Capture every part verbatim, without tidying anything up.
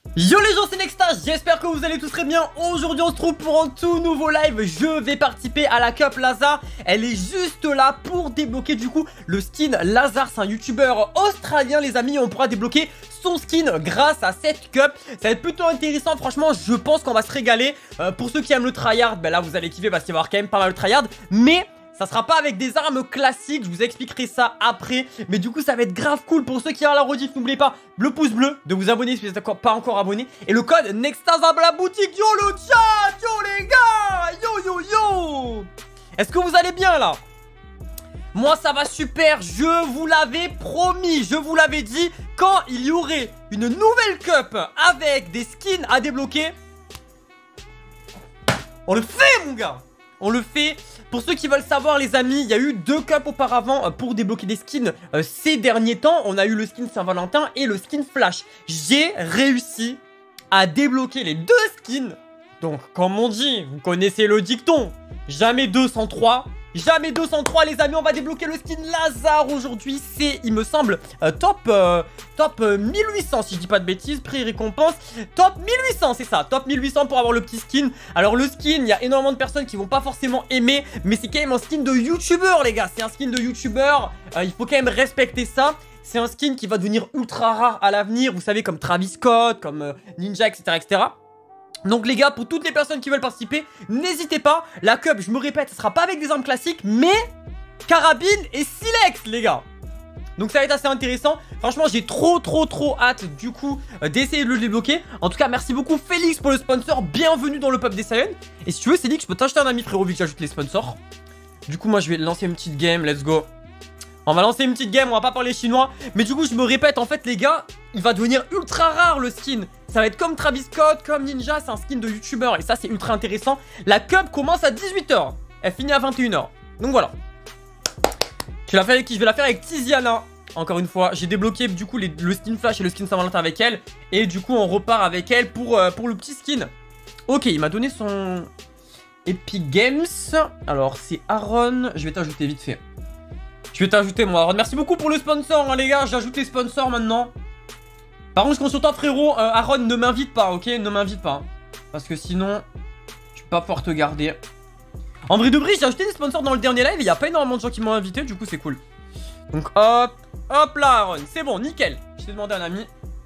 Yo les gens, c'est Nexta, j'espère que vous allez tous très bien. Aujourd'hui on se trouve pour un tout nouveau live. Je vais participer à la Cup Lazare. Elle est juste là pour débloquer du coup le skin Lazare. C'est un youtubeur australien les amis. On pourra débloquer son skin grâce à cette Cup. Ça va être plutôt intéressant, franchement je pense qu'on va se régaler. euh, Pour ceux qui aiment le tryhard, ben là vous allez kiffer parce qu'il va y avoir quand même pas mal de tryhard. Mais ça sera pas avec des armes classiques, je vous expliquerai ça après. Mais du coup ça va être grave cool. Pour ceux qui ont la rediff, n'oubliez pas le pouce bleu, de vous abonner si vous n'êtes pas encore abonné. Et le code Nexta dans la boutique. Yo le chat, yo les gars, yo yo yo. Est-ce que vous allez bien là? Moi ça va super, je vous l'avais promis, je vous l'avais dit. Quand il y aurait une nouvelle cup avec des skins à débloquer, on le fait mon gars. On le fait. Pour ceux qui veulent savoir les amis, il y a eu deux cups auparavant pour débloquer des skins euh, ces derniers temps. On a eu le skin Saint-Valentin et le skin Flash. J'ai réussi à débloquer les deux skins. Donc comme on dit, vous connaissez le dicton, jamais deux sans trois. Jamais deux cent trois les amis, on va débloquer le skin Lazare aujourd'hui. C'est, il me semble, euh, top, euh, top euh, mille huit cents si je dis pas de bêtises. Prix récompense, top mille huit cents, c'est ça. Top mille huit cents pour avoir le petit skin. Alors le skin, il y a énormément de personnes qui vont pas forcément aimer. Mais c'est quand même un skin de youtubeur les gars. C'est un skin de youtubeur, euh, il faut quand même respecter ça. C'est un skin qui va devenir ultra rare à l'avenir. Vous savez, comme Travis Scott, comme euh, Ninja, etc, et cetera. Donc les gars, pour toutes les personnes qui veulent participer, n'hésitez pas. La cup, je me répète, ce sera pas avec des armes classiques, mais carabine et silex les gars. Donc ça va être assez intéressant. Franchement j'ai trop trop trop hâte du coup euh, d'essayer de le débloquer. En tout cas merci beaucoup Félix pour le sponsor. Bienvenue dans le pub des Saiyans. Et si tu veux Félix, je peux t'acheter un ami frérot vu que j'ajoute les sponsors. Du coup moi je vais lancer une petite game, let's go. On va lancer une petite game, on va pas parler chinois. Mais du coup je me répète, en fait les gars, il va devenir ultra rare le skin. Ça va être comme Travis Scott, comme Ninja, c'est un skin de youtubeur. Et ça c'est ultra intéressant. La cup commence à dix-huit heures. Elle finit à vingt et une heures. Donc voilà. Je vais la faire avec qui? Je vais la faire avec Tiziana. Encore une fois, j'ai débloqué du coup les, le skin Flash et le skin Saint-Valentin avec elle. Et du coup on repart avec elle pour, euh, pour le petit skin. Ok, il m'a donné son Epic Games. Alors c'est Aaron, je vais t'ajouter vite fait. Je vais t'ajouter moi Aaron. Merci beaucoup pour le sponsor hein, les gars. J'ajoute les sponsors maintenant. Par contre je compte sur toi frérot. euh, Aaron ne m'invite pas, ok? Ne m'invite pas hein. Parce que sinon je vais pas pouvoir te garder. En vrai de vrai j'ai ajouté des sponsors dans le dernier live. Il n'y a pas énormément de gens qui m'ont invité. Du coup c'est cool. Donc hop. Hop là Aaron. C'est bon nickel. Je t'ai demandé un ami.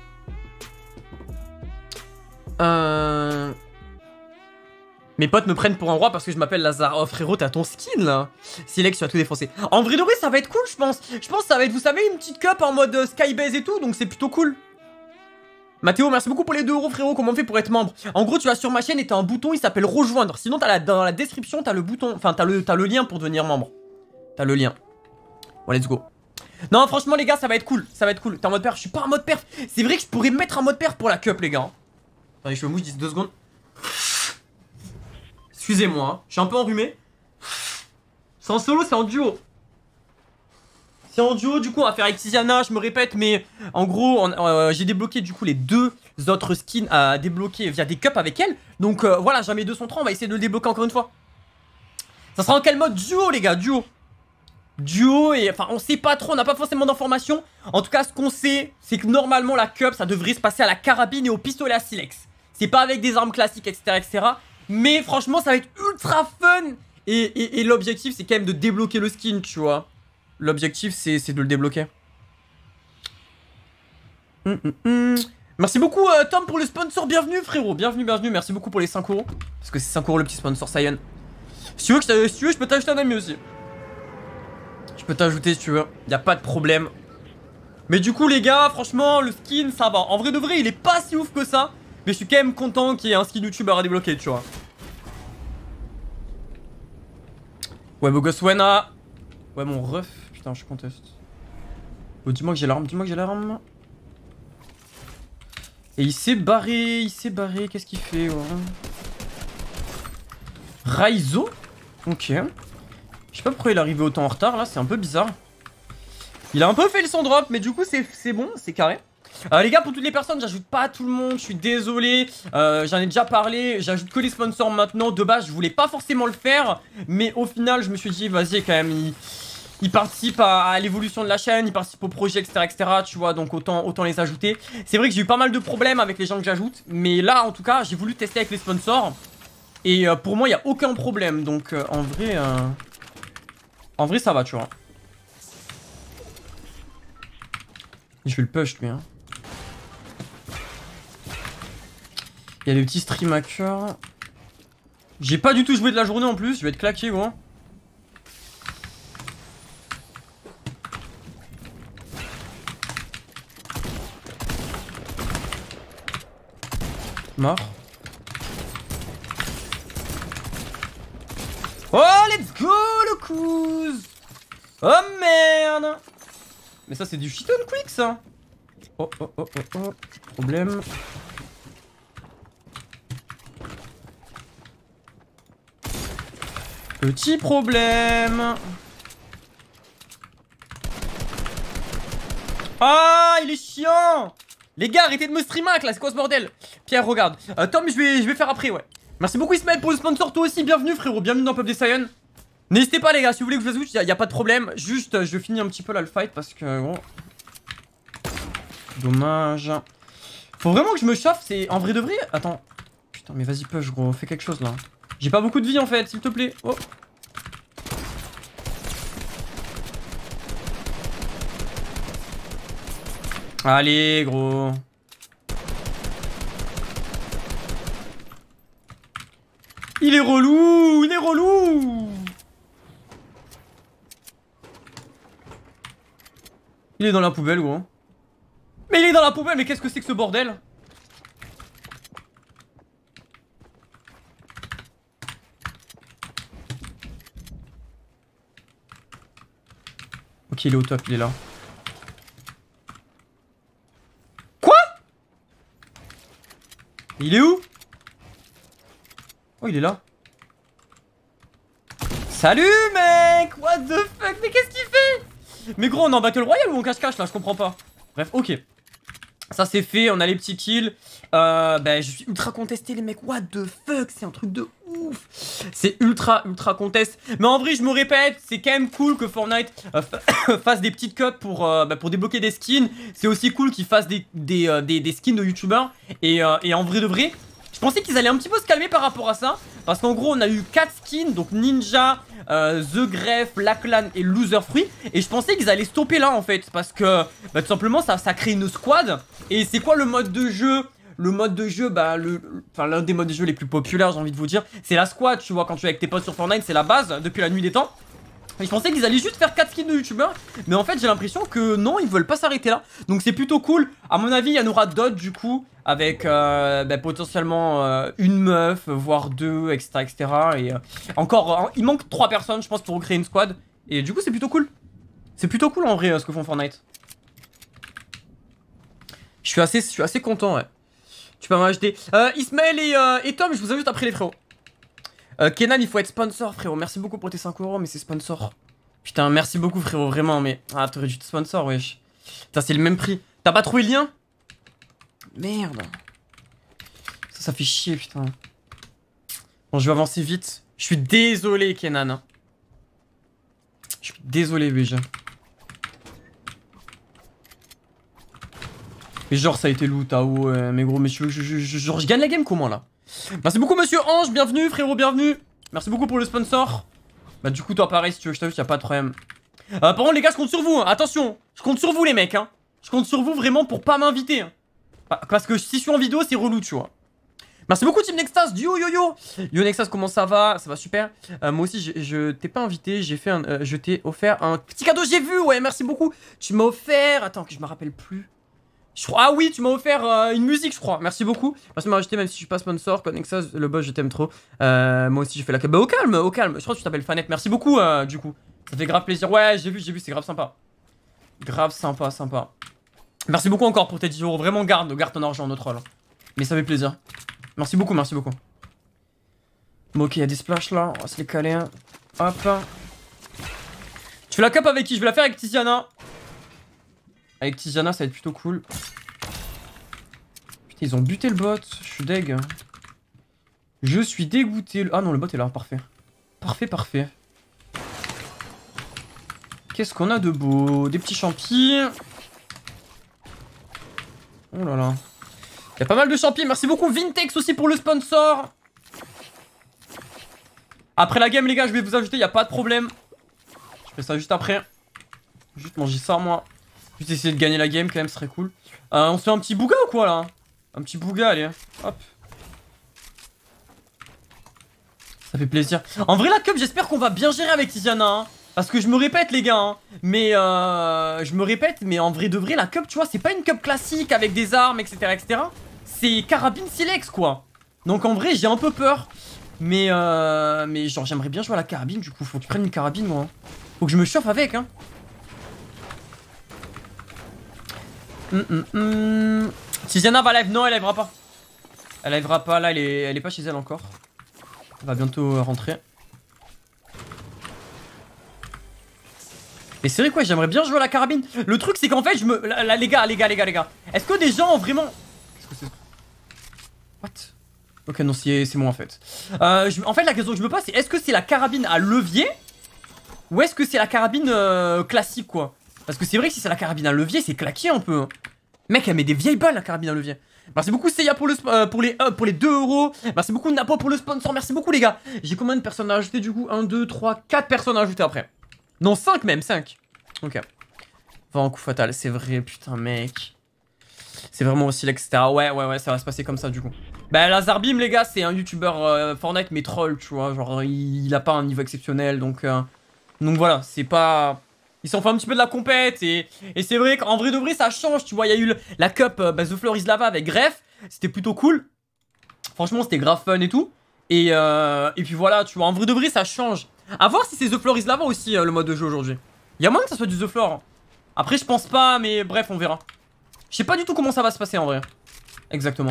Euh... Mes potes me prennent pour un roi parce que je m'appelle Lazare. Oh frérot, t'as ton skin là. Silex, tu as tout défoncé. En vrai de vrai, ça va être cool, je pense. Je pense que ça va être, vous savez, une petite cup en mode euh, Skybase et tout. Donc c'est plutôt cool. Mathéo, merci beaucoup pour les deux euros frérot. Comment on fait pour être membre? En gros, tu vas sur ma chaîne et t'as un bouton, il s'appelle rejoindre. Sinon, as la, dans la description, t'as le bouton. Enfin, t'as le, t'as le lien pour devenir membre. T'as le lien. Bon, let's go. Non, franchement, les gars, ça va être cool. Ça va être cool. T'es en mode perf. Je suis pas en mode perf. C'est vrai que je pourrais me mettre en mode perf pour la cup, les gars. Attendez, je me mouche d'ici deux secondes. Excusez-moi, hein. Je suis un peu enrhumé. C'est en solo, c'est en duo. C'est en duo, du coup, on va faire avec Tiziana, je me répète, mais en gros, euh, j'ai débloqué du coup les deux autres skins à débloquer via des cups avec elle. Donc euh, voilà, jamais deux cent trois, on va essayer de le débloquer encore une fois. Ça sera en quel mode? Duo, les gars, duo. Duo, et enfin, on sait pas trop, on n'a pas forcément d'informations. En tout cas, ce qu'on sait, c'est que normalement, la cup, ça devrait se passer à la carabine et au pistolet à silex. C'est pas avec des armes classiques, et cetera, et cetera. Mais franchement ça va être ultra fun. Et, et, et l'objectif c'est quand même de débloquer le skin, tu vois. L'objectif c'est de le débloquer. hum, hum, hum. Merci beaucoup euh, Tom pour le sponsor. Bienvenue frérot, bienvenue, bienvenue. Merci beaucoup pour les cinq euros. Parce que c'est cinq euros le petit sponsor Saiyan. Si tu veux, que si tu veux je peux t'ajouter un ami aussi. Je peux t'ajouter si tu veux, y'a pas de problème. Mais du coup les gars, franchement le skin ça va. En vrai de vrai il est pas si ouf que ça. Mais je suis quand même content qu'il y ait un skin youtubeur à débloquer, tu vois. Ouais, beau gosse, Wena. Ouais, mon ref. Putain, je conteste. Oh, dis-moi que j'ai l'arme, dis-moi que j'ai l'arme. Et il s'est barré, il s'est barré. Qu'est-ce qu'il fait, ouais. Raizo. Ok. Je sais pas pourquoi il est arrivé autant en retard, là. C'est un peu bizarre. Il a un peu fait le son drop, mais du coup, c'est bon, c'est carré. Euh, les gars, pour toutes les personnes, j'ajoute pas tout le monde, je suis désolé, euh, j'en ai déjà parlé, j'ajoute que les sponsors maintenant. De base, je voulais pas forcément le faire, mais au final, je me suis dit, vas-y, quand même, il, ils participent à, à l'évolution de la chaîne, ils participent au projet, et cetera, et cetera. Tu vois, donc autant, autant les ajouter. C'est vrai que j'ai eu pas mal de problèmes avec les gens que j'ajoute. Mais là, en tout cas, j'ai voulu tester avec les sponsors. Et euh, pour moi, il n'y a aucun problème. Donc, euh, en vrai... Euh... En vrai, ça va, tu vois. Je vais le push, lui. Hein. Il y a des petits stream hackers. J'ai pas du tout joué de la journée en plus. Je vais être claqué, gros. Mort. Oh, let's go, le couze. Oh, merde. Mais ça, c'est du shit on quick, ça. Oh, oh, oh, oh, oh. Problème. Petit problème. Ah, il est chiant. Les gars, arrêtez de me streamac là, c'est quoi ce bordel? Pierre, regarde. Euh, Tom, je vais, je vais faire après, ouais. Merci beaucoup Ismaël pour le sponsor, toi aussi, bienvenue frérot, bienvenue dans Pop des Saiyans. N'hésitez pas les gars, si vous voulez que je vous ajoute, il n'y a, a pas de problème. Juste, je finis un petit peu là le fight parce que bon... Dommage. Faut vraiment que je me chauffe, c'est en vrai de vrai. Attends. Putain, mais vas-y push gros, fais quelque chose là. J'ai pas beaucoup de vie en fait, s'il te plaît. Oh. Allez gros. Il est relou, il est relou. Il est dans la poubelle gros. Mais il est dans la poubelle, mais qu'est-ce que c'est que ce bordel? Ok, il est au top, il est là. Quoi? Il est où? Oh, il est là. Salut mec. What the fuck? Mais qu'est-ce qu'il fait? Mais gros, on est en battle royale ou on cache-cache là? Je comprends pas. Bref, ok. Ça c'est fait, on a les petits kills. Euh, ben, je suis ultra contesté les mecs. What the fuck? C'est un truc de ouf. C'est ultra ultra contest. Mais en vrai, je me répète, c'est quand même cool que Fortnite euh, fasse des petites cups pour, euh, bah, pour débloquer des skins. C'est aussi cool qu'ils fassent des, des, euh, des, des skins de youtubeurs. Et, euh, et en vrai de vrai, je pensais qu'ils allaient un petit peu se calmer par rapport à ça. Parce qu'en gros, on a eu quatre skins. Donc Ninja, euh, The Gref, Lachlan et Loser Fruit. Et je pensais qu'ils allaient stopper là en fait. Parce que bah, tout simplement, ça, ça crée une squad. Et c'est quoi le mode de jeu? Le mode de jeu, bah, le, enfin, l'un des modes de jeu les plus populaires, j'ai envie de vous dire, c'est la squad, tu vois, quand tu es avec tes potes sur Fortnite, c'est la base depuis la nuit des temps. Et je pensais qu'ils allaient juste faire quatre skins de youtubeurs, mais en fait j'ai l'impression que non, ils veulent pas s'arrêter là. Donc c'est plutôt cool. À mon avis, il y en aura d'autres du coup, avec euh, bah, potentiellement euh, une meuf, voire deux, et cetera, et cetera. Et euh, encore, euh, il manque trois personnes, je pense, pour recréer une squad. Et du coup, c'est plutôt cool. C'est plutôt cool en vrai euh, ce que font Fortnite. Je suis assez, je suis assez content, ouais. Tu peux m'acheter. Euh, Ismaël et, euh, et Tom, je vous invite après les frérots. Euh, Kenan, il faut être sponsor, frérot. Merci beaucoup pour tes cinq euros, mais c'est sponsor. Putain, merci beaucoup, frérot, vraiment. Mais ah, t'aurais dû te sponsor, wesh. Putain, c'est le même prix. T'as pas trouvé le lien? Merde. Ça, ça fait chier, putain. Bon, je vais avancer vite. Je suis désolé, Kenan. Je suis désolé, wesh. Mais genre ça a été loot, ah ouais, mais gros, mais je, je, je, je, genre, je gagne la game comment là? Merci beaucoup monsieur Ange, bienvenue frérot, bienvenue. Merci beaucoup pour le sponsor. Bah du coup toi pareil si tu veux que je t'ajoute, y'a pas de problème. euh, Par contre les gars je compte sur vous, hein. Attention, je compte sur vous les mecs hein. Je compte sur vous vraiment pour pas m'inviter hein. Parce que si je suis en vidéo c'est relou tu vois. Merci beaucoup Team Nextas, yo yo yo. Yo Nextas, comment ça va? Ça va super. euh, Moi aussi je, je t'ai pas invité, j'ai fait un, euh, je t'ai offert un petit cadeau, j'ai vu, ouais merci beaucoup. Tu m'as offert, attends que je me rappelle plus. Je crois... Ah oui, tu m'as offert euh, une musique, je crois. Merci beaucoup. Merci de m'avoir acheté, même si je suis pas sponsor. Connexas, le boss, je t'aime trop. Euh, moi aussi, j'ai fait la... Bah, au calme, au calme. Je crois que tu t'appelles Fanette. Merci beaucoup, euh, du coup. Ça fait grave plaisir. Ouais, j'ai vu, j'ai vu, c'est grave sympa. Grave sympa, sympa. Merci beaucoup encore pour tes dix euros. Vraiment, garde, garde ton argent, notre troll. Mais ça fait plaisir. Merci beaucoup, merci beaucoup. Bon, ok, il y a des splashs là. On va se les caler. Hein. Hop. Tu fais la cup avec qui? Je vais la faire avec Tiziana. Avec Tiziana, ça va être plutôt cool. Putain, ils ont buté le bot. Je suis deg. Je suis dégoûté. Ah non, le bot est là. Parfait. Parfait, parfait. Qu'est-ce qu'on a de beau? Des petits champis. Oh là là. Il y a pas mal de champis. Merci beaucoup Vintex aussi pour le sponsor. Après la game les gars, je vais vous ajouter, il n'y a pas de problème. Je fais ça juste après. Juste manger ça moi. Juste essayer de gagner la game quand même, ce serait cool. Euh, on se fait un petit bouga ou quoi là? Un petit bouga, allez. Hop. Ça fait plaisir. En vrai la cup, j'espère qu'on va bien gérer avec Tiziana. Hein. Parce que je me répète les gars. Hein. Mais euh, je me répète, mais en vrai de vrai, la cup, tu vois, c'est pas une cup classique avec des armes, et cetera et cetera. C'est carabine silex quoi. Donc en vrai, j'ai un peu peur. Mais euh, mais genre j'aimerais bien jouer à la carabine du coup. Faut que tu prennes une carabine moi. Hein. Faut que je me chauffe avec hein. Hum, hum, hum. Tiziana va live. Non elle livera pas. Elle livera pas là, elle est, elle est pas chez elle encore. Elle va bientôt rentrer. Mais c'est vrai quoi, j'aimerais bien jouer à la carabine. Le truc c'est qu'en fait je me... Là, là les gars, les gars, les gars, les gars. Est-ce que des gens ont vraiment... Est-ce que c'est... What? Ok non c'est moi en fait. Euh, je... En fait la question que je me pose c'est est-ce que c'est la carabine à levier? Ou est-ce que c'est la carabine euh, classique quoi? Parce que c'est vrai que si c'est la carabine à levier c'est claqué un peu. Hein. Mec elle met des vieilles balles la carabine à levier. Merci beaucoup Seiya pour, le, euh, pour, les, euh, pour les deux euros. Merci beaucoup Napo pour le sponsor. Merci beaucoup les gars. J'ai combien de personnes à ajouter du coup? un, deux, trois, quatre personnes à ajouter après. Non cinq même, cinq. Ok. Va en coup fatal, c'est vrai, putain mec. C'est vraiment aussi et cetera. Ouais, ouais, ouais, ça va se passer comme ça du coup. Bah Lazarbim les gars, c'est un youtubeur euh, Fortnite mais troll, tu vois. Genre il, il a pas un niveau exceptionnel, donc... Euh, donc voilà, c'est pas... Ils s'en font un petit peu de la compète et, et c'est vrai qu'en vrai de vrai ça change, tu vois. Il y a eu le, la cup euh, bah, The Floor is Lava avec Gref. C'était plutôt cool. Franchement c'était grave fun et tout. Et, euh, et puis voilà, tu vois, en vrai de vrai ça change. A voir si c'est The Floor is Lava aussi euh, le mode de jeu aujourd'hui. Il y a moyen que ça soit du The Floor. Après je pense pas, mais bref on verra. Je sais pas du tout comment ça va se passer en vrai. Exactement.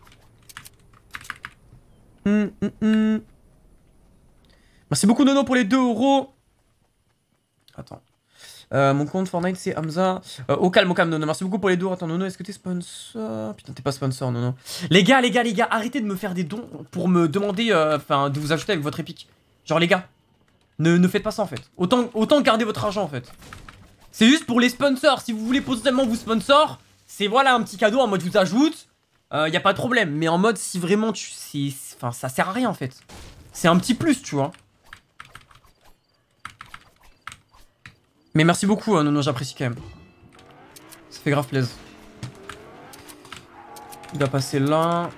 Hum, hum, hum. Merci beaucoup Nono pour les deux euros. Attends. Euh, mon compte Fortnite c'est Hamza. Euh, au calme, au calme Nono. Merci beaucoup pour les deux euros. Attends Nono, est-ce que t'es sponsor? Putain t'es pas sponsor Nono. Les gars, les gars, les gars, arrêtez de me faire des dons pour me demander, enfin euh, de vous ajouter avec votre épique. Genre les gars, ne, ne faites pas ça en fait. Autant, autant garder votre argent en fait. C'est juste pour les sponsors. Si vous voulez potentiellement vous sponsor, c'est voilà un petit cadeau en mode je vous ajoute. Euh, y a pas de problème. Mais en mode si vraiment tu... Enfin ça sert à rien en fait. C'est un petit plus tu vois. Mais merci beaucoup hein, non non j'apprécie quand même. Ça fait grave plaisir. Il va passer là.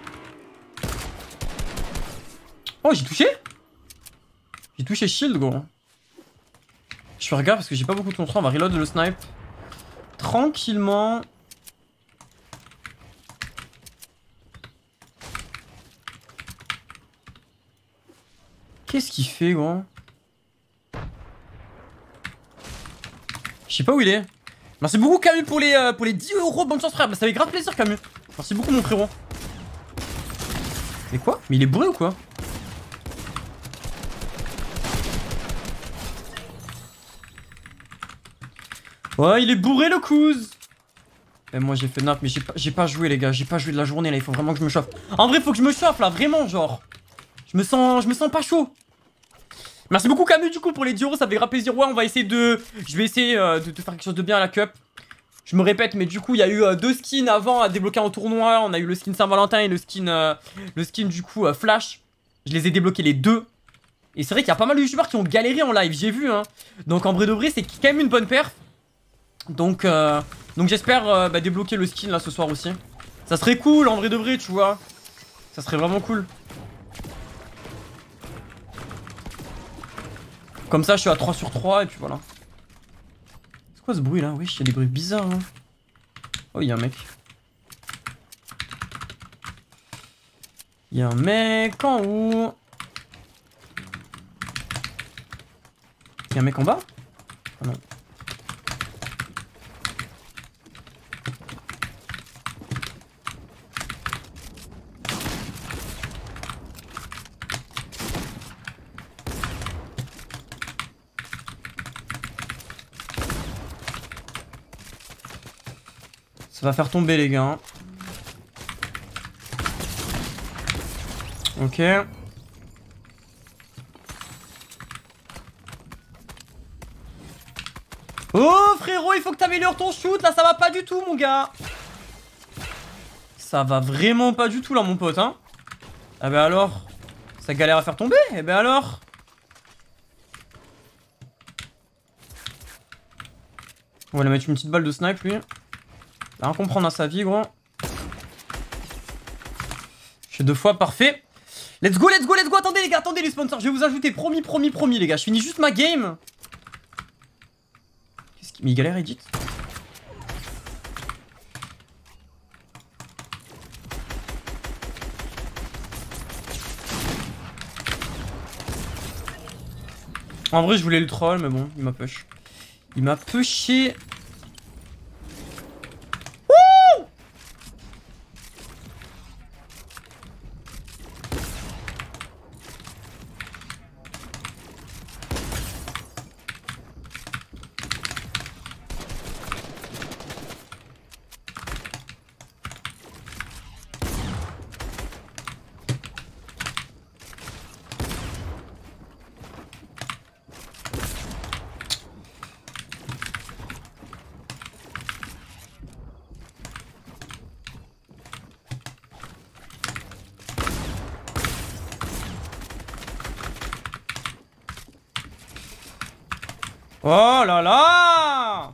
Oh j'ai touché. J'ai touché shield gros. Je fais regard parce que j'ai pas beaucoup de contrôle. On va reload le snipe. Tranquillement. Qu'est-ce qu'il fait gros? Je sais pas où il est. Merci beaucoup Camus pour les, euh, pour les dix euros. Bonne chance frère. Bah, ça fait grave plaisir Camus. Merci beaucoup mon frérot. Mais quoi? Mais il est bourré ou quoi? Ouais il est bourré le couze. Et moi j'ai fait nappe mais j'ai pas, pas joué les gars. J'ai pas joué de la journée là. Il faut vraiment que je me chauffe. En vrai faut que je me chauffe là. Vraiment genre. Je me sens, je me sens pas chaud. Merci beaucoup Camus du coup pour les dix euros, ça fait grave plaisir. Ouais on va essayer de... Je vais essayer euh, de, de faire quelque chose de bien à la cup. Je me répète mais du coup il y a eu euh, deux skins avant à débloquer en tournoi. On a eu le skin Saint-Valentin et le skin euh, le skin du coup euh, Flash. Je les ai débloqués les deux. Et c'est vrai qu'il y a pas mal de youtubeurs qui ont galéré en live, j'ai vu hein. Donc en vrai de vrai c'est quand même une bonne perf. Donc euh, donc j'espère euh, bah, débloquer le skin là ce soir aussi. Ça serait cool en vrai de vrai tu vois. Ça serait vraiment cool. Comme ça je suis à trois sur trois et puis voilà. C'est quoi ce bruit là? Oui, il y a des bruits bizarres hein. Oh il y a un mec. Il y a un mec en haut. Il y a un mec en bas? Ah non. Ça va faire tomber les gars. Ok. Oh frérot, il faut que t'améliores ton shoot, là ça va pas du tout mon gars. Ça va vraiment pas du tout là mon pote hein. Ah bah alors, ça galère à faire tomber, eh ben alors. On va lui mettre une petite balle de snipe lui. Il va rien comprendre à sa vie gros. Je fais deux fois, parfait. Let's go, let's go, let's go. Attendez les gars, attendez les sponsors, je vais vous ajouter, promis, promis, promis les gars. Je finis juste ma game. Qu'est-ce qu'il... Mais il galère Edit. En vrai je voulais le troll mais bon, il m'a push. Il m'a pushé. Wouh! Oh là là!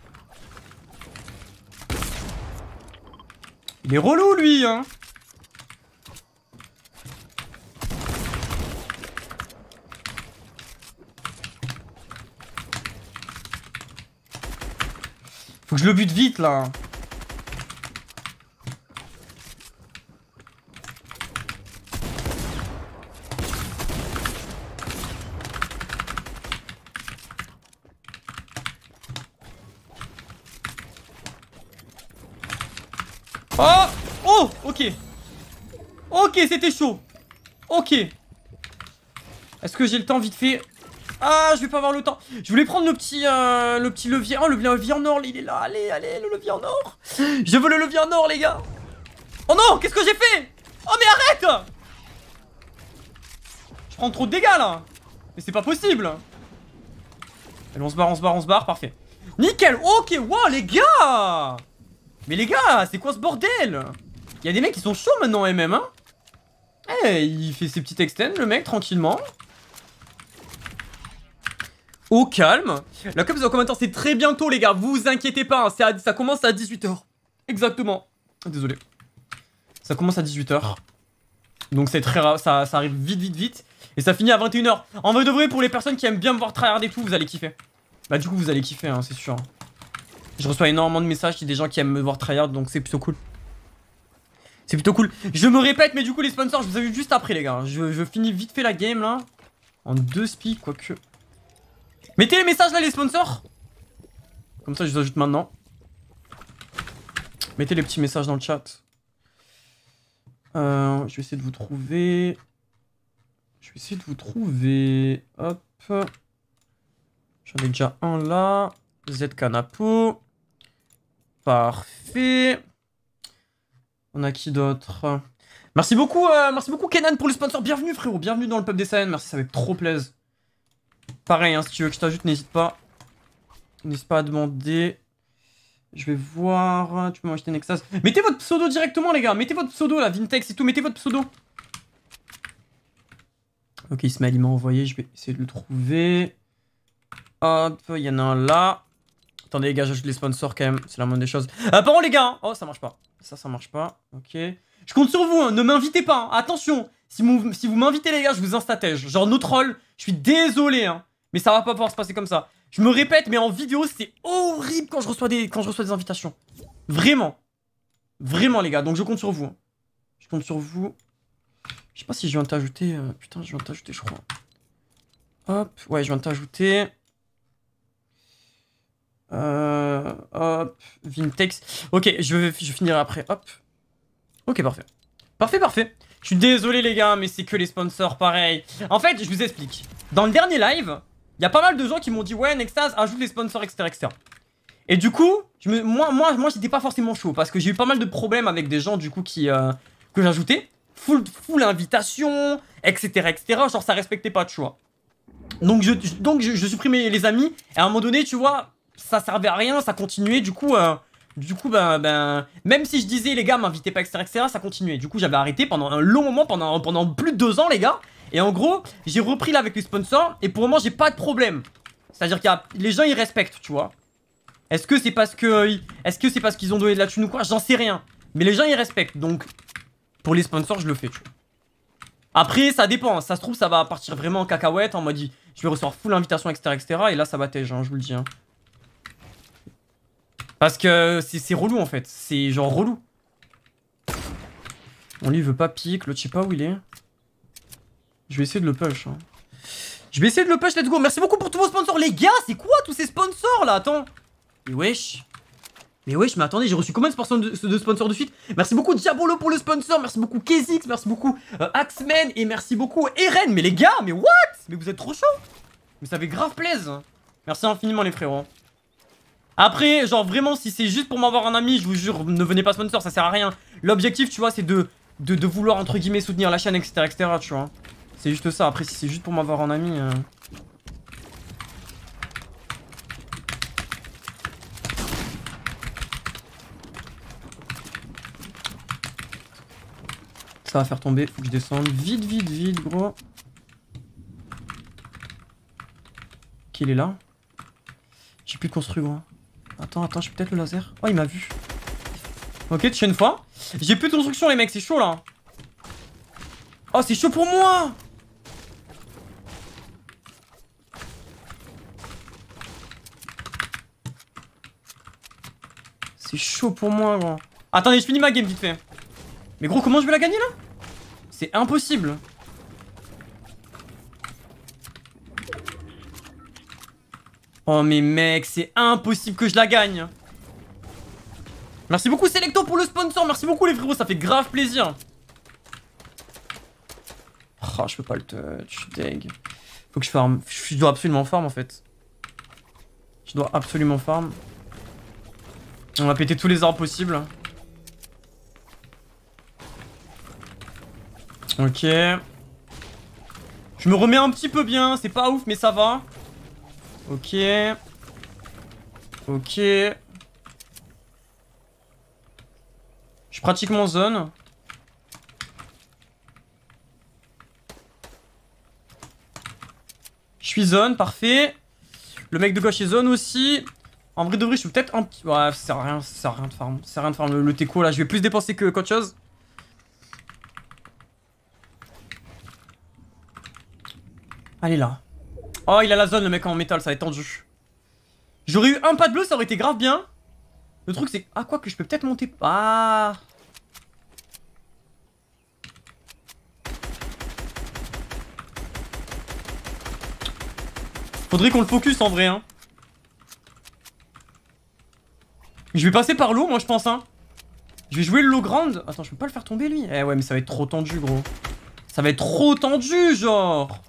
Il est relou lui hein. Faut que je le bute vite là. Oh! Oh! Ok. Ok, c'était chaud. Ok. Est-ce que j'ai le temps vite fait? Ah, je vais pas avoir le temps. Je voulais prendre le petit, euh, le petit levier. Oh, le levier en or, il est là. Allez, allez, le levier en or. Je veux le levier en or, les gars. Oh non, qu'est-ce que j'ai fait? Oh, mais arrête! Je prends trop de dégâts, là. Mais c'est pas possible. Allez, on se barre, on se barre, on se barre. Parfait. Nickel. Ok, wow, les gars. Mais les gars, c'est quoi ce bordel? Il y a des mecs qui sont chauds maintenant, M M, hein. Eh, hey, il fait ses petites extends, le mec, tranquillement. Au calme. La cup en commentaire, c'est très bientôt, les gars. Vous inquiétez pas, hein, à, ça commence à dix-huit heures. Exactement. Désolé. Ça commence à dix-huit heures. Donc c'est très rare, ça, ça arrive vite, vite, vite. Et ça finit à vingt et une heures. En vrai de vrai, pour les personnes qui aiment bien me voir tryhard et tout, vous allez kiffer. Bah du coup, vous allez kiffer, hein, c'est sûr. Je reçois énormément de messages, il y a des gens qui aiment me voir tryhard, donc c'est plutôt cool. C'est plutôt cool. Je me répète, mais du coup, les sponsors, je vous ai vu juste après, les gars. Je, je finis vite fait la game, là. En deux speeds, quoique. Mettez les messages, là, les sponsors. Comme ça, je les ajoute maintenant. Mettez les petits messages dans le chat. Euh, je vais essayer de vous trouver. Je vais essayer de vous trouver. Hop. J'en ai déjà un là. Z Canapo. Parfait. On a qui d'autre? Merci beaucoup, euh, merci beaucoup Kenan pour le sponsor. Bienvenue frérot, bienvenue dans le pub des Saiyans. Merci, ça fait trop plaisir. Pareil, hein, si tu veux que je t'ajoute, n'hésite pas. N'hésite pas à demander. Je vais voir. Tu peux m'acheter Nexus. Mettez votre pseudo directement, les gars. Mettez votre pseudo là, Vintex et tout. Mettez votre pseudo. Ok, Ismaël, il m'a envoyé. Je vais essayer de le trouver. Hop, il y en a un là. Attendez, les gars, j'ajoute les sponsors quand même. C'est la moindre des choses. Ah, pardon, les gars. Hein. Oh, ça marche pas. Ça, ça marche pas. Ok. Je compte sur vous. Hein. Ne m'invitez pas. Hein. Attention. Si vous, si vous m'invitez, les gars, je vous instatège. Genre, no troll. Je suis désolé. Hein. Mais ça va pas pouvoir se passer comme ça. Je me répète, mais en vidéo, c'est horrible quand je reçois des, quand je reçois des invitations. Vraiment. Vraiment, les gars. Donc, je compte sur vous. Hein. Je compte sur vous. Je sais pas si je viens de t'ajouter. Euh... Putain, je viens de t'ajouter, je crois. Hop. Ouais, je viens de t'ajouter. Euh, hop, Vintex. Ok, je, vais, je finirai après. Hop. Ok, parfait. Parfait, parfait. Je suis désolé, les gars, mais c'est que les sponsors, pareil. En fait, je vous explique. Dans le dernier live, il y a pas mal de gens qui m'ont dit ouais, Nextase, ajoute les sponsors, et cetera, et cetera. Et du coup, je me, moi, moi, moi j'étais pas forcément chaud parce que j'ai eu pas mal de problèmes avec des gens, du coup, qui euh, que j'ajoutais. Full, full invitation, et cetera, et cetera. Genre, ça respectait pas de choix. Donc, je, donc je, je supprimais les amis. Et à un moment donné, tu vois. ça servait à rien, ça continuait. Du coup, euh, du coup, ben, ben, même si je disais les gars, m'invitez pas, et cetera, et cetera, ça continuait. Du coup, j'avais arrêté pendant un long moment, pendant, pendant plus de deux ans, les gars. Et en gros, j'ai repris là avec les sponsors. Et pour le moment, j'ai pas de problème. C'est-à-dire que les gens, ils respectent, tu vois. Est-ce que c'est parce que, est-ce que c'est parce qu'ils ont donné de la thune ou quoi? J'en sais rien. Mais les gens, ils respectent. Donc, pour les sponsors, je le fais, tu vois. Après, ça dépend. Ça se trouve, ça va partir vraiment en cacahuète. En mode, je vais recevoir full invitation, et cetera, et cetera. Et là, ça va tège, hein, je vous le dis. Hein. Parce que c'est relou, en fait. C'est genre relou. Bon, lui, il veut pas pique. L'autre, je sais pas où il est. Je vais essayer de le push. Hein. Je vais essayer de le push, let's go. Merci beaucoup pour tous vos sponsors. Les gars, c'est quoi tous ces sponsors, là? Attends. Mais wesh. Mais wesh, mais attendez, j'ai reçu combien de sponsors de, de sponsors de suite? Merci beaucoup Diabolo pour le sponsor, merci beaucoup Kezix, merci beaucoup euh, Axeman et merci beaucoup Eren. Mais les gars, mais what? Mais vous êtes trop chaud. Mais ça fait grave plaisir. Merci infiniment les frérots. Après, genre vraiment, si c'est juste pour m'avoir un ami, je vous jure, ne venez pas sponsor, ça sert à rien. L'objectif, tu vois, c'est de, de, de vouloir entre guillemets soutenir la chaîne, et cetera, et cetera, tu vois. C'est juste ça. Après, si c'est juste pour m'avoir un ami... Euh... Ça va faire tomber, faut que je descende. Vite, vite, vite, gros. Qu'il est là. J'ai plus de construit, gros. Attends, attends, j'ai peut-être le laser. Oh, il m'a vu. Ok, tu une fois. J'ai plus de construction, les mecs, c'est chaud là. Oh, c'est chaud pour moi. C'est chaud pour moi, gros. Attendez, je finis ma game vite fait. Mais gros, comment je vais la gagner là? C'est impossible. Oh mais mec, c'est impossible que je la gagne. Merci beaucoup Selecto pour le sponsor. Merci beaucoup les frérots, ça fait grave plaisir. Oh, je peux pas le touch, je suis deg. Faut que je farm. Je dois absolument farm en fait. Je dois absolument farm. On va péter tous les arbres possibles. Ok. Je me remets un petit peu bien. C'est pas ouf, mais ça va. Ok. Ok. Je suis pratiquement zone. Je suis zone, parfait. Le mec de gauche est zone aussi. En vrai de vrai, je suis peut-être un petit... Ouais, ça sert à rien, ça sert à rien de farm. Ça sert à rien de farm le, le teco là. Je vais plus dépenser que qu'autre chose. Allez là. Oh, il a la zone, le mec en métal, ça va être tendu. J'aurais eu un pas de bleu, ça aurait été grave bien. Le truc, c'est... Ah, quoi que je peux peut-être monter... Ah. Faudrait qu'on le focus en vrai, hein. Je vais passer par l'eau, moi, je pense, hein. Je vais jouer le low ground. Attends, je peux pas le faire tomber, lui. Eh ouais, mais ça va être trop tendu, gros. Ça va être trop tendu, genre.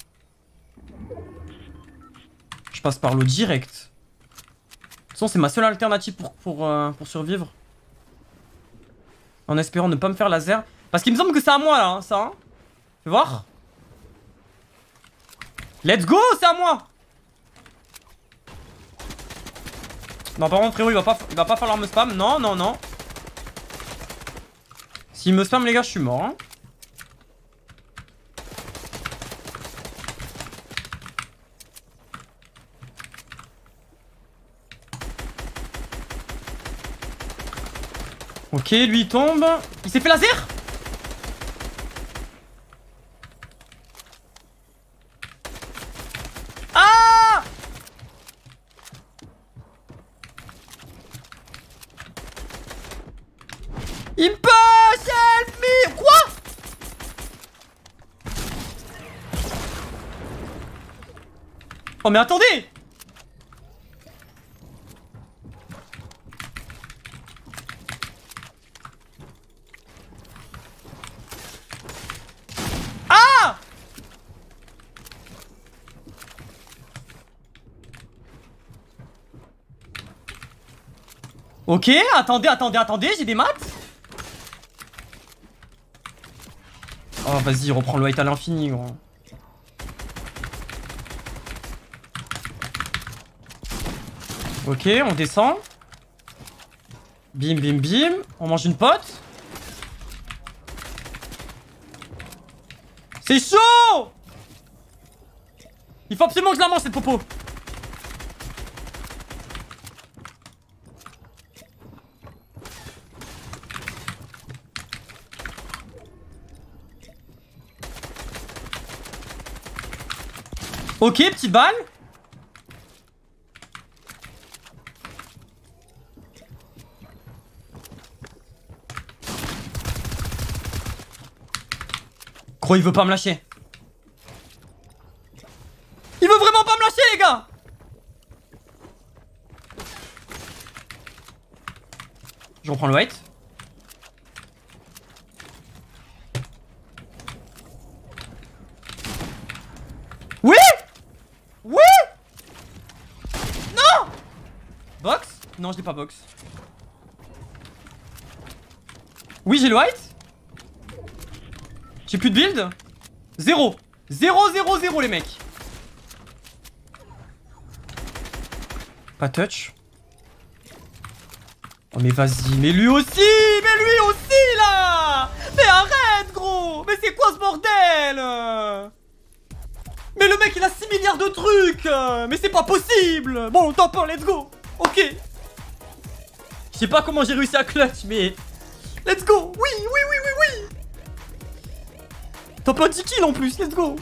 Je passe par l'eau direct. De toute façon, c'est ma seule alternative pour, pour, euh, pour survivre. En espérant ne pas me faire laser. Parce qu'il me semble que c'est à moi, là, hein, ça. Hein. Fais voir. Let's go, c'est à moi. Non, par contre, frérot, il va pas, il va pas falloir me spam. Non, non, non. S'il me spam, les gars, je suis mort. Hein. Ok, lui il tombe. Il s'est fait laser. Ah! Il me push, help me. Quoi? Oh mais attendez. Ok, attendez, attendez, attendez, j'ai des maths. Oh, vas-y, reprends le white à l'infini, gros. Ok, on descend. Bim, bim, bim. On mange une pote. C'est chaud! Il faut absolument que je la mange cette popo. Ok, petite balle. Gros, il veut pas me lâcher. Il veut vraiment pas me lâcher, les gars. Je reprends le white. Oui! Oui! Non! Box? Non, je l'ai pas box. Oui, j'ai le white. J'ai plus de build. Zéro. Zéro, zéro, zéro, les mecs. Pas touch. Oh, mais vas-y. Mais lui aussi. Mais lui aussi, là. Mais arrête, gros. Mais c'est quoi ce bordel? Mais le mec, il a six milliards de trucs. Mais c'est pas possible. Bon, top un, let's go. Ok. Je sais pas comment j'ai réussi à clutch, mais... Let's go. Oui, oui, oui, oui, oui. Top un dix kills en plus, let's go.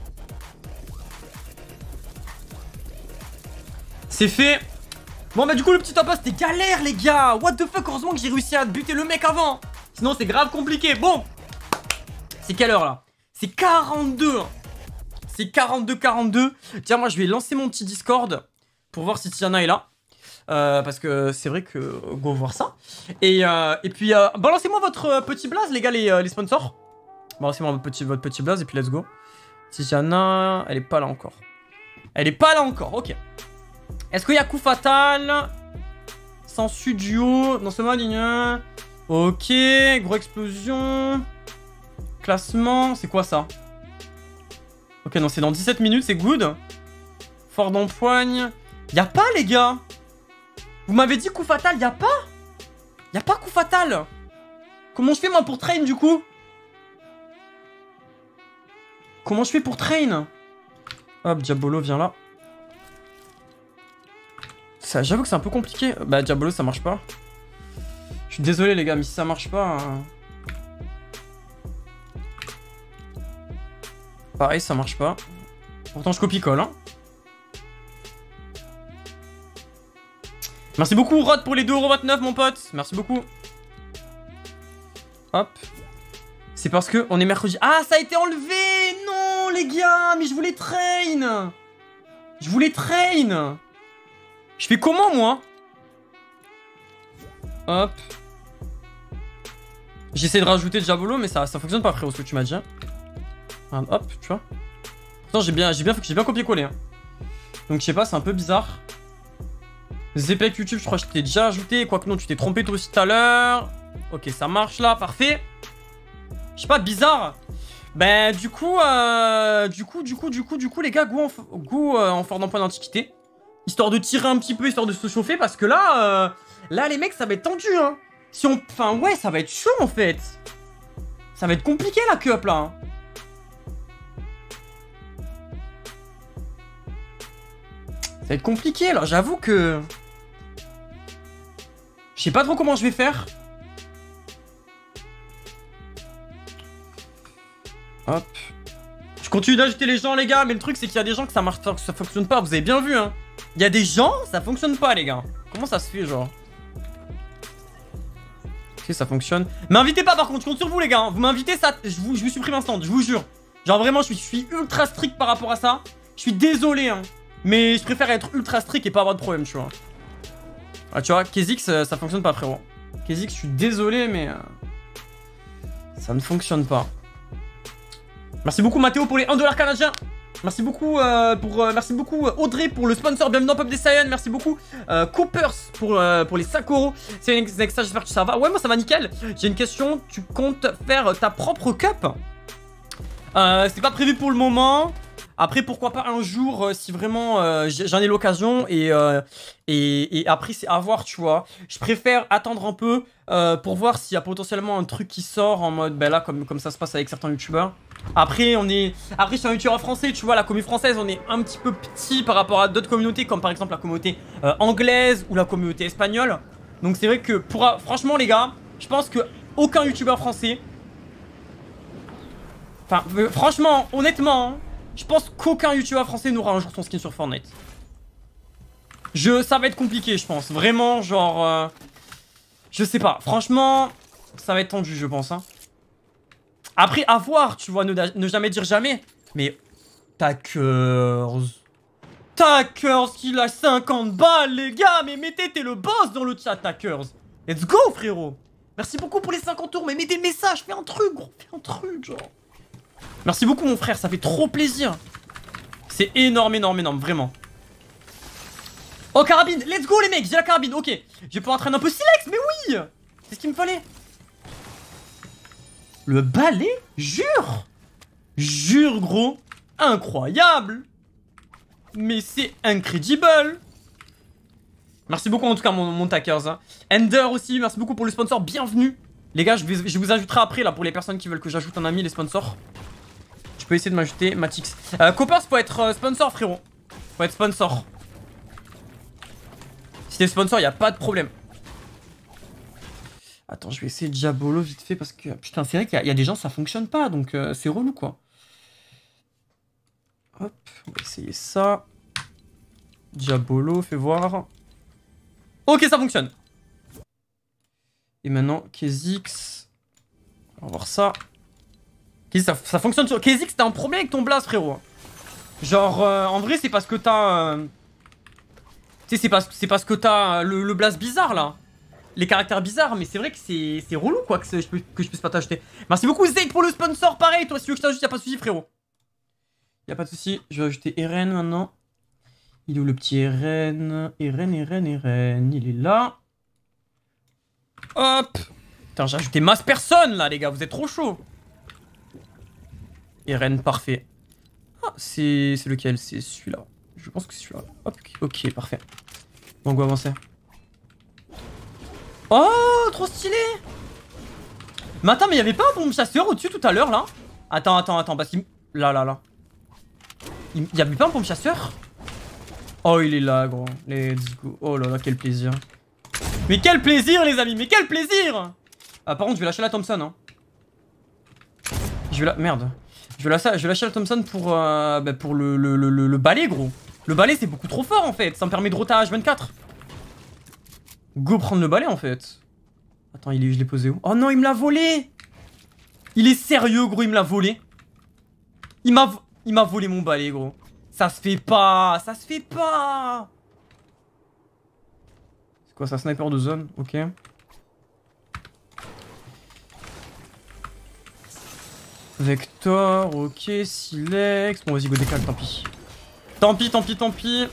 C'est fait. Bon bah du coup le petit top un c'était galère les gars. What the fuck, heureusement que j'ai réussi à buter le mec avant. Sinon c'est grave compliqué. Bon. C'est quelle heure là? C'est quarante-deux. C'est quarante-deux quarante-deux. Tiens, moi je vais lancer mon petit Discord pour voir si Tiana est là. Euh, parce que c'est vrai que go voir ça. Et, euh, et puis euh, balancez-moi votre petit blaze les gars, les, euh, les sponsors. Balancez-moi votre petit, votre petit blaze et puis let's go. Tiana, elle est pas là encore. Elle est pas là encore, ok. Est-ce qu'il y a coup fatal? Sans studio. Dans ce mode, il y a... Ok, gros explosion. Classement, c'est quoi ça? Ok, non, c'est dans dix-sept minutes, c'est good. Fort d'empoigne. Y'a pas, les gars. Vous m'avez dit coup fatal, y'a pas? Y'a pas coup fatal. Comment je fais, moi, pour train, du coup? Comment je fais pour train? Hop, Diabolo, viens là. J'avoue que c'est un peu compliqué. Bah, Diabolo, ça marche pas. Je suis désolé, les gars, mais si ça marche pas... Hein... Pareil, ça marche pas. Pourtant, je copie-colle, hein. Merci beaucoup, Rod, pour les deux euros vingt-neuf, mon pote. Merci beaucoup. Hop. C'est parce que on est mercredi. Ah, ça a été enlevé. Non, les gars, mais je voulais train. Je voulais train. Je fais comment, moi? Hop. J'essaie de rajouter Diabolo, mais ça, ça fonctionne pas, frérot, ce que tu m'as dit. Hein. Hop, tu vois. Pourtant, j'ai bien, j'ai bien, j'ai bien copié-collé. Hein. Donc, je sais pas, c'est un peu bizarre. Zepec YouTube, je crois que je t'ai déjà ajouté. Quoique non, tu t'es trompé toi aussi tout à l'heure. Ok, ça marche là, parfait. Je sais pas, bizarre. Ben, du coup, euh, du coup, du coup, du coup, du coup, les gars, go en, go, euh, en fort d'emploi d'antiquité. Histoire de tirer un petit peu, histoire de se chauffer, parce que là, euh, là, les mecs, ça va être tendu, hein. Si on, enfin, ouais, ça va être chaud, en fait. Ça va être compliqué, la cup, là. Hein. Ça va être compliqué, là. J'avoue que... Je sais pas trop comment je vais faire. Hop. Je continue d'ajouter les gens, les gars, mais le truc, c'est qu'il y a des gens que ça marche, que ça fonctionne pas. Vous avez bien vu, hein. Il y a des gens, ça fonctionne pas, les gars. Comment ça se fait, genre? Ok, ça fonctionne. M'invitez pas, par contre, je compte sur vous, les gars. Hein. Vous m'invitez, ça, je vous, je vous supprime instant, je vous jure. Genre, vraiment, je suis, je suis ultra strict par rapport à ça. Je suis désolé, hein. Mais je préfère être ultra strict et pas avoir de problème, tu vois. Ah, tu vois, Kezix, ça, ça fonctionne pas, frérot. Kezix, je suis désolé, mais... Euh, ça ne fonctionne pas. Merci beaucoup, Mathéo, pour les un dollar canadien. Merci beaucoup, euh, pour, euh, merci beaucoup Audrey pour le sponsor. Bienvenue dans Pop des Saiyans. Merci beaucoup euh, Coopers pour, euh, pour les cinq euros. C'est une extra, j'espère que ça va. Ouais, moi ça va nickel. J'ai une question. Tu comptes faire ta propre cup? euh, C'est pas prévu pour le moment. Après, pourquoi pas un jour, euh, si vraiment euh, j'en ai l'occasion. Et, euh, et, et après, c'est à voir, tu vois. Je préfère attendre un peu euh, pour voir s'il y a potentiellement un truc qui sort en mode, ben là, comme, comme ça se passe avec certains youtubeurs. Après, on est... Après, je suis un youtubeur français, tu vois, la communauté française, on est un petit peu petit par rapport à d'autres communautés, comme par exemple la communauté euh, anglaise ou la communauté espagnole. Donc c'est vrai que, pour... franchement, les gars, je pense que aucun youtubeur français... Enfin, euh, franchement, honnêtement, hein, je pense qu'aucun youtubeur français n'aura un jour son skin sur Fortnite. Je... Ça va être compliqué, je pense. Vraiment, genre... Euh, je sais pas. Franchement, ça va être tendu, je pense, hein. Après, à voir, tu vois, ne, ne jamais dire jamais. Mais, Takers. Takers, il a cinquante balles, les gars. Mais mettez, t'es le boss dans le chat, Takers. Let's go, frérot. Merci beaucoup pour les cinquante tours. Mais mets des messages, fais un truc, gros. Fais un truc, genre. Merci beaucoup, mon frère, ça fait trop plaisir. C'est énorme, énorme, énorme, vraiment. Oh, carabine, let's go, les mecs, j'ai la carabine, ok. Je vais pouvoir entraîner un peu Silex, mais oui. C'est ce qu'il me fallait. Le balai? Jure! Jure, gros! Incroyable! Mais c'est incredible! Merci beaucoup en tout cas, mon, mon Takers. Hein. Ender aussi, merci beaucoup pour le sponsor, bienvenue! Les gars, je, vais, je vous ajouterai après, là, pour les personnes qui veulent que j'ajoute un ami, les sponsors. Tu peux essayer de m'ajouter, Matix. Euh, Coppers, faut être euh, sponsor, frérot. Faut être sponsor. Si t'es sponsor, y a pas de problème. Attends, je vais essayer Diabolo vite fait parce que... Putain, c'est vrai qu'il y, y a des gens, ça fonctionne pas, donc euh, c'est relou, quoi. Hop, on va essayer ça. Diabolo, fais voir. Ok, ça fonctionne. Et maintenant, Kezix. On va voir ça. Kezix, ça, ça fonctionne sur... Kezix, t'as un problème avec ton blast, frérot. Genre, euh, en vrai, c'est parce que t'as... Euh... Tu sais, c'est parce, parce que t'as le, le blast bizarre, là. Les caractères bizarres, mais c'est vrai que c'est relou quoi que je, peux, que je puisse pas t'acheter. Merci beaucoup Zayd pour le sponsor, pareil, toi si tu veux que je t'ajoute, y'a pas de soucis frérot. Y'a pas de soucis, je vais ajouter Eren maintenant. Il est où le petit Eren? Eren, Eren, Eren, il est là. Hop. Putain, j'ai ajouté masse personne là les gars, vous êtes trop chaud. Eren, parfait. Ah, c'est lequel? C'est celui-là. Je pense que c'est celui-là. Hop, ok, parfait. Bon, on va avancer. Oh, trop stylé. Mais attends, mais y'avait pas un bombe chasseur au-dessus tout à l'heure, là? Attends, attends, attends, parce qu'il... Là, là, là. Il y'avait pas un bombe chasseur? Oh, il est là, gros. Let's go. Oh là là, quel plaisir. Mais quel plaisir, les amis, mais quel plaisir. Ah, par contre, je vais lâcher la Thompson, hein. Je vais la... Merde. Je vais lâcher, je vais lâcher la Thompson pour, euh, bah, pour le, le, le, le balai, gros. Le balai, c'est beaucoup trop fort, en fait. Ça me permet de roter à H vingt-quatre. Go prendre le balai en fait. Attends, il est, je l'ai posé où? Oh non, il me l'a volé. Il est sérieux, gros, il me l'a volé. Il m'a il m'a volé mon balai, gros. Ça se fait pas, ça se fait pas. C'est quoi ça, sniper de zone? Ok. Vector, ok, Silex. Bon, vas-y, go décale, tant pis. Tant pis, tant pis, tant pis.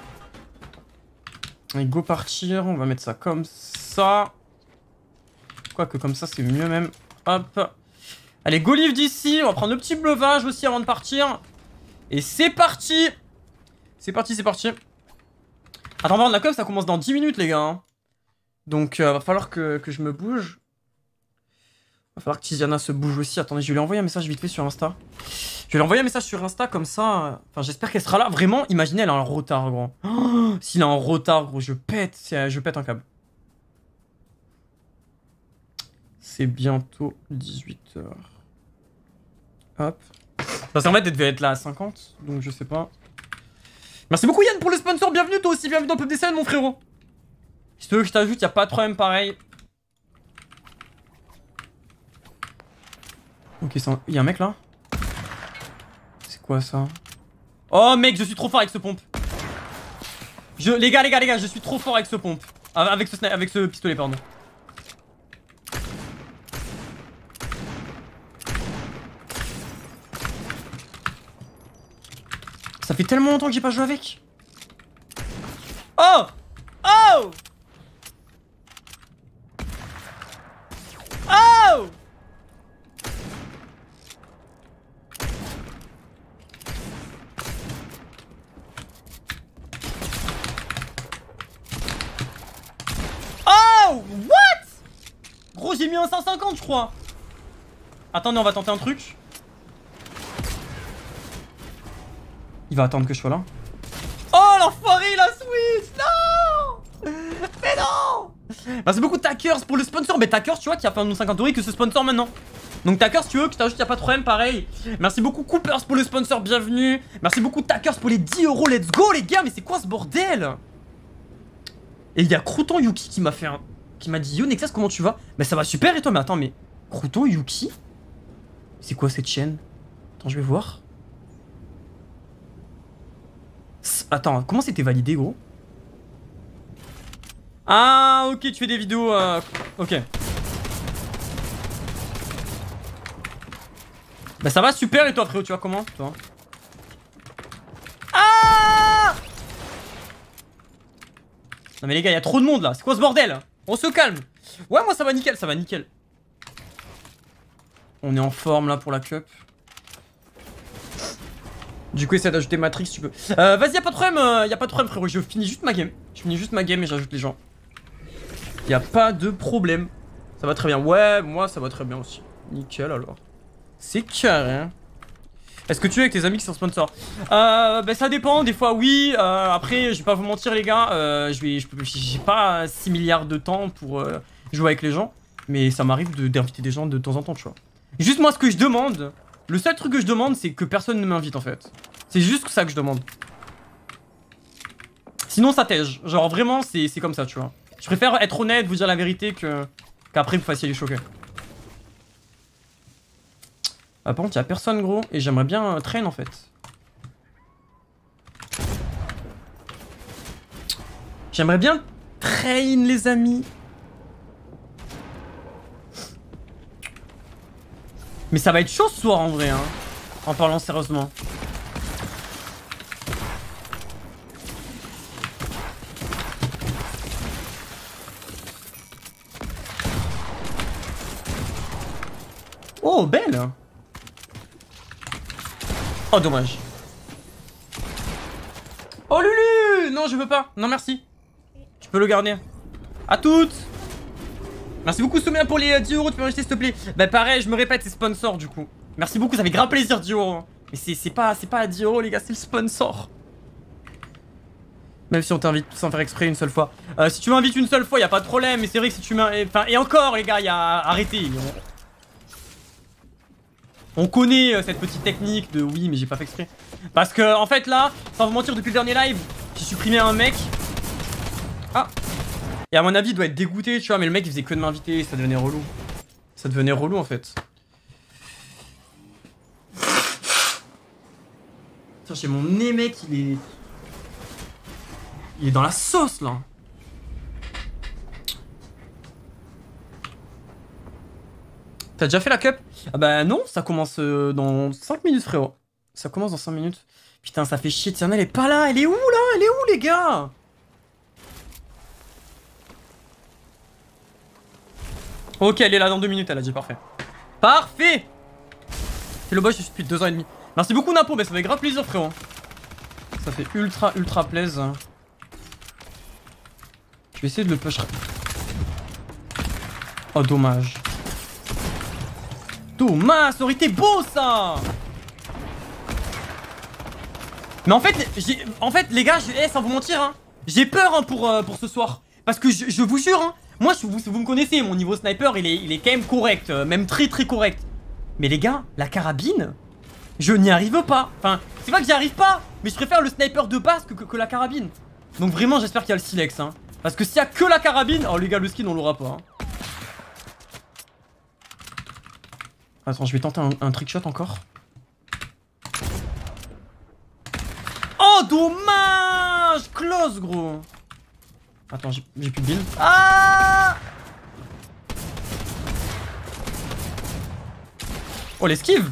Allez, go partir, on va mettre ça comme ça. Quoique comme ça c'est mieux même. Hop. Allez, go live d'ici, on va prendre le petit bleuvage aussi avant de partir. Et c'est parti. C'est parti, c'est parti. Attends, on va la com, ça commence dans dix minutes les gars. Hein. Donc euh, va falloir que, que je me bouge. Va falloir que Tiziana se bouge aussi. Attendez, je vais lui envoyer un message vite fait sur Insta. Je vais lui envoyer un message sur Insta comme ça. Enfin, j'espère qu'elle sera là. Vraiment, imaginez, elle est en retard, gros. Oh, s'il est en retard, gros, je pète. Je pète un câble. C'est bientôt dix-huit heures. Hop. Parce qu'en fait, elle devait être là à cinquante. Donc, je sais pas. Merci beaucoup, Yann, pour le sponsor. Bienvenue, toi aussi. Bienvenue dans le Peuple des Scènes, mon frérot. Si tu veux que je t'ajoute, y'a pas de problème pareil. Ok, il y a un mec là. C'est quoi ça? Oh mec, je suis trop fort avec ce pompe. Je, les gars, les gars, les gars, je suis trop fort avec ce pompe. Avec ce, avec ce pistolet, pardon. Ça fait tellement longtemps que j'ai pas joué avec. Oh! Oh! Oh! gros, j'ai mis un cent cinquante, je crois. Attendez, on va tenter un truc. Il va attendre que je sois là. Oh, l'enfoiré, il a switch. Non. Mais non. Merci beaucoup, Tackers, pour le sponsor. Mais Tackers, tu vois, qui a fait un cinquante euros que ce sponsor maintenant. Donc Tackers, tu veux que je t'ajoute, y'a pas de problème, pareil. Merci beaucoup, Coopers, pour le sponsor, bienvenue. Merci beaucoup, Tackers, pour les dix euros. Let's go, les gars. Mais c'est quoi ce bordel? Et il y a Crouton Yuki qui m'a fait un... qui m'a dit, yo, Nexus, comment tu vas? Mais ça va super, et toi? Mais attends, mais... Crouton Yuki? C'est quoi cette chaîne? Attends, je vais voir. Attends, comment c'était validé, gros? Ah, ok, tu fais des vidéos... Euh... Ok. Bah ça va super, et toi, frérot, tu vas comment, toi? Ah! Non mais les gars, il y a trop de monde, là. C'est quoi ce bordel? On se calme. Ouais, moi, ça va nickel, ça va nickel. On est en forme, là, pour la cup. Du coup, essaie d'ajouter Matrix, tu peux. Euh, Vas-y, y'a pas de problème, euh, y'a pas de problème, frérot. Je finis juste ma game. Je finis juste ma game et j'ajoute les gens. Y'a pas de problème. Ça va très bien. Ouais, moi, ça va très bien aussi. Nickel, alors. C'est carré, hein. Est-ce que tu es avec tes amis qui sont sponsors? Euh, bah ça dépend, des fois oui, euh, après je vais pas vous mentir les gars, euh, je vais, j'ai pas six milliards de temps pour euh, jouer avec les gens, mais ça m'arrive d'inviter des gens de temps en temps, tu vois. Juste moi ce que je demande, le seul truc que je demande c'est que personne ne m'invite en fait. C'est juste ça que je demande. Sinon ça tège, genre vraiment c'est comme ça, tu vois. Je préfère être honnête, vous dire la vérité que qu'après vous fassiez les choquer. Ah, par contre, il n'y a personne, gros. Et j'aimerais bien euh, train en fait. J'aimerais bien train, les amis. Mais ça va être chaud ce soir en vrai, hein. En parlant sérieusement. Oh, belle. Oh, dommage. Oh, Lulu! Non, je veux pas. Non, merci. Tu peux le garder. À toutes. Merci beaucoup, Soumia, pour les dix euros. Tu peux m'acheter, s'il te plaît. Bah, pareil, je me répète, c'est sponsor, du coup. Merci beaucoup, ça fait grave plaisir, dix euros. Mais c'est pas, pas à dix euros, les gars, c'est le sponsor. Même si on t'invite sans faire exprès une seule fois. Euh, si tu m'invites une seule fois, y a pas de problème. Mais c'est vrai que si tu m'invites... Enfin, et encore, les gars, y a... Arrêtez. On connaît euh, cette petite technique de oui mais j'ai pas fait exprès. Parce que en fait là, sans vous mentir, depuis le dernier live, j'ai supprimé un mec. Ah. Et à mon avis il doit être dégoûté, tu vois, mais le mec il faisait que de m'inviter, ça devenait relou. Ça devenait relou en fait. Putain, j'ai mon nez mec, il est... Il est dans la sauce là. T'as déjà fait la cup? Ah bah non, ça commence euh, dans cinq minutes, frérot. Ça commence dans cinq minutes. Putain, ça fait chier, tiens, elle est pas là. Elle est où, là? Elle est où, les gars? Ok, elle est là dans deux minutes, elle a dit, parfait. Parfait! C'est le boss, je suis depuis deux ans et demi. Merci beaucoup, Napo, mais ça fait grave plaisir, frérot. Ça fait ultra, ultra plaisir. Je vais essayer de le push. Oh, dommage. Dommage, ça aurait été beau ça. Mais en fait, en fait les gars, je, eh, sans vous mentir, hein, j'ai peur hein, pour, euh, pour ce soir. Parce que je, je vous jure, hein, moi je, vous, vous me connaissez, mon niveau sniper il est, il est quand même correct, euh, même très très correct. Mais les gars, la carabine, je n'y arrive pas. Enfin, c'est pas que j'y arrive pas, mais je préfère le sniper de base que, que, que la carabine. Donc vraiment j'espère qu'il y a le silex, hein. Parce que s'il y a que la carabine, oh les gars le skin on l'aura pas, hein. Attends, je vais tenter un, un trickshot encore. Oh, dommage! Close, gros. Attends, j'ai plus de build. Ah! Oh, l'esquive!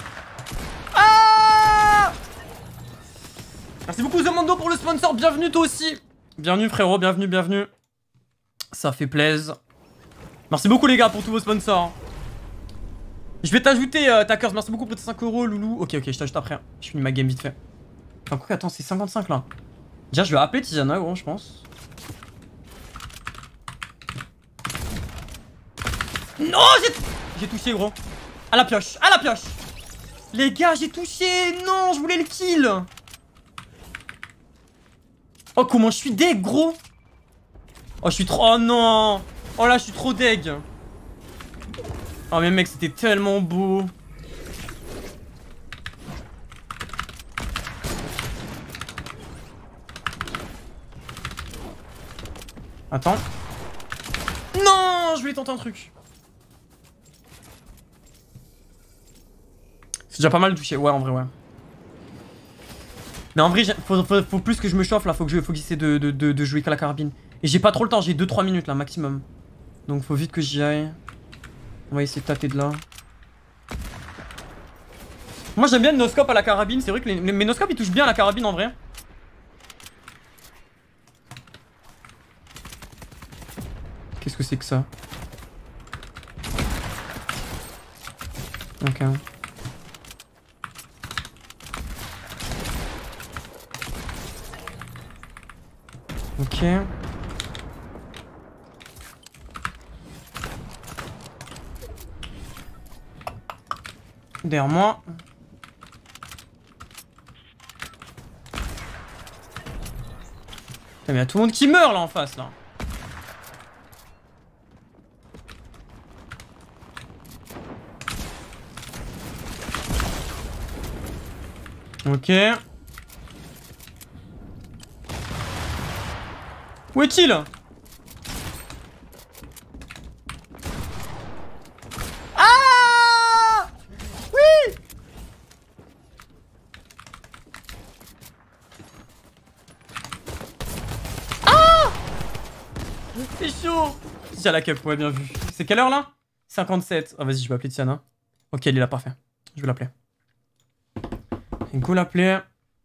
Ah! Merci beaucoup, Zemando, pour le sponsor. Bienvenue, toi aussi. Bienvenue, frérot. Bienvenue, bienvenue. Ça fait plaisir. Merci beaucoup, les gars, pour tous vos sponsors. Je vais t'ajouter, euh, Tackers, merci beaucoup pour tes cinq euros, loulou. Ok, ok, je t'ajoute après. Je finis ma game vite fait. Enfin, quoi, attends, c'est cinquante-cinq là. Déjà, je vais appeler Tiziana, gros, je pense. Non, j'ai... J'ai touché, gros. À la pioche, à la pioche. Les gars, j'ai touché. Non, je voulais le kill. Oh, comment je suis deg, gros. Oh, je suis trop... Oh, non. Oh, là, je suis trop deg. Oh, mais mec, c'était tellement beau. Attends. Non, je voulais tenter un truc. C'est déjà pas mal touché. Ouais, en vrai, ouais. Mais en vrai, faut, faut, faut plus que je me chauffe là. Faut que je, faut que j'essaie de, de, de, de jouer qu'à la carabine. Et j'ai pas trop le temps. J'ai deux trois minutes là, maximum. Donc faut vite que j'y aille. On va essayer de tâter de là. Moi j'aime bien le no-scope à la carabine. C'est vrai que les, les, mes no-scopes ils touchent bien à la carabine en vrai. Qu'est-ce que c'est que ça? Ok. Ok. Derrière moi. Putain, mais y'a tout le monde qui meurt là en face là. Ok. Où est-il? Ah! Oui! Ah! C'est chaud! Tiens la cup, ouais, bien vu. C'est quelle heure là? cinquante-sept. Ah, vas-y, je vais appeler Tiana. Ok, elle est là, parfait. Je vais l'appeler. Go l'appeler.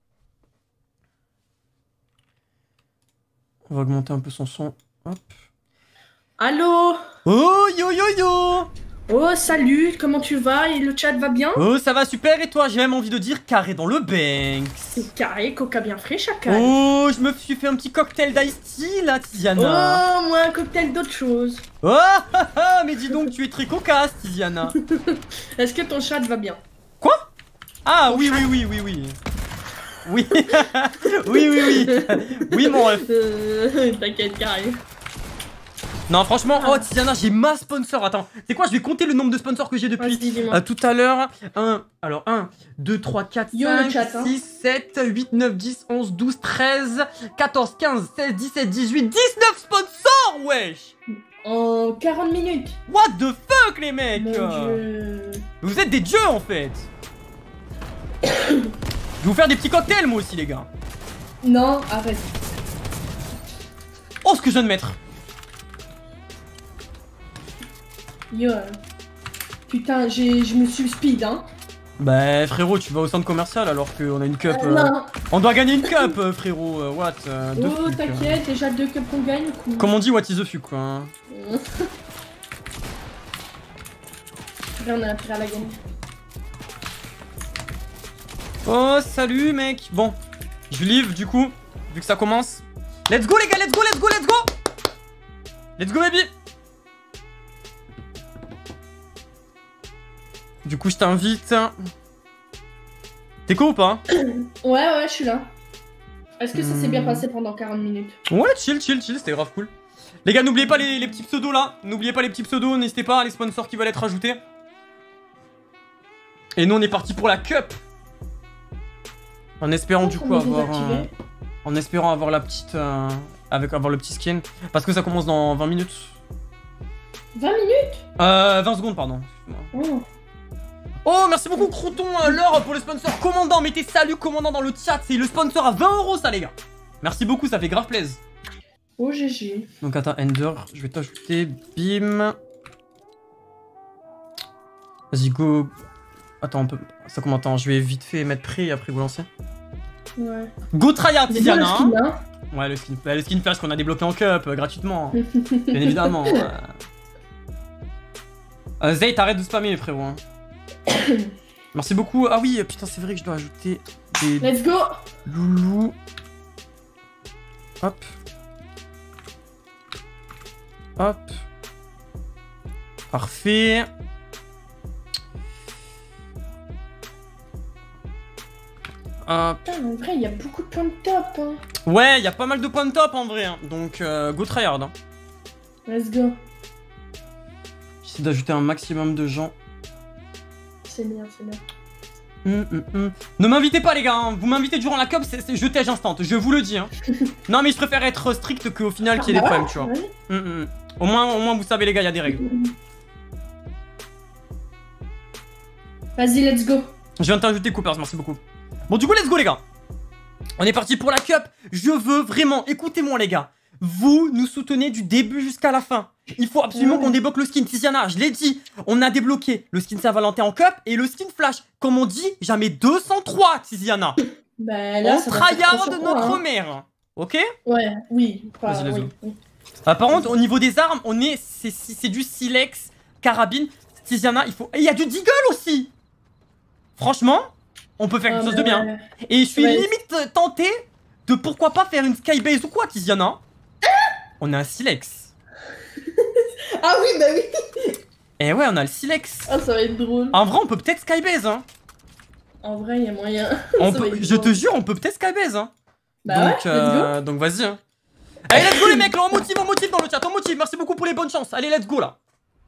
On va augmenter un peu son son. Hop. Allô? Oh yo yo yo! Oh salut, comment tu vas? Et le chat va bien? Oh ça va super et toi? J'ai même envie de dire carré dans le Banks. C'est carré, coca bien frais chacal. Oh je me suis fait un petit cocktail d'ice tea là Tiziana. Oh moi un cocktail d'autre chose. Oh ah, ah, mais dis donc tu es très cocasse Tiziana. Est-ce que ton chat va bien? Quoi? Ah oui, oui oui oui oui oui. Oui oui oui oui. Oui mon ref. Euh, T'inquiète carré. Non franchement, oh Tiziana j'ai ma sponsor. Attends, c'est quoi? Je vais compter le nombre de sponsors que j'ai depuis euh, tout à l'heure. un, alors un, deux, trois, quatre, cinq, six, sept, huit, neuf, dix, onze, douze, treize, quatorze, quinze, seize, dix-sept, dix-huit, dix-neuf sponsors wesh. En quarante minutes. What the fuck les mecs. Mon Dieu. Vous êtes des dieux en fait. Je vais vous faire des petits cocktails moi aussi les gars. Non, arrête. Oh ce que je viens de mettre. Yo. Putain, j'ai, je me suis speed hein. Bah frérot tu vas au centre commercial alors qu'on a une cup. Euh, non. Euh... On doit gagner une cup euh, frérot. Euh, what euh, Oh t'inquiète, déjà deux cups qu'on gagne. Cool. Comme on dit what is the fuck quoi. Hein. On a appris à la gagner. Oh salut mec. Bon, je livre du coup, vu que ça commence. Let's go les gars, let's go, let's go, let's go. Let's go baby. Du coup je t'invite. T'es cool ou pas? Ouais ouais je suis là. Est-ce que ça s'est bien passé pendant quarante minutes? Ouais chill chill chill, c'était grave cool. Les gars n'oubliez pas les, les petits pseudos là. N'oubliez pas les petits pseudos, n'hésitez pas, les sponsors qui veulent être ajoutés. Et nous on est parti pour la cup. En espérant oh, du coup avoir euh, en espérant avoir la petite euh, avec avoir le petit skin parce que ça commence dans vingt minutes. vingt minutes? Euh vingt secondes pardon. Oh. Oh merci beaucoup Crouton euh, Laure pour le sponsor. Commandant, mettez salut commandant dans le chat, c'est le sponsor à vingt euros ça les gars. Merci beaucoup, ça fait grave plaisir. Oh G G. Donc attends Ender, je vais t'ajouter, bim. Vas-y go. Attends un peu, ça comment attends, je vais vite fait mettre prêt et après vous lancer. Ouais. Go tryhard Tiziana hein. Hein. Ouais le skin, le skin flash qu'on a débloqué en cup euh, gratuitement. Bien évidemment. euh... euh, Zay t'arrêtes de spammer les frérots hein. Merci beaucoup. Ah oui putain c'est vrai que je dois ajouter des... Let's go loulous. Hop. Hop. Parfait. Hop. Putain, en vrai, il y a beaucoup de points de top. Hein. Ouais, il y a pas mal de points de top en vrai. Hein. Donc, euh, go tryhard. Hein. Let's go. J'essaie d'ajouter un maximum de gens. C'est bien, c'est bien. Hum, hum, hum. Ne m'invitez pas les gars, hein. Vous m'invitez durant la cup, c'est je tège instant, je vous le dis. Hein. Non mais je préfère être strict qu'au final qu'il y ait Ah, des bah problèmes, tu vois. ouais. Hum, hum. Au, moins, au moins vous savez les gars, il y a des règles. Vas-y, let's go. Je viens de t'ajouter Coopers, merci beaucoup. Bon du coup let's go les gars. On est parti pour la cup. Je veux vraiment, écoutez-moi les gars. Vous nous soutenez du début jusqu'à la fin. Il faut absolument Ouais. qu'on débloque le skin Tiziana, je l'ai dit. On a débloqué le skin Saint-Valentin en cup et le skin Flash. Comme on dit, jamais deux cent trois Tiziana. Bah là, On ça va faire trop tryhard sur toi, notre hein. mère. Ok. Ouais, oui. Pas, Vas-y, let's oui, go. oui. Ah, par contre, au niveau des armes, on est, c'est c'est du silex, carabine, Tiziana, il faut... Et il y a du deagle aussi. Franchement, on peut faire quelque Ah, chose bah de bien. ouais. Et je suis Ouais. limite tenté de pourquoi pas faire une skybase ou quoi, Tiziana. On a un silex. Ah oui, bah oui. Eh ouais, on a le silex. Ah, ça va être drôle. En vrai, on peut peut-être skybase, hein. En vrai, il y a moyen. On Ça peut- va être je te drôle. jure, on peut peut-être skybase, hein. Bah donc, ouais, let's go. euh, donc vas-y. Hein. Allez, let's go les mecs, là, on motive, on motive dans le chat, on motive. Merci beaucoup pour les bonnes chances. Allez, let's go là.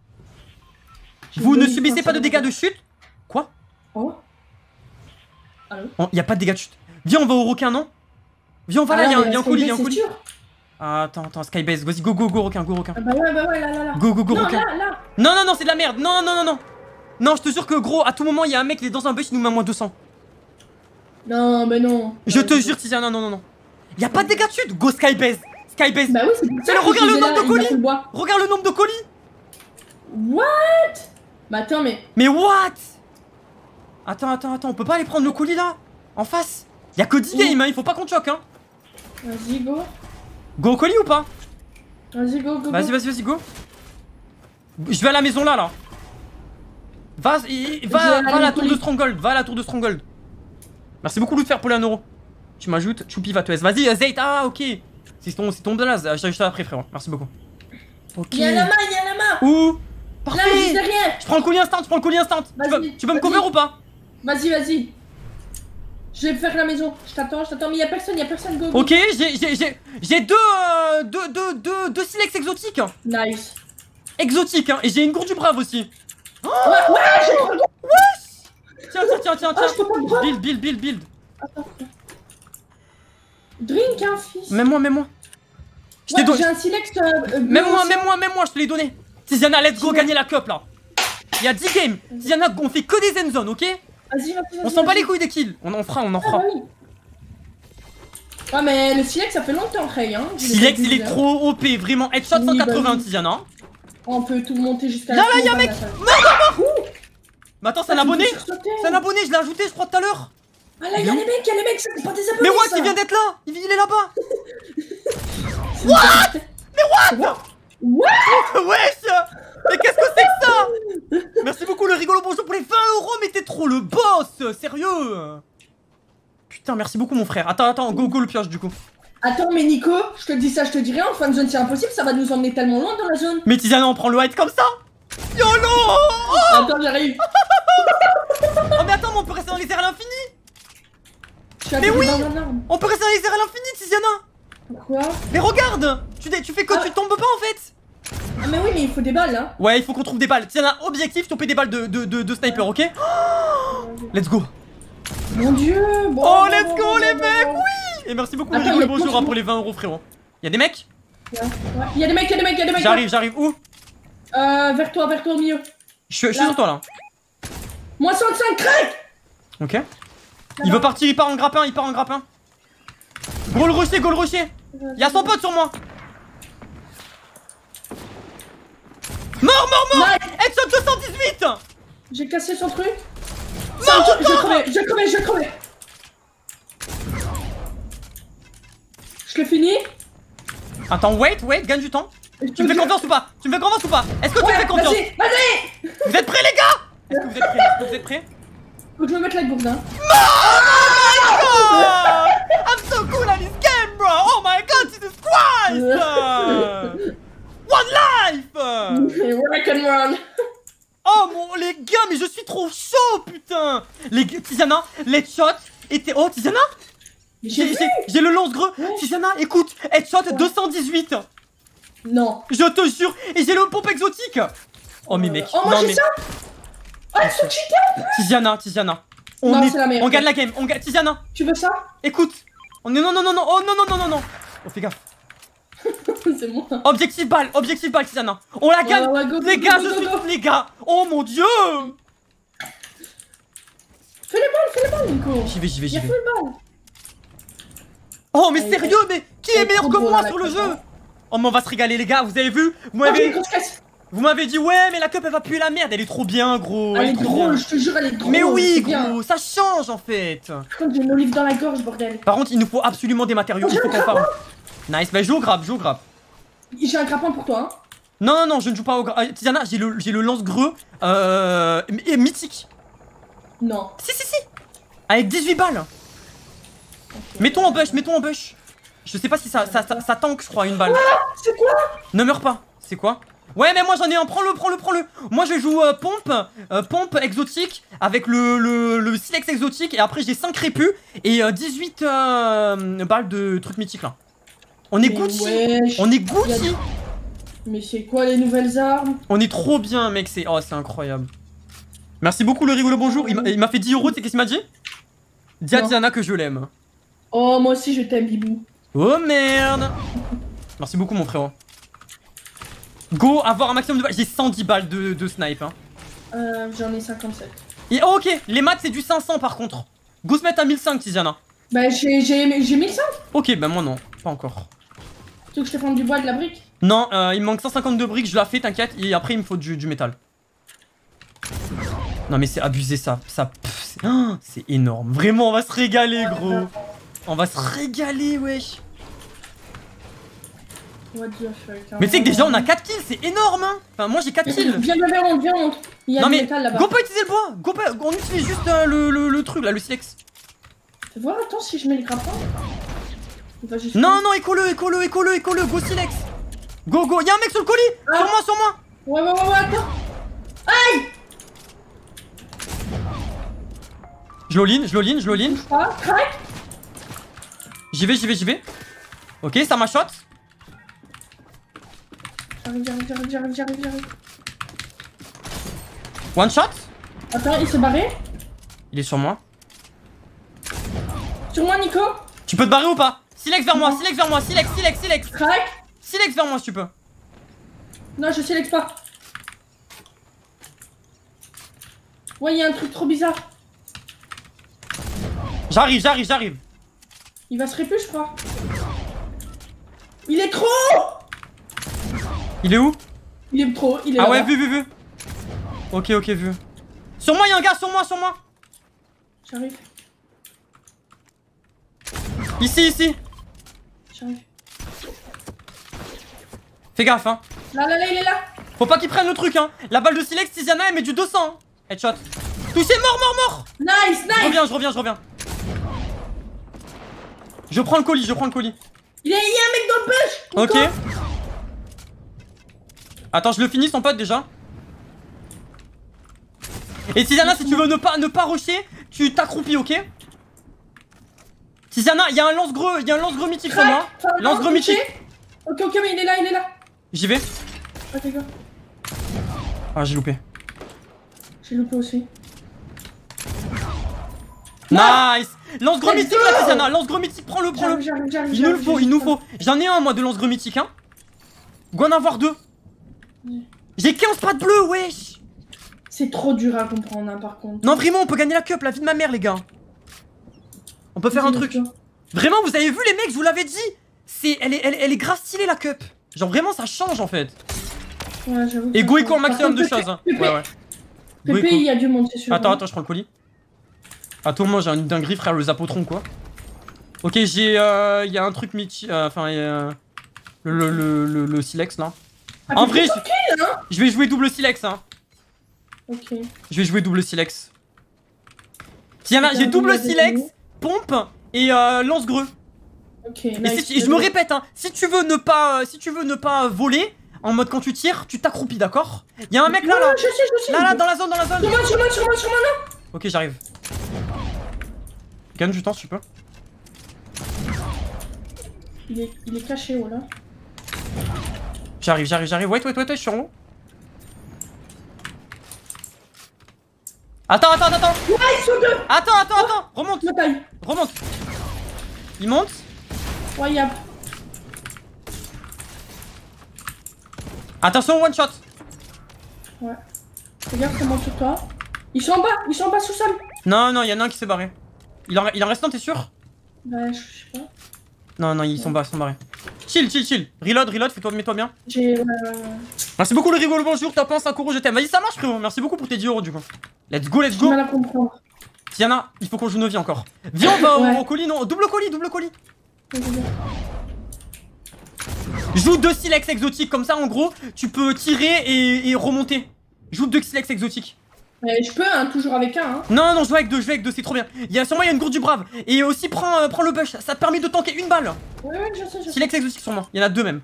J'ai Vous ne donné subissez quinze pas de dégâts de secondes. chute. Quoi? Oh. Allô? Il y a pas de dégâts de chute. Viens, on va au requin, non? Viens, on va Ah là, il y a, non, un- mais y a un la colis, il y a un skybase, colis. c'est sûr. Ah, attends, attends, skybase, vas-y, go, go, go, requin, go, requin. Ah bah ouais, bah ouais, là, là, là. Go, go, go, Non, requin. là, là. Non, non, non, c'est de la merde. Non, non, non, non. Non, je te jure que gros, à tout moment, il y a un mec, il est dans un bus, il nous met à moins deux cents. Non, mais non. Je Ouais, te c'est- jure, Tiziana, non, non, non. Il y a pas de dégâts de chute. Go, skybase. Skybase. Bah oui, c'est pour ça Mais le- que regarde je le disais nombre là, de il m'a colis. fait le bois. Regarde le nombre de colis. What? Bah attends, mais. Mais what? Attends, attends, attends, on peut pas aller prendre le colis là? En face? Y'a que dix games, hein, il faut pas qu'on choque, hein. Vas-y, go. Go au colis ou pas? Vas-y, go, go. Vas-y, go. vas-y, vas-y, go. Je vais à la maison là, là. Va, y- va, Je vais aller va à la au tour de colis. Stronghold, va à la tour de Stronghold. Merci beaucoup de faire pour les un euro. Tu m'ajoutes, Choupi va te S. Vas-y, euh, Zayt, ah ok. C'est ton, c'est ton blaze, je t'ajoute après, frérot. Merci beaucoup. Ok. Il y a la main, il y a la main. Où? Là, Parfait. juste derrière. Je prends le colis instant, je prends le colis instant. Tu veux, Vas-y, tu veux me vas-y. cover ou pas? Vas-y, vas-y. Je vais faire la maison. Je t'attends, je t'attends. Mais il y a personne, il y a personne, go. go. Ok, j'ai, j'ai, j'ai, j'ai deux, euh, deux, deux, deux, deux silex exotiques. Nice. Exotiques, hein. Et j'ai une gourde du brave aussi. Ouais, ouais, j'ai trop le droit. Tiens, tiens, tiens, tiens, Ah, je tiens. peux pas le droit. Build, build, build, build. Attends. Drink, hein, fils. Même moi, même moi. Je t'ai Ouais, donné. j'ai un silex. Euh, euh, Même bleu moi, aussi. même moi, même moi, je te l'ai donné. Tiziana, let's go Tiziana. gagner la cup là. Il y a dix games. Tiziana, on fait que des end zones, ok? Vas-y, vas-y. On vas-y, s'en bat vas-y. les couilles des kills. On en fera, on en Ah, fera. bah oui. Ouais, mais le silex, ça fait longtemps, Ray, hein. Je l'ai Silex, pas il est dit, hein. trop O P, vraiment. Headshot Oui, cent bah quatre-vingts, oui. Tiziana. On peut tout monter jusqu'à Là, la là, fin y a un de mec. la salle. Mais attends, c'est Ah, un tu me abonné? fais sursauter. C'est un abonné, je l'ai ajouté, je crois, tout à l'heure. Ah là, il y a les mecs, il y a les mecs, ça, c'est pas des abonnés. Mais what, ça. il vient d'être là. Il il est là-bas. C'est bon. Wesh. Mais qu'est-ce que c'est que ça? Merci beaucoup, le rigolo bonjour pour les vingt euros. Mais t'es trop le boss, sérieux. Putain, merci beaucoup, mon frère. Attends, attends, go, go le pioche, du coup. Attends, mais Nico, je te dis ça, je te dis rien. En fin de zone, c'est impossible, ça va nous emmener tellement loin dans la zone. Mais Tiziana, on prend le white comme ça? YOLO! Oh, Attends, j'arrive. oh, mais attends, mais on peut rester dans les airs à l'infini! Je suis à Mais côté oui. d'un gendarme. On peut rester dans les airs à l'infini, Tiziana! Pourquoi? Mais regarde! Tu, dé- tu fais que Ah. tu tombes pas en fait! Ah, mais oui, mais il faut des balles, là. Ouais, il faut qu'on trouve des balles. Tiziana, objectif, choper des balles de, de, de, de sniper, ok? Let's go! Mon dieu. Bon, Oh, bon, let's bon, go, bon, les bon, mecs! bon. Oui! Et merci beaucoup, le Attends, rigolo il y a bonjour trop hein, de- pour les vingt euros, frérot. Y'a des mecs? Ouais, ouais. Il y a des mecs, il y a des mecs, il y a des mecs. J'arrive, j'arrive. Où? Euh, vers toi, vers toi au milieu. Je suis je suis Là. sur toi là. Moins soixante-cinq, crack. Ok. Il veut partir, il part en grappin, il part en grappin. Gros le rocher, gros le rocher. Y'a son pote sur moi. Mort, mort, mort. Nice. Headshot deux cent dix-huit. J'ai cassé son truc. Mort Je encore. crevais, je crevais, je crevais. Je le finis. Attends, wait, wait, gagne du temps. Tu me fais confiance ou pas? Tu me fais confiance ou pas? Est-ce que tu me Ouais, fais confiance? vas-y, vas-y. Vous êtes prêts les gars? Est-ce que vous êtes prêts? Est-ce que vous êtes prêts? Faut que je me mette la gourde, hein. Oh, I'm so cool at this game, bro. Oh my god, Jesus Christ. One life. Rock and roll. Oh mon, les gars, mais je suis trop chaud, putain. Les gars, Tiziana, headshot. était... Oh, Tiziana, j'ai j'ai le lance-greux. Ouais. Tiziana, écoute, headshot ouais. deux cent dix-huit. Non. Je te jure, et j'ai le pompe exotique. Oh, mais mec. Oh, moi non, j'ai mais... ça. Oh, ils sont cheatés en plus. Tiziana, Tiziana. On, non, est... c'est la meilleure. On gagne la game. On gagne... Tiziana. Tu veux ça? Écoute. On est... Non, non, non, non. Oh, non, non, non, non, non. Oh, fais gaffe. C'est moi. Objectif balle, objectif balle, Tiziana. On la gagne. Ouais, ouais, go, les go, gars, go, je go, suis... go. Les gars. Oh, mon Dieu. Fais les balles, fais les balles, Nico. J'y vais, j'y vais, j'y vais. Fais les balles. Oh, mais sérieux, mais qui est meilleur que moi sur le jeu? Oh, mais on va se régaler, les gars. Vous avez vu? Vous m'avez... Vous m'avez dit, ouais, mais la cup elle va puer la merde, elle est trop bien, gros. Elle, elle est drôle, je te jure, elle est drôle. Mais oui, gros, bien. Ça change en fait. Putain, j'ai une olive dans la gorge, bordel. Par contre, il nous faut absolument des matériaux, oh, il faut qu'on farme. Nice, bah joue au grappe, joue au grappe. J'ai un grappin pour toi, hein. Non, non, non, je ne joue pas au grappe. Euh, Tiziana, j'ai le, le lance-greux euh, mythique. Non. Si, si, si. Avec dix-huit balles. Okay. Mettons en bush, mettons en bush. Je sais pas si ça, ça, ça, ça tank, je crois, une balle. Ah, c'est quoi? Ne meurs pas. C'est quoi? Ouais, mais moi j'en ai un, prends-le, prends-le, prends-le. Moi je joue euh, pompe, euh, pompe exotique avec le, le, le silex exotique. Et après j'ai cinq répus et euh, dix-huit euh, balles de trucs mythiques là. On est Gucci. Wesh. On est Gucci. Mais c'est quoi les nouvelles armes? On est trop bien, mec. C'est oh, c'est incroyable. Merci beaucoup, le rigolo bonjour. Il m'a fait dix euros, tu sais qu'est-ce qu'il m'a dit? Dis à Tiziana que je l'aime. Oh, moi aussi je t'aime, Bibou. Oh merde. Merci beaucoup, mon frérot. Go, avoir un maximum de balles. J'ai cent dix balles de, de snipe. Hein. Euh, j'en ai cinquante-sept. Et, oh, ok, les maths c'est du cinq cents par contre. Go se mettre à mille cinq, Tiziana. Bah, j'ai mille cinq. Ok, bah moi non, pas encore. Tu veux que je te fasse du bois et de la brique? Non, euh, il me manque cent cinquante-deux briques, je la fais, t'inquiète. Et après, il me faut du, du métal. Non, mais c'est abusé ça. Ça c'est oh, énorme. Vraiment, on va se régaler, gros. On va se régaler, wesh. Mais tu sais que déjà on a quatre kills, c'est énorme hein. Enfin moi j'ai quatre kills. Viens, viens, viens, viens, on... Il y a non du mais métal là-bas. go pas utiliser le bois, go pas... on utilise juste euh, le, le, le truc là, le silex. Fais voir, attends si je mets le grappin. Juste... Non non, éco-le, éco-le, éco-le, éco-le, go silex. Go go, y'a un mec sur le colis, ah. Sur moi, sur moi. Ouais ouais ouais ouais, attends. Aïe. Je l'all-in, je l'all-in, je l'all-in. J'y vais, j'y vais, j'y vais. Ok, ça m'a shot. J'arrive, j'arrive, j'arrive, j'arrive, j'arrive, j'arrive. One shot. Attends, il s'est barré. Il est sur moi. Sur moi, Nico. Tu peux te barrer ou pas? Silex vers moi, silex vers moi, silex, silex, silex. Crac. Silex vers moi si tu peux. Non, je silex pas. Ouais, il y a un truc trop bizarre. J'arrive, j'arrive, j'arrive. Il va se répu, je crois. Il est trop. Il est où? Il est trop, il est Ah ouais, vu, vu, vu. Ok, ok, vu. Sur moi, il y a un gars, sur moi, sur moi. J'arrive. Ici, ici. J'arrive. Fais gaffe, hein. Là, là, là, il est là. Faut pas qu'il prenne le truc, hein. La balle de silex, Tiziana, elle met du deux cents. Hein. Headshot. Touché, mort, mort, mort. Nice, nice. Je reviens, je reviens, je reviens. Je prends le colis, je prends le colis. Il y a, il y a un mec dans le bush. Ok. Attends, je le finis son pote déjà. Et Tiziana, si tu veux ne pas, ne pas rusher, tu t'accroupis, ok? Tiziana, il y a un lance-greux, il y a un lance-greux mythique sur moi. Lance-greux mythique. Ok, ok, mais il est là, il est là. J'y vais. Ok, go. Ah, j'ai loupé. J'ai loupé aussi. Nice. Lance-greux mythique là, Tiziana. Lance-greux mythique, prends-le, prends-le. Il nous le faut, il nous faut. J'en ai un moi de lance-greux mythique, hein. Go en avoir deux. J'ai quinze pattes bleues, wesh. C'est trop dur à comprendre, hein, par contre. Non, vraiment, on peut gagner la cup, la vie de ma mère, les gars. On peut faire un truc. Vraiment, vous avez vu, les mecs, je vous l'avais dit. C'est, elle est, elle, elle est grave stylée, la cup. Genre, vraiment, ça change, en fait. Ouais, j'avoue. Et go éco un maximum de choses. Hein. Ouais, ouais. Pépé, il y a du monde, c'est sûr. Attends, attends, je prends le colis. Attends, moi, j'ai une dinguerie, frère, le zapotron, quoi. Ok, j'ai, euh, il y a un truc mythique, enfin, euh, le, le, le, le, le silex, là. Ah, en vrai, je... Okay, hein, je vais jouer double silex, hein. Ok. Je vais jouer double silex. Tiens, j'ai double silex, pompe et euh, lance-greux. Ok. Et Nice, si tu... et je me répète, hein, si tu veux ne pas, euh, si tu veux ne pas voler, en mode quand tu tires, tu t'accroupis, d'accord? Y'a un mec là, Ouais, là. je sais, je sais. Là, là, dans la zone, dans la zone. Sur moi, sur moi, sur moi, sur moi, non. Ok, j'arrive. Gagne du temps si tu peux. Il est, il est caché, oh là. J'arrive, j'arrive, j'arrive. Wait, wait, wait, wait, je suis en haut. Attends, attends, attends. Ouais, ils sont deux. Attends, attends, attends. Remonte, Ma taille. remonte. Il monte. Ouais, y'a. Attention, one shot. Ouais. Regarde comment sur toi. Ils sont en bas, ils sont en bas sous sol. Non, non, il y en a un qui s'est barré. Il en, il en reste un, t'es sûr? Ouais, je sais pas. Non, non, ils sont bas, ils sont barrés. Chill, chill, chill. Reload, reload, fais-toi, mets-toi bien. J'ai. Ouais, ouais, ouais. Merci beaucoup, le rigolo, bonjour. T'as pas cinq euros, je t'aime. Vas-y, ça marche, frérot. Merci beaucoup pour tes dix euros, du coup. Let's go, let's J'ai go. mal à comprendre. Tiana, il faut qu'on joue nos vies encore. Viens, on va au- Ouais. au colis, non. Double colis, double colis. Ouais, ouais, ouais. Joue deux silex exotiques, comme ça, en gros, tu peux tirer et, et remonter. Joue deux silex exotiques. Mais je peux, hein, toujours avec un. Hein. Non, non, joue avec deux, joue avec deux, c'est trop bien. Il y a sûrement il y a une gourde du brave. Et aussi, prends, euh, prends le bush, ça te permet de tanker une balle. Ouais, ouais, je sais, je sais. Silex exotique, sûrement. Il y en a deux même.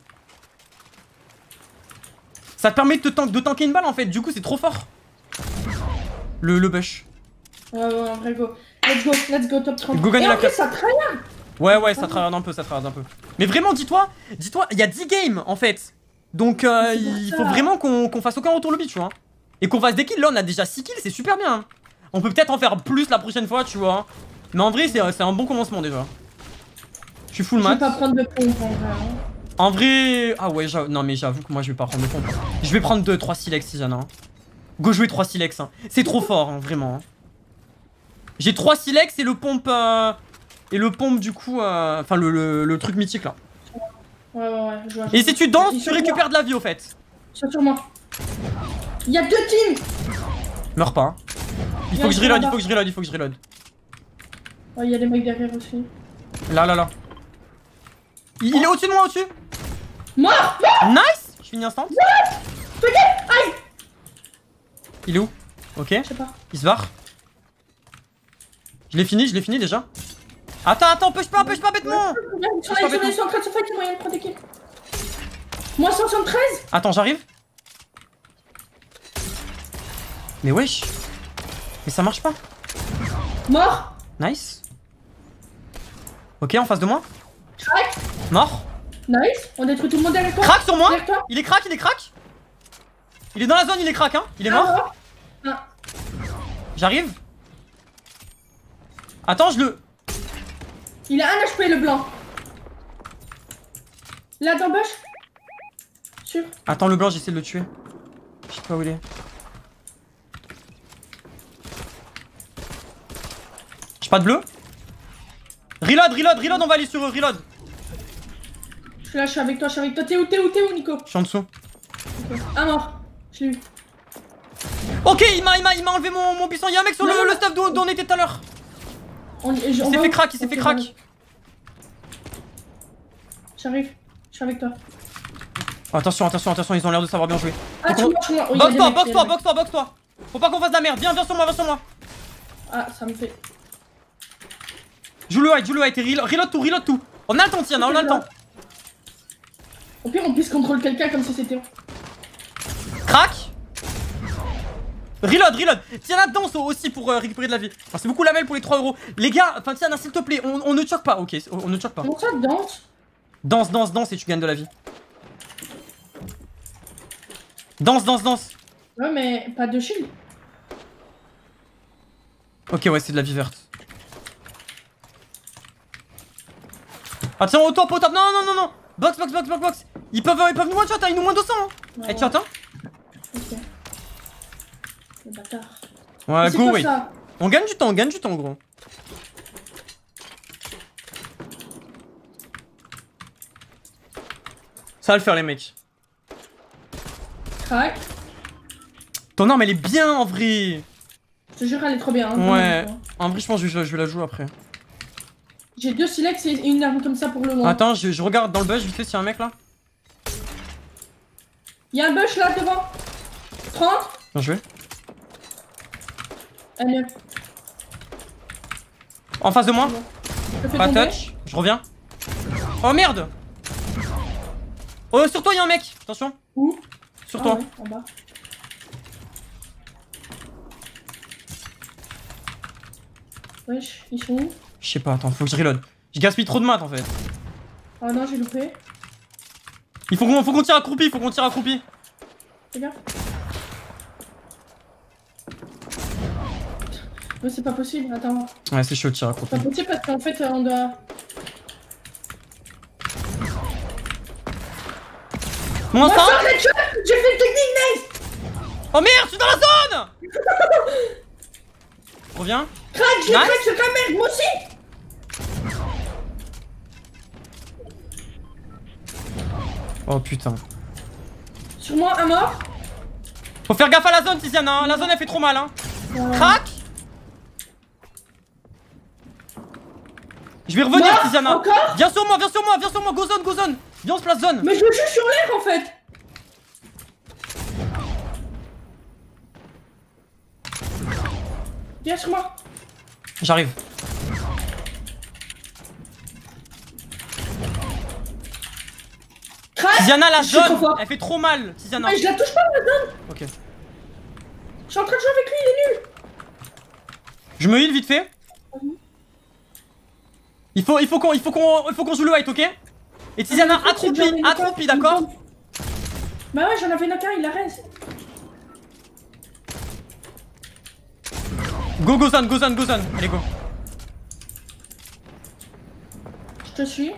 Ça te permet de, te tank, de tanker une balle en fait, du coup, c'est trop fort. Le, le bush. Ouais, ouais, en vrai, go. Let's go, let's go, top trente. Go gagner Et la en plus, classe. ça traîne. Ouais, ouais, ça travaille un peu, ça travaille un peu. Mais vraiment, dis-toi, dis-toi, il y a dix games en fait. Donc, euh, C'est pour il ça. faut vraiment qu'on qu'on fasse aucun retour lobby, tu vois. Et qu'on fasse des kills. Là, on a déjà six kills, c'est super bien. hein. On peut peut-être en faire plus la prochaine fois, tu vois. Mais en vrai, c'est c'est un bon commencement déjà. Je suis full Je vais mat. pas prendre de pompe en vrai. Hein. En vrai. Ah ouais, j'avoue- non, mais j'avoue que moi, je vais pas prendre de pompe. Je vais prendre deux, trois silex si j'en ai un. Go jouer trois silex. Hein. C'est trop fort, hein, vraiment. hein. J'ai trois silex et le pompe. euh, Et le pompe, du coup. euh, Enfin, le, le, le truc mythique là. Ouais, ouais, ouais. Je vois, je Et vois. si tu danses, Ils tu sont récupères de la vie au fait. Ils sont sur moi. Il y a deux teams. Meurs pas. hein. Il faut Viens, que je je reload, suis il là-bas. faut que je reload, il faut que je reload. Ouais, il y a des mecs derrière aussi. Là, là, là. Il, il est au-dessus de moi, au-dessus. Mort. Nice. Je finis instant. Aïe. Il est où? Ok. Je sais pas. Il se barre. Je l'ai fini, je l'ai fini déjà. Attends, attends, push pas, push pas bêtement. Ils sont là, ils sont là, ils sont en train de se fight, ils ont moyen de prendre des kills. Moi cent soixante-treize. Attends, j'arrive. Mais wesh. Mais ça marche pas. Mort. Nice. Ok, en face de moi. Crack. Mort. Nice. On détruit tout le monde derrière toi. Crack sur moi. Derrière toi. Il est crack, il est crack. Il est dans la zone, il est crack, hein. Il est mort. Ah, mort. Ah. J'arrive. Attends, je le... Il a un H P le blanc. Là dans bush. Sûr. Attends, le blanc, j'essaie de le tuer. Je sais pas où il est. J'ai pas de bleu. Reload, reload, reload, on va aller sur eux, reload. Je suis là, je suis avec toi, je suis avec toi. T'es où, t'es où, t'es où, Nico? Je suis en dessous. Ok. Ah mort. Je l'ai eu. Ok, il m'a il m'a il m'a enlevé mon, mon buisson. Il y a un mec sur Non, le, non, le non. stuff d'où d'où on était tout à l'heure. On, je- Il on s'est va fait où? crack, il s'est Ok, fait crack. vas-y. J'arrive. Je suis avec toi. Oh, attention, attention, attention, ils ont l'air de savoir bien jouer. Ah, Faut tu qu'on- vois, tu vois. Oui, il y a des Boxe-toi, mecs, il y a boxe-toi, des mecs. boxe-toi, boxe-toi. Faut pas qu'on fasse de la merde. Viens, viens sur moi, viens sur moi. Ah, ça me fait. Joue le hide, joue le hide et reload, reload tout, reload tout. On a le temps, Tiana, on a le temps. Au pire, on puisse contrôler quelqu'un comme si c'était. Crac. Reload, reload. Tiana danse aussi pour euh, récupérer de la vie. Merci beaucoup Lamel pour les trois euros. Les gars, enfin Tiana, s'il te plaît, on, on ne choque pas. Ok, on ne choque pas. Comment ça danse? Danse, danse, danse et tu gagnes de la vie. Danse, danse, danse. Ouais, mais pas de shield. Ok, ouais, c'est de la vie verte. Ah tiens, auto potable. Non, non, non, non. Box, box, box, box, box. Ils peuvent, ils peuvent nous one shot, hein, ils nous moins deux cents. Hein. Ouais, Eh, ouais. tu attends. Ok. Le bâtard. Ouais, C'est go, quoi wait. ça? On gagne du temps, on gagne du temps, gros. Ça va le faire, les mecs. Crac. Ton arme, elle est bien en vrai. Je te jure, elle est trop bien. Hein, Ouais. vraiment. En vrai, je pense que je, je vais la jouer après. J'ai deux silex et une arme comme ça pour le loin. Attends, je, je regarde dans le bush, vite fait, s'il y a un mec là. Il y a un bush là devant. trente. Bien joué. Allez, En face de moi. je te fais Pas tomber. touch. Je reviens. Oh merde. Oh, sur toi, y'a un mec. Attention. Où? Sur Ah toi. ouais, en bas. Wesh, ils sont où? Je sais pas, attends, faut que je reload. Je gaspille trop de maths en fait. Oh non, j'ai loupé. Il faut qu'on faut qu'on tire accroupi, faut qu'on tire accroupi. Fais gaffe. Mais c'est pas possible, attends. Ouais, c'est chaud de tirer accroupi. C'est pas possible parce qu'en fait, on doit. Mon Moi, sang. ça, headshot. J'ai fait une technique, nice. Oh merde, je suis dans la zone. Reviens. Crac, je l'ai Nice. crack sur ta merde, moi aussi. Oh putain. Sur moi, un mort. Faut faire gaffe à la zone, Tiziana, hein. La zone elle fait trop mal, hein. Ouais. Crac. Je vais revenir, Mort, Tiziana. encore. Viens sur moi, viens sur moi, viens sur moi, go zone, go zone. Viens, on se place zone. Mais je me suis sur l'air en fait. Viens sur moi. J'arrive. Crac. Tiziana, la Je suis trop zone, fort. elle fait trop mal, Tiziana. Mais je la touche pas, la zone. Ok. Je suis en train de jouer avec lui, il est nul. Je me heal vite fait. Il faut, il faut qu'on, il faut qu'on, il faut qu'on joue le white, ok? Et Tiziana, Ah, accroupi, j'en ai une accroupi, autre. d'accord? Bah ouais, j'en avais knock un, il la reste. Go, go zone, go zone, go zone. Allez, go. Je te suis.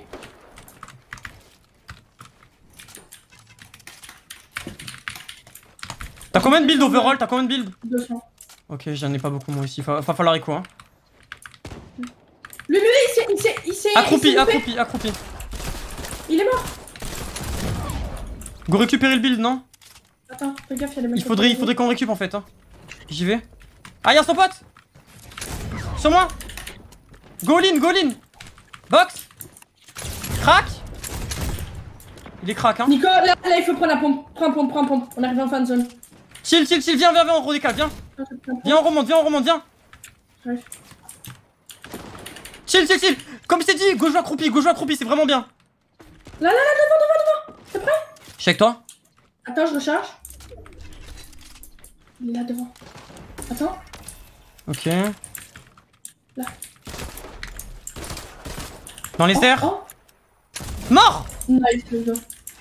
T'as combien de build overall? T'as combien de build? deux cents. Ok, j'en ai pas beaucoup moi aussi. Va, va falloir écho, hein. Lui, lui, il s'est. Il s'est. Il s'est. Accroupi, il s'est loupé. accroupi, accroupi. Il est mort. Go récupérer le build, non? Attends, fais gaffe, il y a des mecs. Il faudrait, il faudrait qu'on récup en fait, hein. J'y vais. Ah, y'a son pote! Sur moi! Go in, go in! Box! Crac! Il est crack, hein. Nico, là, là, il faut prendre la pompe. Prends pompe, prends pompe. On arrive en fin de zone. Chill, chill, chill, viens, viens, viens, on redécale, viens! Viens, on remonte, viens, on remonte, viens! J'arrive. Chill, chill, chill! Comme je t'ai dit, go jouer accroupi, go jouer accroupi, c'est vraiment bien! Là, là, là, devant, devant, devant. T'es prêt? Je suis avec toi? Attends, je recharge. Il est là devant. Attends. Ok. Là. Dans les Oh, airs? oh. Mort! Nice, le gars.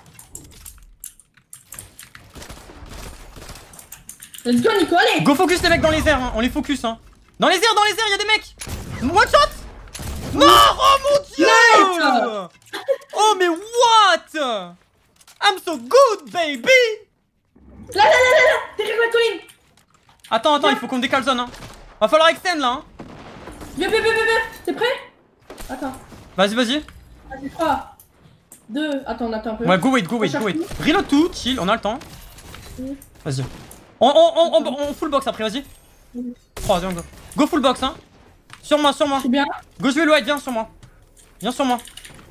Let's go, Nico, allez! Go focus les mecs dans les airs, hein. On les focus, hein. Dans les airs, dans les airs, y'a des mecs! One shot! Mort! Oh mon dieu! Nice! Oh mais what? I'm so good, baby! Là, là, là, là, là! Derrière la colline! Attends, attends, il faut qu'on décale zone, hein. Va falloir extend là, hein. Viens, viens, viens, viens, viens! T'es prêt? Attends. Vas-y, vas-y. Vas-y, trois, deux, attends, on attend un peu. Ouais, go wait, go wait, go wait. Reload tout, chill, on a le temps. Vas-y. On, on, on, on, on full box après, vas-y. trois, viens, go. Go full box, hein. Sur moi, sur moi. Je suis bien. Go jouer le white, viens sur moi. Viens sur moi.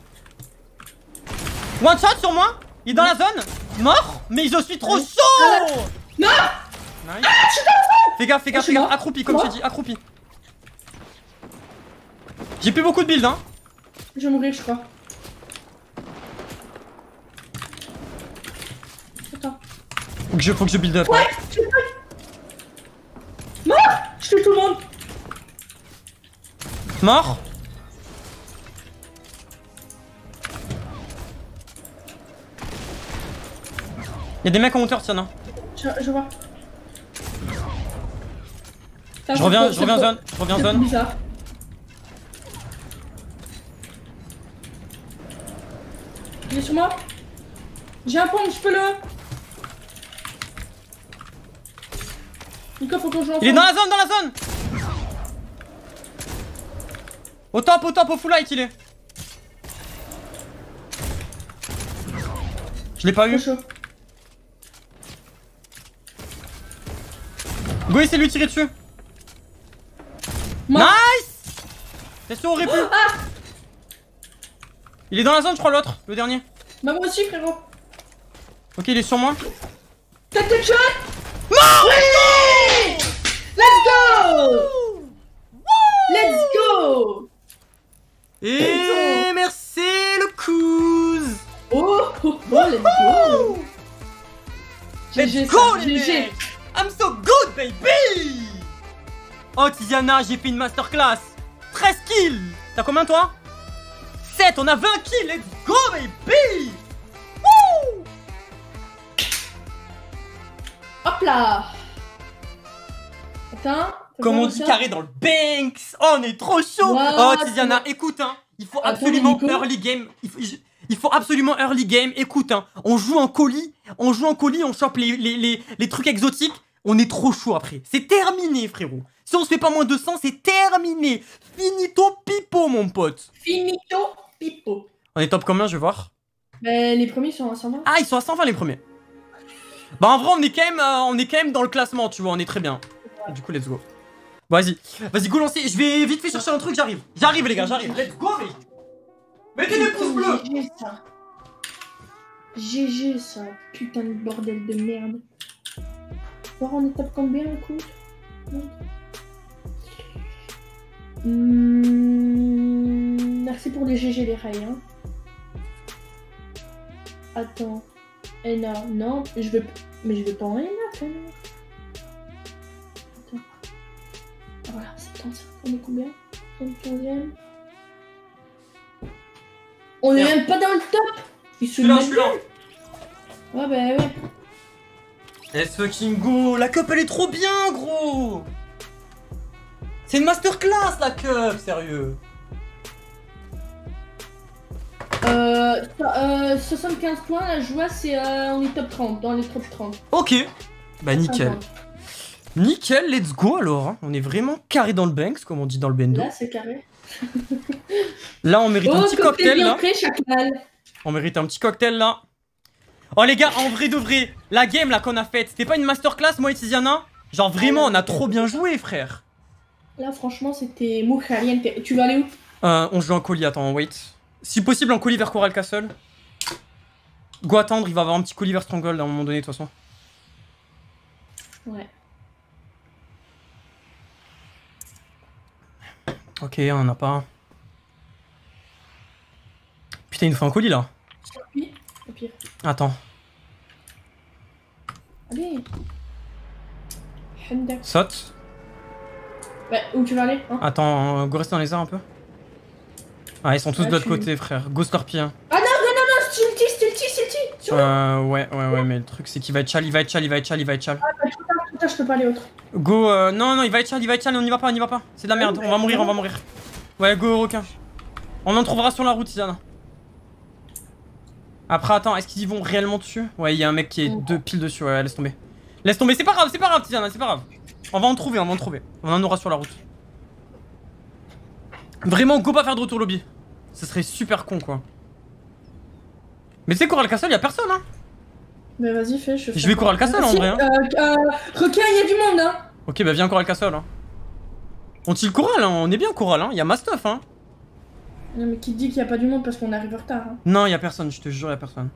One shot sur moi. Il est dans la zone. Mort. Mais je suis trop chaud. Non! Nice. Fais gaffe, fais gaffe, fais gaffe. Accroupi, comme je t'ai dit, accroupi. J'ai plus beaucoup de build, hein. Je vais mourir, je crois. Attends. Faut que je, faut que je build up. Ouais! Je suis prêt! Mort! Je tue tout le monde! Mort. Y'a des mecs en hauteur, tiens, hein. Je, je vois. Je reviens, je reviens zone, je reviens C'est zone. bizarre. Il est sur moi. J'ai un pompe, je peux le. Nico, faut qu'on joue ensemble. Il est dans la zone, dans la zone. Au top, au top, au full light il est. Je l'ai pas eu. Trop chaud. Go essayer de lui tirer dessus. Mort. Nice. T'es sûr, aurait pu. Ah! Il est dans la zone, je crois, l'autre, le dernier. Bah, moi aussi, frérot. Ok, il est sur moi. T'as tes shot? Mort. Oui! Let's go! Let's go! Et merci le cousin. Oh, oh, oh, let's go! Let's G G, go ça, les G G. mecs. I'm so good baby. Oh Tiziana, j'ai fait une masterclass. treize kills. T'as combien toi? sept, on a vingt kills. Let's go baby. Wouh. Hop là. Attends. Comme on dit carré dans le Banks. Oh, on est trop chaud. What? Oh Tiziana, écoute hein. Il faut Attends, absolument Nico. early game. Il faut, il faut absolument early game. Écoute hein. On joue en colis. On joue en colis. On chope les, les, les, les trucs exotiques. On est trop chaud après. C'est terminé frérot. Si on se fait pas moins de cent, c'est terminé. Finito pipo mon pote. Finito pipo. On est top combien, je vais voir. Bah, les premiers sont à cent vingt. Ah, ils sont à cent vingt les premiers. Bah en vrai, on est quand même, euh, on est quand même dans le classement, tu vois, on est très bien. Du coup, let's go. Bon, vas-y, vas-y, go lancer. Je vais vite fait chercher un truc, j'arrive. J'arrive les gars, j'arrive. Let's go mec. Mettez des pouces bleus. G G ça. G G ça. Putain de bordel de merde. Voir on est top combien écoute. Mmh, merci pour les G G les rails. Hein. Attends. Ena, non, je vais. Mais je vais pas en Ena quand même. Attends. Voilà, soixante-quinze. On est combien? soixante-quinzième. On est Merde. même pas dans le top. Ils Je se suis là, je mettent suis là. Ouais, bah ouais. Let's fucking go. La cup, elle est trop bien, gros. C'est une masterclass, la cup, sérieux. Euh, euh, soixante-quinze points, la joie, c'est euh, on est top trente, dans les top trente. Ok. Bah nickel. cinquante. Nickel, let's go alors. Hein. On est vraiment carré dans le Banks, comme on dit dans le bendo. Là, c'est carré. Là, on mérite Oh, un petit cocktail, là. d'entrée, chacal. On mérite un petit cocktail, là. Oh, les gars, en vrai de vrai, la game, là, qu'on a faite, c'était pas une masterclass, moi et Tiziana? Genre, vraiment, on a trop bien joué, frère. Là, franchement, c'était muy caliente. Tu vas aller où? Euh, on joue en colis, attends, wait. Si possible, en colis vers Coral Castle. Go attendre, il va avoir un petit colis vers Stronghold à un moment donné, de toute façon. Ouais. Ok, on en a pas. Putain, il nous faut un colis, là. Oui, au pire. Attends. Allez. Hendak. Saute. Bah, où tu vas aller hein? Attends, euh, go rester dans les airs un peu. Ah, ils sont tous Ah, de l'autre tu- côté, frère. Go Scorpion. Ah non, non, non, non, stilty, stilty, stilty. Sur le- Euh, ouais, ouais, ouais, mais le truc, c'est qu'il va être chal, il va être chal, il va être chal, il va être chal. Ah, bah, tout à tout à je peux pas aller autre. Go, euh, non, non, il va être chal, il va être chal, on y va pas, on y va pas. C'est de la merde, on va mourir, on va mourir. Ouais, go, requin. On en trouvera sur la route, Tiziana. Après, attends, est-ce qu'ils y vont réellement dessus? Ouais, il y a un mec qui est deux piles dessus, ouais, laisse tomber. Laisse tomber, c'est pas grave, c'est pas grave, Tiziana, c'est pas grave. On va en trouver, on va en trouver. On en aura sur la route. Vraiment, go pas faire de retour lobby. Ce serait super con, quoi. Mais tu sais, Coral Castle, y'a personne, hein. Bah, vas-y, fais. Je, Je vais Coral Castle, en Si, vrai, hein. Euh, euh, requin, il y a du monde, hein. Ok, bah viens Coral Castle, hein. On tire Coral, hein, on est bien Coral, hein. Y'a ma stuff, hein. Non, mais qui te dit qu'il y a pas du monde parce qu'on arrive en retard, hein. Non, y'a personne, je te jure, y'a personne.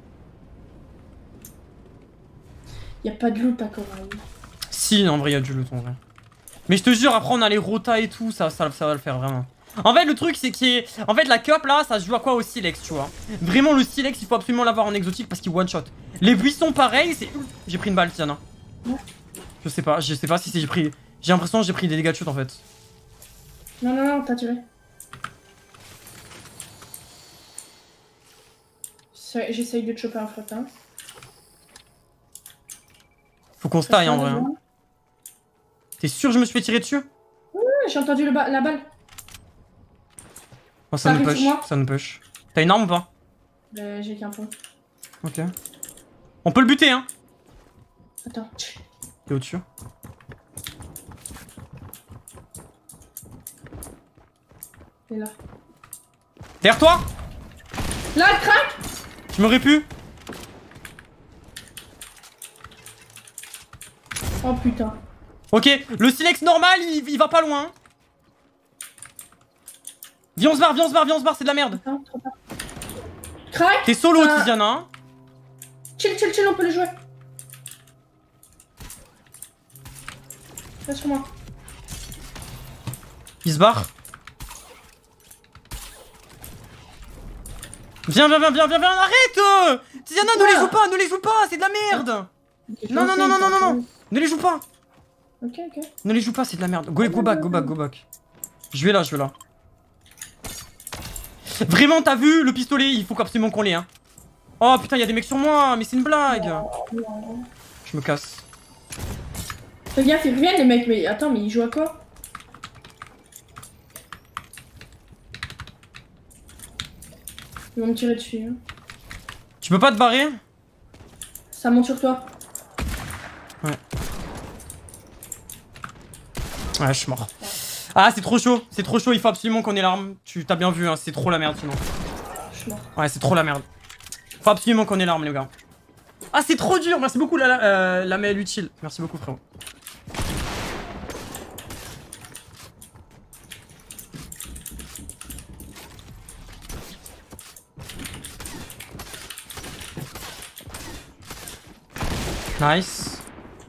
Il y a pas de loot à Coral. Si, en vrai, y'a du loot, en vrai. Mais je te jure, après, on a les rotas et tout, ça, ça, ça va le faire, vraiment. En fait, le truc, c'est qu'il en fait, la cup, là, ça se joue à quoi au silex, tu vois. Vraiment, le silex, il faut absolument l'avoir en exotique parce qu'il one-shot. Les buissons, pareil, c'est... J'ai pris une balle, Tiana. Je sais pas, je sais pas si c'est... J'ai pris... J'ai l'impression que j'ai pris des dégâts de chute, en fait. Non, non, non, t'as tiré. J'essaye de te choper un frottin. Faut qu'on se taille, en vrai. Hein. T'es sûr que je me suis fait tirer dessus? J'ai entendu le ba la balle. Oh, ça Ça nous arrive push, sur moi. ça nous push. T'as une arme ou pas? Euh, J'ai qu'un point. Ok. On peut le buter, hein. Attends. T'es au-dessus. Il est là. Derrière toi. Là, elle craque. Tu m'aurais pu. Oh putain. Ok, le silex normal, il, il va pas loin. Viens, on se barre, viens, on se barre, viens, on se barre, c'est de la merde. Attends, trop tard. Craque. T'es solo, Euh, Tiziana. Hein. Chill, chill, chill, on peut le jouer. Reste sur moi. Il se barre. Viens, viens, viens, viens, viens, viens, arrête. Tiziana, ne Ouais. les joue pas, ne les joue pas, c'est de la merde. Non, non, non, non, non, non, non. Ne les joue pas. Ok, ok. Ne les joue pas, c'est de la merde. Go, go back, go back, go back. Je vais là, je vais là. Vraiment, t'as vu le pistolet? Il faut absolument qu'on l'ait, hein. Oh putain, il y a des mecs sur moi, mais c'est une blague. Non. Je me casse. Fais gaffe, ils reviennent les mecs, mais attends, mais ils jouent à quoi? Ils vont me tirer dessus. Hein. Tu peux pas te barrer? Ça monte sur toi. Ouais. Ouais, je suis mort. Ah, c'est trop chaud, c'est trop chaud, il faut absolument qu'on ait l'arme. Tu t'as bien vu, hein, c'est trop la merde sinon. Je suis mort. Ouais, c'est trop la merde. Faut absolument qu'on ait l'arme, les gars. Ah, c'est trop dur, merci beaucoup, la, la, euh, la mail utile. Merci beaucoup, frérot. Nice.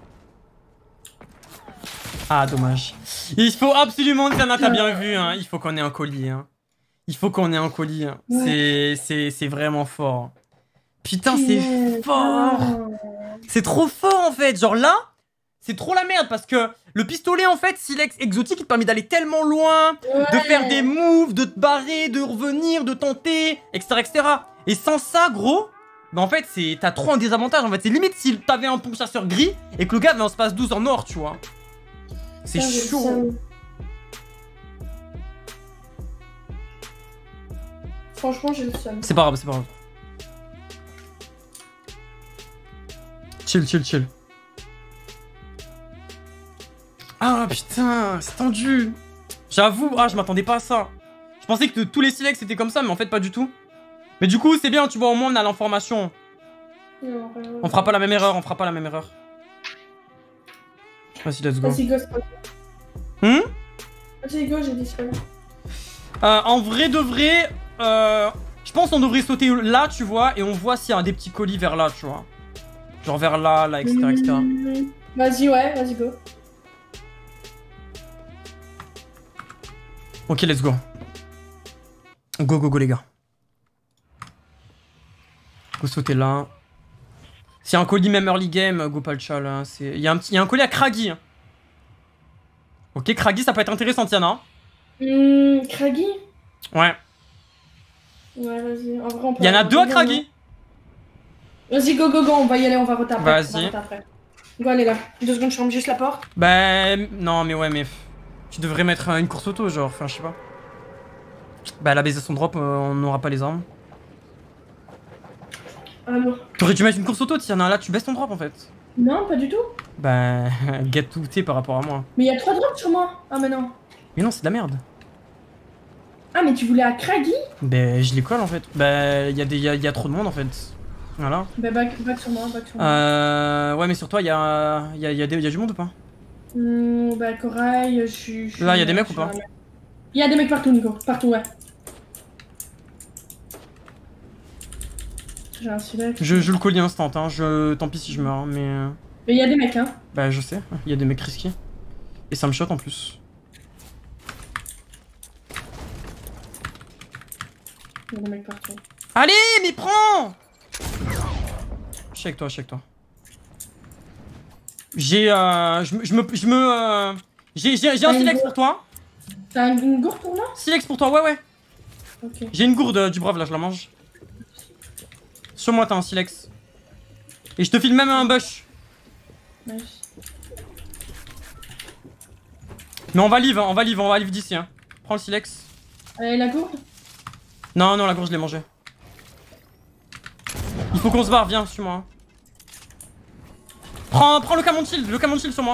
Ah, dommage. Il faut absolument, Tiana, t'as bien vu, hein. Il faut qu'on ait un colis, hein. Il faut qu'on ait un colis. Hein. Ouais. C'est vraiment fort. Putain, c'est fort. C'est trop fort, en fait. Genre là, c'est trop la merde, parce que le pistolet, en fait, Silex exotique, il te permet d'aller tellement loin, ouais. de faire des moves, de te barrer, de revenir, de tenter, et cetera, et cetera. Et sans ça, gros... Bah en fait, t'as trop un désavantage en fait. C'est limite si t'avais un pont chasseur gris et que le gars avait un space douze en or, tu vois. C'est chaud. Franchement, j'ai le seum. C'est pas grave, c'est pas grave. Chill, chill, chill. Ah putain, c'est tendu. J'avoue, ah je m'attendais pas à ça. Je pensais que tous les Silex c'était comme ça, mais en fait pas du tout. Mais du coup, c'est bien, tu vois, au moins on a l'information. On fera pas la même erreur, on fera pas la même erreur. Vas-y, let's go. Vas-y, go, Hmm Vas-y, go, j'ai dit euh, En vrai de vrai, euh, je pense qu'on devrait sauter là, tu vois, et on voit s'il y a des petits colis vers là, tu vois. Genre vers là, là, et cetera, et cetera. Mmh. Vas-y, ouais, vas-y, go. Ok, let's go. Go, go, go, les gars. Go sauter là. S'il y a un colis même early game, go pas le chat là. Il y, y a un colis à Craggy. Ok, Craggy ça peut être intéressant, Tiana. Mmh, Craggy. Ouais. Ouais, vas-y. En vrai, on peut. Il y en a deux à Craggy. Vas-y, go, go, go, on va y aller, on va retaper. Vas-y. Go, allez là. Deux secondes, je ferme juste la porte. Bah, non, mais ouais, mais. Tu devrais mettre une course auto, genre, enfin, je sais pas. Bah, la base de son drop, euh, on n'aura pas les armes. Ah non. T'aurais dû mettre une course auto, Tiana, là, tu baisses ton drop en fait. Non, pas du tout. Bah, get tout t'es par rapport à moi. Mais il y a trois drops sur moi. Ah, mais non. Mais non, c'est de la merde. Ah, mais tu voulais à Craggy? Bah, je les colle en fait. Bah, il y, y, a, y a trop de monde en fait. Voilà. Bah, back, back sur moi, back sur moi. Euh. Ouais, mais sur toi, il y a, y, a, y, a y a du monde ou pas? Mmh, bah, Corail, je suis. Là, il y a des mecs ou pas? Il y a des mecs partout, Nico. Partout, ouais. J'ai un Silex. Je joue le colis instant, hein. Je... Tant pis si je meurs, mais. Mais il y a des mecs, hein. Bah, je sais. Il y a des mecs risqués. Et ça me shot en plus. Il y a des mecs partout. Allez, mais prends! Je suis avec toi, je suis avec toi. J'ai. Euh, je me. Je me. Je me euh, j'ai un Silex pour toi. T'as une gourde pour moi? Silex pour toi, ouais, ouais. Ok. J'ai une gourde euh, du brave là, je la mange. Sur moi, t'as un Silex. Et je te file même un bush. Nice. Mais on va live, hein, on va live, on va live d'ici. Hein. Prends le Silex. Allez, la gourde? Non, non, la gourde, je l'ai mangée. Il faut qu'on se barre, viens, suis-moi. Hein. Prends, prends le Camon Shield, le Camon Shield sur moi.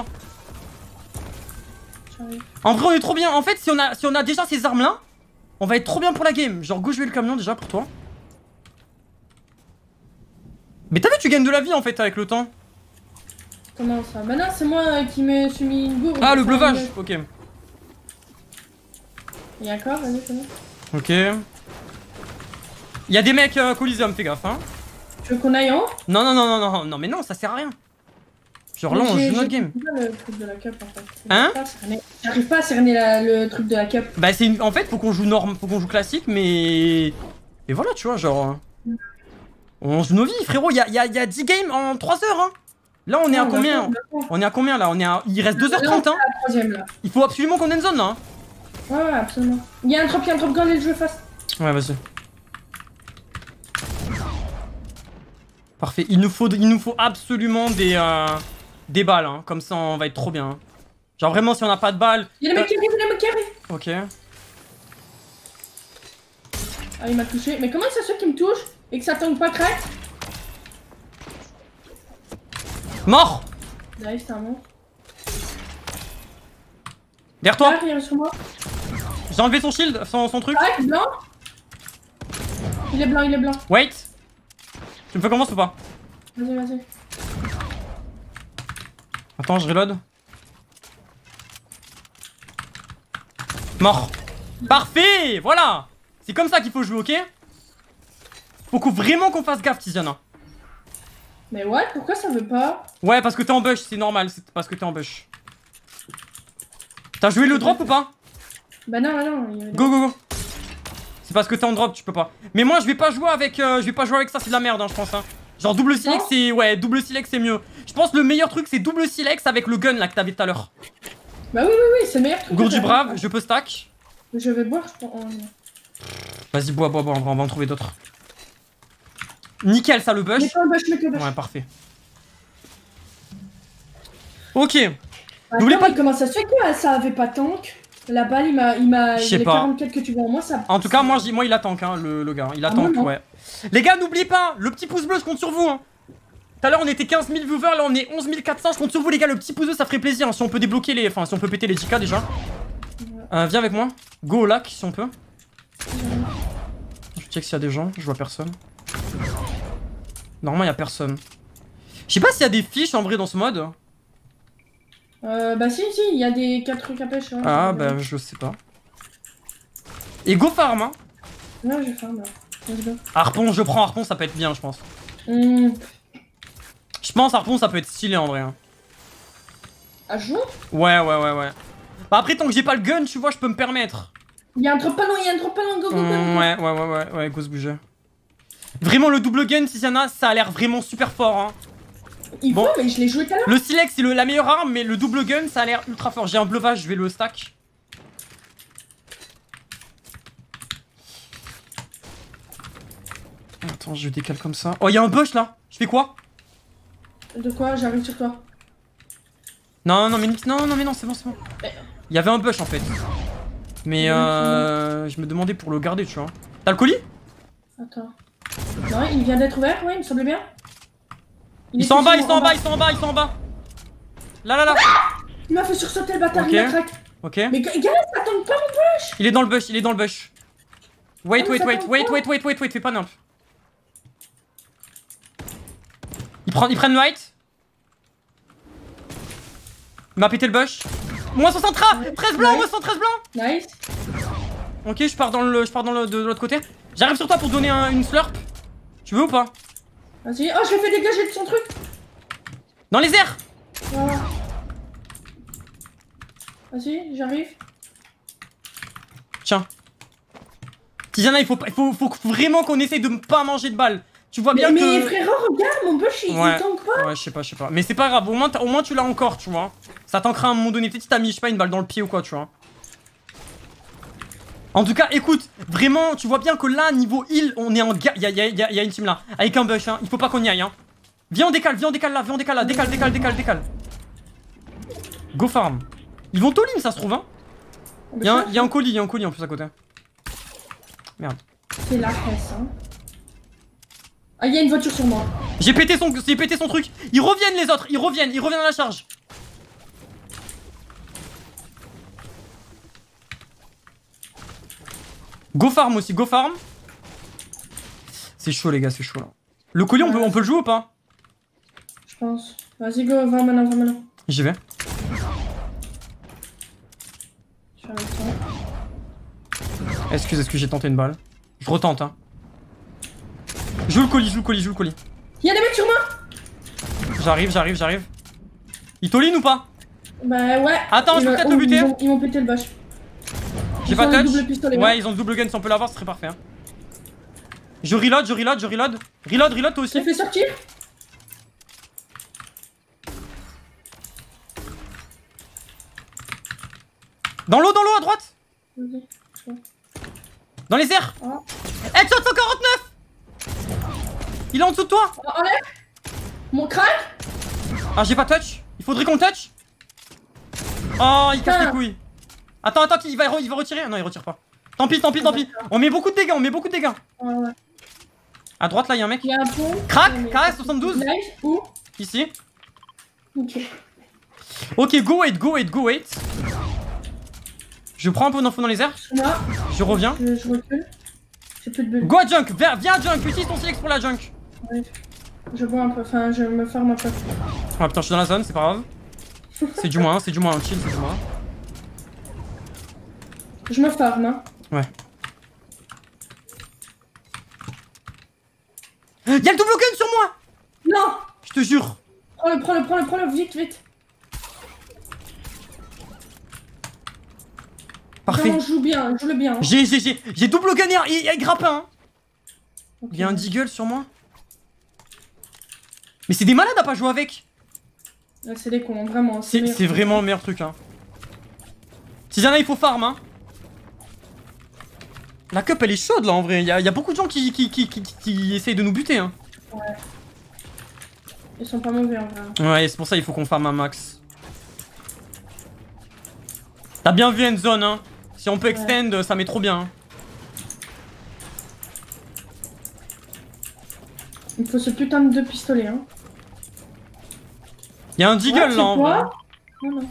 En vrai, on est trop bien. En fait, si on a, si on a déjà ces armes-là, on va être trop bien pour la game. Genre, go jouer le camion déjà pour toi. Mais t'as vu, tu gagnes de la vie en fait avec le temps. Comment ça? Bah non, c'est moi qui me suis mis une gourde. Ah, le bleuvage, ok. Et encore, vas-y, c'est bon. Ok. Y'a des mecs euh, Coliseum, fais gaffe, hein. Tu veux qu'on aille en haut? Non, non, non, non, non, non, mais non, ça sert à rien. Genre là, on joue notre game. Le truc de la cup, en fait. Hein? J'arrive pas à cerner la, le truc de la cup. Bah, c'est une... en fait, faut qu'on joue norme, faut qu'on joue classique, mais. Et voilà, tu vois, genre. On joue nos vies, frérot, y'a y a, y a dix games en trois heures, hein. Là, on est à Non, combien? attends, attends. On est à combien là? On est à... Il reste deux heures trente, hein. La troisième là. Il faut absolument qu'on ait une zone là. Hein. Ouais, ouais, absolument. Il y a un drop, il y a un drop gun et le jeu face. Ouais, vas-y. Parfait. Il nous faut, il nous faut absolument des, euh, des balles, hein. Comme ça, on va être trop bien. Hein. Genre vraiment, si on n'a pas de balles. Il y a le mec euh... qui arrive, il y a le mec qui arrive. Ok. Ah, il m'a touché. Mais comment ça se fait qu'il me touche et que ça tombe pas crack? Mort. Nice, c'est un monstre. Derrière toi. Ah, il est sur moi. J'ai enlevé son shield, son, son truc. Ah, blanc. Il est blanc, il est blanc. Wait. Tu me fais commencer ou pas? Vas-y, vas-y. Attends, je reload. Mort. Parfait. Voilà. C'est comme ça qu'il faut jouer, ok? Faut qu'on, vraiment qu'on fasse gaffe, Tiziana. Mais ouais, pourquoi ça veut pas? Ouais, parce que t'es en bush, c'est normal, c'est parce que t'es en bush. T'as joué le drop ou pas? Bah non, bah non. Il y a... Go, go, go. C'est parce que t'es en drop, tu peux pas. Mais moi, je vais pas jouer avec, euh, je vais pas jouer avec ça, c'est de la merde, hein, je pense. Hein. Genre double silex, c'est, ouais, double silex, c'est mieux. Je pense le meilleur truc, c'est double silex avec le gun là que t'avais tout à l'heure. Bah oui, oui, oui, c'est le meilleur truc. Gourdu brave, je peux stack. Je vais boire, je pense. Vas-y, bois, bois, bois, on va en trouver d'autres. Nickel, ça le bush. Mets pas le bush, mets que le bush. Ouais, parfait. Ok. Attends, N'oubliez pas mais comment ça se fait que ça avait pas tank? La balle, il m'a. Il m'a. Je sais Les pas. quarante-quatre que tu vois en moi, ça. En tout cas, moi, je dis- moi il a tank, hein, le, le gars. Il a Ah, tank, non, non. ouais. Les gars, n'oubliez pas, le petit pouce bleu, je compte sur vous. Hein. Tout à l'heure, on était quinze mille viewers, là, on est onze mille quatre cents. Je compte sur vous, les gars. Le petit pouce bleu, ça ferait plaisir. Hein, si on peut débloquer les. Enfin, si on peut péter les J K déjà. Euh, viens avec moi. Go au lac, si on peut. Je check s'il y a des gens. Je vois personne. Normalement, il y a personne. Je sais pas s'il y a des fiches en vrai dans ce mode. Euh, bah si, si, il y a des quatre trucs à pêche. Hein, Ah, bah, je sais pas. Et go farm, hein. Ouais, je vais faire là. Let's go. Harpon, je prends harpon, ça peut être bien, je pense. Hum. Je pense harpon, ça peut être stylé en vrai. Hein. À jour? Ouais, ouais, ouais, ouais. Bah après, tant que j'ai pas le gun, tu vois, je peux me permettre. Il y a un drop pas loin, il y a un drop pas loin, go, go, go, go. Mmh, ouais, ouais, ouais, ouais, ouais, go se bouger. Vraiment, le double gun, Tiziana, ça a l'air vraiment super fort. Hein. Il Bon. faut, mais je l'ai joué tout à l'heure. Le silex, c'est le- la meilleure arme, mais le double gun, ça a l'air ultra fort. J'ai un bleuvage, je vais le stack. Attends, je décale comme ça. Oh, il y a un bush là. Je fais quoi? De quoi? J'arrive sur toi. Non, non, mais non, non, mais non, c'est bon, c'est bon. Il y avait un bush en fait. Mais euh, je me demandais pour le garder, tu vois. T'as le colis? Attends. Non, il vient d'être ouvert, ouais, il me semble bien. Il Ils est sont en bas, ils toujours sont en bas, ils sont en bas, ils sont en bas. Là, là, là. Il m'a fait sursauter le bâtard, Ok. il m'a crack. Ok. Mais gars, ça tombe pas mon bush. Il est dans le bush, il est dans le bush. Wait, Ah, mais wait, ça wait, tombe wait, pas. wait, wait, wait, wait, fais pas nimp. Ils prennent, ils prennent le white. Il m'a pété le bush. Moins soixante tra treize blancs, Ouais. moins soixante-treize blancs. Nice. Ok, je pars dans le, je pars dans le, de, de l'autre côté. J'arrive sur toi pour donner un- une slurp. Tu veux ou pas? Vas-y. Oh, je l'ai fait dégager de son truc. Dans les airs. Voilà. Vas-y, j'arrive. Tiens. Tiziana, il faut, pas- il faut, faut vraiment qu'on essaye de ne pas manger de balles. Tu vois Mais, bien mais que... frérot, regarde, mon bush, il, Ouais. il tank pas. Ouais, je sais pas, je sais pas. Mais c'est pas grave, au moins, t'as- au moins tu l'as encore, tu vois. Ça tankera à un moment donné. Peut-être si t'as mis, je sais pas, une balle dans le pied ou quoi, tu vois. En tout cas, écoute, vraiment, tu vois bien que là, niveau heal, on est en ga... Y'a y a, y a, y a une team là, avec un bush, hein. Il faut pas qu'on y aille, hein. Viens, on décale, viens, on décale là, viens, on décale là. Décale, décale, décale, décale. Go farm. Ils vont all-in, ça se trouve, hein. Y'a un, y a un colis, y'a un colis en plus à côté. Merde. C'est la presse, hein. Ah, il y a une voiture sur moi. J'ai pété son, j'ai pété son truc. Ils reviennent les autres, ils reviennent, ils reviennent à la charge. Go farm aussi, go farm. C'est chaud les gars, c'est chaud là. Le colis on peut, on peut le jouer ou pas? Je pense. Vas-y, go, va maintenant, va maintenant. J'y vais. Je suis avec toi. Excuse, excuse, j'ai tenté une balle. Je retente hein. Joue le colis, joue le colis, joue le colis. Il y a des mecs sur moi. J'arrive, j'arrive, j'arrive. Ils t'all-in ou pas? Bah ouais. Attends, Ils je peux m'ont- peut-être le oh, buter. Ils m'ont- ils m'ont pété le bush. J'ai Ils pas ont le touch. double pistolet, Ouais, ouais. ils ont le double gun, si on peut l'avoir, ce serait parfait. Hein. Je reload, je reload, je reload. Reload, reload toi Je aussi. l'ai fait sortir. Dans l'eau, dans l'eau, à droite. Vas-y. Dans les airs. Oh. Headshot cent quarante-neuf. Il est en dessous de toi. Oh, enlève. Mon crack. Ah, j'ai pas touch. Il faudrait qu'on touch. Oh, il casse Ah. les couilles. Attends, attends, il va, il va retirer. Non, il retire pas. Tant pis, tant pis, tant pis. On met beaucoup de dégâts, on met beaucoup de dégâts. Ouais, ouais. À droite, là, il y a un mec. Il y a un pont. Crac, Ouais, mais- K S soixante-douze. Nice. Où? Ici. Ok. Ok, go wait, go wait, go wait. Je prends un peu d'infos dans les airs. Moi, Je reviens. je, je recule. J'ai plus de bulles. Go à junk, viens, viens à junk. Utilise ton silex pour la junk. Ouais. Je bois un peu, enfin, je me ferme un peu. Ah putain, je suis dans la zone, c'est pas grave. C'est du moins, c'est du moins, chill, c'est du moins. Je me farme, hein. Ouais. Y'a le double gun sur moi. Non. Je te jure. Prends-le, prends-le, prends-le, prends-le, vite, vite. Parfait. Vraiment, joue bien, joue le bien. Hein. J'ai, j'ai, j'ai, j'ai double gun et, et, et grappin. Hein. Ok. Il y a un deagle sur moi. Mais c'est des malades à pas jouer avec. Ouais, c'est des cons, vraiment. C'est meilleur. c'est vraiment le meilleur truc. Hein. Si y'en a, il faut farm. Hein. La cup, elle est chaude là en vrai. Il y a, y a beaucoup de gens qui, qui, qui, qui, qui essayent de nous buter. Hein. Ouais. Ils sont pas mauvais en vrai. Ouais, c'est pour ça il faut qu'on farm un max. T'as bien vu end zone. Hein. Si on peut extend, ouais. Ça met trop bien. Hein. Il faut ce putain de deux pistolets, hein. Y'a un deagle Ouais, là en vrai. Non, non.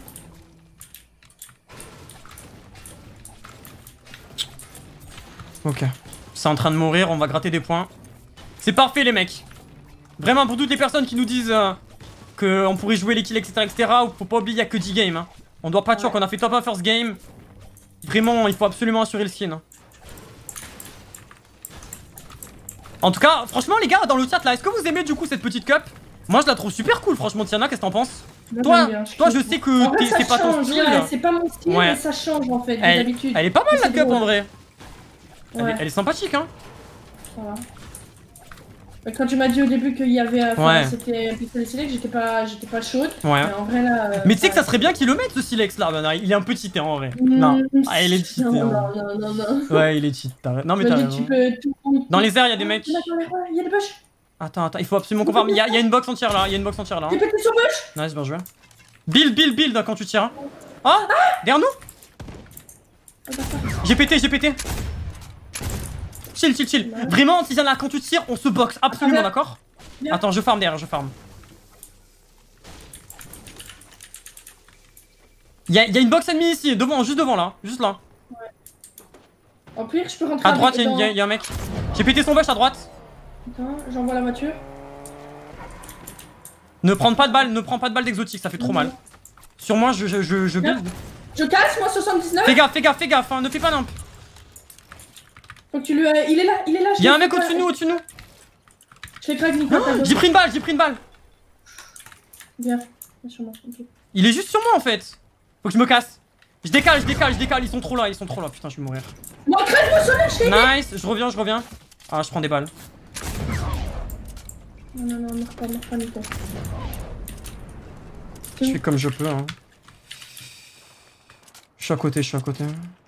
Ok. C'est en train de mourir, on va gratter des points. C'est parfait les mecs. Vraiment pour toutes les personnes qui nous disent euh, qu'on pourrait jouer les kills etc etc. Faut pas oublier y'a que dix games. Hein. On doit pas tuer, Ouais. on a fait top un first game. Vraiment il faut absolument assurer le skin. Hein. En tout cas franchement les gars dans le chat là, est-ce que vous aimez du coup cette petite cup? Moi je la trouve super cool franchement. Tiana, qu'est-ce que t'en penses? Moi, Toi, j'aime bien, toi kiffe. je sais que En vrai, ça c'est pas ton change, style. ouais, c'est pas mon style, Ouais. mais ça change en fait, Elle, d'habitude. elle est pas mal la C'est cup drôle. en vrai. Elle, Ouais. est, elle est sympathique hein. Voilà. Mais quand tu m'as dit au début qu'il y avait, enfin, Ouais. c'était un pistolet select, j'étais pas, j'étais pas chaude. Ouais. Mais en vrai là. euh, Mais tu sais que ça ouais. serait bien qu'il le mette ce silex là, ben, il est un peu cheaté en vrai. Mmh, Non, ah, il est cheaté. Non, hein. non, non, non, non. Ouais, il est cheat. t'as- Non, mais Je t'as me dis, raison. tu peux tout. Dans les airs, il y a des mecs. D'accord, ouais, il y a des bush. Attends, attends, il faut absolument qu'on farme. Il y, a- il y a une box entière là, il y a une box entière là. J'ai Hein. pété sur bush. Nice, bien joué. Build, build, build quand tu tires. Hein. Oh, derrière nous. Oh, d'accord. J'ai pété, j'ai pété. Chill, chill, chill. Ouais. Vraiment, si là, quand tu tires, on se boxe absolument, Attends, d'accord? Bien. Attends, je farm derrière, je farm. Il y, a- il y a une box ennemie ici, devant, juste devant là, juste là. En pire, je peux rentrer À droite, il avec y, a- il y a- il y a un mec. J'ai pété son bush à droite. Attends, j'envoie la voiture. Ne prends pas de balles, ne prends pas de balles d'exotique, ça fait trop mal. Sur moi, je, je, je, je build. Je casse, moi soixante-dix-neuf. Fais gaffe, fais gaffe, fais gaffe, hein, ne fais pas nimp. Faut que tu lui. Il est là, il est là. je Il y a l'ai un mec fait au-dessus de nous, crack. au-dessus de nous. Je l'ai crack, Nico. t'as J'ai pris une balle, j'ai pris une balle. Bien, bien sur moi. Ok. Il est juste sur moi en fait. Faut que je me casse. Je décale, je décale, je décale. Ils sont trop là, ils sont trop là. Putain, je vais mourir. Moi, crève-moi sur là, je t'ai aidé. Nice, je reviens, je reviens. Ah, je prends des balles. Non, non, non, meurs pas, meurs pas, Nico. Je fais comme je peux. Hein. Je suis à côté, je suis à côté.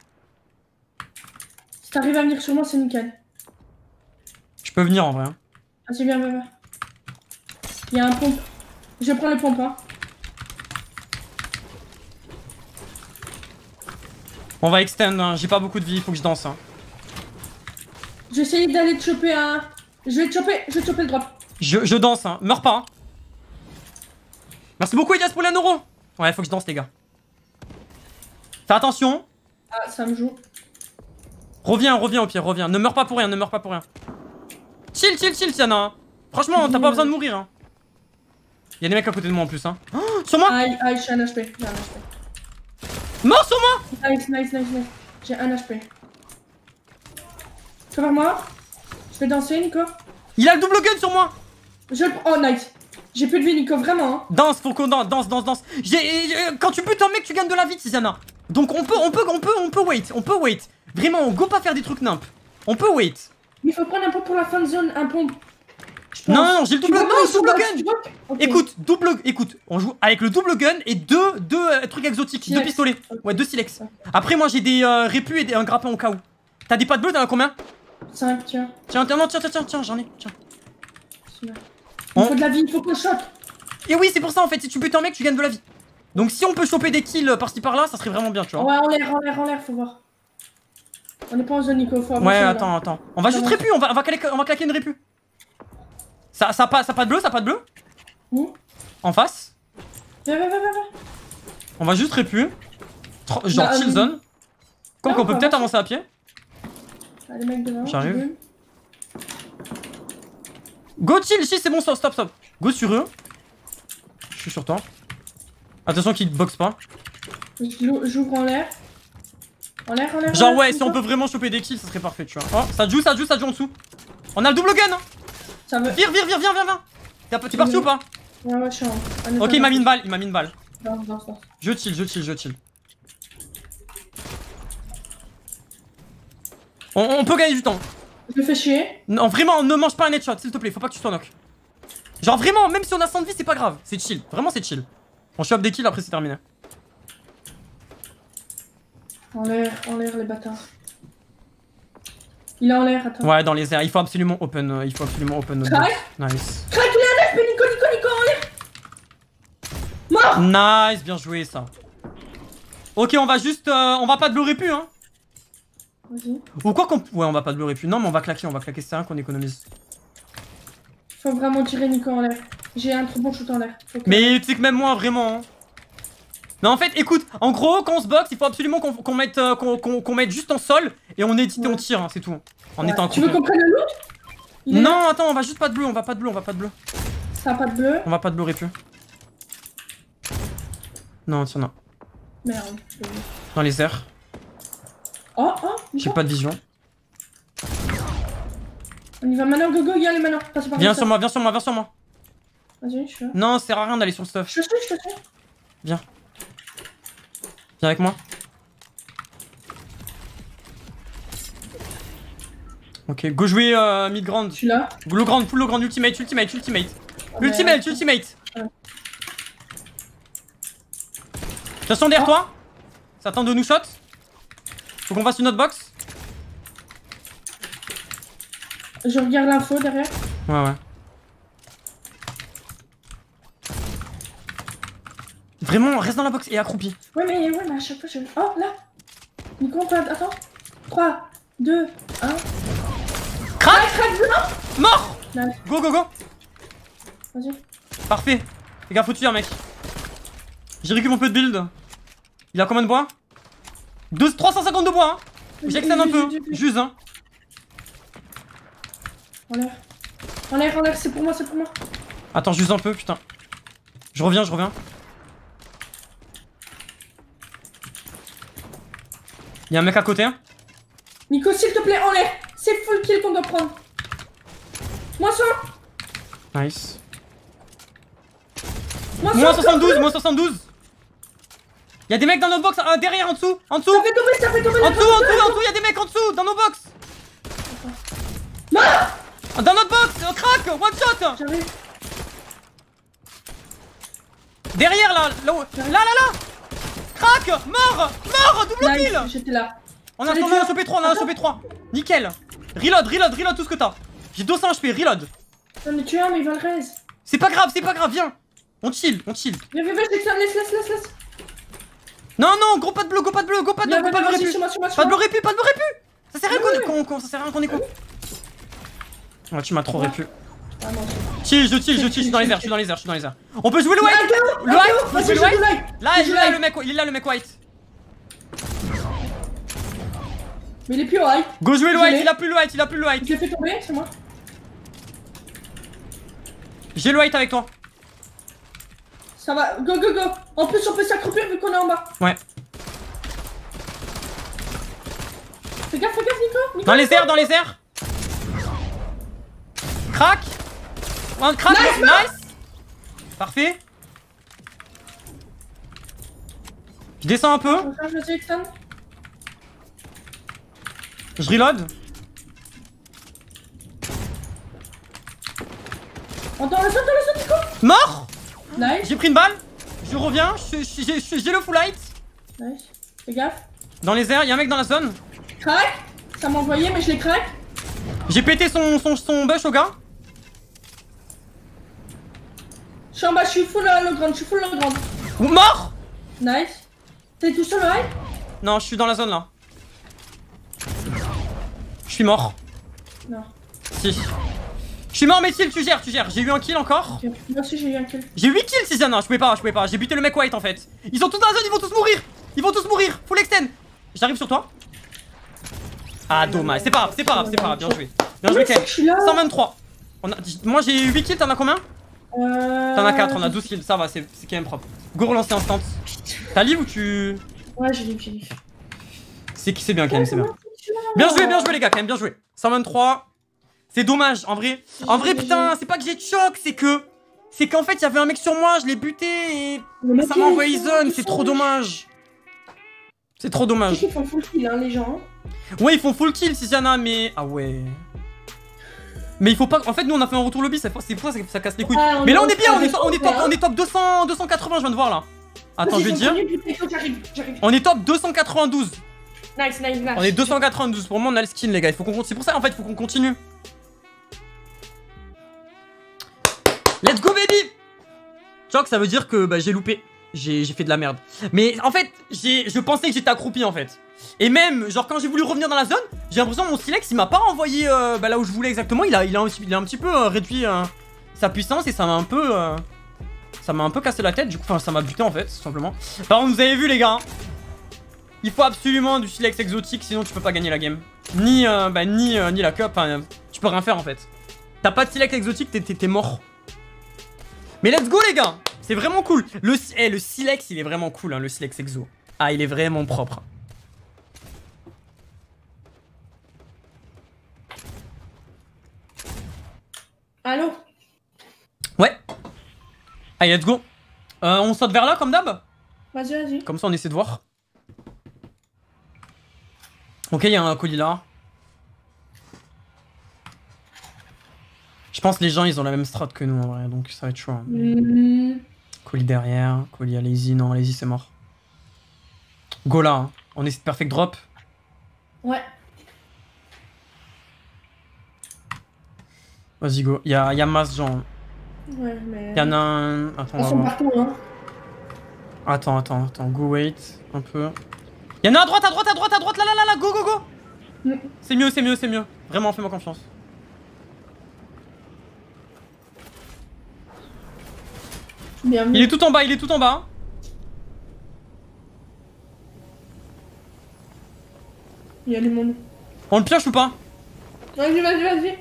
Si t'arrives à venir sur moi, c'est nickel. Je peux venir en vrai. Hein. Ah, c'est bien, bien, bien. Il y a un pompe. Je prends le pompe, hein. On va extend, hein. J'ai pas beaucoup de vie, faut que je danse. Hein. Je vais essayer d'aller te choper un. Je vais te choper, je vais te choper le drop. Je, je danse, hein. Meurs pas. Hein. Merci beaucoup, Elias, pour l'un euro. Ouais, faut que je danse, les gars. Fais attention. Ah, ça me joue. Reviens, reviens au pire, reviens. Ne meurs pas pour rien, ne meurs pas pour rien. Chill, chill, chill, Tiana. Hein. Franchement, t'as pas besoin de mourir. Hein. Y'a des mecs à côté de moi en plus. Hein. Oh, sur moi. Aïe, aïe, j'ai un H P. J'ai un H P. Mort sur moi. Nice, nice, nice, nice. J'ai un H P. Cover moi. Je vais danser, Nico. Il a le double gun sur moi. Je le prends. Oh, nice. J'ai plus de vie, Nico, vraiment. Hein. Danse, faut qu'on danse, danse, danse, danse. J'ai, euh, quand tu butes un mec, tu gagnes de la vie, Tiziana. Donc on peut, on peut, on peut, on peut wait, on peut wait. Vraiment, on go pas faire des trucs nimp. On peut wait. Il faut prendre un pompe pour la fin de zone, un pompe. Je Non, pense. non, non, j'ai le Tu double, vois non, pas, le double tu vois, gun. tu vois Ok. Écoute, double, écoute, on joue avec le double gun et deux, deux euh, trucs exotiques, Silex. deux pistolets. Ok. Ouais, deux silex. Ok. Après, moi j'ai des euh, répus et des, un grappin au cas où. T'as des pattes bleues, t'en as combien? cinq, tiens. Tiens, tiens, non, tiens, tiens, tiens, tiens, j'en ai, tiens. Celui-là. On- Il faut de la vie, il faut qu'on shot. Et oui, c'est pour ça en fait, si tu butes un mec, tu gagnes de la vie. Donc si on peut choper des kills par-ci par-là, ça serait vraiment bien, tu vois. Ouais, en l'air, en l'air, en l'air, faut voir. On est pas en zone, Nico, faut avancer, Ouais, là. attends, attends. On va juste Ouais. répu, on va, on va, claquer, on va claquer une répu. Ça, ça, pas, ça pas de bleu, ça pas de bleu. Où En face. Viens, viens, viens, viens. On va juste répu. Tro- Genre Bah, chill euh, zone. Quoi non, qu'on on peut va peut-être avancer. avancer à pied. Ah, les mecs devant. J'arrive. je brûle. Go chill, chill, c'est bon, stop, stop, stop. Go sur eux. Je suis sur toi. Attention qu'ils te boxent pas. Je l'ou- J'ouvre en l'air. En l'air, en l'air. en Genre l'air, ouais, comme si ça. on peut vraiment choper des kills, ça serait parfait, tu vois. Oh, ça joue, ça joue, ça joue en dessous. On a le double gun, hein. Ça veut. Vire, vire, vire, viens, viens, viens. T'es t'es parti ou pas? Ouais, ouais, je suis en. en Ok, il m'a mis une balle, il m'a mis une balle. Danse, danse, danse. Je chill, je chill, je chill. On, on peut gagner du temps. Je me fais chier. Non, vraiment, ne mange pas un headshot, s'il te plaît, faut pas que tu sois knock. Genre vraiment, même si on a cent de vie, c'est pas grave, c'est chill, vraiment c'est chill. On chope des kills, après c'est terminé. En l'air, en l'air, les bâtards. Il est en l'air, attends. Ouais, dans les airs, il faut absolument open, euh, il faut absolument open notre Crac. box. Nice. Crac, il est en l'air, mais Nico, Nico, Nico, en l'air. Mort. Nice, bien joué ça. Ok, on va juste, euh, on va pas de bleu répu, hein. Vas-y. Ou quoi qu'on... Ouais, on va pas de bleu répu. Non, mais on va claquer, on va claquer, c'est un qu'on économise. Faut vraiment tirer Nico en l'air. J'ai un trop bon shoot en l'air. Faut que- Mais tu sais que même moi, vraiment. Hein. Mais en fait, écoute, en gros, quand on se boxe, il faut absolument qu'on qu'on mette, euh, qu'on qu'on- qu'on mette juste en sol et on édite et on Ouais. tire, hein, c'est tout. En Ouais. étant Tu veux accroupi. qu'on prenne le loot? Il est là. Non, attends, on va juste pas de bleu, on va pas de bleu, on va pas de bleu. Ça a pas de bleu. On va pas de bleu répu. Non, tiens, non. Merde. Dans les airs. Oh, oh, J'ai Nico. pas de vision. On y va maintenant, go, go, y aller maintenant. Passez par Viens le sur stuff. moi, viens sur moi, viens sur moi. Vas-y, je suis là. Non, ça sert à rien d'aller sur le stuff. Je te suis, je te suis. Viens. Viens avec moi. Ok, go jouer euh, mid grand. Je suis là. Le grand, full le grand, ultimate, ultimate, ultimate. Oh, merde. Ultimate, ultimate. Ouais. Attention derrière Oh. toi. Ça attend de nous shot. Faut qu'on fasse une autre box. Je regarde l'info derrière. Ouais, ouais. Vraiment, reste dans la box et accroupi. Ouais, mais, ouais, mais à chaque fois, je. Oh, là. Nico, on peut. Attends. trois, deux, un. Crac. Crac, blanc. Mort. Nice. Go, go, go. Vas-y. Parfait. Les gars, faut tuer un mec. J'ai récupéré mon peu de build. Il a combien de bois? Deux- trois cent cinquante de bois, hein. J'extende un peu. Juste, hein. En l'air. En l'air, en l'air, c'est pour moi, c'est pour moi. Attends, juste un peu, putain. Je reviens, je reviens. Y'a un mec à côté, hein. Nico, s'il te plaît, en l'air. C'est full kill qu'on doit prendre. Moisson. Nice. Moisson. Moins soixante-douze, moins soixante-douze. Y'a des mecs dans nos box, euh, derrière, en dessous, en dessous. Ça fait tomber, ça fait tomber. En la dessous, en dessous, en dessous, y'a des mecs en dessous, dans nos box. Mort. Dans notre box, euh, crack, one shot. J'arrive. Derrière, là, là, où- là, là, là. Crac, mort, mort, double Nice, kill. j'étais là. On a, J'allais on a un dire- chopé trois, on a un Attends. chopé trois. Nickel. Reload, reload, reload tout ce que t'as. J'ai deux cents H P, reload. J'en ai tué un, mais il va le raise. C'est pas grave, c'est pas grave, viens. On chill, on chill. Viens, viens, viens, je t'exclame, laisse, laisse, laisse, laisse. Non, non, gros pas de bleu, go pas de bleu, go pas de Viens, bleu, go viens, pas de bleu vas-y, répu. sur moi, sur moi, sur Pas de bleu moi. répu, pas de bleu répu. Ça sert à rien Ouais, qu'on est con, ça sert à rien qu'on est con. Ouais, tu m'as trop Ouais. répu. Ah, non, c'est- Chill, je chill, je chill, je suis dans les airs, je suis dans les airs, je suis dans les airs. On peut jouer le Ah, white. go, Le ah, white, go, on vas-y, joue le joue white. le light. Là, Joue il est le là light. le mec, il est là le mec white. Mais il est plus white. Go jouer le Je white, l'ai. il a plus le white, il a plus le Je white. l'ai fait tomber, c'est moi. J'ai le white avec toi. Ça va, go, go, go. En plus, on peut s'accroupir vu qu'on est en bas. Ouais. Fais gaffe, fais gaffe, Nico. Nico Dans les Nico. airs, dans les airs. Crac. One crack, Nice, nice. Parfait. Je descends un peu. Je vais essayer de stun. Je reload. Attends, la saute, la saute, Nico. Mort. Nice. J'ai pris une balle. Je reviens. J'ai le full light. Nice. Fais gaffe. Dans les airs, y'a un mec dans la zone. Crac. Ça m'a envoyé, mais je l'ai crack. J'ai pété son, son, son bush au gars. Je suis en bas, je suis full euh, le grand, je suis full le grand. Mort. Nice. T'es tout seul, ouais? Non, je suis dans la zone là. Je suis mort. Non. Si. Je suis mort, mais tu gères, tu gères. J'ai eu un kill encore. Okay. Moi aussi, j'ai eu un kill. J'ai huit kills, Tiziana. Je pouvais pas, je pouvais pas. J'ai buté le mec white en fait. Ils sont tous dans la zone, ils vont tous mourir. Ils vont tous mourir. Full extend. J'arrive sur toi. Ah, dommage. C'est pas grave, c'est pas grave, c'est pas grave. Bien joué. Bien joué, Ken. cent vingt-trois. On a... Moi, j'ai huit kills. T'en as combien? Euh... T'en as quatre, on a douze kills. Ça va, c'est quand même propre. Go relancer instant. T'as live ou tu. Ouais, j'ai live, j'ai live. C'est bien, quand même, c'est bien. Bien joué, bien joué, les gars, quand même, bien joué. cent vingt-trois. C'est dommage, en vrai. En vrai, putain, c'est pas que j'ai de choc, c'est que. C'est qu'en fait, il y avait un mec sur moi, je l'ai buté et. Ça m'a envoyé zone, c'est trop dommage. C'est trop dommage. Ils font full kill, hein, les gens. Ouais, ils font full kill, Tiziana, mais. Ah ouais. Mais il faut pas. En fait, nous, on a fait un retour lobby, c'est pour ça que ça casse les couilles. Ah, mais là, on est bien, on est, on est top, on est top deux cents, deux cent quatre-vingts, je viens de voir là. Attends, je vais dire. On est top deux cent quatre-vingt-douze. Nice, nice, nice. On est deux cent quatre-vingt-douze. Pour moi, on a le skin, les gars. Il faut qu'on continue. C'est pour ça, en fait, il faut qu'on continue. Let's go, baby! Choc, ça veut dire que bah, j'ai loupé. J'ai fait de la merde. Mais en fait, je pensais que j'étais accroupi, en fait. Et même, genre, quand j'ai voulu revenir dans la zone, j'ai l'impression que mon Silex, il m'a pas envoyé euh, bah, là où je voulais exactement. Il a, il a, un, il a un petit peu euh, réduit euh, sa puissance et ça m'a un peu. Euh, ça m'a un peu cassé la tête. Du coup, enfin, ça m'a buté, en fait, tout simplement. Par contre, vous avez vu, les gars. Hein, il faut absolument du Silex exotique, sinon tu peux pas gagner la game. Ni, euh, bah, ni, euh, ni la cup, enfin, tu peux rien faire en fait. T'as pas de Silex exotique, t'es mort. Mais let's go les gars. C'est vraiment cool. Le, eh, le Silex, il est vraiment cool, hein, le Silex exo. Ah, il est vraiment propre. Allô? Ouais. Allez, let's go. Euh, on saute vers là comme d'hab? Vas-y, vas-y. Comme ça, on essaie de voir. Ok, il y a un colis là. Je pense que les gens ils ont la même strat que nous en vrai, donc ça va être chaud. Hein. Mmh. Colis derrière, colis allez-y, non allez-y c'est mort. Go là, hein. On essaie de perfect drop. Ouais. Vas-y go, il y a, y a masse gens. Ouais mais... Il y en a un... Attends, ils sont partout hein. Attends, attends, attends, go wait un peu. Il y en a à droite, à droite, à droite, à droite, là là là là, go go go. mmh. C'est mieux, c'est mieux, c'est mieux. Vraiment, fais-moi confiance. Bienvenue. Il est tout en bas, il est tout en bas. Il y a du monde. On le pioche ou pas? Vas-y, vas-y, vas-y.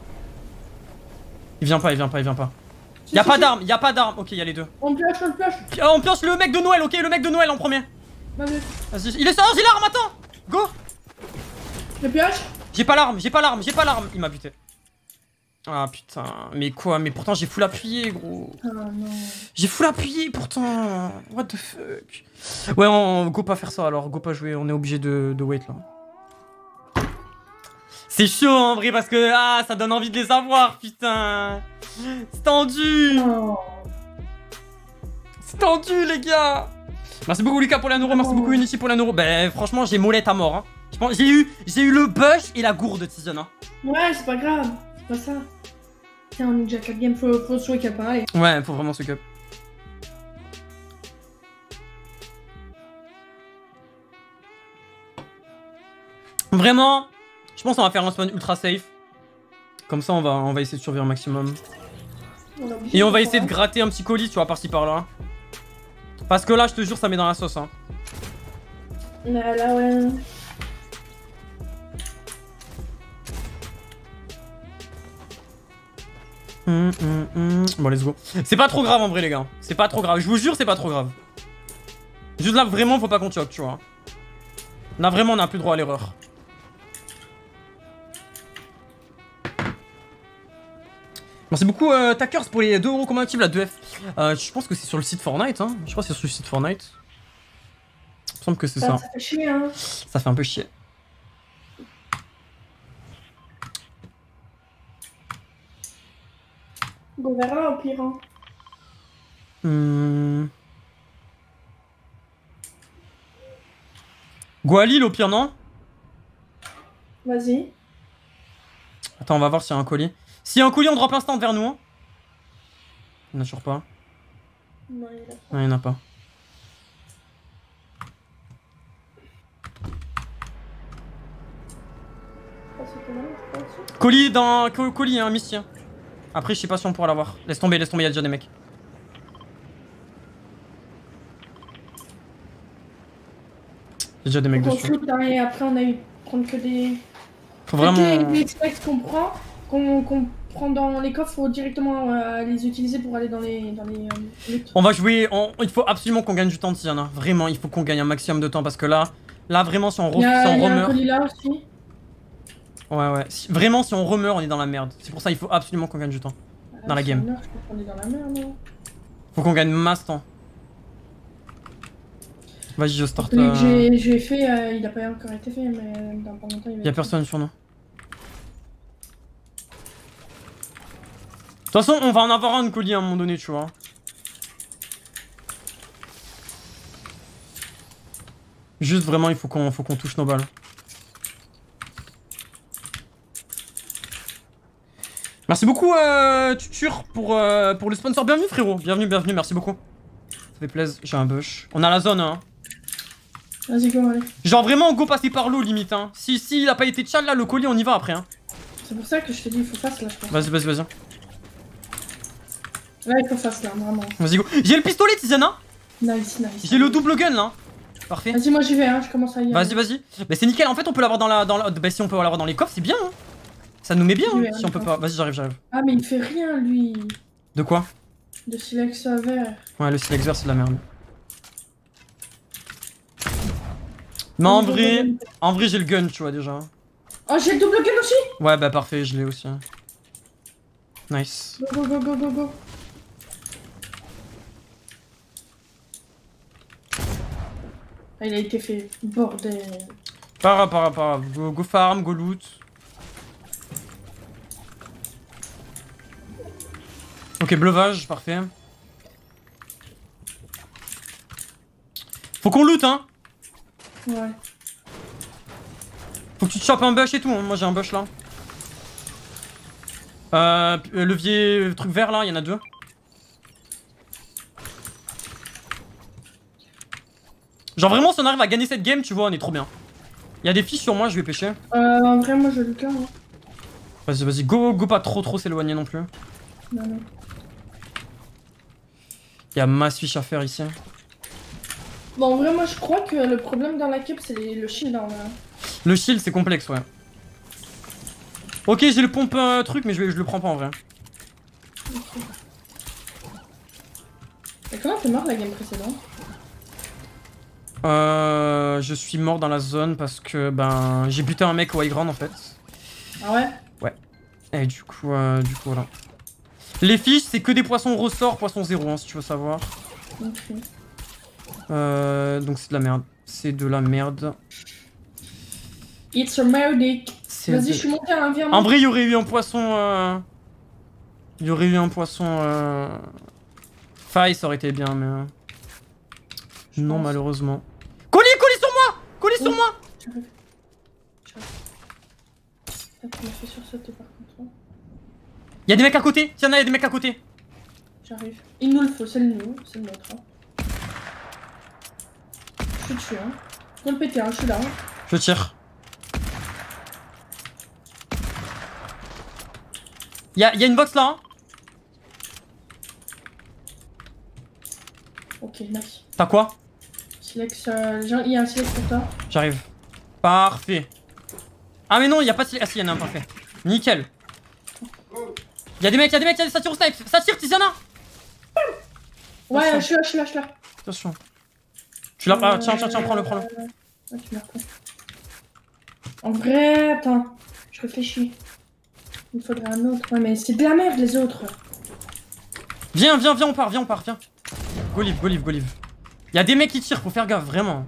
Il vient pas, il vient pas, il vient pas. Si, y'a si, pas si. d'armes, y'a pas d'armes. Ok, y'a les deux. On pioche, on pioche. Pi on pioche le mec de Noël, ok, le mec de Noël en premier. Vas-y. Vas-y, il est sorti, j'ai l'arme, attends. Go. Je pioche. J'ai pas l'arme, j'ai pas l'arme, j'ai pas l'arme. Il m'a buté. Ah putain, mais quoi? Mais pourtant j'ai full appuyé, gros. Ah non. J'ai full appuyé pourtant. What the fuck? Ouais, on, go pas faire ça alors, go pas jouer, on est obligé de, de wait là. C'est chaud en vrai parce que ah, ça donne envie de les avoir, putain. C'est tendu. Oh. C'est tendu les gars. Merci beaucoup Lucas pour la neuro, merci beaucoup Unity pour la neuro. Ben franchement j'ai molette à mort. Hein. Je pense j'ai eu j'ai eu le bush et la gourde Tiziana. Ouais, c'est pas grave, c'est pas ça. Tiens, on est déjà quatre games, faut, faut se wake up, hein, allez. Ouais, faut vraiment se wake up. Vraiment, je pense qu'on va faire un spawn ultra safe. Comme ça, on va, on va essayer de survivre un maximum. On Et on va essayer de gratter un petit colis, tu vois, par-ci par-là. Parce que là, je te jure, ça met dans la sauce. Hein. Là, là, ouais. Hum, hum, hum. Bon, let's go. C'est pas trop grave en vrai, les gars. C'est pas trop grave. Je vous jure, c'est pas trop grave. Juste là, vraiment, faut pas qu'on choque, tu vois. Là, vraiment, on n'a plus droit à l'erreur. Merci beaucoup, euh, Tackers, pour les deux euros communautives, la deux F. Euh, je pense que c'est sur le site Fortnite, hein. Je crois que c'est sur le site Fortnite. Il me semble que c'est ça. Ça fait chier, hein. Ça fait un peu chier. Go vers là au pire. Hein. Hmm. Go à Lille au pire, non? Vas-y. Attends, on va voir s'il y a un colis. S'il y a un colis, on drop instant vers nous. Hein. Il n'y en a toujours pas. Non, il y en a pas. Non, il n'y en a pas. Ah, c'est pas mal, c'est pas dessus. Colis dans. Co colis, hein, Misty. Après, je sais pas si on pourra l'avoir. Laisse tomber, laisse tomber, il y a déjà des mecs. Il y a déjà des mecs On dessus. shoot, hein, et après on a eu prendre que des. Faut vraiment. Les specs qu'on prend, qu'on qu'on prend dans les coffres, faut directement euh, les utiliser pour aller dans les dans les. Euh, les... On va jouer. On... Il faut absolument qu'on gagne du temps, Tiana. Vraiment, il faut qu'on gagne un maximum de temps parce que là, là vraiment, si on, re... Il y a, si on il y a un remeurt. colis là aussi. Ouais, ouais. Si... Vraiment, si on remeurt, on est dans la merde. C'est pour ça, il faut absolument qu'on gagne du temps. Dans la game. Meurt, je crois qu'on est dans la merde. Hein. Faut qu'on gagne masse temps. Vas-y, je start. Celui Euh... que j'ai- j'ai fait, euh, il a pas encore été fait, mais dans pas longtemps il va Y'a être personne sur nous. De toute façon, on va en avoir un de colis à un moment donné, tu vois. Juste vraiment, il faut qu'on faut qu'on touche nos balles. Merci beaucoup, euh, Tutur, pour, euh, pour le sponsor. Bienvenue, frérot. Bienvenue, bienvenue, merci beaucoup. Ça fait plaisir. J'ai un bush. On a la zone, hein. Vas-y, go, allez. Genre vraiment, go passer par l'eau, limite, hein. Si, si il a pas été tchal, là, le colis, on y va après, hein. C'est pour ça que je te dis, il faut face là, je pense. Vas-y, vas-y, vas-y. Là, il faut face là, vraiment. Vas-y, go. J'ai le pistolet, Tiziana. Nice, nice. J'ai le double gun, là. Parfait. Vas-y, moi j'y vais, hein, je commence à y aller. Vas-y, vas-y. Bah c'est nickel, en fait on peut l'avoir dans la... Dans la... Bah si on peut l'avoir dans les coffres, c'est bien hein. Ça nous met bien hein, si on peut pas... Vas-y, j'arrive, j'arrive. Ah, mais il fait rien, lui. De quoi? De silex vert. Ouais, le silex vert c'est de la merde. Mais en vrai... En vrai j'ai le gun, tu vois déjà. Oh, j'ai le double gun aussi. Ouais, bah parfait, je l'ai aussi. Nice. Go, go, go, go, go, go. Ah, il a été fait, bordel. Pas grave, pas grave, pas grave. Go, go farm, go loot. Ok, bleuvage, parfait. Faut qu'on loot, hein. Ouais. Faut que tu te chopes un bush et tout, hein. Moi j'ai un bush là. Euh, levier, truc vert là, il y en a deux. Genre vraiment si on arrive à gagner cette game, tu vois, on est trop bien. Il y a des filles sur moi, je vais pêcher. Euh, en vrai, moi je loot là. Hein. Vas-y, vas-y, go, go pas trop trop s'éloigner non plus. Non, non. Il y a masse fiche à faire ici. Bon, en vrai, moi je crois que le problème dans la cape, c'est les- le shield en vrai. Le shield c'est complexe, ouais. Ok, j'ai le pompe euh, truc, mais je, vais, je le prends pas en vrai. Okay. Et comment t'es mort la game précédente? Euh, je suis mort dans la zone parce que ben j'ai buté un mec au high ground en fait. Ah ouais? Ouais. Et du coup, euh, du coup voilà. Les fiches c'est que des poissons ressort, poisson zéro hein, si tu veux savoir. Ok. Euh, donc c'est de la merde. C'est de la merde. It's a merdic. C'est Vas-y, de- je suis monté à un virement. En vrai, il y aurait eu un poisson. Euh... Il y aurait eu un poisson. Euh... Faille, ça aurait été bien, mais. euh, Je Non, pense. malheureusement. Colis, colis sur moi! Colis sur Oui. moi! J'arrive. J'arrive. Putain, tu m'as fait sursauter par contre. hein. Y'a des mecs à côté! Tiens, y'a des mecs à côté! J'arrive. Il nous le faut, c'est le nous, c'est le nôtre. Hein. Je suis dessus, hein. Faut le péter, hein, je suis là. Hein. Je tire. Y'a y a une box là, hein? Ok, nice. T'as quoi? Silex, euh, j'ai un- il y a un silex pour toi. J'arrive. Parfait. Ah, mais non, y'a pas de. Ah, si, y'en a un, parfait. Nickel. Y'a des mecs, y'a des mecs, y'a des ça tire au snipe! Ça tire, Tiziana! Ouais, Attention. je suis là, je suis là, je suis là. Attention. Tu l'as. Ah, tiens, tiens, tiens, prends-le, prends-le. Ah, tu l'as repris. En vrai, attends, je réfléchis. Il me faudrait un autre. Ouais, mais c'est de la merde les autres. Viens, viens, viens, on part, viens, on part, viens. Go live, go live, go live. Y'a des mecs qui tirent, faut faire gaffe, vraiment.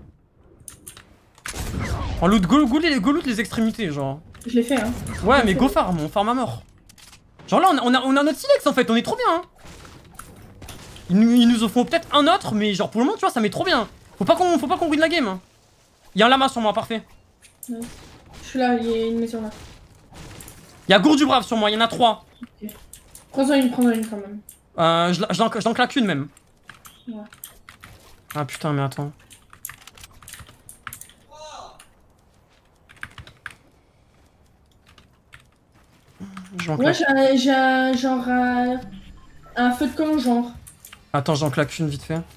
On loot, go, go, les, go loot les extrémités, genre. Je l'ai fait, hein. Ouais, mais go farm, on farm à mort. Genre là, on a, on a, on a notre silex en fait, on est trop bien. Hein. Ils, nous- ils nous en font peut-être un autre, mais genre pour le moment, tu vois, ça met trop bien. Faut pas qu'on faut pas qu'on win la game. Hein. Il y a un lama sur moi, parfait. Ouais. Je suis là, il y a une maison là. Il y a Gourde du Brave sur moi, il y en a trois. Ok. Prends-en une, prends-en une quand même. Euh, je, je, je, je l'en claque une même. Ouais. Ah putain, mais attends. Je l'en Moi claque. j'ai un- j'ai un genre un, un feu de camp genre. Attends, j'en claque une vite fait.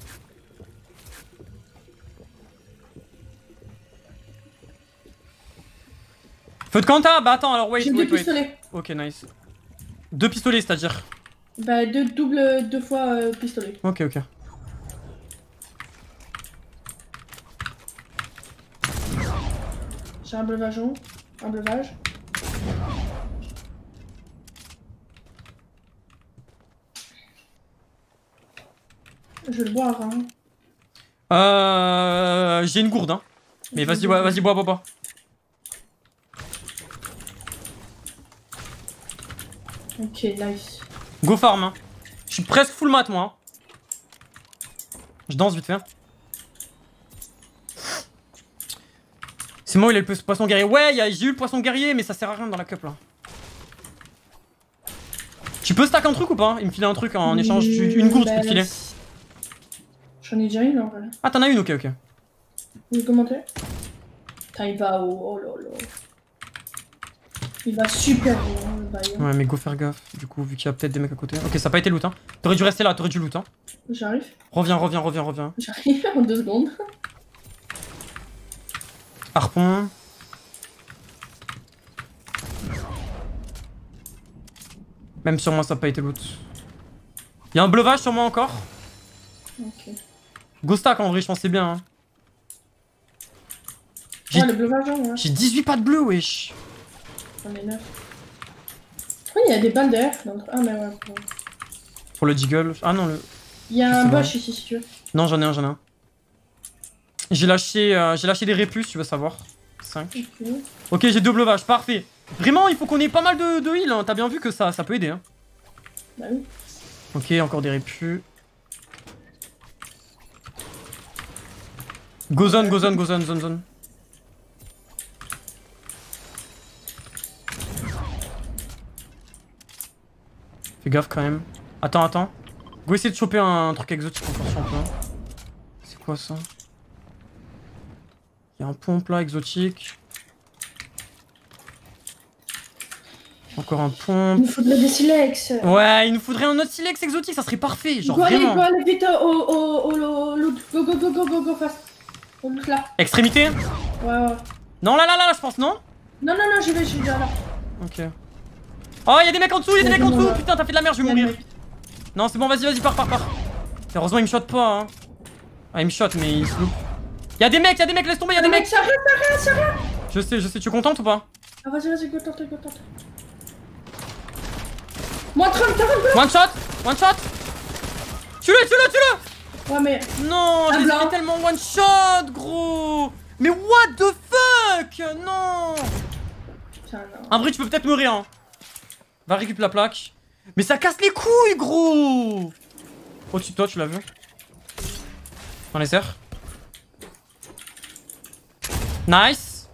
Feu de Kanta. Bah attends, alors wait, J'ai wait, deux wait. pistolets. Ok, nice. Deux pistolets, c'est-à-dire. Bah deux double deux fois euh, pistolet. Ok, ok. J'ai un breuvage, un breuvage. Je vais le boire, hein. Euh... J'ai une gourde, hein. Mais vas-y, ouais, vas-y, bois, bois, bois. Ok, nice. Go farm, hein. Je suis presque full mat, moi. Je danse vite fait. C'est moi, il a le poisson guerrier. Ouais, j'ai eu le poisson guerrier, mais ça sert à rien dans la cup, là. Tu peux stack un truc ou pas? Il me filait un truc en échange. Tu- Une gourde, Bah, je peux te filer. J'en ai déjà une en vrai. Ah, t'en as une, ok, ok. Vous le commentez? Putain, il va au. Oh là là. Il va super haut, hein, le bail. Ouais, mais go faire gaffe. Du coup, vu qu'il y a peut-être des mecs à côté. Ok, ça a pas été loot, hein. T'aurais dû rester là, t'aurais dû loot, hein. J'arrive. Reviens, reviens, reviens, reviens. J'arrive en deux secondes. Harpon. Même sur moi, ça a pas été loot. Y'a un bleuvage sur moi encore. Ok. Go stack en vrai, je pense que c'est bien. Hein. J'ai Ouais, le bleuvage, hein, ouais. j'ai dix-huit pattes bleues, wesh. J'en ai neuf. Pourquoi il y a des balles d'air dans le... Ah, mais ouais. Bon. Pour le Deagle. Ah non, le. Il y a Je un sais bush pas. ici si tu veux. Non, j'en ai un, j'en ai un. J'ai lâché, euh, j'ai lâché des répus, tu veux savoir. cinq. Ok. Ok, j'ai deux bleuvages, parfait. Vraiment, il faut qu'on ait pas mal de, de heal. Hein. T'as bien vu que ça, ça peut aider. Hein. Bah oui. Ok, encore des répus. Go zone, go zone, go zone, zone, zone. Fais gaffe quand même. Attends, attends. Go essayer de choper un truc exotique encore sur un peu. C'est quoi ça? Il y a un pompe là, exotique. Encore un Il pompe. nous faudrait des silex. Ouais, il nous faudrait un autre silex exotique, ça serait parfait. Genre Go aller, vraiment. go aller vite au, au, au, au loot. Go, go, go, go, go, go, fast. Au loot là. Extrémité? Ouais, ouais. Non, là, là, là, là, je pense, non? Non, non, non, j'y vais, je suis déjà là. Ok. Oh, y'a des mecs en dessous, y'a des Y'a mecs du en monde, dessous. là. Putain, t'as fait de la merde, je vais Y'a mourir. des mecs. Non, c'est bon, vas-y, vas-y, pars, pars, pars. Heureusement, il me shot pas. Hein. Ah, il me shot, mais il se loupe. Y'a des mecs, y'a des mecs, laisse tomber, y'a des mecs. Ça rien, ça rien, ça rien. Je sais, je sais, tu es contente ou pas? Ah, vas-y, vas-y, go, tente, go, tente. Moins trente, quarante. One shot, one shot. Tue-le, tue-le, tue-le. Ouais, mais. Non, Un je les ai blanc. fait tellement one shot, gros. Mais what the fuck? Non. Putain, non. Un vrai, tu peux peut-être mourir. Hein. Va récupérer la plaque. Mais ça casse les couilles, gros. Au-dessus de toi, tu l'as vu? On les serre. Nice.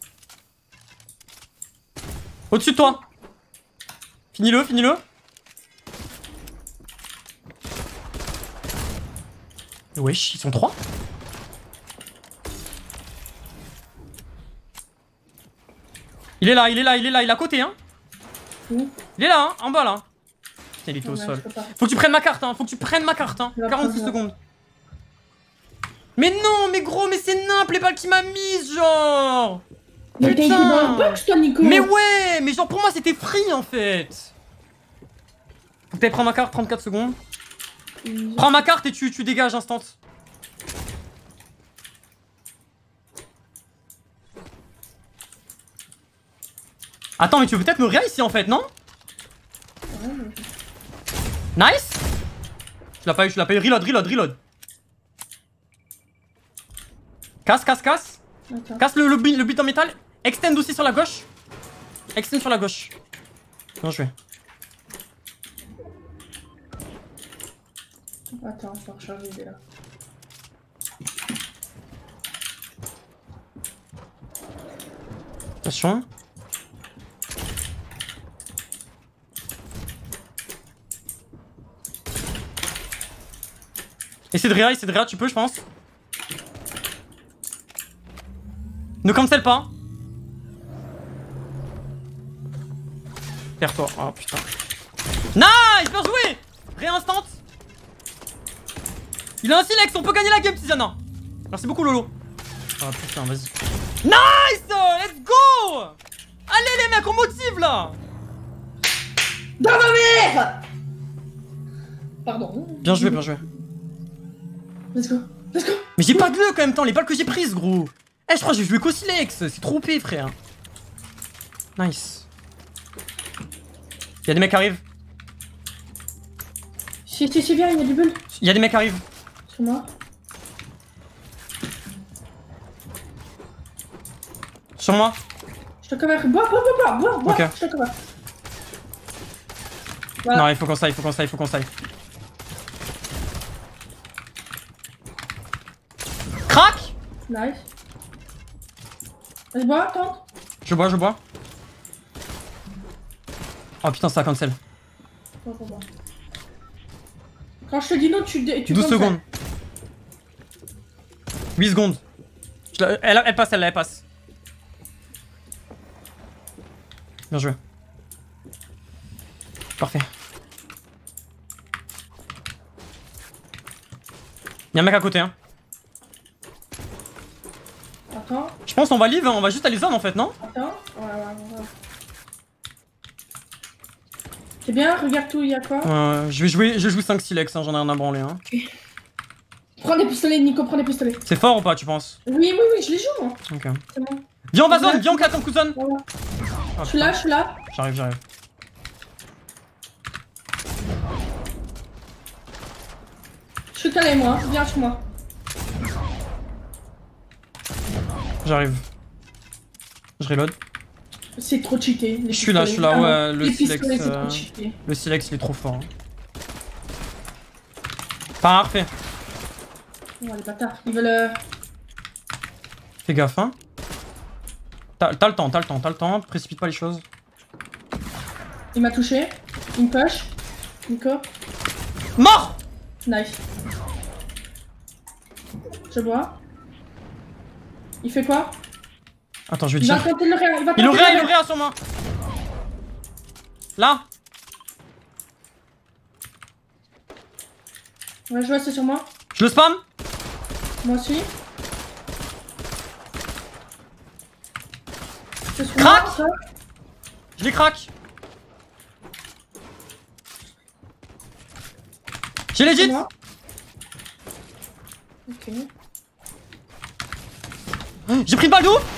Au-dessus de toi. Finis-le, finis-le. Wesh, ils sont trois. Il est là, il est là, il est là, il est à côté, hein. Où? Il est là, hein, en bas, là. Putain, il était au Ouais, sol. je peux pas. Faut que tu prennes ma carte, hein. Faut que tu prennes ma carte, hein. Je vais quarante-six prendre, secondes. Mais non, mais gros, mais c'est nimp les balles qui m'a mise, genre. Mais t'as été Putain. dans le box, toi, Nico. Mais ouais, mais genre pour moi c'était free en fait. Faut peut-être prendre ma carte, trente-quatre secondes. Prends ma carte et tu, tu dégages instant. Attends, mais tu veux peut-être me réa ici en fait, non? Ouais, mais- Nice. Je l'ai pas eu, je l'ai pas eu. Reload, reload, reload. Casse, casse, casse. Attends. Casse le, le, but- le but en métal. Extend aussi sur la gauche. Extend sur la gauche. Bien joué. Attends, je vais recharger dès là. Attention. Essaye de réa, essaye de réa, tu peux, je pense. Ne cancel pas. Perds-toi. Oh putain. Nice, bien joué. Réinstant. Il a un silex, on peut gagner la game, Tiziana. Merci beaucoup, Lolo. Ah putain, vas-y. Nice. Let's go. Allez les mecs, on motive là. Dans ma mère. Pardon. Bien joué, bien joué. Let's go, let's go. Mais j'ai pas de le quand même temps, les balles que j'ai prises, gros. Eh, je crois que j'ai joué qu'au silex, c'est trop O P, frère. Nice. Y'a des mecs qui arrivent. Si, si, si, viens, il y a du bulle. Y'a des mecs qui arrivent. Sur moi. Sur moi. Je te cover. Bois, bois, bois, bois, bois, bois. Ok. Je te cover. Voilà. Non, il faut qu'on s'aille, il faut qu'on s'aille, il faut qu'on s'aille. Crac. Nice. Vas-y, bois, tente. Je bois, je bois. Oh putain, ça cancel. Bois, bois, bois. Quand je te dis non, tu, tu douze cancel. secondes. huit secondes. Je la- elle, elle passe, elle, elle passe. Bien joué. Parfait. Y'a un mec à côté, hein. Attends, Je pense qu'on va live, hein, on va juste aller zone en fait, non? attends. Ouais, ouais, ouais, ouais. C'est bien, regarde tout, il y a quoi? Euh, je vais jouer, je joue cinq silex, hein, j'en ai rien à branler. Hein. Prends des pistolets, Nico, prends des pistolets. C'est fort ou pas, tu penses? Oui, oui, oui, je les joue, moi. Ok. C'est bon. Viens, on va zone, viens, on claque en coup de zone. Voilà. Oh, Je suis là, je suis là. J'arrive, j'arrive. Je suis calé, moi. Viens chez moi. J'arrive. Je reload. C'est trop cheaté. les Je suis là, je suis là, pistolets. ouais, le Les silex, pistolets, c'est euh, trop cheaté. Le silex il est trop fort. Hein. Parfait. Oh, les bâtards. Ils veulent. Euh... Fais gaffe, hein. T'as t'as le temps, t'as le temps, t'as le temps. Précipite pas les choses. Il m'a touché. Il me push. Nico. Mort. Nice. Je vois. Il fait quoi? Attends, je vais Il va tirer. tenter le réa. Il va Il tenter aurait, il le réa. aurait à son main. Là. Ouais, je vois, c'est sur moi. Je le spam. Moi aussi. C'est sur Crac. moi, ça. Je les craque. J'ai C'est legit. moi. Ok. J'ai pris une balle de ouf.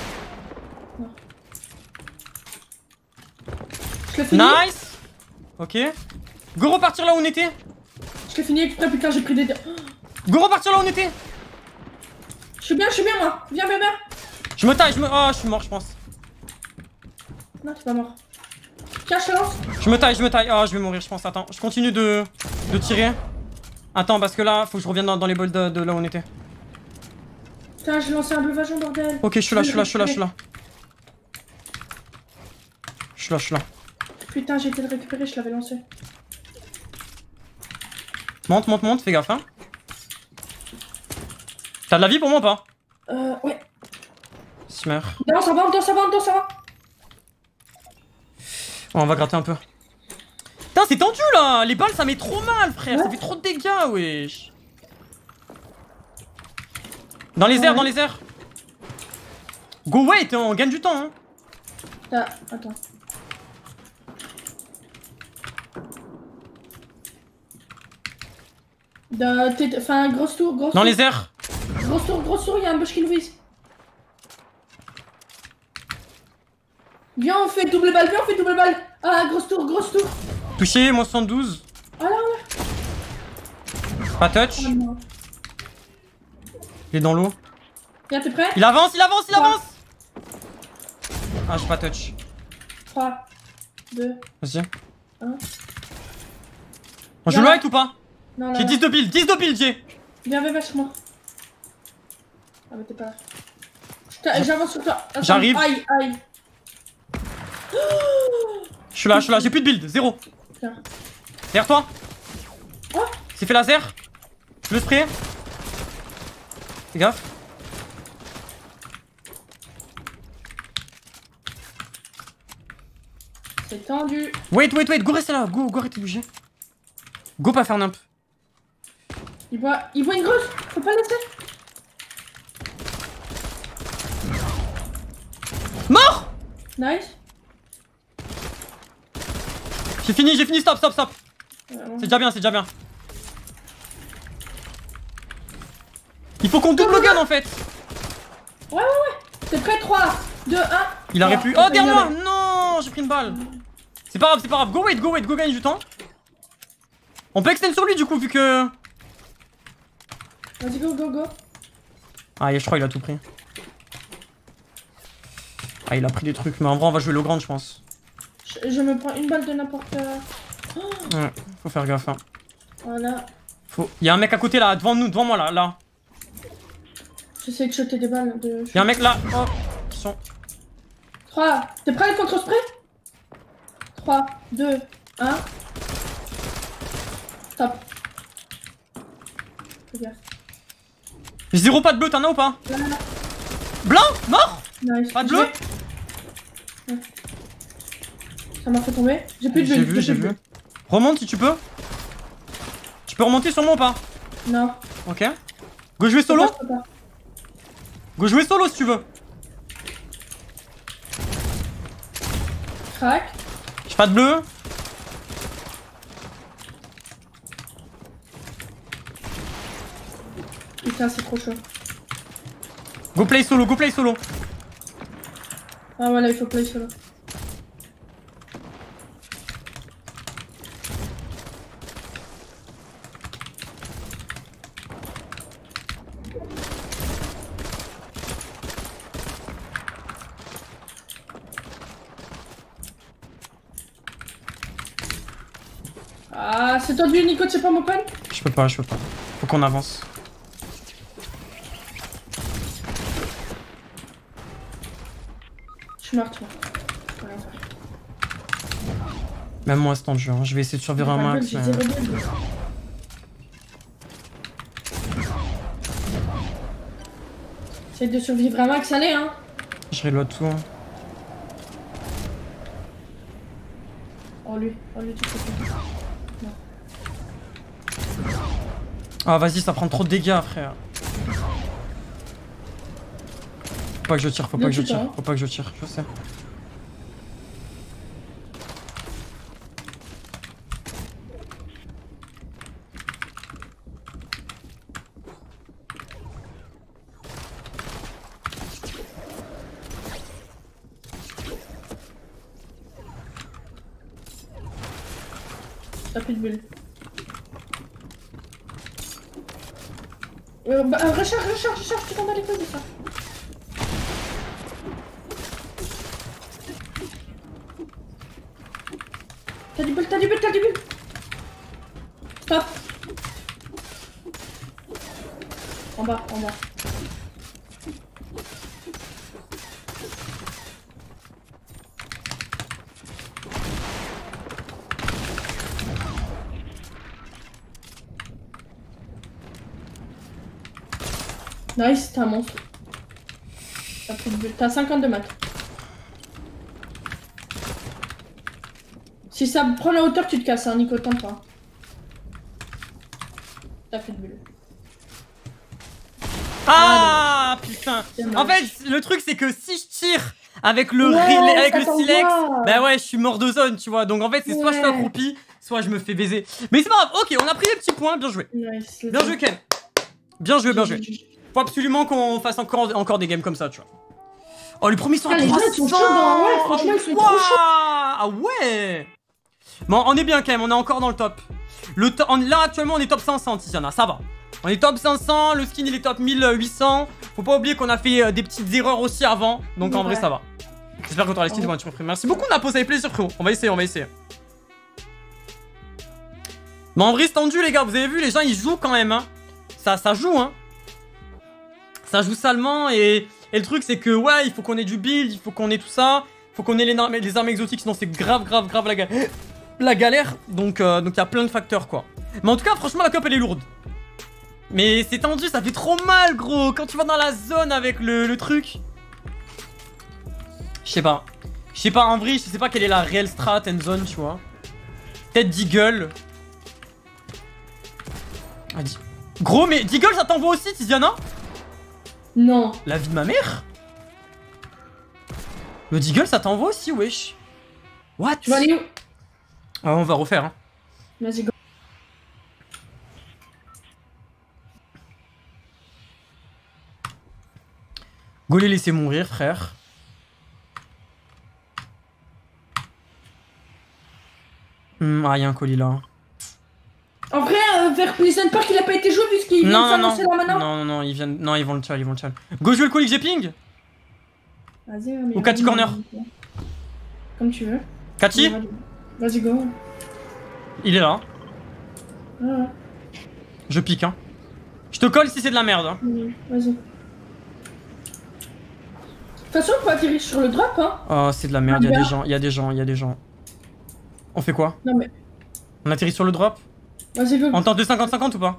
Je l'ai fini. Nice. Ok. Go repartir là où on était. Je l'ai fini exprès, putain, j'ai pris des. Go repartir là où on était. Je suis bien, je suis bien, moi. Viens, viens, viens. Je me taille, je me... Oh, je suis mort, je pense. Non, t'es pas mort. Tiens, je te lance. Je me taille, je me taille. Oh, je vais mourir, je pense. Attends, je continue de, de tirer. Attends, parce que là, faut que je revienne dans, dans les bols de, de là où on était. Putain, j'ai lancé un beuvageon, bordel. Ok, je suis là, je suis là, je suis là, je suis là. Je suis là, je suis là. Putain, j'ai été le récupérer, je l'avais lancé. Monte, monte, monte, fais gaffe, hein. T'as de la vie pour moi ou pas? Euh, ouais. Smer. Non, ça va, non, ça va, non, ça va. Oh, on va gratter un peu. Putain, c'est tendu là. Les balles, ça met trop mal, frère. Ouais. Ça fait trop de dégâts, wesh. Dans les airs, Ouais. dans les airs. Go wait, on gagne du temps, hein. Ah, attends. De- t'es- Enfin, grosse tour, grosse Dans tour. les airs. Grosse tour, grosse tour, il y a un bush qui nous vise. Viens, on fait double balle, viens, on fait double balle. Ah, grosse tour, grosse tour. Touché, moins soixante-douze. Ah là, là. Pas touch. Ah, non. Il est dans l'eau. Viens, t'es prêt? Il avance, il avance, il Ouais. avance. Ah, j'ai pas touch. trois, deux, Vas-y. un. On joue Viens. light ou pas? Non, là, J'ai là. dix de pile, dix de pile, j'ai. Viens, viens, viens sur moi. Ah, mais t'es pas là. Je t'a- J'avance sur toi. Attends, J'arrive. Aïe, aïe. Je suis là, je suis là, j'ai plus de build, zéro. Tiens. Derrière toi. Oh. C'est fait laser. Je le spray. Fais gaffe. C'est tendu. Wait, wait, wait, go rester là, go, go arrêtez de bouger. Go pas faire nimp. Il voit, il voit une grosse. Faut pas laisser. Mort. Nice. J'ai fini, j'ai fini, stop, stop, stop. Euh, C'est déjà bien, c'est déjà bien. Il faut qu'on double le gun en fait. Ouais, ouais, ouais. T'es prêt? Trois, deux, un. Il arrive plus. Oh, Oh, derrière moi. Non, j'ai pris une balle. C'est pas grave, c'est pas grave. Go wait, go wait, go gagne du temps. On peut extend sur lui du coup, vu que... Vas-y, go, go, go. Ah, je crois qu'il a tout pris. Ah, il a pris des trucs, mais en vrai, on va jouer le grand, je pense. Je, je me prends une balle de n'importe... Oh, Ouais, faut faire gaffe. Hein. voilà. Faut... Il y a un mec à côté là, devant nous, devant moi là, là. J'essaie de shotter des balles. De... Il y a un mec là. Oh, ils sont... trois. T'es prêt à le contre-spray? trois, deux, un. Stop. Fais gaffe. J'ai zéro pas de bleu, t'en as ou pas? Là, là, là. Blanc? Mort? Nice. Pas de bleu? Ouais. Ça m'a fait tomber. J'ai plus de J'ai bulle, vu, j'ai plus de vu. bulle. Remonte si tu peux. Tu peux remonter sur moi ou pas? Non. Ok. Go jouer solo? Je peux pas. Go jouer solo si tu veux. Crac. J'ai pas de bleu. Putain, c'est trop chaud. Go play solo, go play solo. Ah voilà, il faut play solo. Ah, c'est tendu, Nico, tu sais pas mon coin? Je peux pas, je peux pas. Faut qu'on avance. Je suis morte, moi. Voilà. Même moi, c'est tendu. Hein. Je vais essayer de survivre un max. J'ai mais- zéro bulle. Essaye de survivre un max, allez, hein. Je reload tout. Hein. Oh lui, oh lui, tu fais quoi? Ah, vas-y, ça prend trop de dégâts, frère. Faut pas que je tire, faut pas Bien que je tu t'en. tire, faut pas que je tire, je sais. T'as plus de bulles. Euh, bah, euh, recharge, recharge, recharge, tu t'en bats les couilles de ça. T'as du bulle, t'as du bulle, t'as du bulle. Stop. En bas, en bas. Nice, t'es un monstre. T'as plus de bulle. T'as cinquante-deux maths. Si ça prend la hauteur, tu te casses, hein, Nico, tente pas. T'as plus de bulle. Ah, putain. C'est En moche. fait, le truc, c'est que si je tire avec le, Ouais, relais- avec ça le t'envoie. silex, bah ouais, je suis mort de zone, tu vois. Donc en fait, c'est soit je suis Ouais. accroupi, soit je me fais baiser. Mais c'est pas grave, ok, on a pris des petits points, bien joué. Nice. Bien joué, Ken. Bien joué, bien joué. Faut absolument qu'on fasse encore, encore des games comme ça, tu vois. Oh, les premiers sont à Ah, les gars, ils sont trois cents. chauds dans- ouais, franchement, ils sont trop Ouah. chauds. Ah ouais. Bon, on est bien quand même, on est encore dans le top. Le to- on- là, actuellement, on est top cinq cents, Tiziana, ça va. On est top cinq cents, le skin, il est top mille huit cents. Faut pas oublier qu'on a fait euh, des petites erreurs aussi avant. Donc, en vrai, Ouais. ça va. J'espère que t'auras les skins, Ouais. ouais. Tu me ferais. Merci beaucoup, Napo, ça fait plaisir, frérot. On va essayer, on va essayer. Mais en vrai, c'est tendu, les gars. Vous avez vu, les gens, ils jouent quand même. Hein. Ça, ça joue, hein. Ça joue salement. Et, et le truc, c'est que, ouais, il faut qu'on ait du build. Il faut qu'on ait tout ça. Il faut qu'on ait les, les armes exotiques. Sinon, c'est grave, grave, grave la, ga la galère. Donc, euh, donc, il y a plein de facteurs, quoi. Mais en tout cas, franchement, la cup, elle est lourde. Mais c'est tendu, ça fait trop mal, gros. Quand tu vas dans la zone avec le, le truc. Je sais pas. Je sais pas, en vrai, je sais pas quelle est la réelle strat end zone, tu vois. Peut-être Deagle. Ah, di... Gros, mais Deagle, ça t'envoie aussi, Tiziana? Non. La vie de ma mère? Le Deagle, ça t'envoie aussi, wesh. What? Tu vas aller où? Ah, on va refaire, hein. Vas-y, go. Go les laisser mourir, frère. Hmm, ah, y'a un colis là. En vrai, euh, vers Pleasant Park, il a pas été joué puisqu'il vient de Non, non, s'annoncer là non. maintenant. Non, non, non, ils viennent. Non, ils vont le tuer, ils vont le tuer. Go jouer le colis que j'ai ping. Vas-y, mais. Ou Cathy Corner. Comme tu veux. Cathy? Vas-y, go. Il est là. Ah, ouais. Je pique, hein. Je te colle si c'est de la merde, hein. Vas-y. De toute façon, on peut atterrir sur le drop, hein. Oh, c'est de la merde, il y a des gens, il y a des gens, il y a des gens. On fait quoi? Non, mais. On atterrit sur le drop? Vas-y, go. On tente de cinquante cinquante ou pas?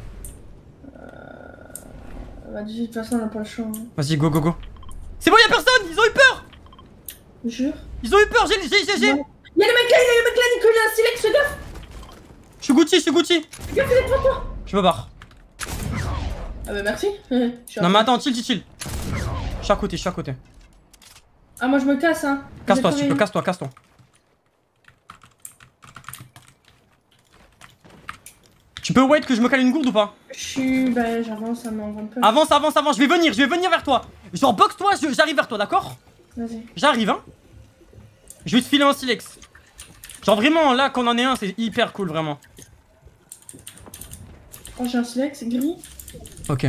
Euh... Bah, de toute façon, on a pas le choix. Hein. Vas-y, go, go, go. C'est bon, y'a personne! Ils ont eu peur! Je jure. Ils ont eu peur, j'ai, j'ai, j'ai, j'ai. Y'a le mec là, y'a le mec là, Nicolas, Silex, fais gaffe! Je suis Gucci, je suis Gucci. Fais gaffe, il est devant toi! Je me barre. Ah bah merci. Je suis Non, mais attends, chill, chill, chill. Je suis à côté, je suis à côté. Ah, moi je me casse, hein. Casse-toi, si tu peux, casse-toi, casse-toi. Tu peux wait que je me cale une gourde ou pas? Je suis. Bah, j'avance, ça m'envoie un peu. Avance, avance, avance, je vais venir, je vais venir vers toi. Genre, boxe-toi, j'arrive vers toi, d'accord? Vas-y. J'arrive, hein. Je vais te filer un silex. Genre, vraiment, là, qu'on en est un, c'est hyper cool, vraiment. Oh, j'ai un Silex gris. Ok.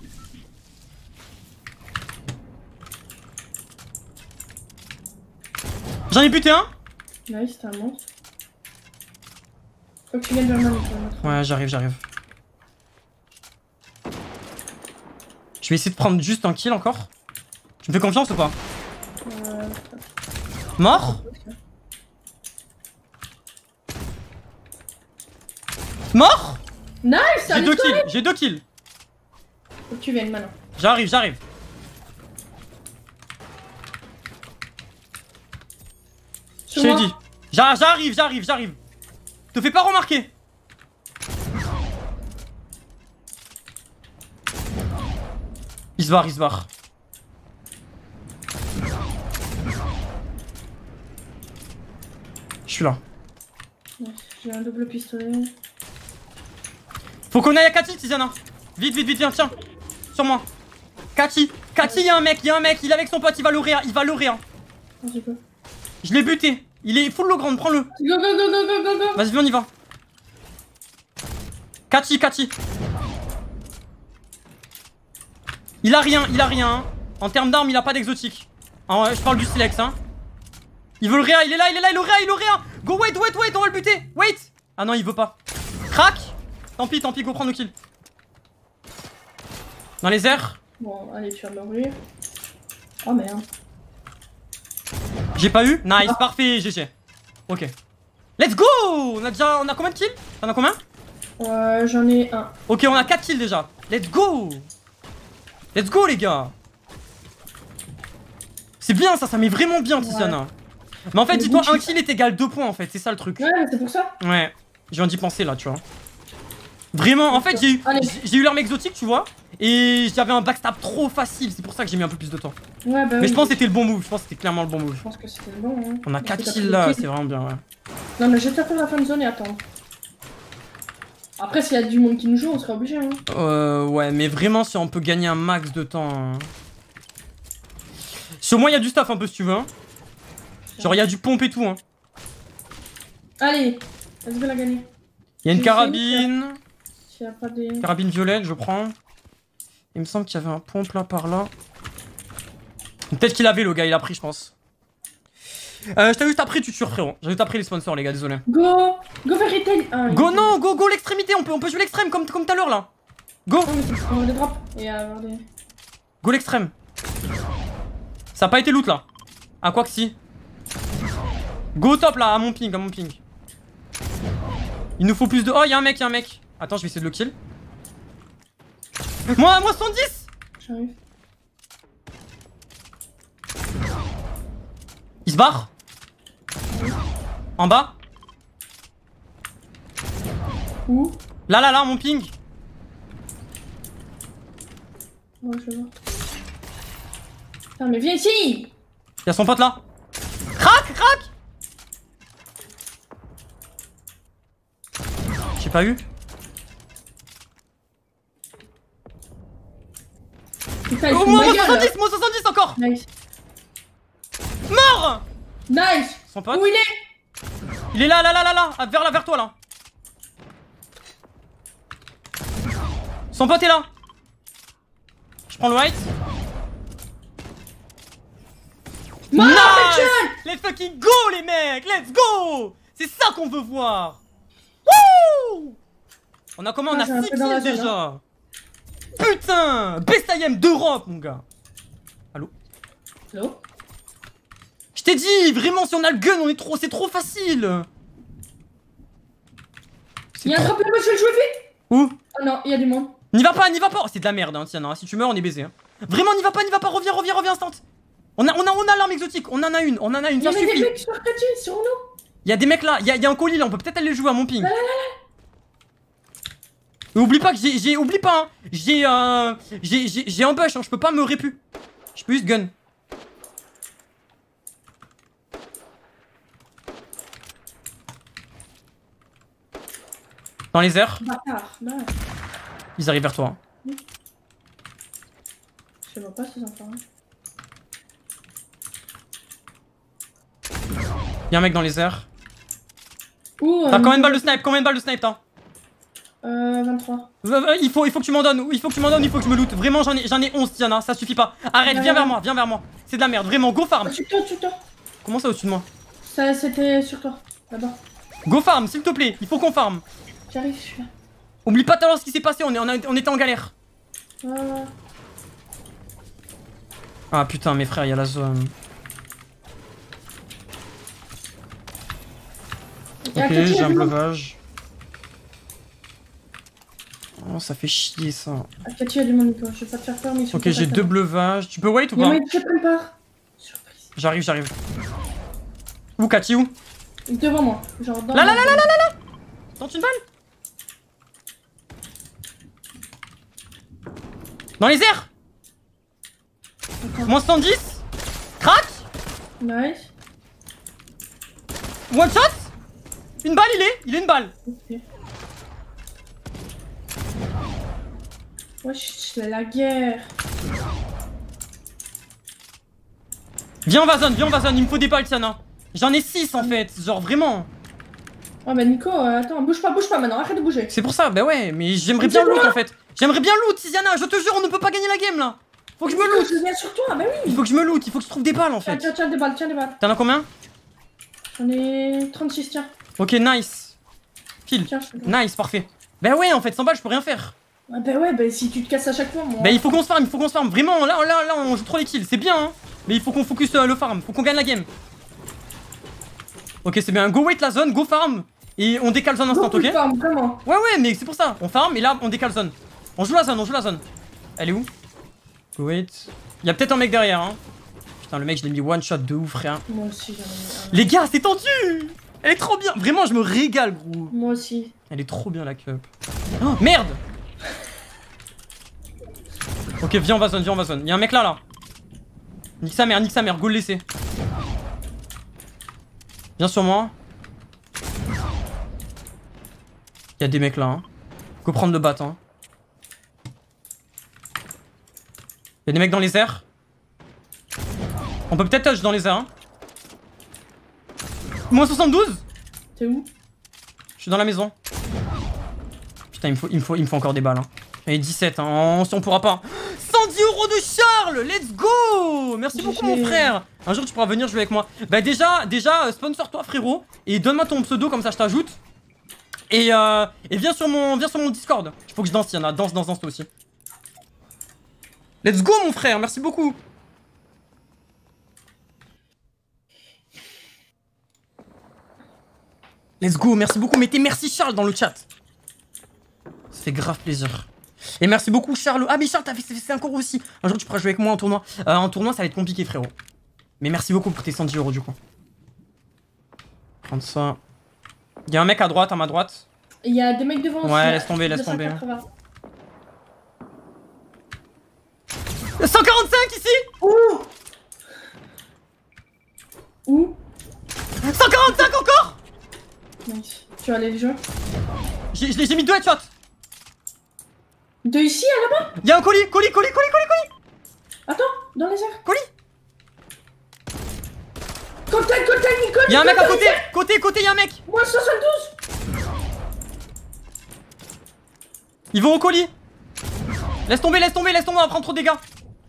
J'en ai buté un. Nice, t'as un monstre. Faut que tu viennes vers moi, Nicolas. Ouais, j'arrive, j'arrive. Je vais essayer de prendre juste un kill encore. Tu me fais confiance ou pas? Euh... Mort? Mort? Nice, J'ai deux kills, j'ai deux kills. Faut que tu viennes maintenant. J'arrive, j'arrive. Je t'ai dit. J'arrive, j'arrive, j'arrive. Te fais pas remarquer. Il se barre, il se barre. Je suis là. J'ai un double pistolet. Faut qu'on aille à Cathy, Tiziana. Vite, vite, vite, viens, tiens. Sur moi. Cathy, Cathy, y'a un mec, y'a un mec, il est avec son pote, il va l'ouvrir, il va l'ouvrir. Je l'ai buté. Il est full low ground, prends-le. Go, go, go, go, go, go, go. Vas-y, viens, on y va. Cathy, Cathy. Il a rien, il a rien. Hein. En termes d'armes, il a pas d'exotique. Ah, je parle du Silex, hein. Il veut le réa, il est là, il est là, il est réa, il est réa. Go, wait, wait, wait, on va le buter. Wait. Ah non, il veut pas. Crac. Tant pis, tant pis, go prendre nos kills. Dans les airs. Bon, allez, tu vas mourir. Oh merde. J'ai pas eu. Nice, ah. Parfait, G G. Ok. Let's go. On a déjà, on a combien de kills? T'en as combien? Ouais, j'en ai un. Ok, on a quatre kills déjà. Let's go. Let's go, les gars. C'est bien ça, ça met vraiment bien, Tiziana. Ouais. Mais en fait, dis-toi, un kill est égal deux points en fait, c'est ça le truc. Ouais, c'est pour ça. Ouais, je viens d'y penser là, tu vois. Vraiment, en fait, j'ai eu, j'ai eu l'arme exotique, tu vois. Et j'avais un backstab trop facile, c'est pour ça que j'ai mis un peu plus de temps. Ouais, bah Mais oui. je pense que c'était le bon move, je pense que c'était clairement le bon move. Je pense que c'était le bon. Hein. On a quatre kills là, c'est vraiment bien, ouais. Non, mais je vais taper la fin de zone et attendre. Après, s'il y a du monde qui nous joue, on sera obligé. Hein. Euh, ouais, mais vraiment, si on peut gagner un max de temps. Hein. Sur moi, il y a du stuff un peu si tu veux. Hein. Genre, il y a du pompe et tout. Hein. Allez, let's go la gagner. Il y a une carabine. S'il y a pas des... Carabine violette, je prends. Il me semble qu'il y avait un pompe là par là. Peut-être qu'il avait le gars, il a pris, je pense. Euh, je t'ajoute après, tu tues frérot. J'ajoute après les sponsors, les gars, désolé. Go Go vers Retail. Ah, Go, non, go, go l'extrémité, on peut, on peut jouer l'extrême comme, comme tout à l'heure là. Go. Non, mais c'est on va les drop et avoir des. Go l'extrême. Ça a pas été loot là. Ah, quoi que si. Go au top là, à mon ping, à mon ping. Il nous faut plus de. Oh, y'a un mec, y'a un mec. Attends, je vais essayer de le kill. Moi, moi soixante-dix. J'arrive. Il se barre. En bas. Où? Là, là, là, mon ping. Ouais, je vois. Putain, mais viens ici! Y'a son pote là. Crac, crac. J'ai pas eu. Putain, il Oh, fout moi, ma moi gueule, soixante-dix, là. moi soixante-dix encore. Nice. Mort. Nice! Son pote. Où il est? Il est là, là, là, là, là. Ah, vers là, vers toi là. Son pote est là. Je prends le white. Mort, Nice. Mitchell! Let's fucking go les mecs. Let's go. C'est ça qu'on veut voir. Wouh. On a comment? On Ah, a j'ai un six peu dans la kills zone, déjà. Putain. Best I M d'Europe mon gars. Allô? Allô? Je t'ai dit, vraiment si on a le gun on est trop, c'est trop facile. Il y a un drop là-bas, je vais le jouer vite! Où? Oh non, il y a du monde. N'y va pas, n'y va pas. Oh, c'est de la merde hein, tiens, non, si tu meurs on est baisé hein. Vraiment n'y va pas, n'y va pas, reviens, reviens, reviens instant. On a, on a, on a l'arme exotique, on en a une, on en a une, Il y ça avait des suffit. mecs sur Kachi, sur nous. Il y a des mecs là, il y a, y a un colis là, on peut peut-être aller le jouer à mon ping. Et oublie pas que j'ai, j'ai, oublie pas hein, j'ai euh, j'ai, j'ai, j'ai un bush hein, je peux pas me répu. Je peux juste gun. Dans les airs, Bâtard, non. ils arrivent vers toi. Je vois pas ces enfants. Y'a un mec dans les airs. Ouh, T'as euh, combien de balles de snipe? Combien de balles de snipe t'as? Euh, vingt-trois. Euh, euh, Il faut, il faut que tu m'en donnes, il faut que tu m'en donnes, il faut que je me loot. Vraiment j'en ai, j'en ai onze Tiana, ça suffit pas. Arrête, Ouais, viens ouais. vers moi, viens vers moi. C'est de la merde, vraiment, go farm. Au-dessus de toi, au-dessus de toi. Comment ça au-dessus de moi? Ça, c'était sur toi, là-bas. Go farm, s'il te plaît, il faut qu'on farm. J'arrive, je suis là. Oublie pas tout à l'heure ce qui s'est passé, on, est, on, a- on était en galère. Ouais, ouais. Ah putain, mes frères, il y a la zone. Et à Ok, Kachi, il y j'ai a un du monde. bleuvage. Oh, ça fait chier ça. À Kachi, il y a du monde, toi. Je vais pas te faire peur, mais ils sont Ok, pas j'ai pas deux ça. bleuvages. Tu peux wait ou Il y a pas? moyen que je prenne part. Surprise. J'arrive, j'arrive. Où, Cathy, où? Devant moi. Genre dans Là, là, la- là, là, là, là. Tente une balle. Dans les airs. Attends. Moins soixante-dix. Crac. Nice. One shot. Une balle, il est. Il est une balle. Ok. Wesh, c'est la guerre. Viens, on va zone, viens, on va zone. Il me faut des balles, Tiana. J'en ai six en fait. Genre vraiment. Oh bah Nico, euh, attends, bouge pas, bouge pas maintenant, arrête de bouger. C'est pour ça, bah ouais, mais j'aimerais bien loot en fait. J'aimerais bien loot, Tiziana, je te jure, on ne peut pas gagner la game là. Faut que je me loot. Je viens sur toi, bah oui. Il faut que je me loot, il faut que je trouve des balles en Tiens, fait. tiens, tiens, des balles, tiens, des balles. T'en as combien? J'en ai trente-six, tiens. Ok, nice. Pile. Tiens, je te donne. Nice, parfait. Bah ouais, en fait, cent balles, je peux rien faire. Ah bah ouais, bah si tu te casses à chaque fois, moi. Bah il faut qu'on se farm, il faut qu'on se farm. Vraiment, là, là, là, on joue trop les kills, c'est bien hein. Mais il faut qu'on focus euh, le farm, faut qu'on gagne la game. Ok, c'est bien. Go wait la zone, go farm. Et on décale zone instant, Beaucoup de ok? forme, vraiment. Ouais, ouais, mais c'est pour ça. On farm et là, on décale zone. On joue la zone, on joue la zone. Elle est où? Go wait. Y'a peut-être un mec derrière, hein. Putain, le mec, je l'ai mis one shot de ouf, frère. Moi aussi, j'en ai mis un. Les gars, c'est tendu. Elle est trop bien. Vraiment, je me régale, gros. Moi aussi. Elle est trop bien, la cup. Oh, merde. Ok, viens, on va zone, viens, on va zone. Y'a un mec là, là. Nique sa mère, nique sa mère, go le laisser. Viens sur moi. Y'a des mecs là, hein. Go prendre le bat, hein. Y'a des mecs dans les airs. On peut peut-être touch dans les airs, hein. Moins soixante-douze. T'es où? Je suis dans la maison. Putain, il me faut, il me faut, il me faut encore des balles, hein. Et dix-sept, hein. On, on pourra pas. cent dix euros de charge. Charles, let's go. Merci beaucoup mon frère. Un jour tu pourras venir jouer avec moi. Bah déjà, déjà, sponsor-toi frérot. Et donne-moi ton pseudo comme ça je t'ajoute. Et, euh, et viens sur mon viens sur mon Discord. Il faut que je danse, il y en a. Danse, danse, danse toi aussi. Let's go mon frère, merci beaucoup. Let's go, merci beaucoup. Mettez merci Charles dans le chat. Ça fait grave plaisir. Et merci beaucoup Charles. Ah mais Charles t'as fait cinq euros aussi. Un jour tu pourras jouer avec moi en tournoi. Euh, en tournoi ça va être compliqué frérot. Mais merci beaucoup pour tes cent dix euros du coup. Prendre ça. Il y a un mec à droite, à ma droite. Il y a des mecs devant. Ouais, laisse tomber, laisse tomber. cent quarante-cinq ici. Ouh. Où? cent quarante-cinq encore. Nice. Tu vas aller les jouer? J'ai mis deux headshots. De ici à là-bas? Y'a un colis, colis, colis, colis, colis, colis. Attends, dans les airs. Colis. Côté, côté, Nico. Y'a un mec à côté, côté, côté, y'a un mec. Moi soixante-douze. Ils vont au colis. Laisse tomber, laisse tomber, laisse tomber, on va prendre trop de dégâts.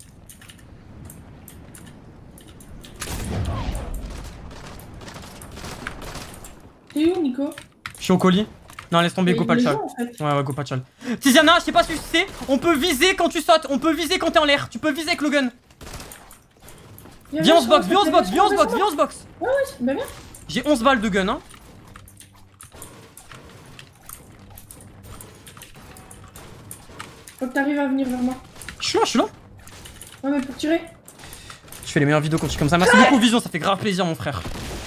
T'es où, Nico? Je suis au colis. Non, laisse tomber, go pas le chal. En fait. Ouais, ouais, go pas le chal. Tiziana, je sais pas si tu sais, on peut viser quand tu sautes, on peut viser quand t'es en l'air. Tu peux viser avec le gun. Viens on se box, viens on se box, viens on se box, viens on se box. Ouais, ouais, bah bien. J'ai onze balles de gun, hein. Faut que t'arrives à venir vers moi. Je suis là, je suis là. Ouais, mais pour tirer. Je fais les meilleures vidéos quand tu es comme ça. Merci beaucoup, Vision, ça fait grave plaisir, mon frère.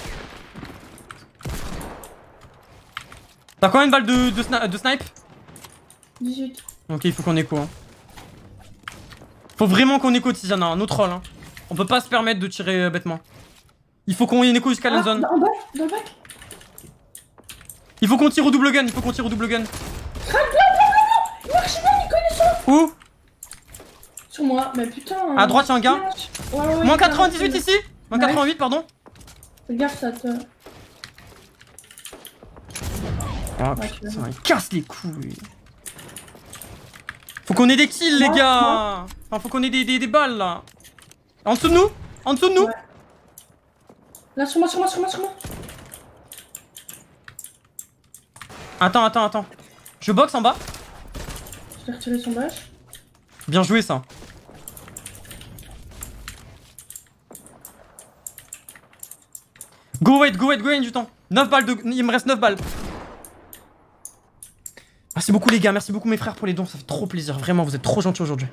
T'as combien de balles de, de, sna de snipe? dix-huit. Ok, il faut qu'on écho. Hein. Faut vraiment qu'on écho, Tiziana, nos trolls. Hein. On peut pas se permettre de tirer euh, bêtement. Il faut qu'on y écho jusqu'à la Ah, zone. dans le bac, dans le bac. Il faut qu'on tire au double gun, il faut qu'on tire au double gun. Crac, blanc, blanc, blanc, blanc. Il marche bien, Nico, il est sur. Où? Sur moi, mais putain. À droite, y'a un gars. Ouais, ouais, ouais, Moins quatre-vingt-dix-huit ici. Moins Ouais. quatre-vingt-huit, pardon. Fais gaffe, ça te. Ah Ouais, putain, tu vois. il casse les couilles. Faut qu'on ait des kills, les Moi, gars. Enfin, faut qu'on ait des, des, des balles là. En dessous de nous. En dessous de nous. Ouais. Là, sur moi, sur moi, sur moi, sur moi. Attends, attends, attends. Je boxe en bas. Je t'ai retiré son bâche. Bien joué ça. Go wait, go wait, go wait du temps. neuf balles de... Il me reste neuf balles. Merci beaucoup les gars, merci beaucoup mes frères pour les dons, ça fait trop plaisir. Vraiment, vous êtes trop gentils aujourd'hui.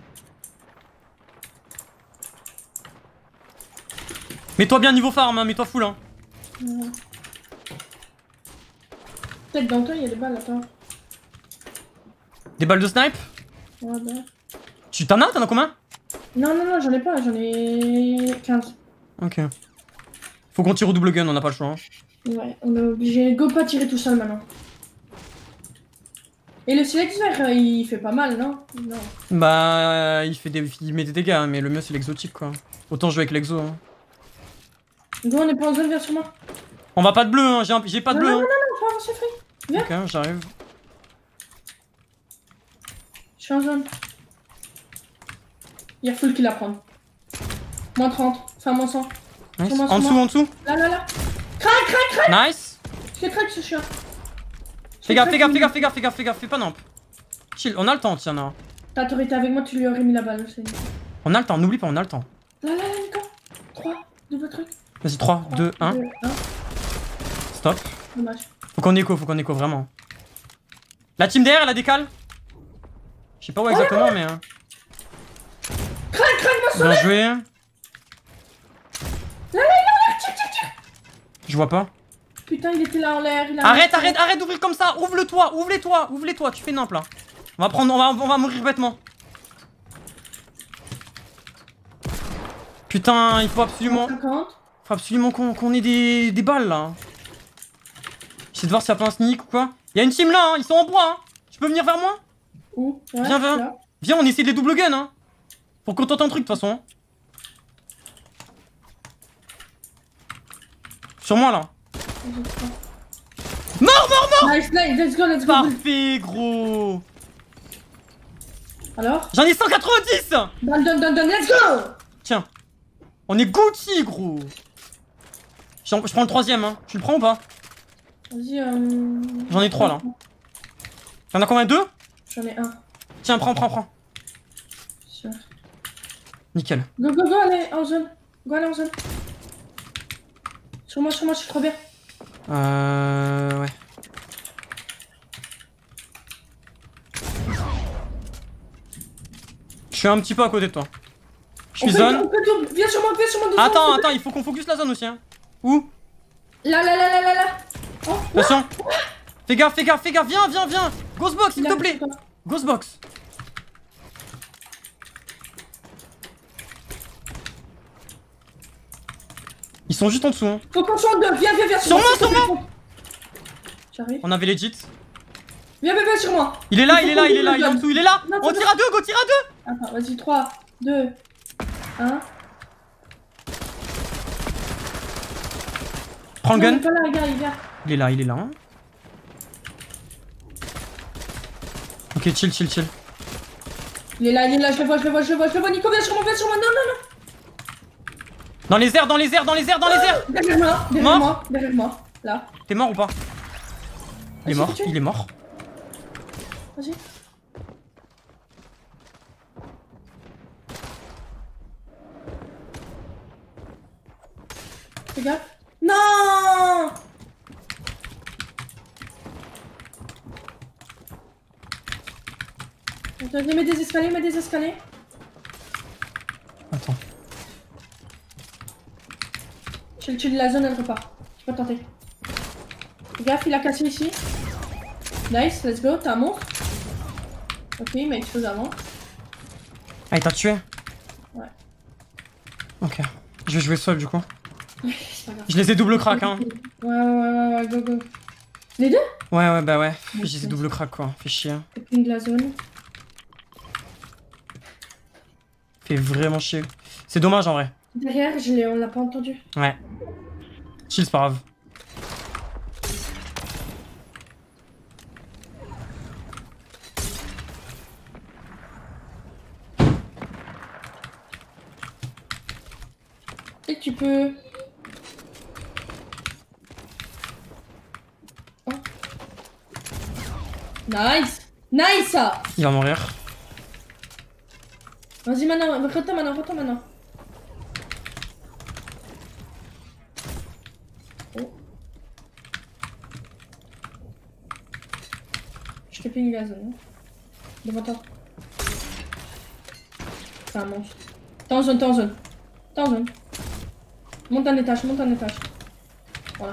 Mets-toi bien niveau farm, hein, mets-toi full. Hein. Ouais. Peut-être dans toi, il y a des balles, attends. Des balles de snipe. Ouais, bah. Tu t'en as? T'en as combien? Non, non, non, j'en ai pas, j'en ai quinze. Ok. Faut qu'on tire au double gun, on n'a pas le choix. Hein. Ouais, on est obligé. Go pas tirer tout seul maintenant. Et le silex vert, il fait pas mal, non? Non. Bah, il fait des, il met des dégâts, mais le mieux c'est l'exotique quoi. Autant jouer avec l'exo. Hein. Go, on est pas en zone, viens sur moi. On va pas de bleu, hein. J'ai un... pas de Non, bleu. non, non, Hein. non, pas avancer, free. Viens. Ok, j'arrive. Je suis en zone. Il y a full kill à prendre. Moins trente, enfin moins cent. Nice. Sur moi, sur En dessous, moi. en dessous. Là, là, là. Crac, crac, crac. Nice. Je l'ai crack ce chien. Fais gaffe, fais gaffe, fais gaffe, fais gaffe, fais gaffe, fais gaffe, fais pas nimp. Chill, on a le temps, tiens. Là. T'as t'aurais été avec moi, tu lui aurais mis la balle. C'est... On a le temps, n'oublie pas, on a le temps. Là, là, là, Nico. trois, double truc. Vas-y, trois, deux, un. Stop. Dommage. Faut qu'on écho, faut qu'on écho vraiment. La team derrière, elle a décale. Je sais pas où exactement, mais. Hein. Crac, crac, ma Bien soeur. joué. Là, là, il est en l'air, tire, tire, tire. Je vois pas. Putain, il était là en l'air. Il a Arrête, arrête, arrête d'ouvrir comme ça. Ouvre le toit, ouvre les toits, ouvre les toits. Tu fais nimp là. On va prendre, on va, on va mourir bêtement. Putain, il faut absolument, cinquante. faut absolument qu'on qu'on ait des, des balles là. J'essaie de voir s'il y a pas un sneak ou quoi. Il y a une team là, hein. Ils sont en bois. Hein. Tu peux venir vers moi? Où? Ouais, Viens, viens. là. Viens, on essaie de les double gun. Hein. Pour qu'on tente un truc de toute façon. Sur moi là. Mort, mort, mort. Nice, nice, let's go, let's go. Parfait, gros. Alors? J'en ai cent quatre-vingt-dix. Donne, donne, donne, donne, let's go! Tiens. On est Gucci, gros. Je prends le troisième, hein. Tu le prends ou pas? Vas-y, euh... J'en ai trois, là. Y'en a combien? Deux? J'en ai un. Tiens, prends, prends, prends. Sûr. Nickel. Go, go, go, allez, en zone. Go, allez, en zone. Sur moi, sur moi, je suis trop bien. Euh... Ouais. Je suis un petit peu à côté de toi. Je suis On peut- zone. on peut tout- Viens sur moi, viens sur moi. deux Attends, secondes. attends, il faut qu'on focus la zone aussi, hein. Où? Là, là, là, là, là, là. Oh, Attention. Fais gaffe, fais gaffe, fais gaffe, viens, viens, viens. Ghostbox, s'il là, te plaît. Ghostbox. Ils sont juste en dessous, hein. Faut qu'on soit en deux. Viens, viens, viens. Sur moi, sur moi. J'arrive. On avait legit. Viens, viens, viens sur moi. Il est là, Il il est faut là, qu'on il est là, le il est en donne. dessous, il est là. Non, On c'est tire à deux, go, tire à deux. Attends, vas-y, trois, deux, un. Prends le Non, gun. mais pas là, regarde, il vient. Il est là, il est là. Hein. Ok, chill, chill, chill. Il est là, il est là, je le vois, je le vois, je le vois, je le vois. Nico, viens sur moi, viens sur moi. Non, non, non. Dans les airs, dans les airs, dans les airs, dans les airs. Derrière moi, derrière Mort. moi, derrière moi. Là. T'es mort ou pas? Il est Vas-y, mort, fais-tu. il est mort. Vas-y. Fais gaffe. Non! Attends, mets des escaliers, mets des escaliers. Attends. Chill, chill, la zone elle repart. Je peux tenter. Fais gaffe, il a cassé ici. Nice, let's go, t'as un monstre. Ok, il m'a explosé avant. Ah, il t'a tué? Ouais. Ok. Je vais jouer seul du coup. C'est pas grave. Je les ai double crack, hein. Ouais, ouais, ouais, ouais, go, go. Les deux? Ouais, ouais, bah ouais. Je Ok. les ai double crack quoi. Fais chier. hein. Ping de la zone. Fait vraiment chier. C'est dommage en vrai. Derrière, je l'ai, on l'a pas entendu. Ouais. Chill, c'est pas grave. Et tu peux... Oh. Nice! Nice! Il va mourir. Vas-y maintenant, retourne maintenant, retourne maintenant. Oh. Je te ping la zone. Devant toi. C'est un monstre. T'es en zone, t'es en zone. T'es en zone. Monte un étage, monte un étage. Voilà.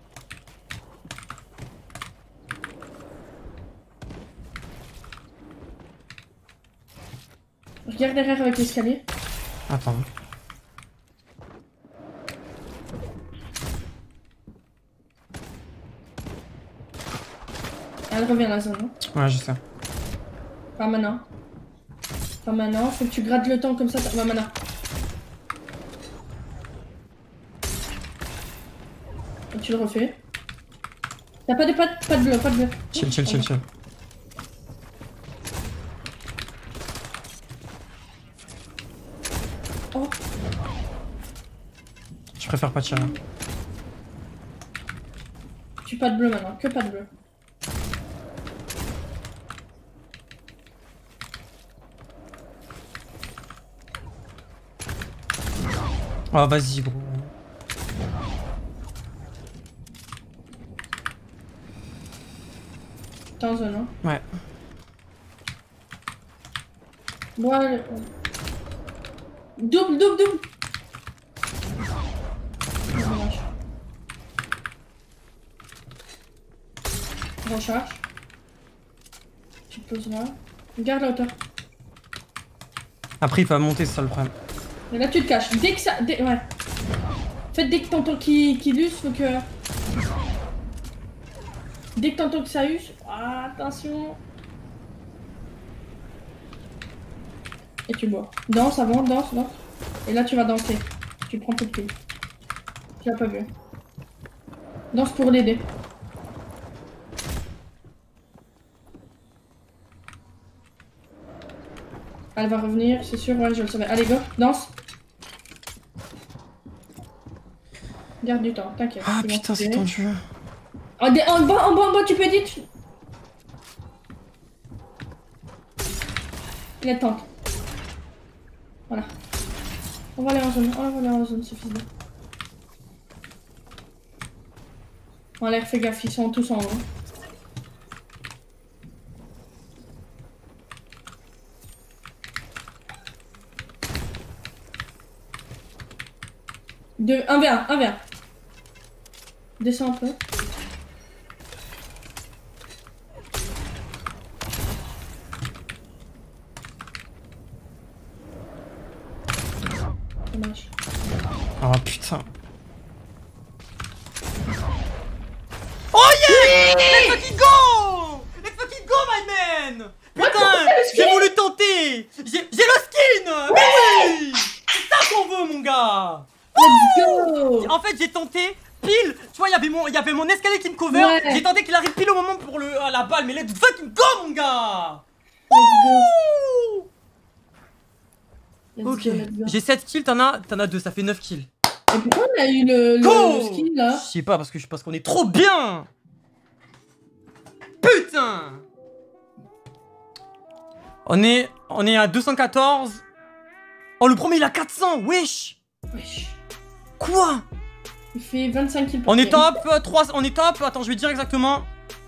Regarde derrière avec l'escalier. Attends. Elle revient la zone. Hein. Ouais, je sais. Pas maintenant. Pas maintenant. Faut que tu grattes le temps comme ça. Pas maintenant. Et tu le refais. T'as pas de pas de, pas de bleu, pas de bleu. Chill, chill, chill, chill. Oh. Je préfère pas tirer. Tu pas de bleu maintenant. Que pas de bleu. Oh, vas-y, gros. T'es en zone, hein. Ouais. Bon, allez. Double, double, double. Oh, dommage. Recharge. Tu te poses là. Garde la hauteur. Après, il va monter, c'est ça le problème. Et là, tu te caches. Dès que ça. Dès... Ouais. En fait, dès que t'entends qu'il qu'il use, faut que. Dès que t'entends que ça use. Ah, attention. Et tu bois. Danse avant, danse, danse. Et là, tu vas danser. Tu prends tout de pied. Tu l'as pas vu. Danse pour l'aider. Elle va revenir, c'est sûr, ouais, je le savais. Allez, go, danse. Garde du temps, t'inquiète. Ah putain, c'est tendu. En, dé- en bas, en bas, en bas, tu peux dire. Tu... Il est tente. Voilà. On va aller en zone, on va aller en zone, suffisant. On a l'air fait gaffe, ils sont tous en haut. Deux, un v un, un v un. Descends un peu. Dommage. Oh putain. Oh yeah! Let's fucking go! Let's fucking go, my man! Putain, j'ai voulu tenter! J'ai le skin! Mais oui! C'est ça qu'on veut, mon gars! Let's go! En fait, j'ai tenté pile, tu vois, il y avait mon, il y avait mon escalier qui me cover. Ouais. J'ai tenté qu'il arrive pile au moment pour le, à la balle, mais let's fucking go, mon gars! Let's go! Let's Ok, go, let's go. j'ai sept kills, t'en as, t'en as deux, ça fait neuf kills. Et pourquoi on a eu le, le, Go! le skill là? Je sais pas, parce que je pense qu'on est trop bien! Putain! On est, on est à deux cent quatorze. Oh, le premier il a quatre cents, wesh! Wesh. Quoi? Il fait vingt-cinq kills par On est game. top, euh, trois, on est top, attends, je vais dire exactement.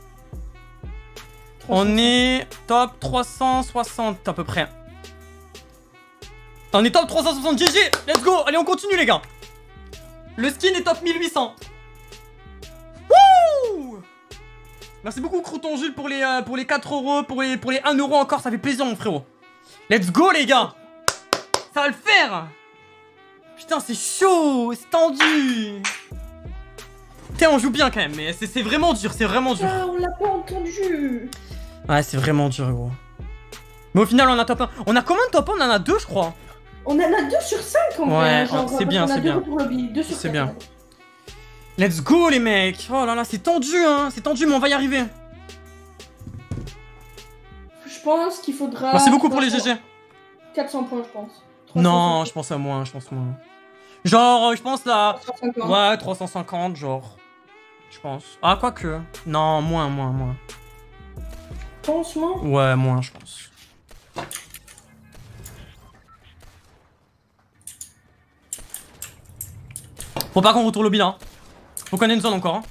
On est top trois cent soixante à peu près. On est top trois cent soixante, G G, let's go, allez on continue les gars. Le skin est top mille huit cents. Wouh! Merci beaucoup Crouton Jules pour les, euh, pour les quatre euros, pour les, pour les un euro encore, ça fait plaisir mon frérot. Let's go les gars. Ça va le faire. Putain c'est chaud, c'est tendu. Putain on joue bien quand même, mais c'est vraiment dur, c'est vraiment dur. Ah, on l'a pas entendu. Ouais c'est vraiment dur gros. Mais au final on a top un. On a combien de top un? On en a deux je crois. On en a deux sur cinq en Ouais, vrai. genre, c'est bien, on a c'est deux bien. retours lobby, deux sur C'est quatre. bien. Let's go les mecs. Oh là là c'est tendu hein, c'est tendu mais on va y arriver. Je pense qu'il faudra... Merci beaucoup pour les G G. quatre cents points je pense. Non je pense à moins, je pense moins. Genre je pense là. trois cent cinquante. Ouais trois cent cinquante genre. Je pense. Ah quoique. Non moins, moins, moins. Franchement. Ouais moins je pense. Faut pas qu'on retourne lobby là. Hein. Faut qu'on ait une zone encore. Hein.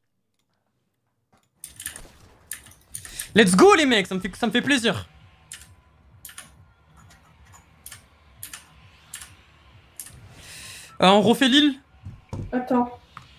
Let's go les mecs, ça me fait, ça me fait plaisir. Euh, on refait l'île. Attends.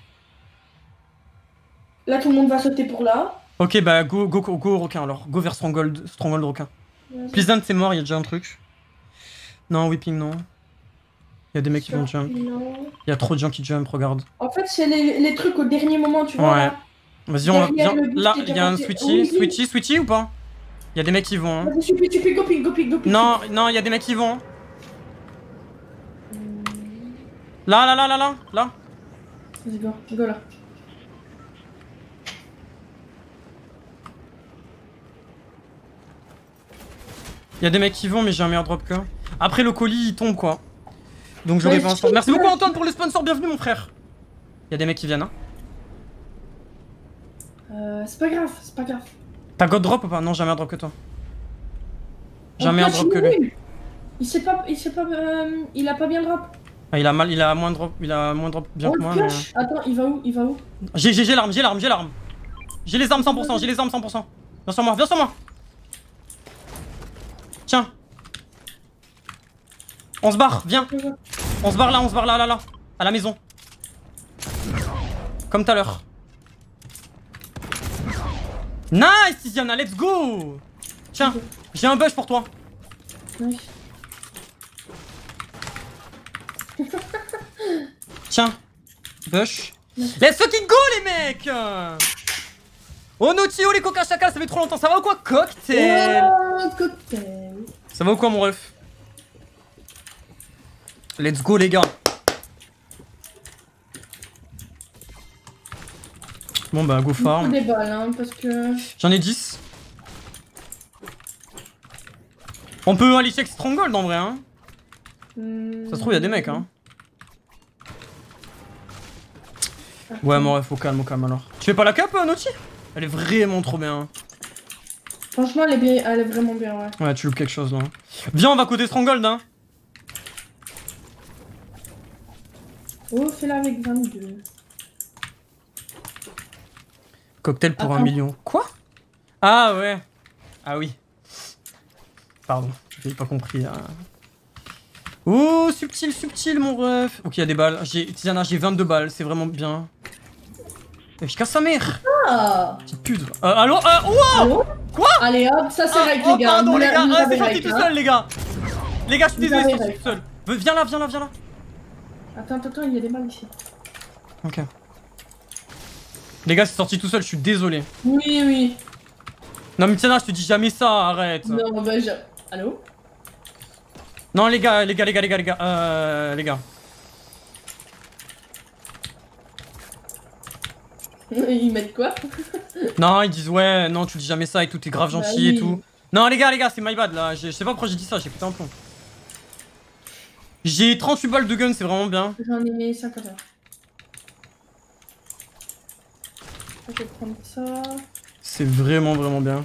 Là tout le monde va sauter pour là. Ok bah go, go, go, go requin alors. Go vers Stronghold, Stronghold requin. Pleasant c'est mort, il y a déjà un truc. Non, Whipping non. Il y a des mecs qui vont jump. Il y a trop de gens qui jump, regarde. En fait, c'est les, les trucs au dernier moment, tu vois. Ouais. Vas-y, on va. Derrière Viens. le bus Là, qui est il y a un déjà switchy. passé. Oui, oui. Switchy, switchy ou pas? Il y a des mecs qui vont. Hein. Vas-y, tu peux, tu peux, go pick, go pick, go pick. Non, non, il y a des mecs qui vont. Hein. Là, là, là, là, là, là. Vas-y, go, go là. Il y a des mecs qui vont, mais j'ai un meilleur drop que. Après, le colis il tombe quoi. Donc j'aurais Ouais, pas un je sponsor. sais, Merci beaucoup ouais. Antoine pour le sponsor, bienvenue mon frère. Il y a des mecs qui viennent, hein. Euh, c'est pas grave, c'est pas grave. T'as god drop ou pas? Non, j'ai un meilleur drop que toi. J'ai un On meilleur drop que continue. lui. Il sait pas, il sait pas, euh, il a pas bien drop. Ah, il a mal, il a moins drop, il a moins drop bien On que le moi. Mais... flash. Attends, il va où, il va où? J'ai, j'ai, j'ai l'arme, j'ai l'arme, j'ai l'arme. J'ai les armes cent pour cent, j'ai les armes cent pour cent. Viens sur moi, viens sur moi. Tiens. On se barre, viens. On se barre là, on se barre là, là, là. À la maison. Comme tout à l'heure. Nice, Tiziana, let's go. Tiens, j'ai un bush pour toi. Nice. Tiens, bush. Let's fucking go les mecs. Oh Notio, les coca chacal, ça fait trop longtemps. Ça va ou quoi, cocktail? Oh, cocktail. Ça va ou quoi mon ref? Let's go les gars. Bon bah go Il faut farm. des balles, hein, parce que... J'en ai dix. On peut aller check Stronghold en vrai, hein. Hmm. Ça se trouve, il y a des mecs, hein. Ouais, mon ref, au calme, au calme alors. Tu fais pas la cape, euh, Naughty? Elle est vraiment trop bien. Franchement, elle est, bien... elle est vraiment bien, ouais. Ouais, tu loupes quelque chose là. Viens, on va côté Stronghold, hein. Oh, fais-la avec vingt-deux. Cocktail pour Attends. un million. Quoi? Ah ouais. Ah oui. Pardon, j'avais pas compris. Hein. Oh, subtil, subtil, mon ref. Ok, il y a des balles. J'ai Tiana, j'ai vingt-deux balles, c'est vraiment bien. Efficace sa mère. Ah. Petite pute. Euh, allô euh, wow. Allô? Quoi? Allez hop, ça c'est Ah, règle oh, les gars. pardon Vous les la- gars, vous ah, avez c'est sorti règle, tout hein. seul les gars. Les gars, je suis Vous désolé, c'est avez sorti règle. tout seul. Ve- Viens là, viens là, viens là. Attends, attends, attends, il y a des balles ici. Ok. Les gars, c'est sorti tout seul, je suis désolé. Oui, oui. Non mais Tiana, je te dis jamais ça, arrête. Non, bah je... Allô? Non les gars, les gars, les gars, les gars, les gars, euh, les gars. Ils mettent quoi? Non, ils disent ouais, non, tu dis jamais ça et tout, t'es grave Bah gentil et oui. tout. Non les gars, les gars, c'est my bad là, je je sais pas pourquoi j'ai dit ça, j'ai pété un plomb. J'ai trente-huit balles de gun, c'est vraiment bien. J'en ai cinquante et un. Je vais prendre ça. C'est vraiment, vraiment bien.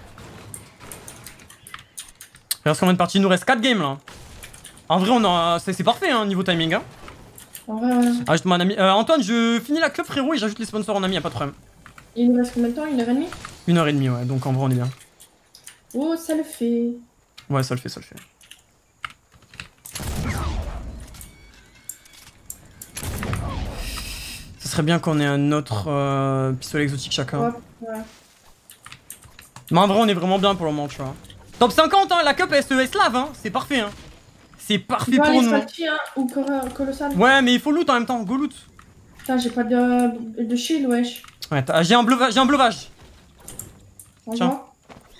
Il reste combien de parties? Il nous reste quatre games là. En vrai, on a... c'est c'est parfait hein, niveau timing. Hein. En vrai, ouais. Ajoute-moi un ami. Euh, Antoine, je finis la club frérot et j'ajoute les sponsors en ami, y'a pas de problème. Il nous reste combien de temps? Une heure et demie? Une heure et demie, ouais, donc en vrai, on est bien. Oh, ça le fait. Ouais, ça le fait, ça le fait. Ce serait bien qu'on ait un autre euh, pistolet exotique chacun. Ouais, ouais. Mais en vrai, on est vraiment bien pour le moment, tu vois. Top cinquante, hein, la cup S E S lave, hein, c'est parfait, hein. C'est parfait Tu peux pour aller nous. salty, hein, ou cor- colossal? Ouais, mais il faut loot en même temps, go loot. Putain, j'ai pas de, de shield, wesh. Ouais, t'as- j'ai un bleuvage, j'ai un bleuvage. On Tiens. voit.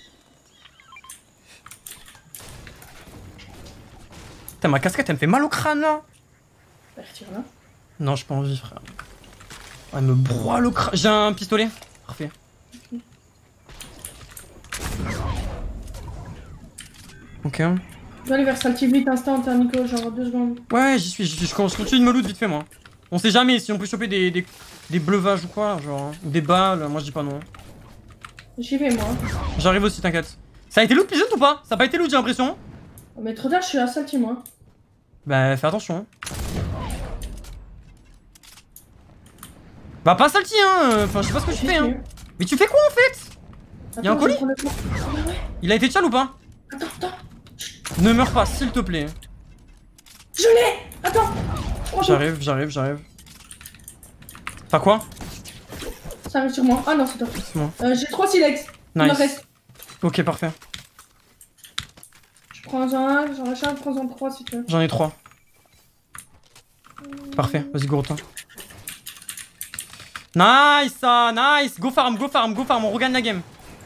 Putain, ma casquette, elle me fait mal au crâne, là. Bah, retire-la. Non, j'ai pas envie, frère. Elle me broie le crâne. J'ai un pistolet. Parfait. Ok. Je dois aller vers salty vite, instant, hein, Nico, genre deux secondes. Ouais, j'y suis, j'y suis. Je continue de me loot vite fait, moi. On sait jamais si on peut choper des, des, des bleuvages ou quoi, genre. Hein. Des balles, moi je dis pas non. J'y vais, moi. J'arrive aussi, t'inquiète. Ça a été loot pigeon ou pas? Ça a pas été loot, j'ai l'impression. Mais trop tard, je suis à salty, moi. Bah, fais attention. Hein. Bah, pas salty, hein. Enfin, je sais pas ce que tu fais, hein. Mais tu fais quoi en fait? Y'a un colis? Il a été tchal ou pas? Attends, attends. Ne meurs pas, s'il te plaît. Je l'ai. Attends. Oh, J'arrive, j'arrive, j'arrive. T'as quoi? ça arrive sur moi. Ah non, c'est toi. C'est moi. Euh, j'ai trois silex. Il me Nice. reste. Ok, parfait. Je prends un, j'en recharge, prends-en trois si tu veux. J'en ai trois. Parfait, vas-y, gros temps. Nice, ça, nice. Go farm, go farm, go farm, on regagne la game.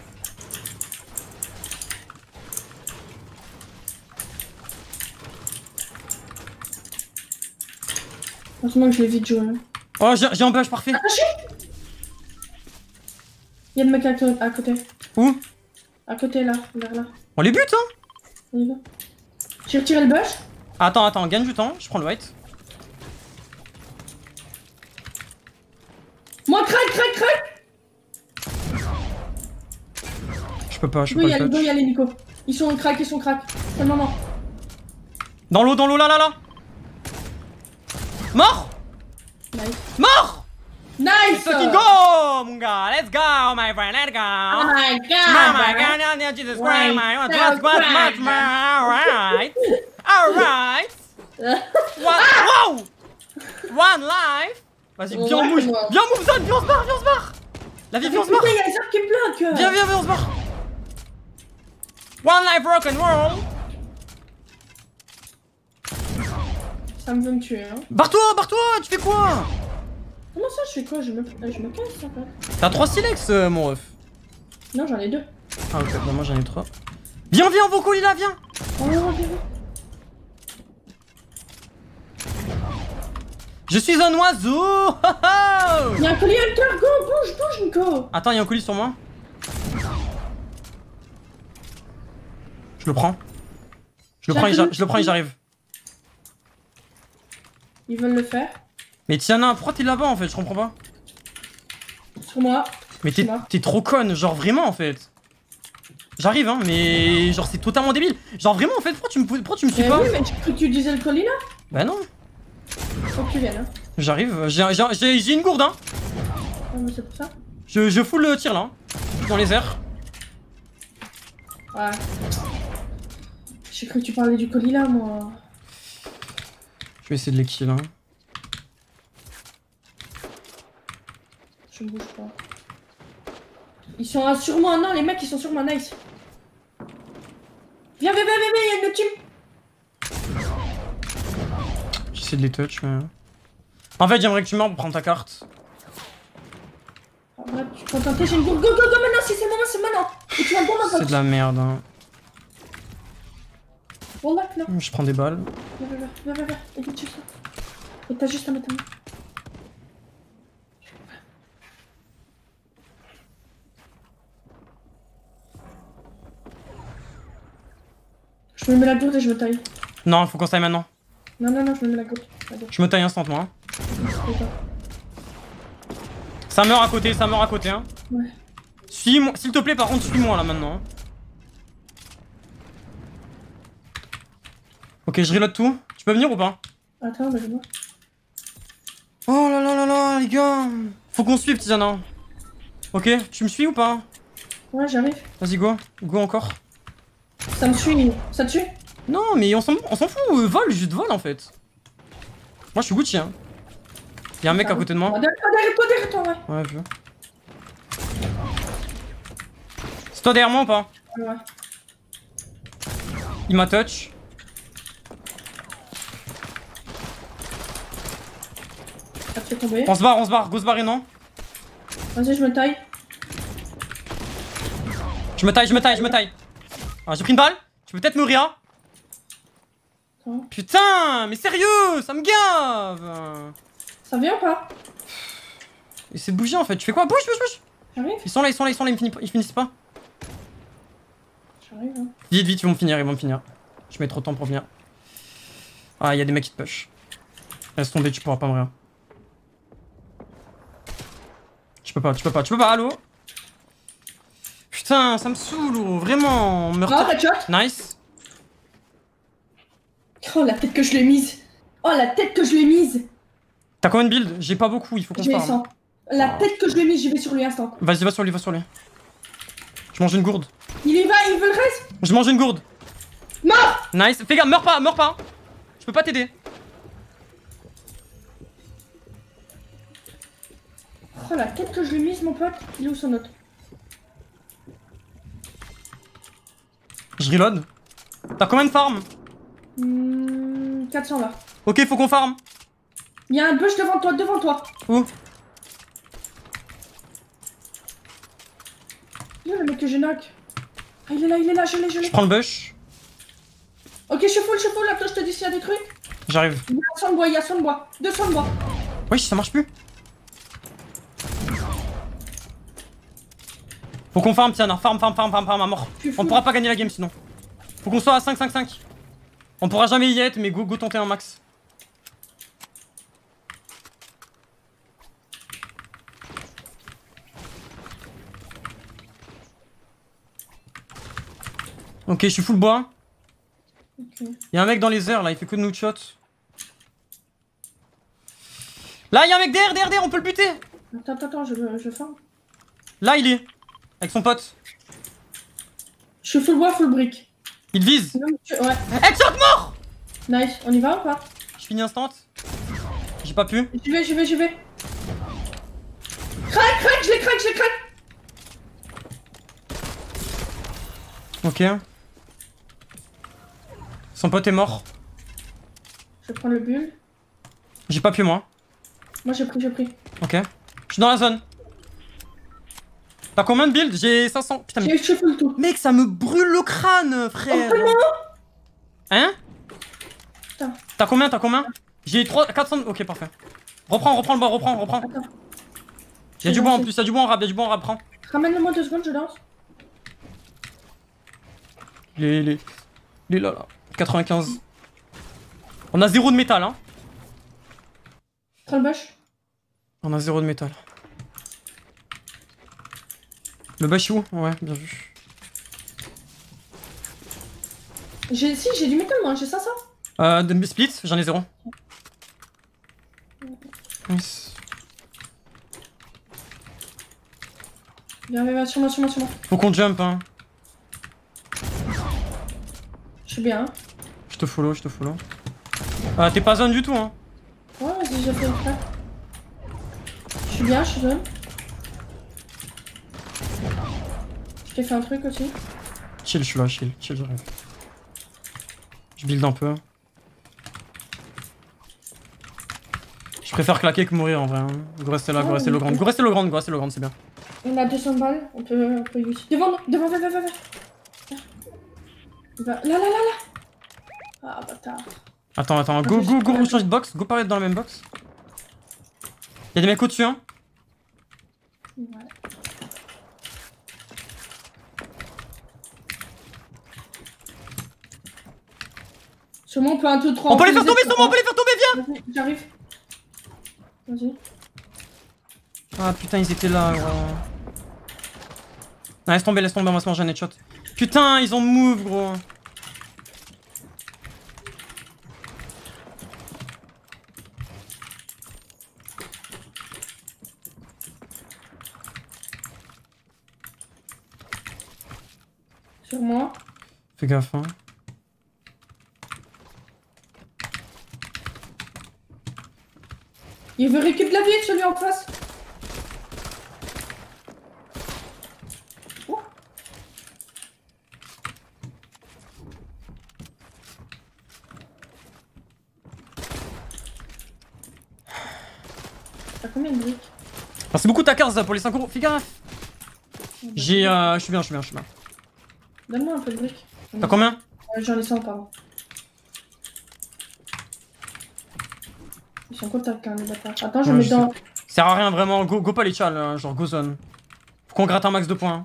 Heureusement que je l'ai vite joué. Oh, j'ai j'ai un bush, parfait. Attaché. Il y a le mec à, to- à côté. Où? À côté là, vers là. On les bute, hein. On y va. J'ai retiré le bush. Attends, attends, gagne du temps, je prends le white. Moi, crac, crac, crac. Je peux pas, je Il peux doit y pas aller, le il doit y touch. aller, Nico. Ils sont crack, ils sont crack. C'est le moment. Dans l'eau, dans l'eau, là, là, là. Mort. Nice. Mort. Nice. Fucking go, mon gars. Let's go, my friend, let's go. Oh my god. Oh my god, yeah, yeah, Jesus Christ, my Right. God, what, what, what, alright, alright. One, wow, one life. Vas-y, viens, on Ouais, bouge. moi. Viens, move zone, viens, on se barre, viens, on se barre. La vie, viens, on se barre. Putain, il y a les arbres qui me bloquent. Viens, viens, viens, on se barre. One life rock'n'roll. Ça me veut me tuer, hein. Barre-toi, barre-toi, tu fais quoi? Comment ça, je fais quoi? Je me, euh, je me casse en fait. T'as trois silex, euh, mon ref. Non, j'en ai deux. Ah, ok, bah, moi j'en ai trois. Viens, viens, vos colis là, viens. Oh, viens, viens. Je suis un oiseau. Oh, oh. Il y a un collier hunter, go, bouge, bouge, Nico. Attends, il y a un colis sur moi. Je le prends. Je le prends et j'a- je le prends et j'arrive. Ils veulent le faire. Mais Tiana, pourquoi t'es là-bas en fait? Je comprends pas. Sur moi. Mais t'es Moi. t'es trop conne, genre vraiment en fait. J'arrive hein, mais genre c'est totalement débile. Genre vraiment en fait, pourquoi tu me, pourquoi tu me suis Mais pas? oui, mais j'ai cru que tu disais le colis là. Bah non, Faut que tu viennes, hein. j'arrive, j'ai j'ai- j'ai- j'ai une gourde hein. Ah, mais c'est pour ça. Je, je fous le tir là, hein. Dans les airs. Ouais. J'ai cru que tu parlais du colis là, moi. Je vais essayer de les kill hein. Je ne bouge pas. Ils sont ah, sur moi, non, les mecs ils sont sur moi, nice. Viens, viens, viens, viens, viens, il y a une team. J'essaie de les touch mais... En fait j'aimerais que tu meurs pour prendre ta carte. Ah, ouais, tu peux tenter, j'ai une go, go, go, go, maintenant, si c'est maintenant, c'est maintenant. Et tu vas me prendre ma C'est de la merde hein. Wallah, non. Je prends des balles. Viens, viens, viens, viens, viens, viens, écoute juste ça. Et t'as juste à mettre un mot. Je me mets la gourde et je me taille. Non, il faut qu'on s'aille maintenant. Non, non, non, je me mets la gourde. La gourde. Je me taille instantanément. Hein. C'est toi. Ça meurt à côté, ça meurt à côté hein. Ouais. Suis-moi, s'il te plaît par contre suis-moi là maintenant. Hein. Ok, je reload tout. Tu peux venir ou pas? Attends, bah je vois. Oh là là là là les gars. Faut qu'on suive Tiana. Ok, tu me suis ou pas? Ouais, j'arrive. Vas-y go, go encore. Ça me suit, ça te suit? Non mais on s'en on s'en fout, euh, vol, juste vol en fait. Moi je suis Gucci hein. Y'a un mec à côté de moi. Ah, derrière toi, derrière toi, derrière toi, ouais. Ouais, vu. C'est toi derrière moi ou pas? Ouais. Il m'a touch. Ça te fait tomber. On se barre, on se barre, go se barrer non? Vas-y, je me taille. Je me taille, je me taille, je me taille. Ah, j'ai pris une balle. Tu peux peut-être mourir. Attends. Putain, mais sérieux, ça me gave. Ça vient ou pas? Essaie de bouger en fait. Tu fais quoi? Bouge, bouge, bouge. J'arrive, Ils sont là, ils sont là, ils sont là, ils, finissent, ils finissent pas. j'arrive. Hein. Vite, vite, ils vont me finir, ils vont me finir. Je mets trop de temps pour venir. Ah, il y a des mecs qui te push. Laisse tomber, tu pourras pas mourir. Tu peux pas, tu peux pas, tu peux pas, allô? Putain, ça me saoule, oh, vraiment. Oh, Meurtre. headshot. Nice. Oh, la tête que je l'ai mise. Oh, la tête que je l'ai mise. T'as combien de builds? J'ai pas beaucoup, il faut qu'on J'ai farm. cent. La tête que je l'ai mise, j'y vais sur lui instant. Vas-y, va sur lui, va sur lui. Je mange une gourde. Il y va, il veut le reste. Je mange une gourde. Mort. Nice. Fais gaffe, meurs pas, meurs pas. Je peux pas t'aider. Oh, la tête que je l'ai mise, mon pote. Il est où son autre? Je reload. T'as combien de farm? Hmm, quatre cents là. Ok, faut qu'on farm. Il y a un bush devant toi, devant toi. Où? Il est où le mec que je knock? Ah, il est là, il est là, je l'ai, je Je l'ai. prends le bush. Ok, je suis full, je suis full. Attends, je te dis s'il y a des trucs. J'arrive. Il y a cent de bois, il y a cent de bois. deux cents de bois. Wesh, ça marche plus. Faut qu'on farm, Tiana. Farm, farm, farm, farm, farm à mort. Je suis On full. pourra pas gagner la game sinon. Faut qu'on soit à cinq cinq cinq. On pourra jamais y être, mais go, go tenter un max. Ok, je suis full bois. Ok. Y'a un mec dans les airs là, il fait que de nous shot. Là, y'a un mec derrière, derrière, derrière, on peut le buter. Attends, attends, attends, je, je forme. Là, il est. Avec son pote. Je suis full bois, full brick. Il te vise. Non, mais tu- Ouais. Headshot mort. Nice. On y va ou pas? Je finis instant. J'ai pas pu. J'y vais, j'y vais, j'y vais. Crac, crac, je l'ai crac, je l'ai crac. Ok. Son pote est mort. Je prends le bulle. J'ai pas pu moi. Moi j'ai pris, j'ai pris. Ok. Je suis dans la zone. T'as combien de builds? J'ai cinq cents. Putain, mais... J'ai je full tout. Mec, ça me brûle le crâne, frère. Oh, Hein? Putain. T'as combien? T'as combien? J'ai trois, quatre cents. Ok, parfait. Reprends, reprends le bois, reprends, reprends. Attends. Y'a du bois en plus, y'a du bois en rap, y'a du bois en rap, prends. Ramène-le-moi deux secondes, je danse. Il est, il est, il est là, là. quatre-vingt-quinze. On a zéro de métal, hein. Prends le bush. On a zéro de métal. Le bush est où? Ouais, bien vu. J'ai, si, j'ai du métal, moi, j'ai ça, ça. Euh, de split, j'en ai zéro. Nice. Viens, viens, viens, sur moi, sur moi, sur moi. Faut qu'on jump, hein. Je suis bien. Hein. Je te follow, je te follow. Ah, t'es pas zone du tout, hein. Ouais, vas-y, j'ai fait le frère. Je suis bien, je suis zone. Je t'ai fait un truc aussi. Chill, je suis là, chill, chill, j'arrive. Je build un peu. Je préfère claquer que mourir en vrai. Hein. Go rester là, go rester le grand. Go rester le grand, go rester le grand, c'est bien. On a deux cents balles, on peut, on peut use. Devant nous, devant, va, va, va, va. Là, là, là, là, là. Ah, bâtard. Attends, attends, go, go, go, change de box, go paraître dans la même box. Y'a des mecs au-dessus, hein. Ouais. Sûrement on peut un tout tremper. On peut les faire tomber, sûrement, on peut les faire tomber, viens. J'arrive. Vas-y. Ah putain, ils étaient là, gros. Ah, laisse tomber, laisse tomber, on va se manger un headshot. Putain, ils ont move, gros. Sur moi. Fais gaffe, hein. Il veut récupérer la vie, celui en face. Oh. T'as combien de briques? Merci beaucoup Takars pour les cinq euros, fais gaffe. J'ai euh, je suis bien, je suis bien, je suis bien. Donne-moi un peu de briques. T'as combien? euh, J'en ai cent, pardon. Ils sont contents quand les bâtards. Attends, je Ouais, mets je dans... Sert à rien vraiment, go, go pas les chals, hein, genre go zone. Faut qu'on gratte un max de points.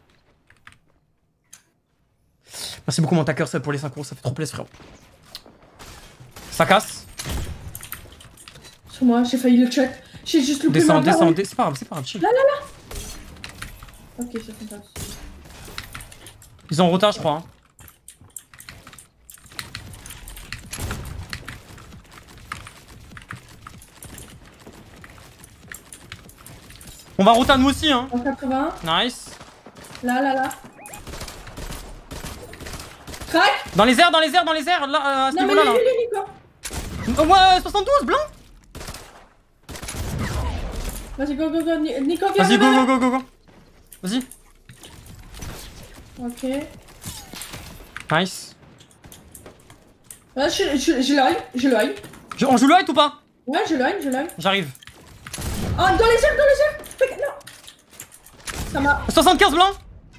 Merci beaucoup mon Takers pour les cinq euros, ça fait trop plaisir frérot. Ça casse. Sur moi, j'ai failli le check. J'ai juste loupé Descends, ma barre. descends, descends, c'est pas grave, c'est pas grave, chill. Là, là, là. Ok, ça fait pas. Ils ont en retard je crois. Hein. On va route à nous aussi hein. En quatre-vingts. Nice. Là, là, là. Crac. Dans les airs, dans les airs, dans les airs, là, euh, à ce Non, mais niveau-là. lui, Là. lui, Nico. Oh, ouais, soixante-douze, blanc. Vas-y, go, go, go. Ni- Nico, viens. Vas-y, viens, go, viens. go, go, go, go. Vas-y. Ok. Nice. Ouais, je, je, je l'œil, je l'œil. Je- On joue le hit ou pas? Ouais, je l'œil, je l'œil. J'arrive. Oh, dans les airs, dans les airs. Fais- Non. Ça m'a... soixante-quinze blanc.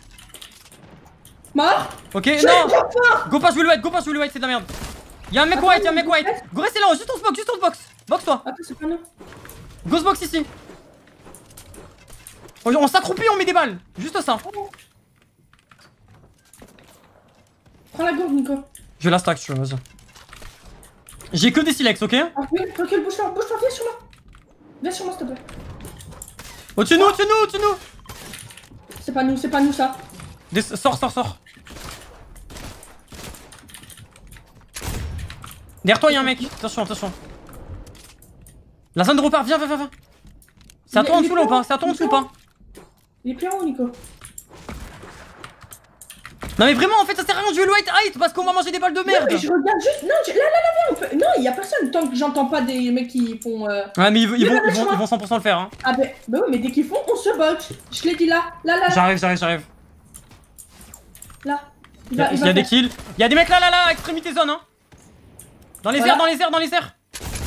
Mort. Ok, Je non. l'ai pas fort. Go pas jouer le white, go pas jouer le white, c'est de la merde. Y'a un mec Attends, white, y'a un mec mais- white. Go restez là, juste on se box, juste on se box. Box toi. Après, c'est pas nous. Go se box ici. On, on s'accroupit, on met des balles. Juste ça. Prends la gourde, Nico. Je vais la stack, tu vois, vas-y. J'ai que des silex, ok? Ah, oui, tranquille, bouge-toi, bouge-toi, viens sur moi. Viens sur moi, s'il te plaît. Au-dessus de nous, au-dessus de nous, au-dessus de nous. C'est pas nous, c'est pas nous, ça. Des... Sors, sors, sors. Derrière toi, y'a un mec. Attention, attention. La zone de repart, viens, viens, viens. viens. C'est à Il- toi en il est dessous là ou plus haut, pas? C'est à toi en il est dessous ou plus pas? Il est plus en haut, Nico. Non mais vraiment en fait ça sert à rien de jouer le white height parce qu'on va manger des balles de Non, merde. mais je regarde juste. Non, je- là, là, là, viens, on peut. Non, il y a personne tant que j'entends pas des mecs qui font. Euh... Ouais mais ils, ils Mais vont, là, ils, vont, lâche-moi. ils vont cent pour cent le faire hein. Ah, ben, bah oui, mais dès qu'ils font, on se boxe. Je l'ai dit là, là, là, là. J'arrive, j'arrive, j'arrive. Là. Il Y'a va, il y va a des faire- kills. Y'a des mecs là là là, extrémité zone hein. Dans les Voilà. airs, dans les airs, dans les airs.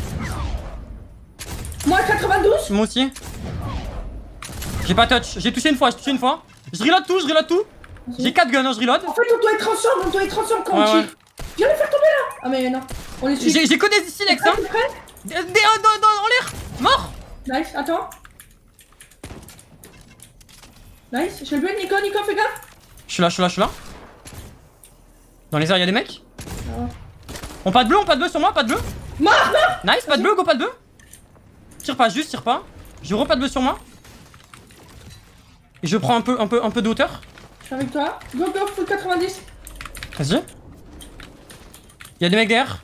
Moi, quatre-vingt-douze. Moi aussi. J'ai pas touch, j'ai touché une fois, j'ai touché une fois. Je reload tout, je reload tout. J'ai quatre guns, hein, je reload. En fait, on doit être ensemble, on doit être ensemble quand Ouais, on ouais. tire. Viens les faire tomber là. Ah, mais non. On les suit. J'ai j'ai que des silex hein. T'es prêt? Des, des, euh, dans, dans, en l'air. Mort. Nice, attends. Nice, je le build, Nico, Nico, fais gaffe. Je suis là, je suis là, je suis là. Dans les airs y'a des mecs. Ah ouais. On pas de bleu, on pas de bleu sur moi, pas de bleu. Mort, mort. Nice, pas de bleu, go, pas de bleu. Tire pas, juste tire pas. Je re pas de bleu sur moi. Et je prends un peu, un peu, un peu de hauteur. Je suis avec toi. Go, go, full quatre-vingt-dix. Vas-y. Y'a des mecs derrière.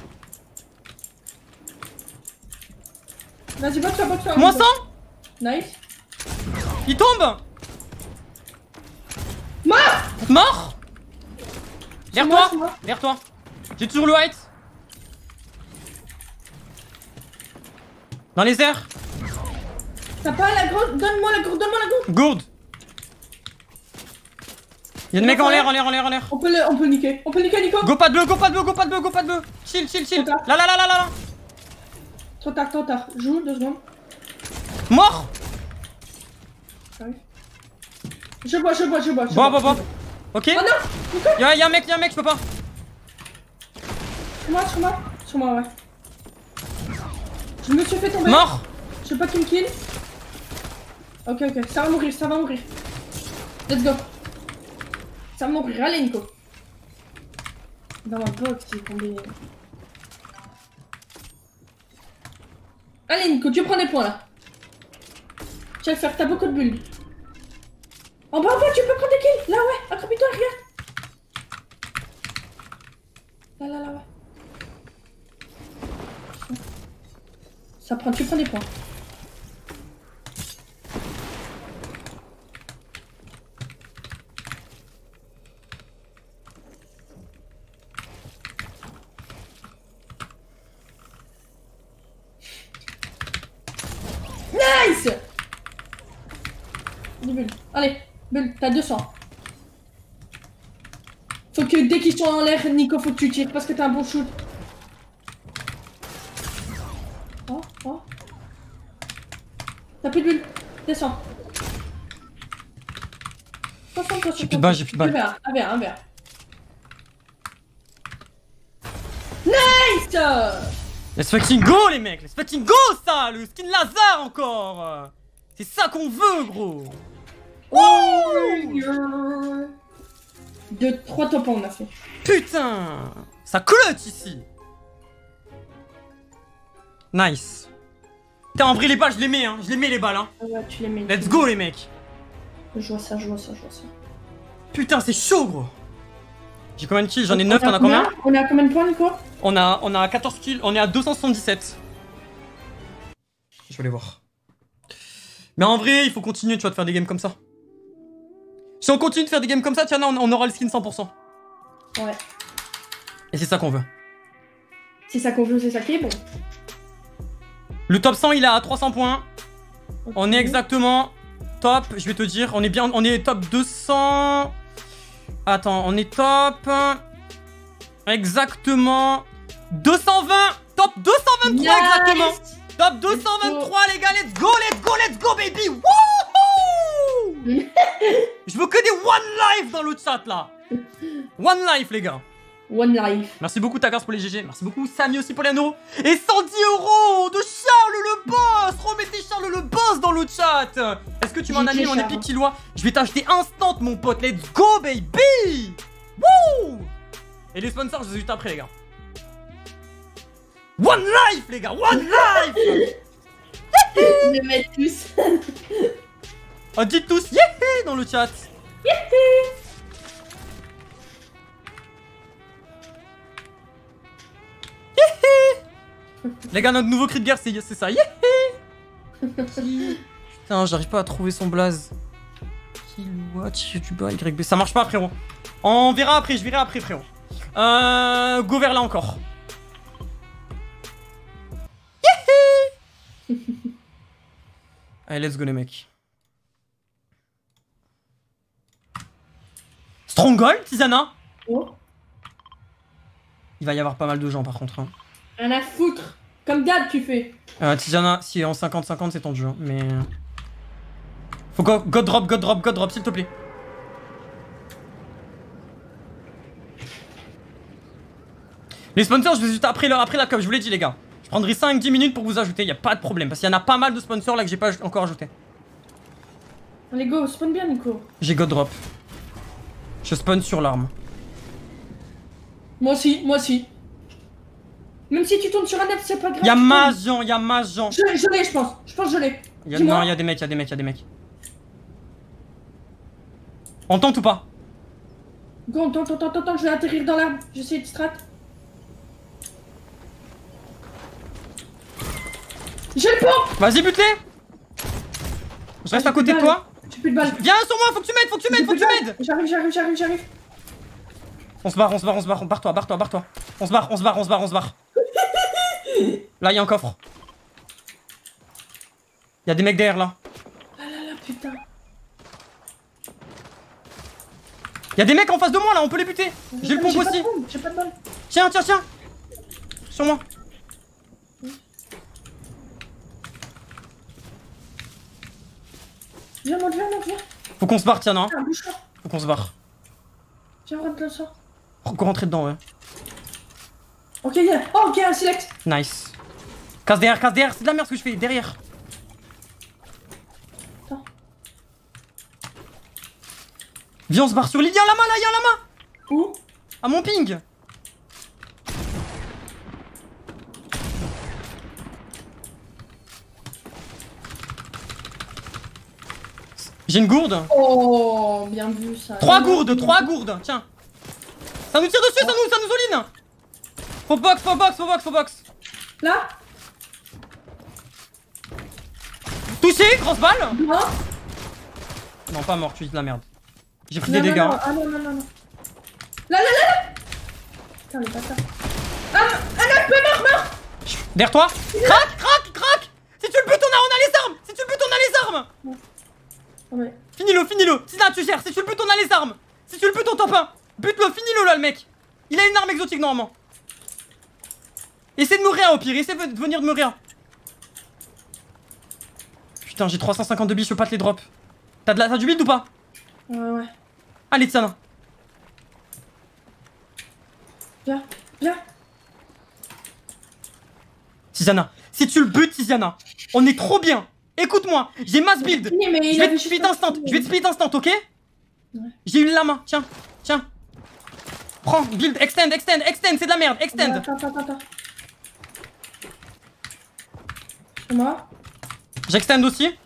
Vas-y, boxe-toi, boxe-toi. Moins cent. Nice. Il tombe. Mort. Mort. Derrière moi, toi. c'est moi. Derrière toi. J'ai toujours le white. Dans les airs. T'as pas la gourde? Donne-moi la gourde, donne-moi la gourde. Gourde. Y'a des mecs en l'air, en l'air, en l'air, en l'air. On peut le, on peut le niquer. On peut le niquer, Nico. Go pas de bleu, go pas de bleu, go pas de bleu, go pas de bleu. Chill, chill, chill. Là, là, là, là, là, là. Trop tard, trop tard. Joue, deux secondes. Mort. J'arrive. Je bois, je bois, je bois. je Bon, bois. bon, bon. Ok. Oh non. Nico. Y'a, y'a un mec, y'a un mec, je peux pas. Sur moi, sur moi. Sur moi, ouais. Je me suis fait tomber. Mort. Je sais pas qui me kill. Ok, ok. Ça va mourir, ça va mourir. Let's go. Ça va mourir. Allez, Nico. Dans ma box, il est tombé. Allez, Nico, tu prends des points là. Tu vas le faire, t'as beaucoup de bulles. En bas, en bas, tu peux prendre des kills. Là, ouais. Accroupis-toi, regarde. Là, là, là, ouais. Ça prend, tu prends des points. Nice. Des bulles. Allez, bulles, t'as deux cents. Faut que dès qu'ils sont en l'air, Nico, faut que tu tires parce que t'as un bon shoot. Oh, oh. T'as plus de bulles. Descends. J'ai plus de balles, j'ai plus de balles. Un V un, un V un. Nice. Let's fucking go les mecs, let's fucking go ça, le skin Lazare encore. C'est ça qu'on veut gros. Oh, deux, trois top un on a fait. Putain, ça clutch ici. Nice. Putain en vrai les balles je les mets hein, je les mets les balles hein. Ah ouais, tu les mets. Let's go les mecs. Je vois ça, je vois ça, je vois ça. Putain c'est chaud gros. J'ai combien de kills? J'en ai neuf, t'en as combien? On est à combien de points Nico? On a, on a quatorze kills, on est à deux cent soixante-dix-sept. Je vais aller voir. Mais en vrai, il faut continuer, tu vois, de faire des games comme ça. Si on continue de faire des games comme ça, tiens, on, on aura le skin cent pour cent. Ouais. Et c'est ça qu'on veut. C'est ça qu'on veut, c'est ça qui est bon. Le top cent, il est à trois cents points. Okay. On est exactement top, je vais te dire, on est bien, on est top deux cents... Attends, on est top... Exactement... deux cent vingt. Top deux cent vingt-trois nice. exactement. Top deux cent vingt-trois les gars, let's go, let's go, let's go baby. Wouhou. Je veux que des one life dans le chat là. One life les gars. One life. Merci beaucoup Tagas pour les G G. Merci beaucoup Samy aussi pour les anneaux. Et cent dix euros de Charles le boss. Remettez Charles le boss dans le chat. Est-ce que tu m'en as mis mon épique Killua? Je vais t'acheter instant mon pote. Let's go baby. Wouh. Et les sponsors je les ai juste après les gars. One life les gars. One life. Les mettre tous. Oh, dites tous yéhé dans le chat. Yéhé. Les gars, notre nouveau cri de guerre, c'est ça. Yéhé. Putain, j'arrive pas à trouver son blaze. Killua, YouTuber, Y B. Ça marche pas, frérot. On verra après, je verrai après, frérot. Euh. Go vers là encore. Yéhé. Allez, let's go, les mecs. Stronghold, Tisana. Oh. Il va y avoir pas mal de gens, par contre. Hein. Rien à foutre. Comme d'hab, tu fais. Euh, Tisana, si en cinquante cinquante, c'est tendu, hein, mais. Faut go, go drop, go drop, go drop, s'il te plaît. Les sponsors, je vais juste après, après la cup, je vous l'ai dit, les gars. Je prendrai cinq dix minutes pour vous ajouter, y a pas de problème. Parce qu'il y en a pas mal de sponsors là que j'ai pas encore ajouté. Allez, go, spawn bien, Nico. J'ai god drop. Je spawn sur l'arme. Moi aussi, moi aussi. Même si tu tournes sur un net, c'est pas grave. Y'a Majan, y'a Majan. Je, je l'ai, je pense. Je pense que je l'ai. Y'a, Dis-moi. non, y'a des mecs, y'a des mecs, y'a des mecs. On tente ou pas? Go, attends, attends, attends, attends, je vais atterrir dans l'arbre. J'essaie de strat. J'ai le pont. Vas-y, bute-les. Je reste Ah, à côté de toi. J'ai plus de balles. Viens sur moi, faut que tu m'aides, faut que tu m'aides, J'ai faut que plus tu de m'aides. balles. J'arrive, j'arrive, j'arrive, j'arrive. On se barre, on se barre, on se barre, barre-toi, barre-toi, barre-toi. On se barre, on se barre, on se barre, on se barre. Là, y'a un coffre. Y'a des mecs derrière là. Ah là là, putain. Y'a des mecs en face de moi là, on peut les buter. J'ai le pompe J'ai pas aussi. de bombe, J'ai pas de balle. Tiens, tiens, tiens. Sur moi. Viens, monte, viens, monte, viens. Faut qu'on se barre, tiens, non. Ah, bouge-toi. Faut qu'on se barre. Viens, rentre dans ça. Faut qu'on rentre dedans, ouais. Ok, viens. Oh, ok, un select. Nice. Casse derrière, casse derrière, c'est de la merde ce que je fais, derrière. Attends. Viens, on se barre sur l'île, y'a un lama là, y'a un lama. Où? À mon ping. J'ai une gourde. Oh, bien vu ça. Trois gourdes, trois gourdes, tiens. Ça nous tire dessus, ça nous, ça nous ouline. Faut box, faut box, faut box, faut box. Là? Touché, grosse balle. Non. Non, pas mort, tu dis de la merde. J'ai pris Non, des non, dégâts. non. Ah non, non, non, non. Là, là, là, là. Putain, les bâtards. Ah, un autre peu mort, mort. Derrière toi. Crac, crac, crac. Si tu le butes, on a, on a les armes. Si tu le butes, on a les armes. Oh, mais... Finis-le, finis-le. Si là, tu gères. Si tu le butes, on a les armes. Si tu le butes, on top un. Bute-le, finis-le là, le mec. Il a une arme exotique normalement. Essaie de mourir au pire. Essaie de venir de mourir. Putain, j'ai trois cent cinquante de billes, je peux pas te les drop. T'as de la... T'as du build ou pas? Ouais, ouais. Allez, Tsana. Viens, viens. Tiziana, si tu le butes, Tiziana, on est trop bien. Écoute-moi, j'ai mass build. Fini, mais Je il vais avait te juste split un instant, coup, je vais te split instant, ok? Ouais. J'ai une lama, tiens, tiens. Prends, build, extend, extend, extend, c'est de la merde, extend. Attends, attends, attends. C'est moi. J'extend aussi.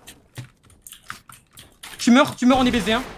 Tu meurs, tu meurs, on est baisé, hein.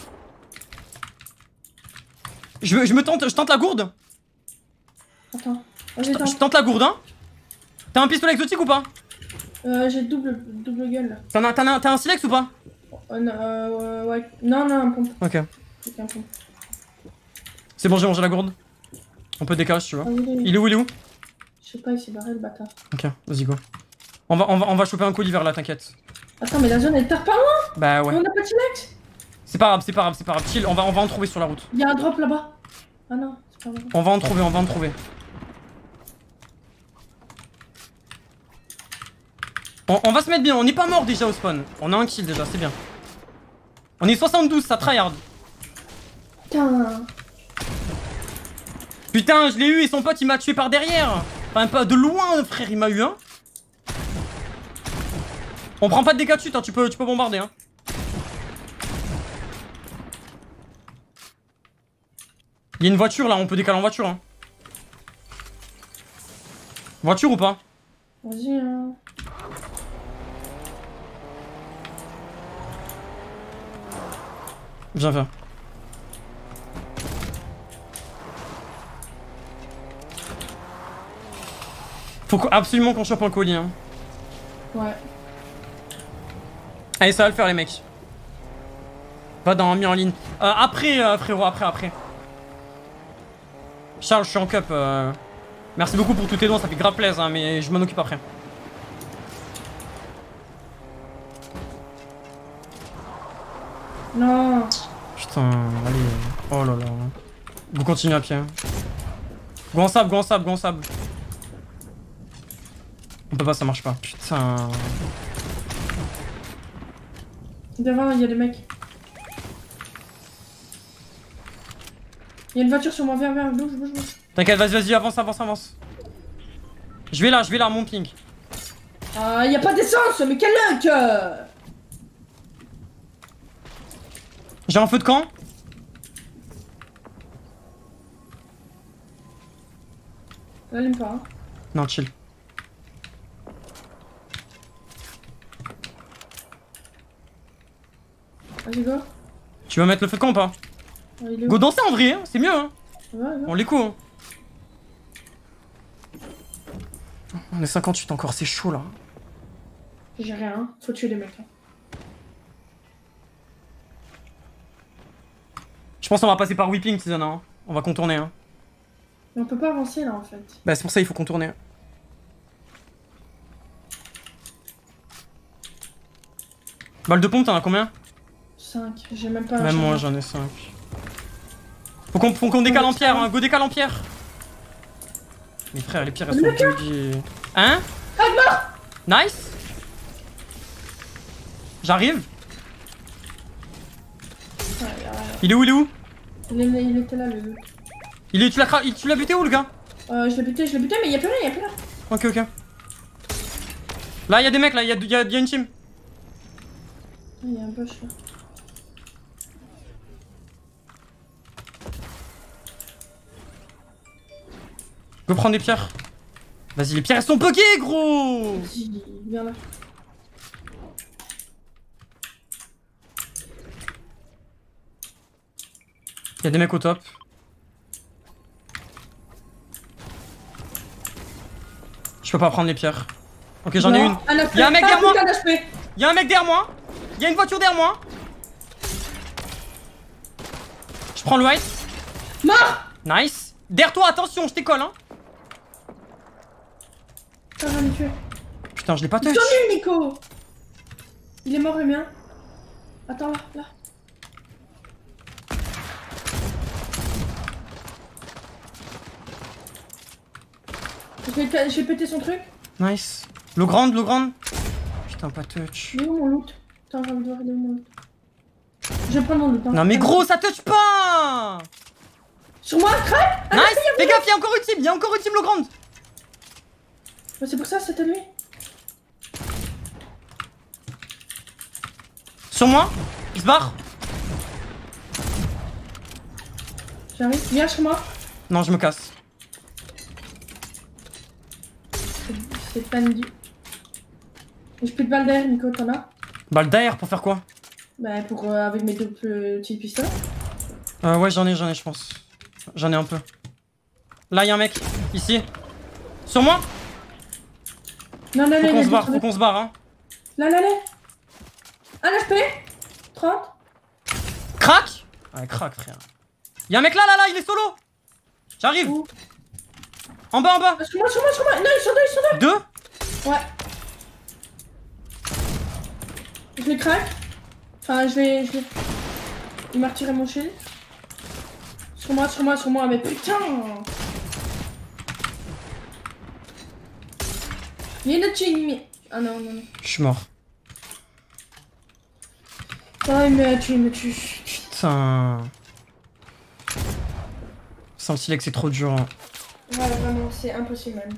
Je, me- je me tente, je tente la gourde. Attends. Vas-y, Je tente. tente la gourde, hein. T'as un pistolet exotique ou pas? Euh, j'ai double, double gueule là. T'en as, t'en as- t'as un silex ou pas? Oh, non, euh, ouais. Non, non, un pompe. Ok. C'est qu'un pompe. C'est bon, j'ai mangé la gourde. On peut décaler si tu vois. Ah, oui, oui. Il est où, il est où? Je sais pas, il s'est barré le bâtard. Ok, vas-y, go. On va, on va, on va choper un colis vers là, t'inquiète. Attends, mais la zone elle part pas loin. Bah ouais. On a pas de silex. C'est pas grave, c'est pas grave, c'est pas grave. Chill, on va, on va en trouver sur la route. Il y a un drop là-bas. Ah non, c'est pas vrai. On va en trouver, on va en trouver. On, on va se mettre bien, on n'est pas mort déjà au spawn. On a un kill déjà, c'est bien. On est soixante-douze, ça tryhard. Putain. Putain, je l'ai eu et son pote il m'a tué par derrière. Enfin, pas de loin, frère, il m'a eu, hein. On prend pas de dégâts de chute, hein, tu peux, tu peux bombarder, hein. Il y a une voiture là, on peut décaler en voiture, hein. Voiture ou pas? Vas-y, hein. Viens, viens. Faut qu- absolument qu'on chope un colis, hein. Ouais. Allez, ça va le faire, les mecs. Va dans mis en ligne. Euh, après, euh, frérot, après, après. Charles, je suis en cup. euh. Merci beaucoup pour tous tes dons, ça fait grave plaisir, hein, mais je m'en occupe après. Non. Putain, allez. Oh là là. Vous continuez à pied. hein. Go en sable, go en sable, go en sable. On peut pas, ça marche pas. Putain. Devant, il y a des mecs. Il y a une voiture sur moi, viens, viens, bouge, bouge, bouge. T'inquiète, vas-y, vas-y, avance, avance, avance. Je vais là, je vais là, mon ping. Ah, il y a pas d'essence, mais quel luck. J'ai un feu de camp. L'allume pas, hein. Non, chill. Vas-y, go. Tu vas mettre le feu de camp ou pas? Ah, il est où? Go danser en vrai, hein, c'est mieux. Hein. Ouais, ouais. On les coups. Hein. On est cinquante-huit encore, c'est chaud là. J'ai rien, faut tuer les mecs. Hein. Je pense qu'on va passer par whipping, Tizana. Hein. On va contourner. Hein. Mais on peut pas avancer là en fait. Bah, c'est pour ça qu'il faut contourner. Balle de pompe, t'en as combien? cinq, j'ai même pas. Même moi, j'en ai cinq. Faut qu'on qu'on décale en pierre, hein. Go décale en pierre. Mes frères, les pierres elles sont buggées. Hein? Nice. J'arrive. Ouais, ouais. Il est où, il est où? Il, est, il était là le. Il est, tu l'as tu l'as buté où le gars? Euh, je l'ai buté, je l'ai buté, mais y'a plus rien, y'a plus rien. Ok, ok. Là, y'a des mecs, là, y'a y a, y a une team. Il y a un bush là. Go prendre des pierres. Vas-y, les pierres elles sont buggées, gros. Vas-y, viens là. Y'a des mecs au top. Je peux pas prendre les pierres. Ok, j'en ai une. Y'a un mec derrière moi. Y'a un mec derrière moi. Y'a une voiture derrière moi. Je prends le white. Mort. Nice. Derrière toi, attention, je t'écolle, hein. Ça va me tuer. Putain, je l'ai pas touché. T'en es, Nico. Il est mort, le mien. Attends, là, là. Je vais, je vais péter son truc. Nice. L'eau grande, l'eau grande. Putain, pas touch. Il est où mon loot? Attends, j'ai envie de voir, il est où mon loot? Je vais prendre mon loot. Hein. Non mais gros, ça touch pas. Sur moi, crack. Nice. Fais gaffe, y'a encore une team, y'a encore une team l'eau grande. Bah, c'est pour ça, c'était lui. Sur moi. Il se barre. J'arrive, viens sur moi. Non, je me casse. C'est tendu. J'ai plus de balles d'air, Nico, t'en as? Balle d'air pour faire quoi? Bah, pour euh, avec mes deux petits pistolets. Euh, ouais, j'en ai, j'en ai, je pense. J'en ai un peu. Là, y'a un mec. Ici. Sur moi. Non, non, Faut non, qu'on se barre, faut qu'on se barre, hein. Là, là, là. Un H P. trente. Crac. Ouais, crac, frère. Y'a un mec là, là, là, il est solo. J'arrive. Où? En bas, en bas. Sur moi, sur moi, sur moi. Non, ils sont deux, ils sont deux. Deux. Ouais. Je les craque. Enfin, je vais, je vais... Il m'a retiré mon shield. Sur moi, sur moi, sur moi, mais putain. Il y a une autre team, mais... Ah non, non, non. Je suis mort. Ah, il me tue, il me tue. Putain. Sans le silex, c'est trop dur. Hein. Ouais, vraiment, c'est impossible même.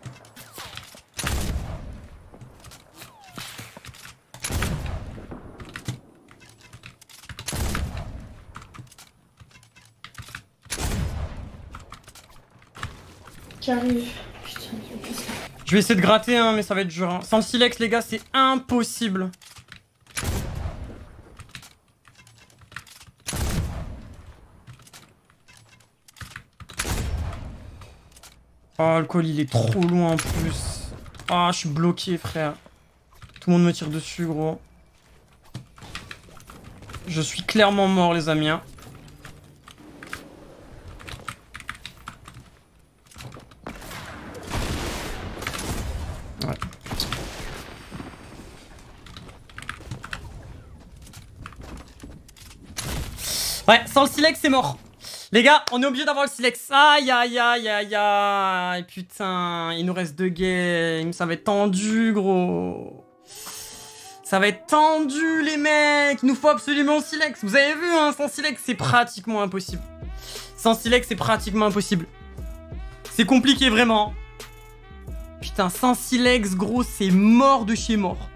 J'arrive. Putain, je vais essayer de gratter, hein, mais ça va être dur. Hein. Sans le silex, les gars, c'est impossible. Oh, le col, il est trop loin en plus. Ah, je suis bloqué, frère. Tout le monde me tire dessus, gros. Je suis clairement mort, les amis. Hein. Ouais. Ouais, sans le silex, c'est mort. Les gars, on est obligé d'avoir le silex. Aïe, aïe, aïe, aïe, aïe. Putain, il nous reste deux games. Ça va être tendu, gros. Ça va être tendu, les mecs. Il nous faut absolument le silex. Vous avez vu, hein, sans silex, c'est pratiquement impossible. Sans silex, c'est pratiquement impossible. C'est compliqué, vraiment. Putain, sans silex, gros, c'est mort de chez mort.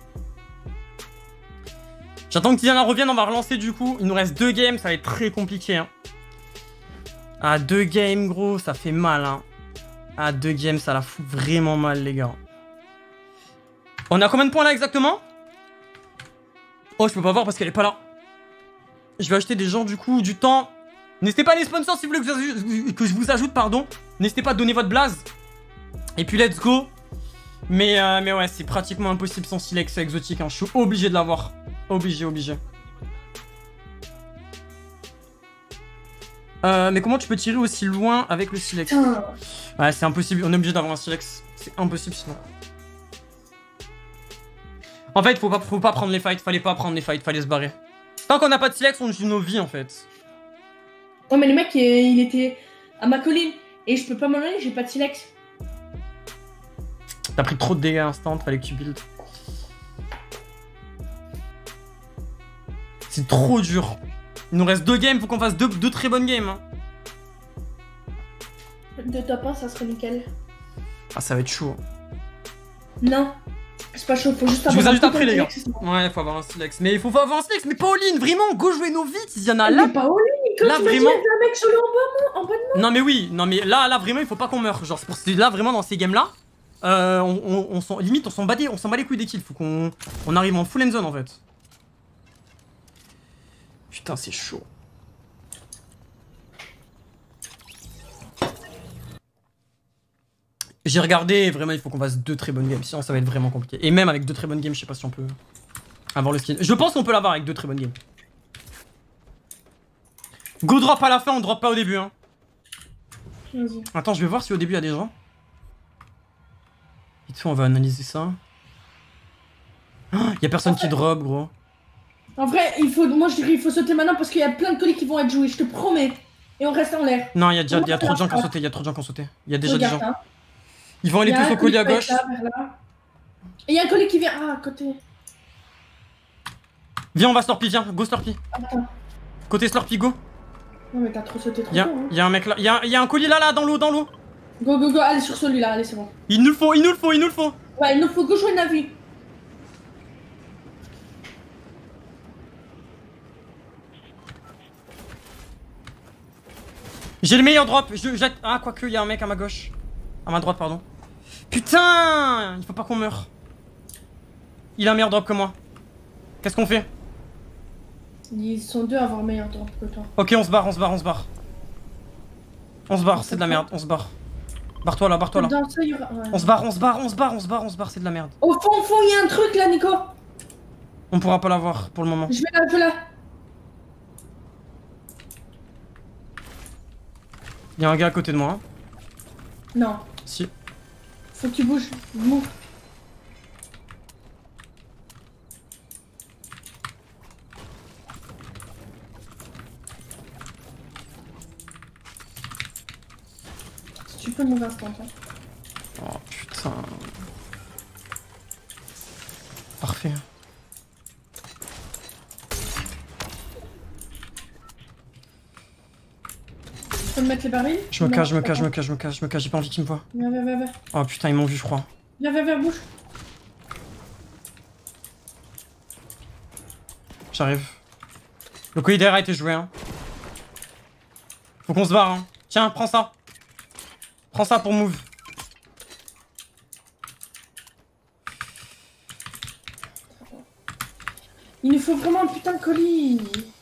J'attends que Tiziana revienne, on va relancer du coup. Il nous reste deux games, ça va être très compliqué. Hein. Ah, deux games, gros, ça fait mal. Hein. Ah, deux games, ça la fout vraiment mal, les gars. On a combien de points là exactement? Oh, je peux pas voir parce qu'elle est pas là. Je vais acheter des gens du coup, du temps. N'hésitez pas à les sponsors si vous voulez que je, que je vous ajoute, pardon. N'hésitez pas à donner votre blaze. Et puis let's go. Mais, euh, mais ouais, c'est pratiquement impossible sans silex exotique. Hein. Je suis obligé de l'avoir. Obligé, obligé. Euh, mais comment tu peux tirer aussi loin avec le silex? Ouais, c'est impossible. On est obligé d'avoir un silex. C'est impossible sinon. En fait, faut pas, faut pas prendre les fights. Fallait pas prendre les fights. Fallait se barrer. Tant qu'on n'a pas de silex, on joue nos vies en fait. Oh, mais le mec, il était à ma colline. Et je peux pas m'en aller, j'ai pas de silex. T'as pris trop de dégâts instant, fallait que tu builds. C'est trop dur. Il nous reste deux games, faut qu'on fasse deux, deux très bonnes games. Hein. De top un, ça serait nickel. Ah, ça va être chaud. Non, c'est pas chaud, faut juste Je avoir vous un ajoute après, petit les gars. silex. Ouais, faut avoir un silex. Mais il faut avoir un silex, mais pas all-in, vraiment, go jouer nos vies, il y en a Mais là. pas au lit, quand Là, tu m'as dit, vraiment. il y avait un mec solo en bas, en bas de moi. Non, mais oui, non, mais là, là, vraiment, il faut pas qu'on meure. Genre, c'est pour là, vraiment, dans ces games-là, euh, on, on, on s'en, limite, on s'en bat, des- on s'en bat les couilles des kills. Faut qu'on on arrive en full end zone, en fait. Putain, c'est chaud. J'ai regardé, et vraiment, il faut qu'on fasse deux très bonnes games. Sinon, ça va être vraiment compliqué. Et même avec deux très bonnes games, je sais pas si on peut avoir le skin. Je pense qu'on peut l'avoir avec deux très bonnes games. Go drop à la fin, on drop pas au début. Hein. Vas-y. Attends, je vais voir si au début il y a des gens. Vite fait, on va analyser ça. Il oh, y a personne qui drop, gros. En vrai, il faut, moi je dirais il faut sauter maintenant parce qu'il y a plein de colis qui vont être joués, je te promets. Et on reste en l'air. Non, il y a déjà y a trop de gens qui ont sauté. Il y a trop de gens qui ont sauté. Il y a déjà Regarde, des gens. hein. Ils vont aller Y a tous un au colis à qui va gauche. être là, vers là. Et il y a un colis qui vient. Ah, à côté. Viens, on va Slurpee, viens. Go Slurpee. Attends. Côté Slurpee, go. Non, mais t'as trop sauté trop Il y, a, tôt. Hein. y a un mec là. Il y a, y a un colis là, là, dans l'eau, dans l'eau. Go, go, go, allez sur celui-là, allez, c'est bon. Il nous le faut, il nous le faut, il nous le faut. Ouais, il nous faut go jouer Navi. J'ai le meilleur drop. Je jette. Ah, quoique, il y a un mec à ma gauche. À ma droite, pardon. Putain, il faut pas qu'on meure. Il a un meilleur drop que moi. Qu'est-ce qu'on fait? Ils sont deux à avoir meilleur drop que toi. Ok, on se barre, on se barre, on se barre. On se barre, c'est de la merde, on se barre. Barre-toi là, barre-toi là. Dans ça, il y aura... ouais. On se barre, on se barre, on se barre, on se barre, on se barre, c'est de la merde. Au fond, au fond, il y a un truc là, Nico. On pourra pas l'avoir pour le moment. Je vais là, je vais là. Il y a un gars à côté de moi. Hein. Non. Si. Faut que tu bouges. Move. Si tu peux move instant. Hein. Oh putain. Parfait. Tu peux me mettre les barils? Je me Non, cache, je me pas cache, je me grave. cache, je me cache, je me cache, j'ai pas envie qu'ils me voient. Viens, viens, viens, viens. Oh putain, ils m'ont vu, je crois. Viens, viens, viens, bouge. J'arrive. Le colis derrière a été joué, hein. Faut qu'on se barre, hein. Tiens, prends ça. Prends ça pour move. Il nous faut vraiment un putain de colis.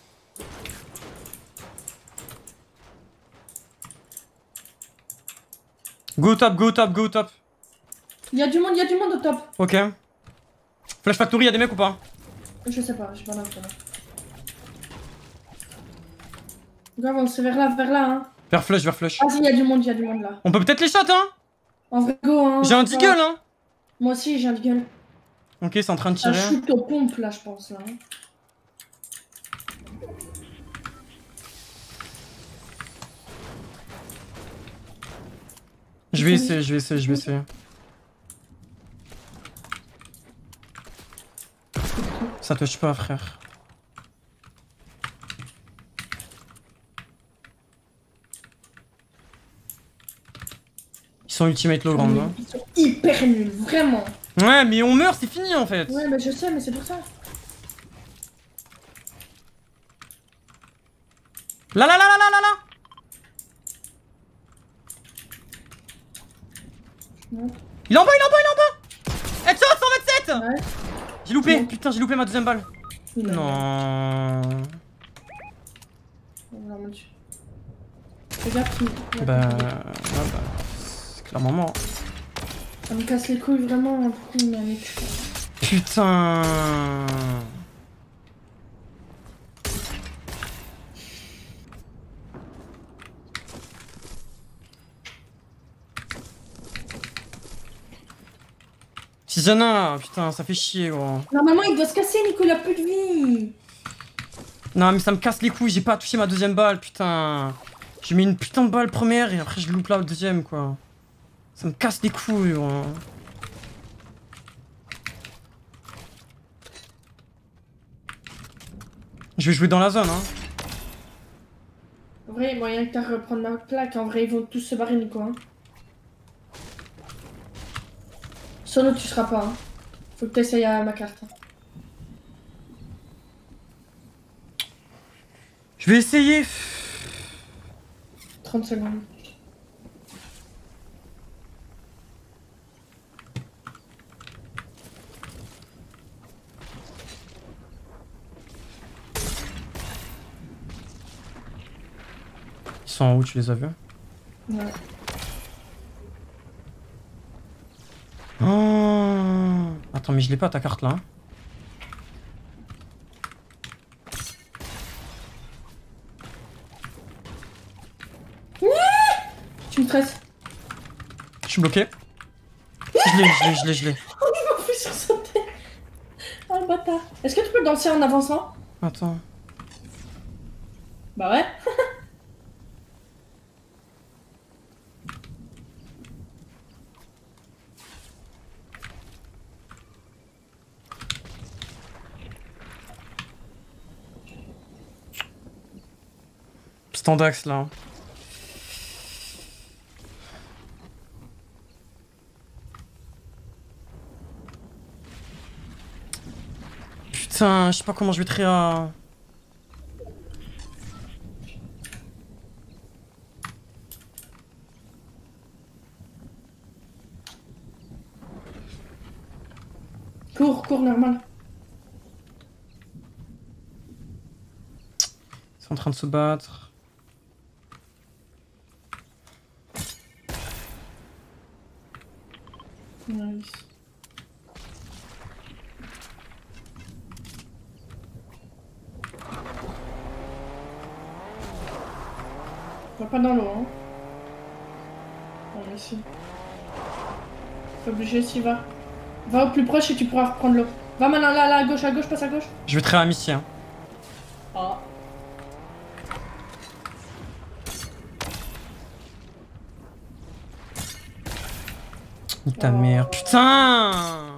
Go top, go top, go top. Il y a du monde, il y a du monde au top. Ok. Flash Factory, y'a des mecs ou pas? Je sais pas, je sais pas l'info là. Grave, on se vers là, vers là, hein. Vers flush, vers flush. Ah si, il y a du monde, il y a du monde là. On peut peut-être les shot, hein. En vrai, go, hein. J'ai un c'est deagle, pas- hein. Moi aussi, j'ai un deagle. Ok, c'est en train de Un tirer. shoot aux pompes là, je pense là. hein. Je vais essayer, je vais essayer, je vais essayer. Ça touche pas, frère. Ils sont ultimate low ground, hein. Ils sont hyper nuls, vraiment. Ouais, mais on meurt, c'est fini en fait. Ouais, bah je sais, mais c'est pour ça. Là, là, là, là, là, là, là. Ouais. Il est en bas, il est en bas, il est en bas. Headshot cent vingt-sept. Ouais. J'ai loupé, Ouais. putain, j'ai loupé ma deuxième balle. Il a- Non. Non, mon dieu. Fais gaffe, il- Bah... Ouais, bah... C'est clairement mort. Ça me casse les couilles vraiment, pourquoi il met un écu. Putain. Tiziana, putain, ça fait chier, gros. Normalement, il doit se casser, Nico, il a plus de vie. Non, mais ça me casse les couilles, j'ai pas touché ma deuxième balle, putain. J'ai mis une putain de balle première et après je loupe la deuxième, quoi. Ça me casse les couilles, gros. Je vais jouer dans la zone, hein. En vrai, moyen que t'as reprendre ma plaque, en vrai, ils vont tous se barrer, Nico. Hein. Sono, tu seras pas. Hein. Faut que t'essayes à ma carte. Hein. Je vais essayer. trente secondes. Ils sont en haut, tu les as vus? Ouais. Oh. Attends, mais je l'ai pas ta carte là. Tu me stresses. Je suis bloqué. Je l'ai, je l'ai, je l'ai, je l'ai. Oh, il m'a fait sursauter. Oh le bâtard. Est-ce que tu peux danser en avançant? Attends. Bah ouais. Standax là. Putain, je sais pas comment je vais trier à... Cours, cours normal. Ils sont en train de se battre. Nice. Va pas dans l'eau, hein. Ouais, ici. T'es obligé, s'y va. Va au plus proche et tu pourras reprendre l'eau. Va maintenant là, là, à gauche, à gauche, passe à gauche. Je vais trier à Missy, hein. Ah. Nique ta mère. Putain!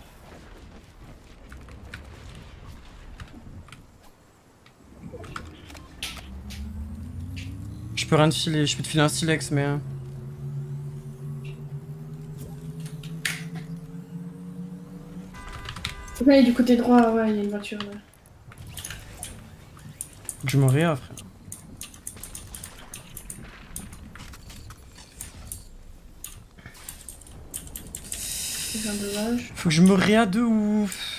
Je peux rien te filer, je peux te filer un silex, mais... Ouais, du côté droit, ouais, il y a une voiture là. Je me réa, frère. C'est un dommage. Faut que je me réa de ouf.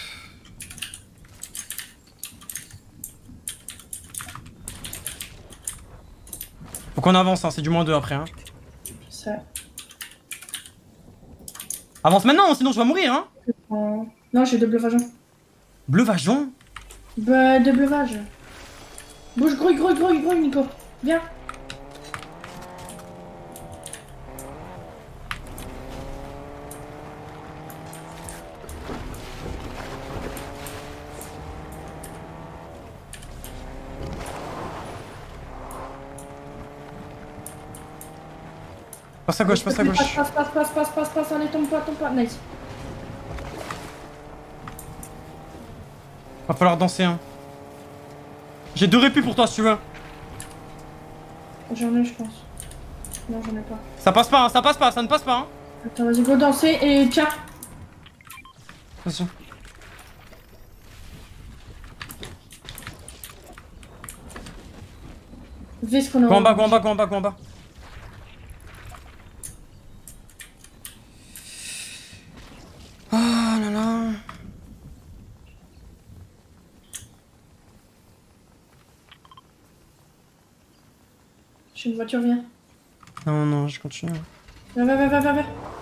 Faut qu'on avance, hein, c'est du moins deux après. Hein. Ça. Avance maintenant, sinon je vais mourir. Hein. Euh... Non, j'ai deux bleuvages. Bleu Vajon? Bah, deux bleuvages. Bouge, gros, gros, gros, gros, Nico. Viens. Passe à gauche, passe à gauche. Passe, passe, passe, passe, passe, passe, passe, allez, tombe pas, tombe pas. Nice. Va falloir danser, hein. J'ai deux répus pour toi si tu veux. J'en ai, je pense. Non, j'en ai pas. Ça passe pas, hein, ça passe pas, ça ne passe pas. Hein. Attends, vas-y, go danser et tiens. Vas-y. Fais ce qu'on a. Go en bas, go en bas, go en bas, go en bas. J'ai une voiture, viens. Non, non, je continue. Va, va, va, va, va, va.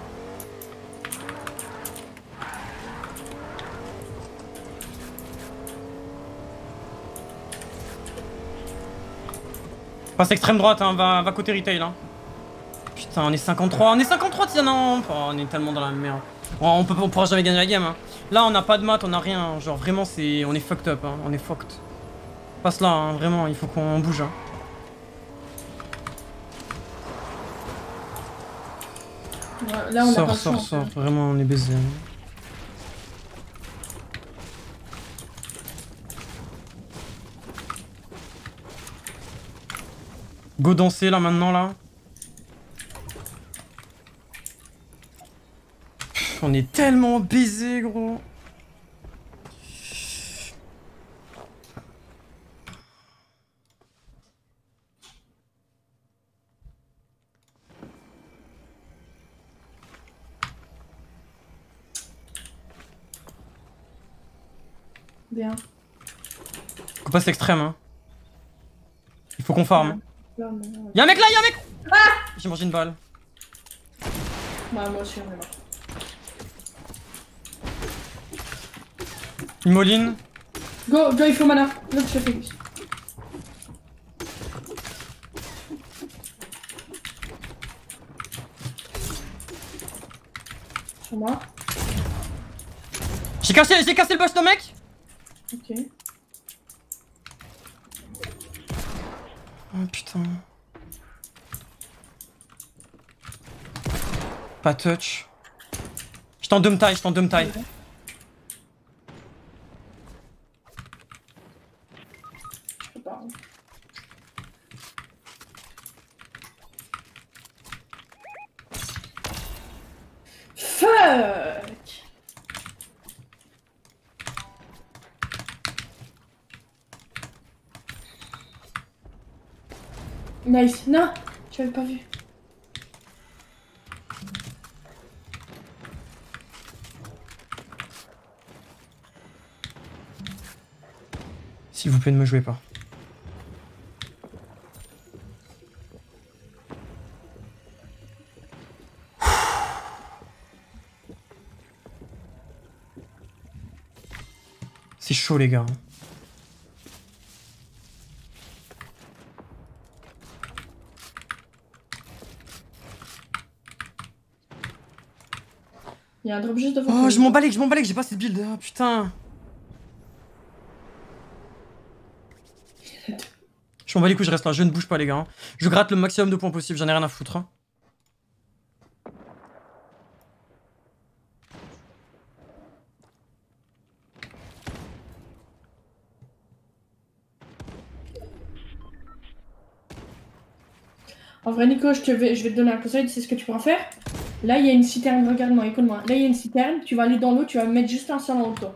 Passe extrême droite, hein, va, va côté retail. Hein. Putain, on est cinquante-trois, on est cinquante-trois, tiens, non. Oh, on est tellement dans la merde. Oh, on, peut, on pourra jamais gagner la game. Hein. Là, on n'a pas de maths, on a rien. Genre, vraiment, c'est, on est fucked up. Hein. On est fucked. Passe là, hein, vraiment, il faut qu'on bouge. Hein. Ouais, là, on sors, a pas sors, le sors. choix, Vraiment, on est baisé. Hein. Go danser là maintenant là. Pff, on est tellement baisé gros. Bien. Faut passer extrême hein. Il faut qu'on farm. Là, mais non, ouais. Y'a un mec là, y'a un mec. Ah, j'ai mangé une balle. Ouais, moi aussi, on est mort. Une moline. Go, go, il faut mana. Là, je fais plus. Sur moi. J'ai cassé, j'ai cassé le boss de mec. Ok. Oh putain. Pas touch. Je t'en dome taille, je t'en dome taille. Je peux pas. Fuck! Nice. Non, j'avais pas vu. S'il vous plaît, ne me jouez pas. C'est chaud les gars. Il y a un drop juste devant. Oh, toi. je m'en balais, je m'en balais, j'ai pas cette build. Oh, putain. Je m'en bats les couilles, je reste là, je ne bouge pas les gars. Hein. Je gratte le maximum de points possible, j'en ai rien à foutre. Hein. En vrai, Nico, je, te vais, je vais te donner un conseil, c'est ce que tu pourras faire. Là, il y a une citerne, regarde-moi, écoute-moi. Là, il y a une citerne, tu vas aller dans l'eau, tu vas mettre juste un seul en haut de toi.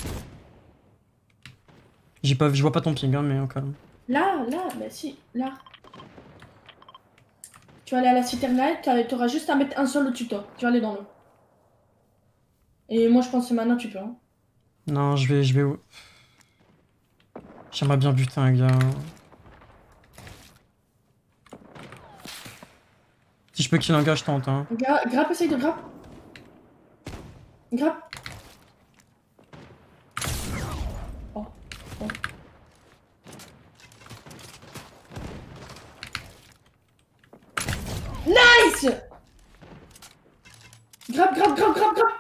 J'ai pas, je vois pas ton ping, hein, mais au calme. Là, là, bah si, là. Tu vas aller à la citerne là, tu auras juste à mettre un seul au-dessus de toi. Tu vas aller dans l'eau. Et moi, je pense que maintenant, tu peux. Hein. Non, je vais, je vais où? J'aimerais bien buter un gars. Si je peux kill un gars, je tente. Hein. Gra grappe, essaye de grappe. Grappe. Oh. Oh. Nice! Grappe, grappe, grappe, grappe, grappe.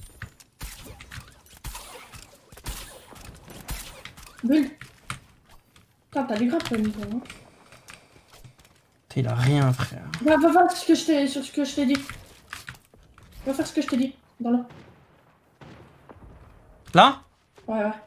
Build. Putain, t'as des grappes, toi, Nico. Hein. Il a rien, frère. Va, va, va, ce que je t'ai, sur ce que je t'ai dit. Va faire ce que je t'ai dit. Dans l'eau. Là? Ouais, ouais.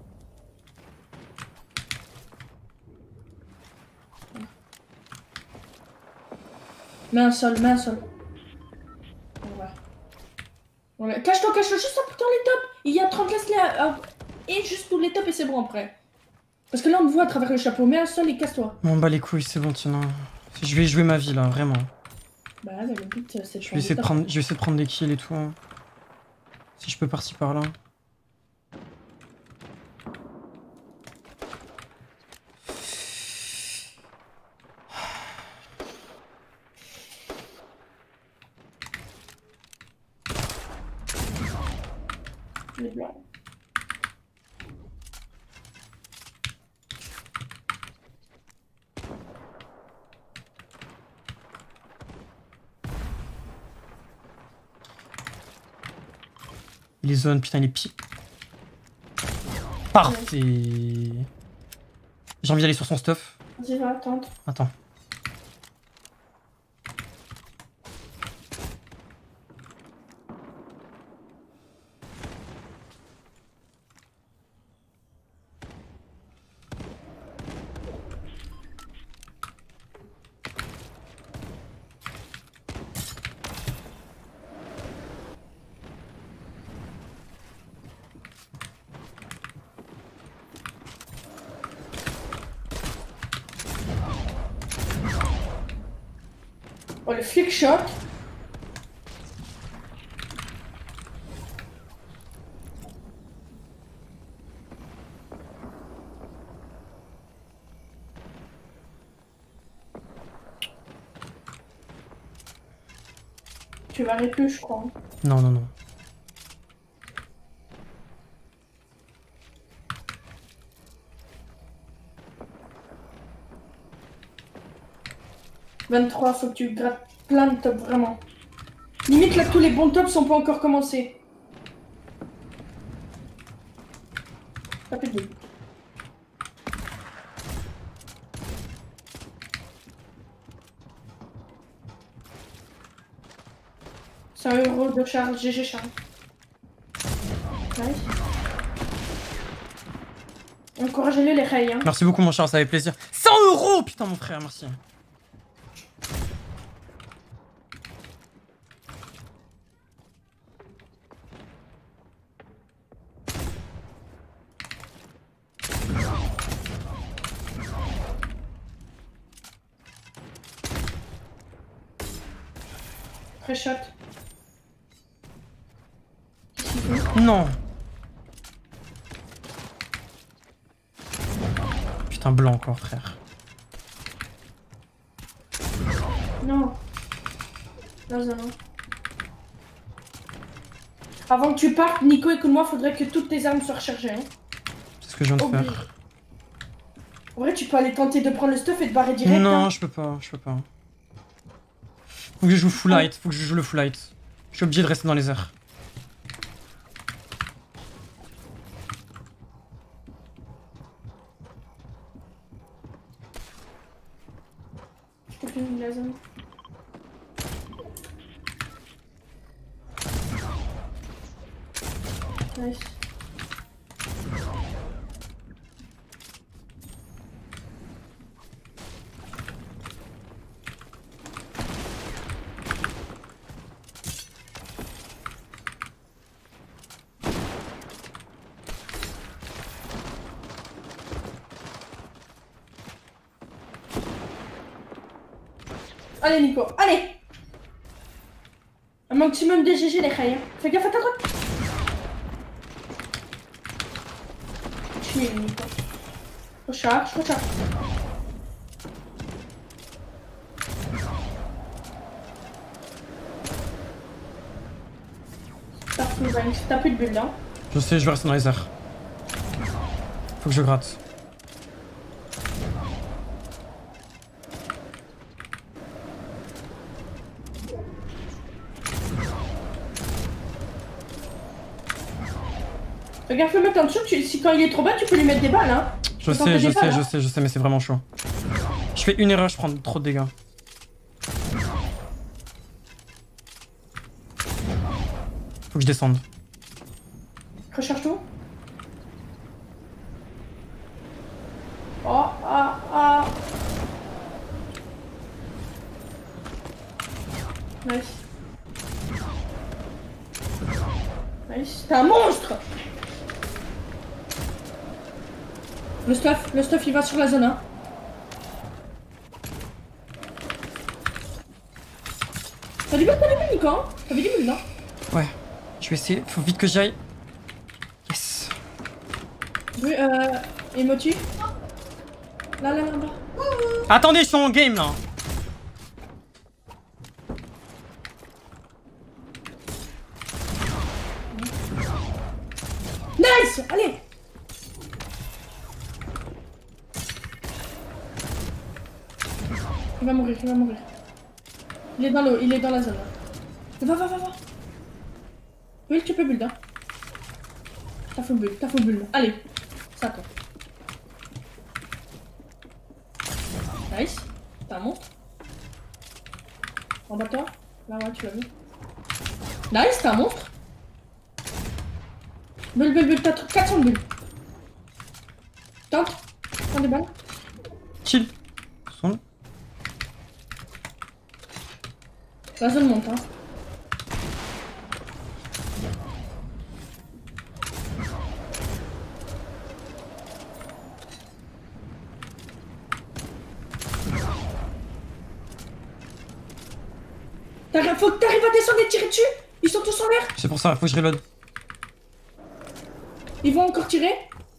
Mets un sol, mets un sol. Ouais. Ouais. Cache-toi, cache-toi, juste dans les tops. Il y a trente laisse là. Et juste tous les tops et c'est bon après. Parce que là on me voit à travers le chapeau. Mets un sol et casse-toi. Bon, bah les couilles, c'est bon, tiens. Je vais jouer ma vie là, vraiment. Bah, mais le but c'est de Je vais essayer de prendre, je vais essayer de prendre des kills et tout. Hein. Si je peux par-ci par-là. Les blancs. Les zones, putain, les pieds. Parfait. J'ai envie d'aller sur son stuff. Vas-y, va attendre. Attends. Oh, le flic shot. Tu vas arrêter, je crois. Non, non, non. vingt-trois, faut que tu grattes plein de tops, vraiment. Limite, là, tous les bons tops sont pas encore commencés. Ça fait deux. cent euros de Charles, G G Charles. Nice. Encouragez-les les rails, hein. Merci beaucoup, mon cher, ça fait plaisir. cent euros, putain, mon frère, merci. Très shot. Non. Putain, blanc encore, frère. Non. Non, non, non. Avant que tu partes, Nico, écoute-moi, faudrait que toutes tes armes soient rechargées. Hein. C'est ce que je viens de Obligé. faire. En vrai, tu peux aller tenter de prendre le stuff et te barrer direct. Non, hein. je peux pas, je peux pas. Faut que je joue full light, faut que je joue le full light. Je suis obligé de rester dans les airs. Je te fais une laser. Nice. Allez Nico, allez. Un maximum de G G les rails. Hein. Fais gaffe à ta droite. Chill Nico. Recharge, recharge. T'as plus, t'as plus de bulles là. Je sais, je vais rester dans les airs. Faut que je gratte. Regarde, le mec en dessous, tu, si quand il est trop bas, tu peux lui mettre des balles, hein. Je sais, je sais, je sais, je sais, mais c'est vraiment chaud. Je fais une erreur, je prends trop de dégâts. Faut que je descende. Recharge tout. Oh, ah, ah. Nice. Nice. T'es un monstre! Le stuff, le stuff il va sur la zone un. T'as du bulle, t'as du bulle Nico hein? T'avais du bulle non? Ouais, je vais essayer, faut vite que j'aille. Yes. Oui, euh... Emoti. Là, là, là, là. Attendez, je suis en game là. Il va mourir, il va mourir. Il est dans l'eau, il est dans la zone. Là. Va, va, va, va. Bulle, tu peux bulle, hein. T'as full bulle, t'as full bulle. Allez, ça toi. Nice. T'as un monstre. En bas de toi. Là, ouais, tu l'as vu. Nice, t'as un monstre. Bulle, bulle, bulle, t'as quatre cents bulles. Tente. Prends des balles. Chill. Son. La zone monte, hein. Faut que t'arrives à descendre et tirer dessus. Ils sont tous en l'air. C'est pour ça, faut que je reload. Ils vont encore tirer.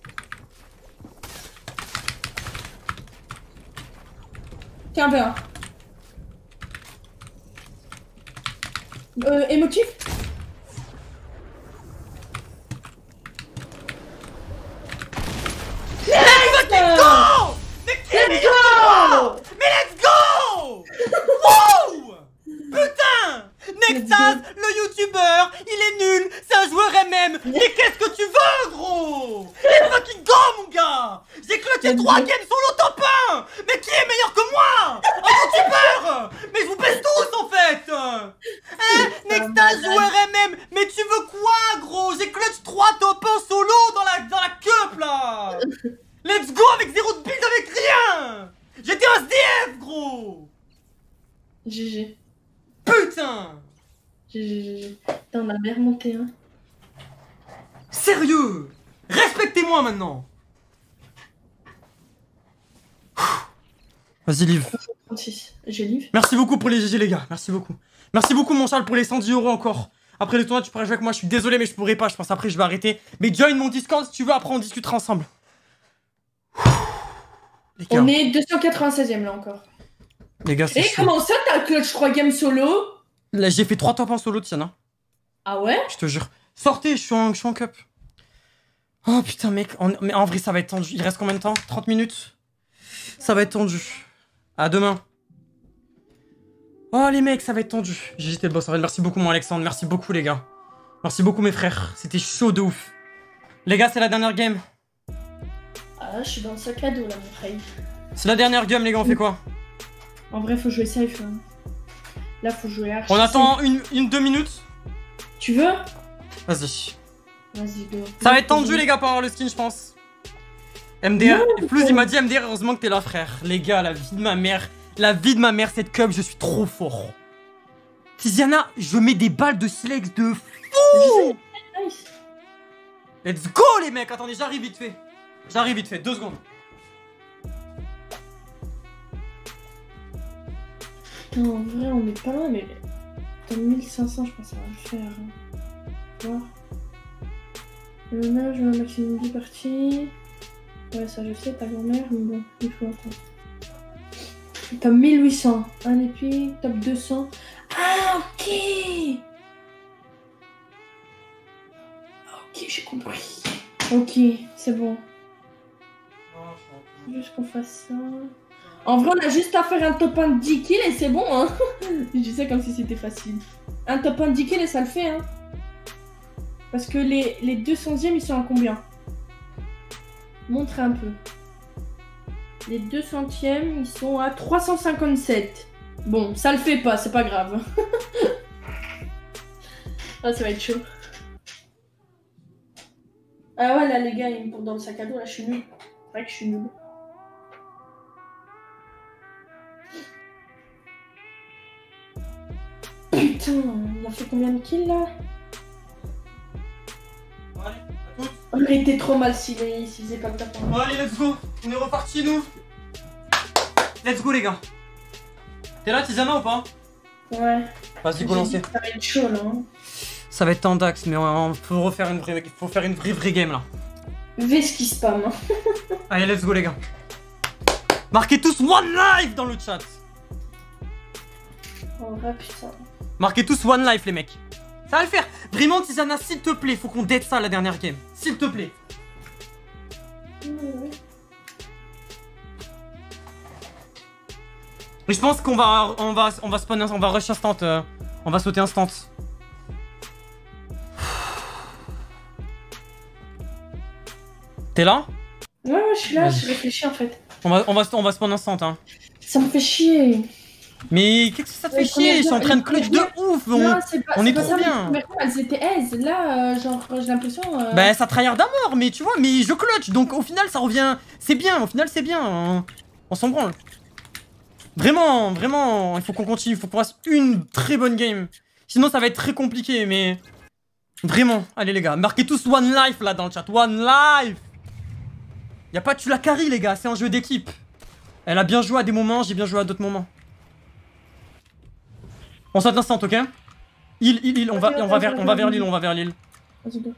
Tiens, un. Euh, émotif. Let's go! Mais qui est meilleur? Mais let's go! Wow! Putain! Nextaz, le youtubeur, il est nul, c'est un joueur M M. Mais qu'est-ce que tu veux, gros? Let's fucking go, mon gars! J'ai clutché trois games solo top un. Mais qui est meilleur que moi? Un youtubeur? Mais je vous baisse tous, en fait. Hein? Nextaz, joueur M M. Mais tu veux quoi, gros? J'ai clutché trois top un solo dans la, dans la cup, là. Let's go avec zéro de build, avec rien. J'étais un S D F, gros. G G. Putain! G G G G. Putain, on a bien remonté, hein. Sérieux? Respectez-moi maintenant! Vas-y, Liv. trente-six. J'ai Liv. Merci beaucoup pour les G G, les gars. Merci beaucoup. Merci beaucoup, mon Charles, pour les cent dix euros encore. Après le tournoi, tu pourrais jouer avec moi. Je suis désolé, mais je pourrais pas. Je pense après, je vais arrêter. Mais join mon Discord si tu veux. Après, on discutera ensemble. Les gars. On est deux cent quatre-vingt-seizième là encore. Les gars, c'est Et chaud. comment ça, t'as clutch trois games solo? Là, j'ai fait trois top en solo, Tiana. Ah ouais? Je te jure. Sortez, je suis en, je suis en cup. Oh putain, mec. En, mais en vrai, ça va être tendu. Il reste combien de temps? trente minutes? Ça va être tendu. À demain. Oh, les mecs, ça va être tendu. J'ai jeté le boss en fait. Merci beaucoup, mon Alexandre. Merci beaucoup, les gars. Merci beaucoup, mes frères. C'était chaud de ouf. Les gars, c'est la dernière game. Ah, je suis dans le sac à dos là, mon frère. C'est la dernière game, les gars. On fait quoi? En vrai, faut jouer safe. Hein. Là, faut jouer archi. On attend une, une, deux minutes. Tu veux? Vas-y. Vas-y, go. Ça va être tendu, les gars, pour avoir le skin, je pense. M D R. Plus, il m'a dit M D R, heureusement que t'es là, frère. Les gars, la vie de ma mère. La vie de ma mère, cette cup, je suis trop fort. Tiziana, je mets des balles de silex de fou. Nice. Let's go, les mecs. Attendez, j'arrive vite fait. J'arrive vite fait, deux secondes. Putain, en vrai, on est pas loin, mais... T'as mille cinq cents, je pense que ça va le faire. Hein. Voir. Le nage, le maximum de parties. Ouais, ça je sais, ta grand-mère, mais bon, il faut attendre. Top mille huit cents, un épique, top deux cents. Ah, ok! Ok, j'ai compris. Ok, c'est bon. Juste qu'on fasse ça. En vrai, on a juste à faire un top un de dix kills et c'est bon, hein. Je dis ça comme si c'était facile. Un top un de dix kills et ça le fait, hein. Parce que les, les deux centièmes, ils sont à combien? Montre un peu. Les deux centièmes, ils sont à trois cent cinquante-sept. Bon, ça le fait pas, c'est pas grave. Ah, ça va être chaud. Ah ouais, là, les gars, ils me portent dans le sac à dos, là, je suis nul. C'est vrai que je suis nul. Putain, il a fait combien de kills, là? Allez, à toutes. On aurait été trop mal s'il faisait pas le tapin. Bon, allez, let's go. On est reparti, nous. Let's go, les gars. T'es là, Tiziana, ou pas? Ouais. Vas-y, go lancer. Ça va être chaud, là. Hein. Ça va être tendax, mais on faut refaire une vraie, faut faire une vraie, vraie game, là. V ce qui spam. Hein. Allez, let's go, les gars. Marquez tous One Life dans le chat. Oh, ouais, putain. Marquez tous One Life, les mecs. Ça va le faire. Vraiment, Tiziana, s'il te plaît, faut qu'on date ça la dernière game. S'il te plaît. Ouais. Mais je pense qu'on va, on va, on va spawn, on va rush instant. Euh, on va sauter instant. T'es là? Ouais, ouais, je suis là, je réfléchis en fait. On va, on va, on va spawn instant, hein. Ça me fait chier. Mais qu'est-ce que ça te fait Les chier? Je suis en train de clutch de ouf. On, Non, c'est pas, on c'est est pas trop ça, bien. mais elles étaient aises. Là, euh, genre, j'ai l'impression. Euh... Bah, ça tryhard à mort, mais tu vois, mais je clutch. Donc au final, ça revient. C'est bien, au final, c'est bien. On, on s'en branle. Vraiment, vraiment, il faut qu'on continue. Il faut qu'on fasse une très bonne game. Sinon, ça va être très compliqué, mais. Vraiment. Allez, les gars, marquez tous One Life là dans le chat. One Life. Y'a pas tu la carry, les gars, c'est un jeu d'équipe. Elle a bien joué à des moments, j'ai bien joué à d'autres moments. On saute instant, ok? Il, il, il, on va, on va vers, on va vers l'île, on va vers l'île. Vas-y, go.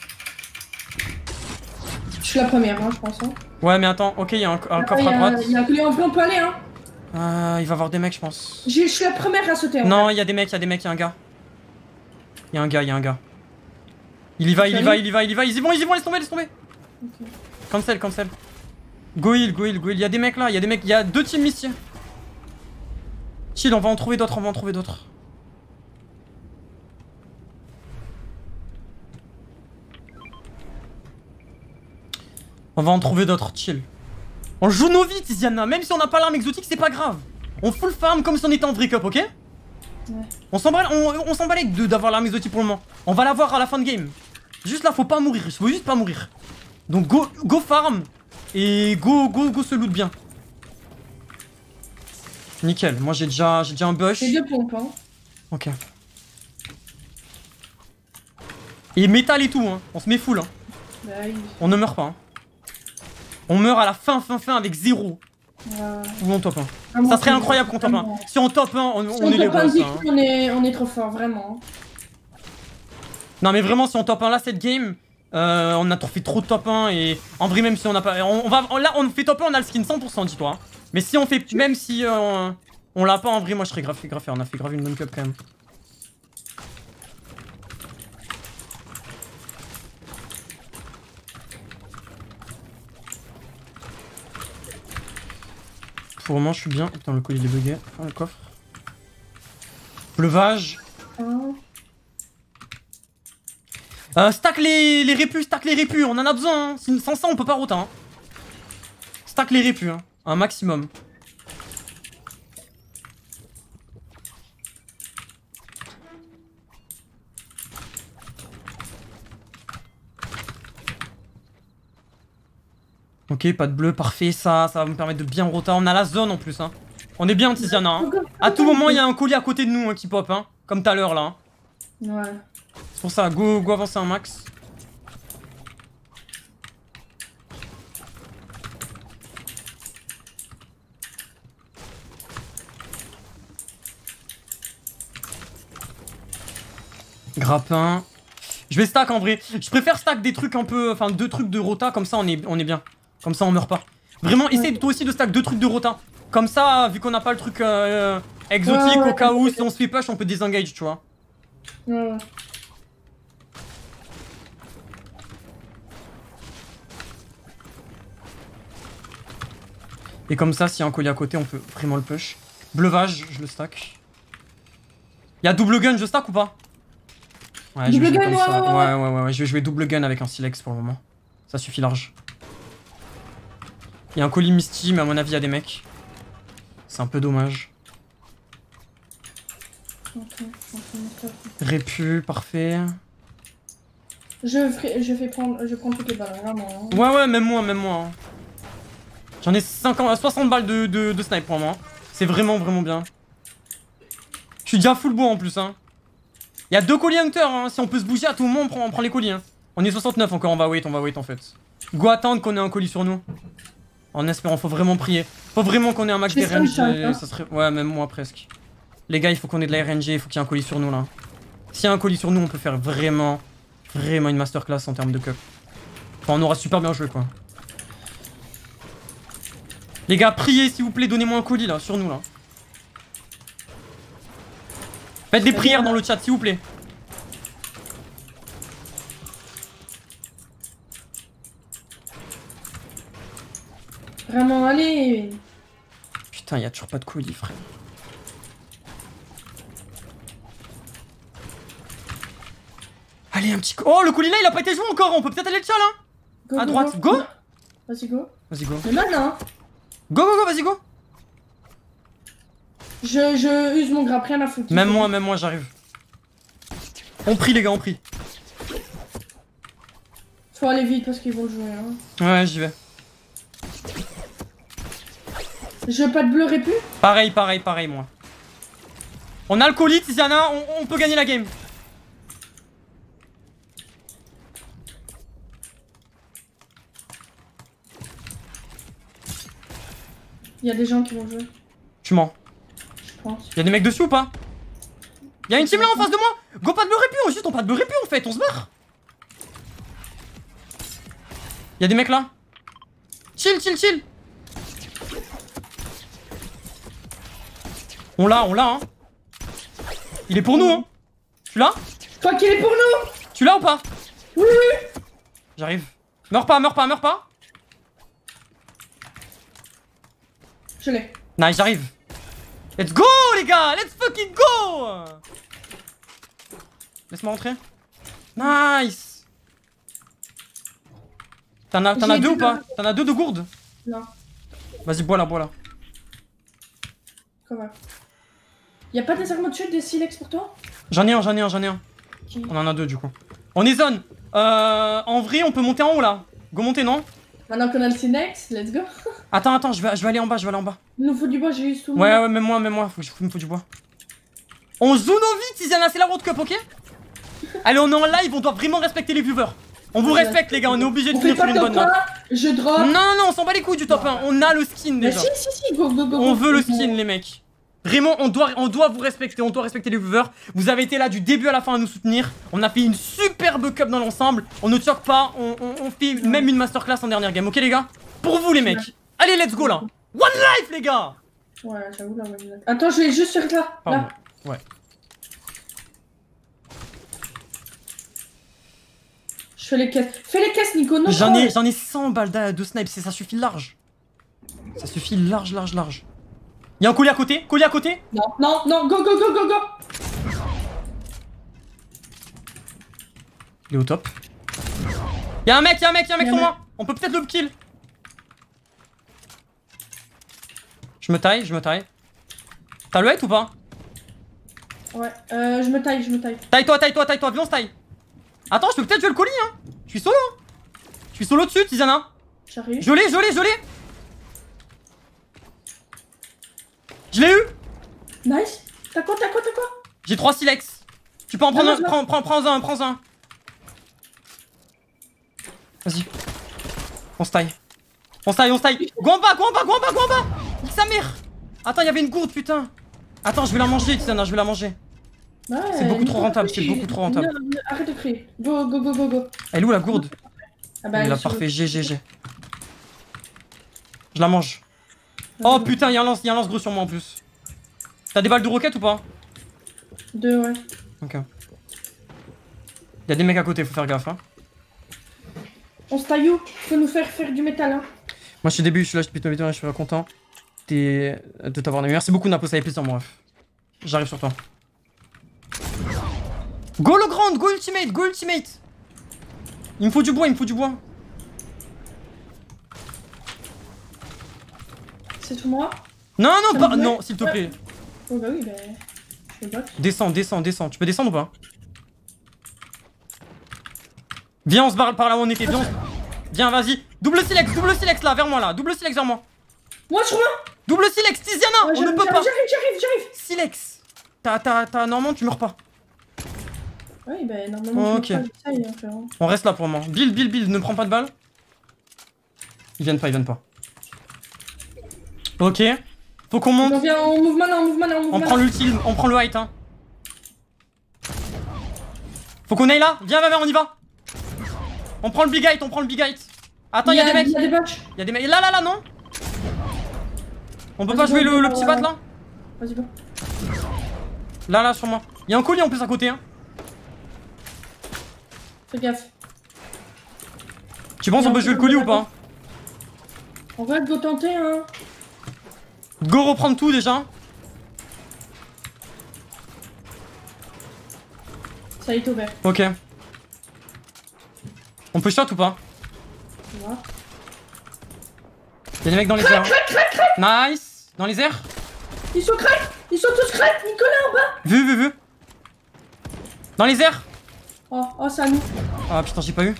Je suis la première, hein, je pense. Hein. Ouais, mais attends, ok, il y a un, un coffre a, à droite. Il y a un collier en bleu, on peut aller, hein. Euh, il va y avoir des mecs, je pense. Je suis la première à sauter. Non, il y a des mecs, il y a des mecs, il y a un gars. Il y a un gars, il y a un gars. Il y va, il y va, il y va, il y va, ils y vont, ils y vont, laisse tomber, laisse tomber. Okay. Cancel, cancel. Go heal, go heal, go heal. Il y a des mecs là, il y a des mecs, il y a deux teams ici. Chill, on va en trouver d'autres, on va en trouver d'autres. On va en trouver d'autres, chill. On joue nos vies, Tiziana, même si on n'a pas l'arme exotique, c'est pas grave. On full farm comme si on était en vrai cup, ok? Ouais. On s'en bat, on, on s'en bat les deux d'avoir l'arme exotique pour le moment. On va l'avoir à la fin de game. Juste là, faut pas mourir, faut juste pas mourir. Donc go, go farm et go, go, go se loot bien. Nickel, moi j'ai déjà, j'ai déjà un bush. J'ai deux pompes, hein. Ok. Et métal et tout, hein. On se met full, hein. Bah, oui. On ne meurt pas, hein. On meurt à la fin, fin, fin avec zéro. Ouais. Ou on top un. Vraiment, Ça serait incroyable qu'on top un. vraiment. Si on top un, on, Si on on est les top un boss. dit Hein. on est, on est trop fort, vraiment. Non mais vraiment, si on top un là cette game, euh, on a fait trop de top un et en vrai même si on n'a pas, on, on va, on, là on fait top un, on a le skin cent pour cent, dis-toi. Hein. Mais si on fait, même si euh, on, on l'a pas en vrai, moi je serais grave, grave, on a fait grave une bonne cup quand même. Pour le moment je suis bien. Putain le colis il est bugué. Ah, le coffre. Pleuvage. Hein. Euh, stack les, les répus, stack les répus, on en a besoin, hein. Sans ça on peut pas router, hein. Stack les répus, hein. Un maximum. Ok, pas de bleu, parfait, ça, ça va me permettre de bien rota. On a la zone en plus, hein. On est bien, Tiziana, hein. À tout moment, il y a un colis à côté de nous hein, qui pop, hein. Comme tout à l'heure, là. Hein. Ouais. C'est pour ça, go, go avancer un max. Grappin. Je vais stack en vrai. Je préfère stack des trucs un peu. Enfin, deux trucs de rota, comme ça on est, on est bien. Comme ça on meurt pas. Vraiment, essaye toi aussi de stack deux trucs de rota. Comme ça, vu qu'on n'a pas le truc euh, exotique, ouais, ouais, au cas où ouais. si on se fait push, on peut désengage, tu vois. Ouais. Et comme ça, s'il y a un colis à côté, on peut vraiment le push. Bleuvage, je le stack. Y'a double gun, je stack ou pas? Ouais, je vais jouer comme ça. Ouais, ouais, ouais, ouais, je vais jouer double gun avec un silex pour le moment. Ça suffit large. Y'a un colis Misty, mais à mon avis, y'a des mecs. C'est un peu dommage. Okay, okay, Répu, parfait. Je, ferai, je vais prendre, je prends toutes les balles, vraiment. Hein. Ouais, ouais, même moi, même moi. Hein. J'en ai cinquante, soixante balles de, de, de snipe pour moi. C'est vraiment, vraiment bien. Je suis déjà full bois en plus. Hein. Y'a deux colis hunter. Hein. Si on peut se bouger à tout moment, on prend, on prend les colis. Hein. On est soixante-neuf encore, on va wait, on va wait en fait. Go attendre qu'on ait un colis sur nous. En espérant, faut vraiment prier. Faut vraiment qu'on ait un max des R N G. Hein. Ça serait... Ouais, même moi presque. Les gars, il faut qu'on ait de la R N G, il faut qu'il y ait un colis sur nous là. S'il y a un colis sur nous, on peut faire vraiment, vraiment une masterclass en termes de cup. Enfin, on aura super bien joué quoi. Les gars, priez s'il vous plaît, donnez-moi un colis là, sur nous là. Faites des prières dans le chat s'il vous plaît. Vraiment, allez. Putain, y'a toujours pas de colis, frère. Allez, un petit... Oh, le colis là, il a pas été joué encore. On peut peut-être aller le tien, là. Go, À go, droite, go. Vas-y, go. Vas-y, go. Mais maintenant, Go, go, go, vas-y, go. je, je use mon grappe, rien à foutre. Même moi, même moi, j'arrive. On prie, les gars, on prie. Faut aller vite parce qu'ils vont jouer. Hein. Ouais, j'y vais. Je veux pas de bleu répu. Pareil, pareil, pareil, moi. On a le colis, Tiziana, on, on peut gagner la game. Il y a des gens qui vont jouer, Tu mens. je pense. Y'a des mecs dessus ou pas? Y'a une team là en face de moi. Go, pas de bleu répu, juste on pas de bleu répu en fait, on se barre. Y'a des mecs là. Chill, chill, chill. On l'a, on l'a hein. Il est pour nous hein. Tu l'as? Je crois qu'il est pour nous. Tu l'as ou pas? Oui, oui. J'arrive. Meurs pas, meurs pas, meurs pas. Je l'ai. Nice, j'arrive. Let's go les gars, let's fucking go. Laisse-moi rentrer. Nice. T'en as, t'en as J'ai deux du ou pas? mal. T'en as deux de gourdes? Non, Vas-y, bois là, bois là. comment? Y'a pas des armes au-dessus, des silex pour toi? J'en ai un, j'en ai un, j'en ai un. Ok. On en a deux du coup. On est zone. Euh, en vrai, on peut monter en haut là. Go monter, non? Maintenant qu'on a le silex, let's go. Attends, attends, je vais, je vais aller en bas, je vais aller en bas. Il nous faut du bois, j'ai eu tout. Ouais, ouais, même moi, même moi, faut, que je- il me faut du bois. On zoom vite, Tiziana, c'est la World Cup, ok? Allez, on est en live, on doit vraiment respecter les viewers. On vous respecte, les gars, on est obligé de On fait finir sur pas une bonne top note. un, je drop. Non, non, non, on s'en bat les couilles du top un. On a le skin Mais déjà. si, si, si, go, go, go. On go. veut le skin, les mecs. Vraiment, on doit, on doit vous respecter, on doit respecter les viewers. Vous avez été là du début à la fin à nous soutenir. On a fait une superbe cup dans l'ensemble. On ne choque pas, on, on, on fait même une masterclass en dernière game, ok les gars? Pour vous les mecs. Allez, let's go là. One life les gars. Ouais, j'avoue, là, ouais. Attends, je vais juste faire là. Pardon. Là. Ouais. Je fais les caisses. Fais les caisses, Nico. Non, J'en non. ai, j'en ai cent balles de, de snipe, c'est- ça suffit large. Ça suffit large, large, large. Y'a un colis à côté, colis à côté. Non, non, non, go, go, go, go, go. Il est au top. Y'a un mec, y'a un mec, y'a un mec Y'a un sur moi. On peut peut-être le kill. Je me taille, je me taille. T'as le hate ou pas? Ouais, euh, je me taille, je me taille. Taille-toi, taille-toi, taille-toi, viens on se taille. Attends, je peux peut-être jouer le colis hein. Je suis solo hein. Je suis solo dessus, Tiziana. J'arrive. Je l'ai, je l'ai, je l'ai. Je l'ai eu. Nice. T'as quoi, t'as quoi, t'as quoi? J'ai trois silex. Tu peux en prendre Non, un, non, non. prends, prends, prends un, prends un. Vas-y. On se taille. On se taille, on se taille. Go en bas, go en bas, go en bas, go en bas. Nique sa mère. Attends, il y avait une gourde, putain. Attends, je vais la manger, Tiziana, je vais la manger. Ouais, C'est beaucoup Nico, trop rentable, crie. c'est beaucoup trop rentable. Non, non, arrête de crier. Go, go, go, go, go. Elle est où la gourde? Ah bah, Il elle l'a est sur- parfait, G G G. Je la mange. Oh putain, il y a un lance, il y a un lance gros sur moi en plus. T'as des balles de roquette ou pas? Deux, ouais. Ok. Il y a des mecs à côté, faut faire gaffe hein. On se taille où? Faut nous faire faire du métal, hein. Moi je suis début, je suis là, je suis je suis content de t'avoir donné. Merci beaucoup Napo, ça fait plaisir mon ref. J'arrive sur toi. Go le grand, go ultimate, go ultimate. Il me faut du bois, il me faut du bois. C'est tout moi? Non, non, Ça pas, me plaît. non, s'il te plaît. Oh bah oui, bah... Je me botte. Descends, descends, descends. Tu peux descendre ou pas? Viens, on se barre par là où on était. Viens, on se- Viens, vas-y. Double silex, double silex là, vers moi là. Double silex vers moi. Moi, je reviens. Double silex, Tiziana, Ouais, on ne j'arrive, peut pas. J'arrive, j'arrive, j'arrive. Silex. T'as, t'as, t'as, normalement tu meurs pas. Oui, bah normalement, Oh, je me ok. pas, j'essaye, hein, frérot. On reste là pour le moment. Build, build, build, ne prends pas de balles. Ils viennent pas, ils viennent pas. Ok. Faut qu'on monte. On vient en mouvement là, en mouvement là, en mouvement On là. prend l'ultime, on prend le white hein. Faut qu'on aille là. Viens, viens, viens, on y va. On prend le big height, on prend le big height. Attends, il y a des mecs. Il y a des bugs. Il y a des mecs. Là, là, là, non. On peut pas Vas-y, jouer go, le, go, le go, petit go. bat là. Vas-y, go. Là, là, sur moi. Il y a un colis en plus à côté hein. Fais gaffe. Tu penses on peut jouer le colis ou pas? On va go tenter, hein. Go reprendre tout déjà. Ça est ouvert. Ok. On peut shot ou pas? On va. Y'a des mecs dans les airs. Hein. Nice. Dans les airs. Ils sont crack. Ils sont tous crack. Nicolas en bas. Vu, vu, vu. Dans les airs. Oh, oh, c'est à nous. Ah putain, j'ai pas eu.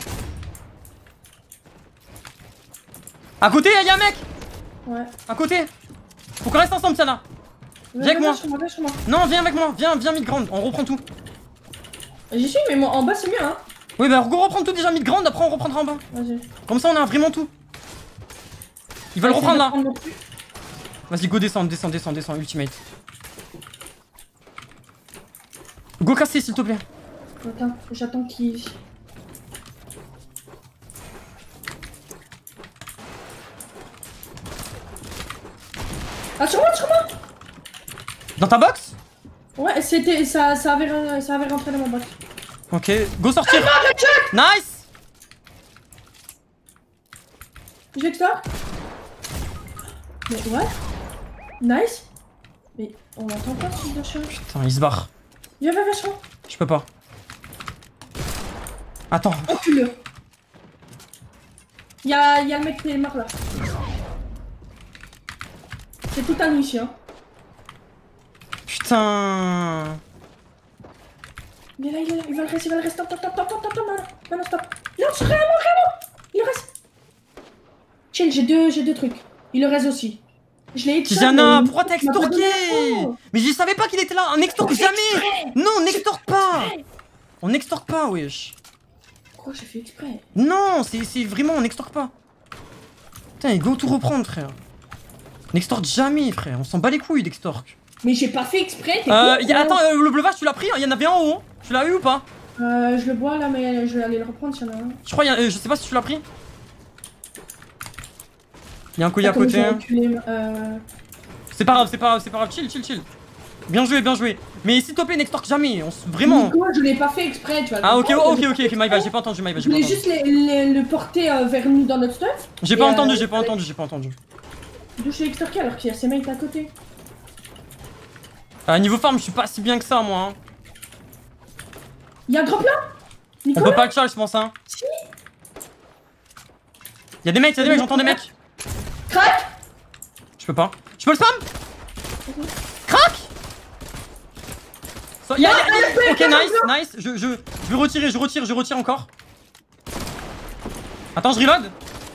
À côté, y'a un mec. Ouais. À côté. Faut qu'on reste ensemble, Tiana. Viens avec moi. Sur moi, viens sur moi. Non, viens avec moi. Viens, viens mid-grande. On reprend tout. J'y suis, mais moi, en bas c'est mieux, hein. Oui, bah go reprendre tout déjà mid-grande. Après, on reprendra en bas. Vas-y. Comme ça, on a vraiment tout. Ils veulent Essaye reprendre de là. prendre mon truc. Vas-y, go descend, descend, descend, descend. Ultimate. Go casser, s'il te plaît. Attends, j'attends qu'il. Ah, sur moi, sur moi. Dans ta box? Ouais, c'était. Ça, ça, avait, ça avait rentré dans ma box. Ok, go sortir. Nice. J'extors. Mais ouais. Nice. Mais on l'entend pas ce de chien. Putain, il se barre. Viens, viens, viens sur moi. Je peux pas. Attends. Encule-le. Y'a y a le mec qui est mort là. C'est tout un ici, hein. Putain. Il est là, il est là, il va le rester, il va le rester. Stop, stop, stop, stop, stop, stop, maintenant, maintenant, stop. Non, vraiment, vraiment. Il reste. Chill, j'ai deux, j'ai deux trucs. Il le reste aussi. Je l'ai headshot, Tiziana, mais- pourquoi t'as il m'a pas donné extorqué? l'info. Mais je savais pas qu'il était là. On n'extorque jamais. Non, on n'extorque pas. On n'extorque pas, wesh. Pourquoi j'ai fait exprès? Non, c'est c'est vraiment, on n'extorque pas. Putain, il go tout reprendre, frère. On n'extorque jamais, frère. On s'en bat les couilles d'extorque. Mais j'ai pas fait exprès, t'es Euh, con, y a- quoi. attends, euh, le breuvage, tu l'as pris? Il y en avait un en haut. Hein. Tu l'as eu ou pas? Euh, je le bois là, mais je vais aller le reprendre s'il y en a un. Je crois, y a, euh, je sais pas si tu l'as pris. Il y a un collier à Comme côté. j'ai Hein. reculé, euh... C'est pas grave, c'est pas grave, c'est pas grave. Chill, chill, chill. Bien joué, bien joué. Mais s'il te plaît, n'extorque jamais. On s- vraiment. Nico, je l'ai pas fait exprès, tu vois. Ah, ok, comprendre, ok, je l'ai ok, pas ok, fait my bad, exprès. j'ai pas entendu, my bad, Je j'ai pas voulais entendu. juste les- les- le porter euh, vers nous dans notre stuff. J'ai Et, pas euh, entendu, j'ai pas fallait- entendu, j'ai pas entendu. D'où je l'ai extorqué alors qu'il y a ses mates à côté. Euh, niveau farm, je suis pas si bien que ça, moi. Hein. Y'a un drop là On Nicolas peut pas le charge, je pense, hein. Si. Y'a des mecs, y'a des mecs, j'entends des mecs. Crac. Je peux pas. Je peux le spam? Crac! So, y a- y a- ok, nice, nice. Je, je, je vais retirer, je retire, je retire encore. Attends, je reload.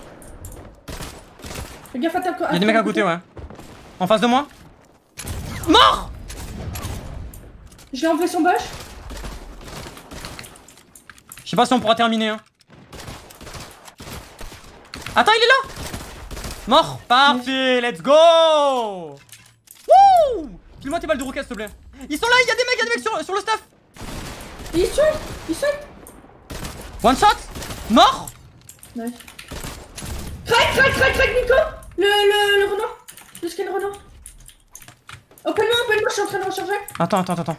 Fais gaffe à ta co- Y'a des mecs à côté, ouais. En face de moi. Mort! J'ai enlevé son bush. Je sais pas si on pourra terminer, hein. Attends, il est là! Mort! Parfait, let's go! Wouh! File-moi tes balles de roquette, s'il te plaît. Ils sont là, il y a des mecs, il y a des mecs sur, sur le staff! Il saute. Il saute. One shot! Mort! Nice. Crac, crac, crac, crac, Nico. Le, le, le renard. Le skin renard. Open-moi, open-moi, je suis en train de recharger. Attends, attends, attends.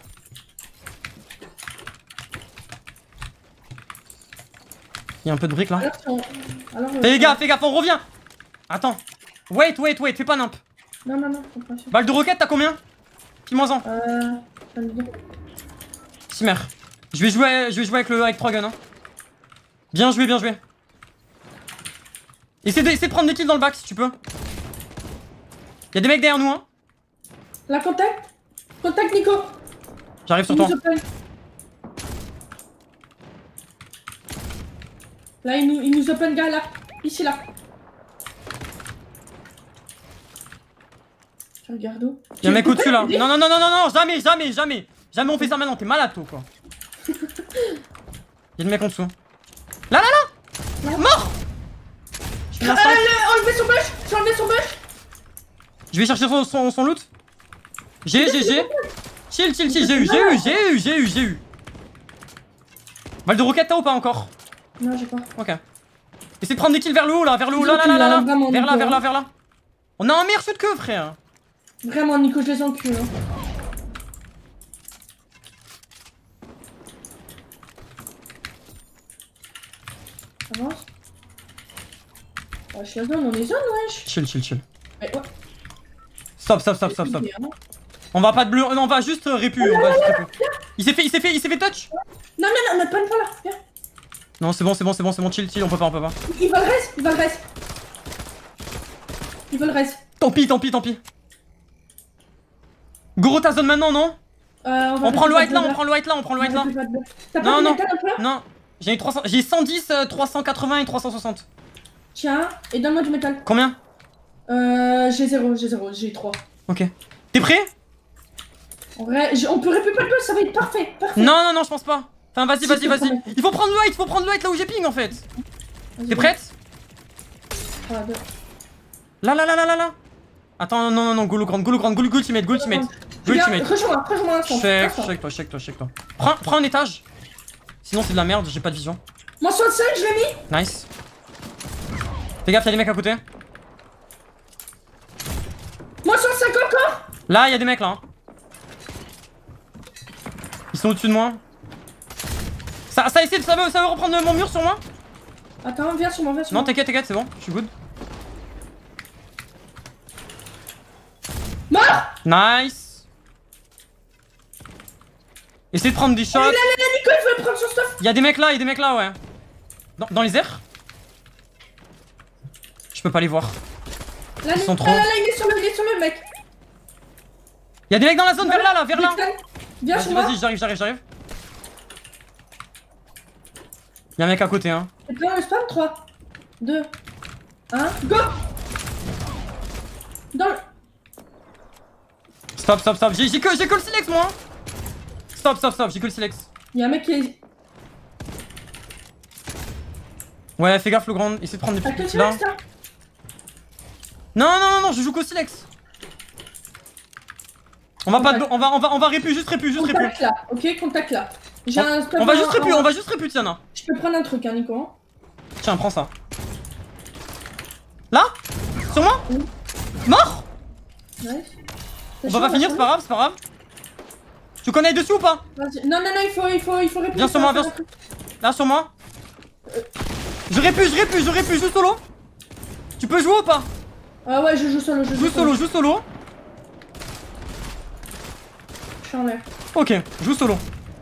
Il y a un peu de briques là. Alors, si on- alors, euh, Fais gaffe, fais gaffe, on revient! Attends. Wait, wait, wait, fais pas nimp. Non, non, non, faut pas sûr. Balle de roquette, t'as combien? File-moi-en. Euh. vingt-deux. Simer. Je vais jouer, je vais jouer avec le avec trois guns. Hein. Bien joué, bien joué. Essaie de, essaie de prendre des kills dans le bac si tu peux. Y'a des mecs derrière nous, hein. La contact. Contact, Nico. J'arrive sur Il toi. nous open. Là, il nous, il nous open, gars, là. Ici, là. Je regarde où. Y'a un mec au-dessus là. Non, non, non, non, non, non, jamais, jamais, jamais. Jamais on fait ça maintenant, t'es malade, toi, quoi. Y'a des mecs en dessous. Là, là, là. Là. Mort. Je fais Ah, l'instant. le- enlevé son bush. J'ai enlevé son bush. Je vais chercher son, son, son loot. J'ai, j'ai, j'ai. Chill, chill, chill, j'ai eu, j'ai eu, j'ai eu, j'ai eu, j'ai eu. Balle de roquette, t'as ou pas encore? Non, j'ai pas. Ok. Essaie de prendre des kills vers le haut là, vers le haut, là, là, là, là, là. Vraiment, Vers là, Nico, vers là, hein. vers là. On a un meilleur shoot que frère. Vraiment, Nico, je les encule. Hein. Avance. Oh, je suis à zone, on est zone, wesh. Chill, chill, chill. Mais ouais. Stop, stop, stop, stop, stop. On va pas de bleu, non, on va juste euh, répu. On va juste répu. Il s'est fait, il s'est fait, il s'est fait touch. Non, non, non, pas une fois là. Viens. Non, c'est bon, c'est bon, c'est bon, c'est bon, chill, chill, on peut pas, on peut pas. Il va le reste, il va le reste. Il va le reste. Tant pis, tant pis, tant pis. Goro ta zone maintenant, non? Euh, on, va On prend le white là, bleu, on prend le white là, on prend le white là. T'as pas Non, de non, métal un peu? non. J'ai trois cents, j'ai cent dix, euh, trois cent quatre-vingts et trois cent soixante. Tiens, et donne-moi du métal. Combien? Euh, j'ai zéro, j'ai zéro, j'ai trois. Ok. T'es prêt? En vrai, j- on peut récupérer le peu, ça va être parfait, parfait. Non, non, non, je pense pas. Enfin, vas-y, Si, vas-y, je te vas-y. promets. Il faut prendre le white, il faut prendre le white là où j'ai ping en fait. Vas-y, T'es prête? trois, deux. Là, là, là, là, là, là. Attends, non, non, non, go low grand, go low grand, go go ultimate, go ultimate. Go Regarde, ultimate. rejoins-moi, rejoins-moi un instant. Check, instant. check toi, check toi, check toi. Prends, prends un étage. Sinon c'est de la merde, j'ai pas de vision. Moi soixante-cinq, je l'ai mis. Nice. Fais gaffe, y'a des mecs à côté. Moi soixante-cinq encore. Là, y'a des mecs là. hein. Ils sont au-dessus de moi. Ça, ça essaie de, ça veut, ça veut reprendre mon mur sur moi? Attends, viens sur moi, viens sur Non, moi. t'inquiète, t'inquiète, c'est bon, je suis good. Mort. Nice. Essaye de prendre des shots. Là, là, là, Nico, il veut prendre son stuff. Y'a des mecs là, y'a des mecs là, ouais. Dans, dans les airs? Je peux pas les voir. Là, Ils Nico, sont trop- là, là, là, il est sur le, il est sur le mec. Y'a des mecs dans la zone, vers là, là, vers là. Viens sur Vas-y, moi. vas-y, j'arrive, j'arrive, j'arrive. Y'a un mec à côté, hein. Et puis on le spawn, trois, deux, un, go. Dans le... Stop, stop, stop. J'ai j'ai que, j'ai que le silex, moi. hein. Stop, stop, stop, j'ai que le silex. Il y a un mec qui est... Ouais, fais gaffe, le grand. Essaye de prendre des T'as petits que là. le ça. Non, non, non, non, je joue qu'au silex. On va pas de, on va, on va, on va répu, juste répu, juste répu. Contact là, ok, contact là. J'ai un stuff On va en- juste répu, en- on va juste répu, Tiana. Je peux prendre un truc, hein, Nico. hein. Tiens, prends ça. Là? Sur moi? Oui. Mort? Nice. On va pas finir, c'est pas grave, c'est pas grave. Tu connais dessus ou pas? Vas-y. Non, non, non, il faut, il faut, il faut répondre. Viens sur moi, viens. Là, sur moi. Je répu, je répu, je répu, joue solo. Tu peux jouer ou pas? Ah ouais, je joue solo, je Joue solo, joue solo. Je suis en l'air. Ok, joue solo.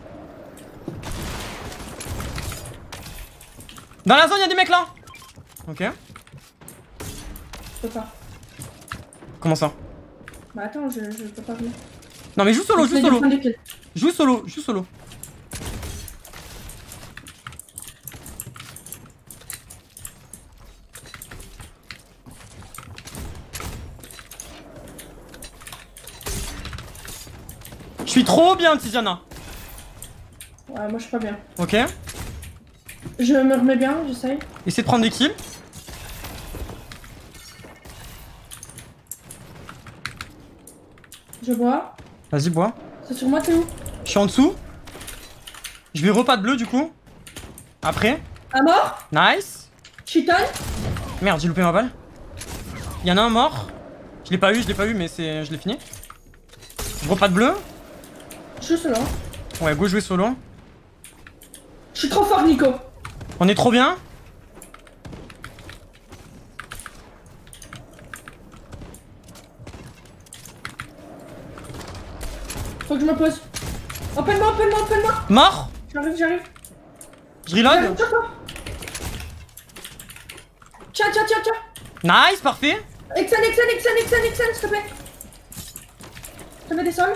Dans la zone, y'a des mecs là. Ok. Je peux pas. Comment ça? Bah attends, je, je peux pas venir. Non mais joue solo, joue Je vais solo. défendre les kills. Joue solo, joue solo. Je suis trop bien, Tiziana. Ouais, moi je suis pas bien. Ok. Je me remets bien, j'essaye. Essaye de prendre des kills. Je bois. Vas-y, bois. C'est sur moi, t'es où? Je suis en dessous. Je vais repas de bleu du coup. Après. Un mort? Nice. Cheaton? Merde, j'ai loupé ma balle. Il y en a un mort. Je l'ai pas eu, je l'ai pas eu, mais c'est, je l'ai fini. Je repas de bleu. Je suis solo. Ouais, go jouer solo. Je suis trop fort, Nico. On est trop bien. Faut que je me pose. Open-moi, open-moi, open-moi. Mort. J'arrive, j'arrive. Je reload. J'arrive, tiens, toi. Tiens, tiens, tiens, tiens. Nice, parfait. Exen, Exen, Exen, Exen, Exen, s'il te plaît. Ça met des sols.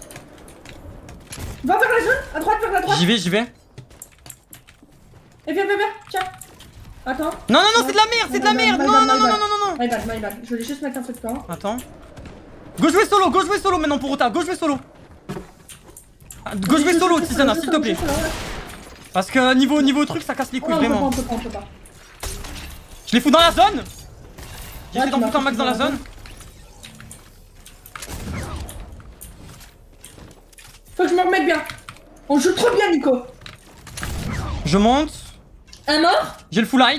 Va vers la zone, à droite, vers la droite. J'y vais, j'y vais. Et viens, viens, viens, tiens. Attends. Non, non, non, c'est de la merde, c'est de la My merde. bad, Non, my non, bad, non, my non, bad. non, non, non. My bad, my bad. Je voulais juste mettre un truc dedans. Attends. Go jouer solo, go jouer solo maintenant pour Ota. Go jouer solo. Ah, Go jouer solo, Tiziana, s'il te plaît. Parce que niveau, niveau truc, ça casse les couilles, On peut pas, vraiment. on peut pas, on peut pas. Je les fous dans la zone. J'essaie Ouais, d'en tu foutre un m'as max dans la foutu dans la zone. Faut que je me remette bien. On joue trop bien, Nico. Je monte. Un mort. J'ai le full height.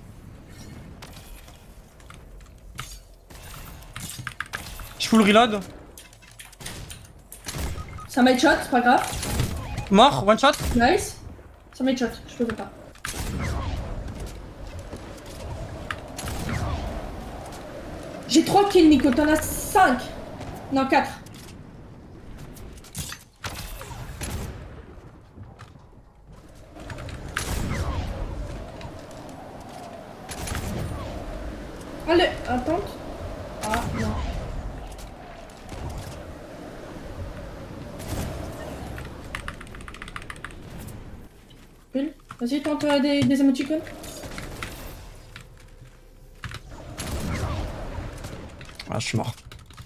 Je full reload. Ça m'a headshot, c'est pas grave. Mort, one shot. Nice. Ça m'a headshot, je peux pas. J'ai trois kills, Nico, t'en as cinq. Non, quatre. Allez, attends. Ah, non. Vas-y, tente euh, des, des émoticônes. Ah, je suis mort.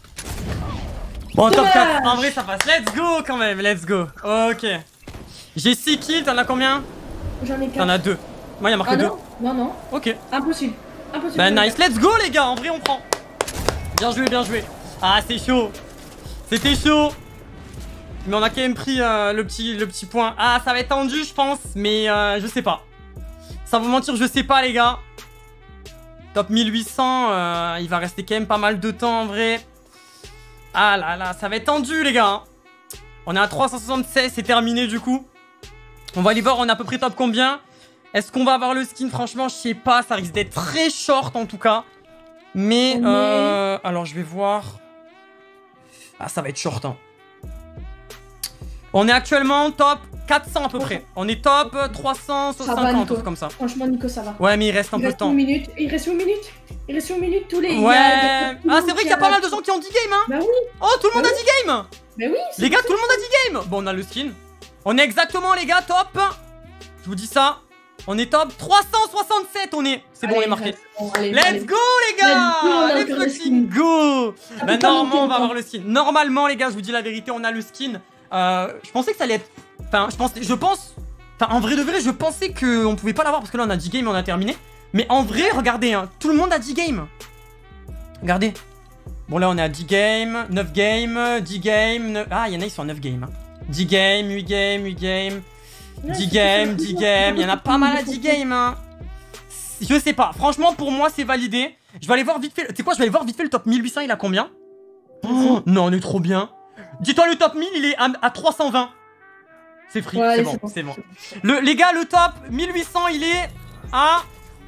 Bon, top quatre. En vrai, ça passe. Let's go quand même. Let's go. Ok. J'ai six kills. T'en as combien? J'en ai quatre. T'en as deux. Moi, il y a marqué ah, deux. Non, non, non. Ok. Impossible. Impossible. Bah, nice. Let's go, les gars. En vrai, on prend. Bien joué, bien joué. Ah, c'est chaud. C'était chaud. Mais on a quand même pris euh, le, petit, le petit point. Ah, ça va être tendu, je pense. Mais euh, je sais pas. Sans vous mentir, je sais pas, les gars. Top mille huit cents. Euh, il va rester quand même pas mal de temps, en vrai. Ah là là, ça va être tendu, les gars. On est à trois cent soixante-seize. C'est terminé, du coup. On va aller voir, on est à peu près top combien. Est-ce qu'on va avoir le skin? Franchement, je sais pas. Ça risque d'être très short, en tout cas. Mais, euh... alors, je vais voir. Ah, ça va être short, hein. On est actuellement top quatre cents à peu près. On est top trois cent cinquante, ou comme ça. Franchement, Nico, ça va. Ouais, mais il reste un il peu de reste temps. Une minute. Il reste une minute. Il reste une minute tous les... Ouais. A... Ah, c'est vrai qu'il y a pas mal de gens qui ont dix games, hein. Bah oui. Oh, tout le monde bah a oui. dix games. Mais oui. Les gars, tout le monde a dix games. Bon, on a le skin. On est exactement, les gars, top. Je vous dis ça. On est top trois cent soixante-sept. On est. C'est bon, on est marqué. Bon, allez, Let's allez. go, les gars. Let's Let's fucking go. Ça Bah, peut pas normalement, manquer, on va quoi. avoir le skin. Normalement, les gars, je vous dis la vérité, on a le skin. Euh, je pensais que ça allait être. Enfin, je pensais. Je pense. Enfin, en vrai de vrai, je pensais qu'on pouvait pas l'avoir parce que là, on a dix games et on a terminé. Mais en vrai, regardez, hein, tout le monde a dix games. Regardez. Bon, là, on est à dix games, neuf games, dix games. neuf... Ah, il y en a, ils sont à neuf games. Hein. dix games, huit games, huit games. Ouais, dix c'est games, ça. dix games. Il y en a pas mal à dix games. Hein. Je sais pas. Franchement, pour moi, c'est validé. Je vais aller voir vite fait. Tu sais quoi, je vais aller voir vite fait le top mille huit cents. Il a combien? Oh, non, on est trop bien. Dis-toi, le top mille, il est à, à trois cent vingt. C'est free, Ouais, c'est bon, c'est bon. Le, les gars, le top mille huit cents, il est à...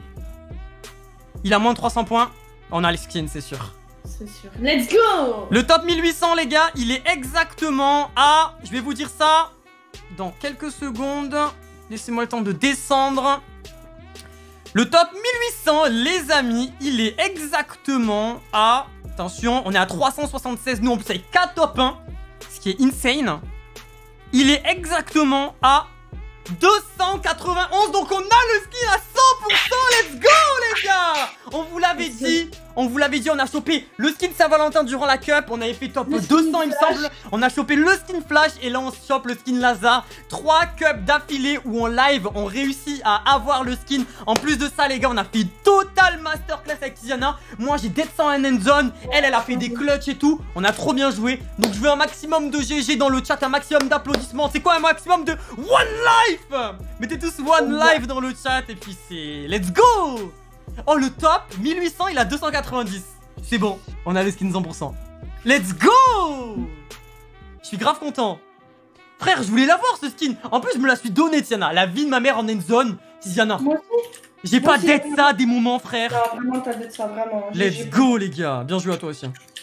Il a moins de trois cents points. On a les skins, c'est sûr. C'est sûr. Let's go. Le top mille huit cents, les gars, il est exactement à... Je vais vous dire ça dans quelques secondes. Laissez-moi le temps de descendre. Le top mille huit cents, les amis, il est exactement à... Attention, on est à trois cent soixante-seize. Nous, en plus, avec quatre top un. Ce qui est insane. Il est exactement à deux cent quatre-vingt-onze. Donc, on a le skin à cent pour cent. Let's go, les gars. On vous l'avait dit. On vous l'avait dit, on a chopé le skin Saint-Valentin durant la cup. On avait fait top Le deux cents, skin il me flash. semble. On a chopé le skin flash. Et là, on chope le skin Lazare. Trois cups d'affilée où en live, on réussit à avoir le skin. En plus de ça, les gars, on a fait total masterclass avec Tiziana. Moi, j'ai Dead cent en end zone. Elle, elle a fait des clutches et tout. On a trop bien joué. Donc, je veux un maximum de G G dans le chat. Un maximum d'applaudissements. C'est quoi un maximum de One Life? Mettez tous One Life dans le chat. Et puis, c'est... Let's go. Oh, le top mille huit cents, il a deux cent quatre-vingt-dix. C'est bon, on a le skin cent pour cent. Let's go. Je suis grave content. Frère, je voulais l'avoir ce skin. En plus, je me la suis donné, Tiziana. La vie de ma mère en end zone. Tiziana, Moi aussi. j'ai moi pas aussi, d'être vraiment. ça des moments, frère. Non, vraiment, t'as d'être ça, vraiment. J'ai- Let's j'ai- go, les gars. Bien joué à toi aussi.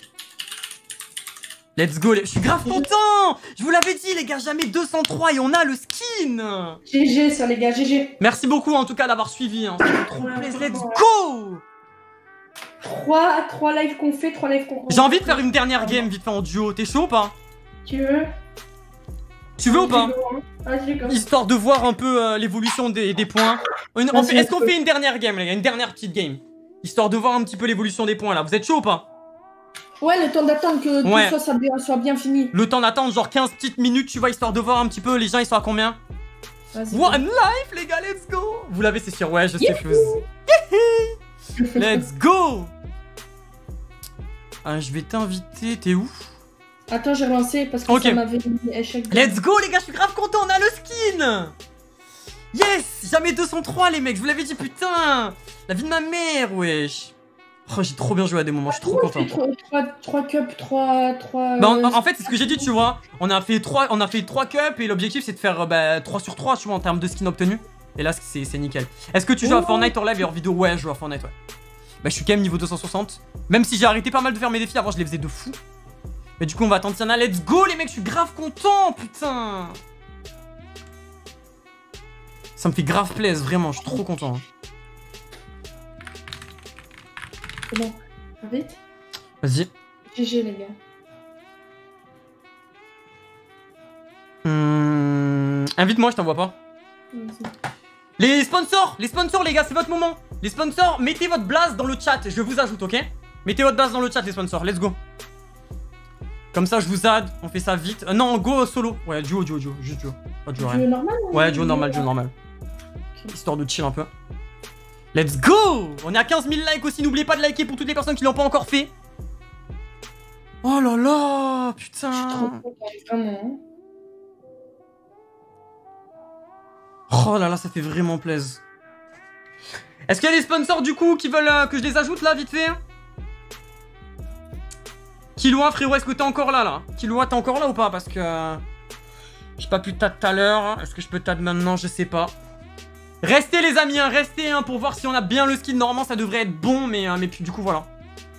Let's go, les... je suis grave content. Je vous l'avais dit, les gars, jamais deux cent trois et on a le skin. G G, ça, les gars, G G. Merci beaucoup, en tout cas, d'avoir suivi. Hein. Ça fait trop Ouais, plaisir. Let's ouais. go. trois, trois lives qu'on fait, trois lives qu'on J'ai envie de faire une dernière game vite fait en duo. T'es chaud ou pas? Tu veux? Tu veux ou pas? Vas-y, go. Histoire de voir un peu euh, l'évolution des, des points. Une- on Vas-y, fait- Est-ce qu'on let's go. fait une dernière game, les gars? Une dernière petite game. Histoire de voir un petit peu l'évolution des points là. Vous êtes chaud ou pas? Ouais, le temps d'attendre que Ouais. tout soit, ça bien- soit bien fini. Le temps d'attendre, genre quinze petites minutes, tu vois, histoire de voir un petit peu les gens ils sont à combien? Vas-y. One life, les gars, let's go! Vous l'avez, c'est sûr, ouais, je sais fuse. Let's go! Ah, je vais t'inviter, t'es où? Attends, j'ai relancé parce que Ok. ça m'avait mis échec. Let's go, les gars, je suis grave content, on a le skin! Yes! Jamais deux cent trois, les mecs, je vous l'avais dit, putain! La vie de ma mère, wesh! Oh, j'ai trop bien joué à des moments, je suis trop content. trois cups, trois... trois Bah, en, en fait, c'est ce que j'ai dit, tu vois. On a fait trois, on a fait trois cups et l'objectif c'est de faire euh, bah, trois sur trois, tu vois, en termes de skins obtenus. Et là, c'est c'est nickel. Est-ce que tu joues à Oh. Fortnite hors live et hors vidéo? Ouais, je joue à Fortnite, ouais. Bah, je suis quand même niveau deux cent soixante. Même si j'ai arrêté pas mal de faire mes défis, avant je les faisais de fou. Mais du coup, on va attendre Tiana. Let's go, les mecs, je suis grave content, putain. Ça me fait grave plaisir, vraiment, je suis trop content. C'est bon, vite. Vas-y. G G, les gars. Hum... Invite-moi, je t'envoie pas. Les sponsors, les sponsors, les gars, c'est votre moment. Les sponsors, mettez votre blase dans le chat, je vous ajoute, ok? Mettez votre blase dans le chat, les sponsors, let's go. Comme ça, je vous aide, on fait ça vite. Euh, non, go solo. Ouais, duo, duo, duo, juste duo. Pas duo, rien. Duo normal ou Ouais, duo normal, duo normal. Okay. Histoire de chill un peu. Let's go! On est à quinze mille likes aussi, n'oubliez pas de liker pour toutes les personnes qui l'ont pas encore fait. Oh là là, putain. Je suis trop contente, vraiment. Oh là là, ça fait vraiment plaisir. Est-ce qu'il y a des sponsors du coup qui veulent euh, que je les ajoute là, vite fait? Killua, frérot, est-ce que t'es encore là, là? Killua, t'es encore là ou pas? Parce que... Euh, j'ai pas pu t'ad tout à l'heure. Est-ce que je peux t'ad maintenant? Je sais pas. Restez les amis, hein, restez hein, pour voir si on a bien le skin. Normalement, ça devrait être bon, mais, euh, mais puis, du coup, voilà.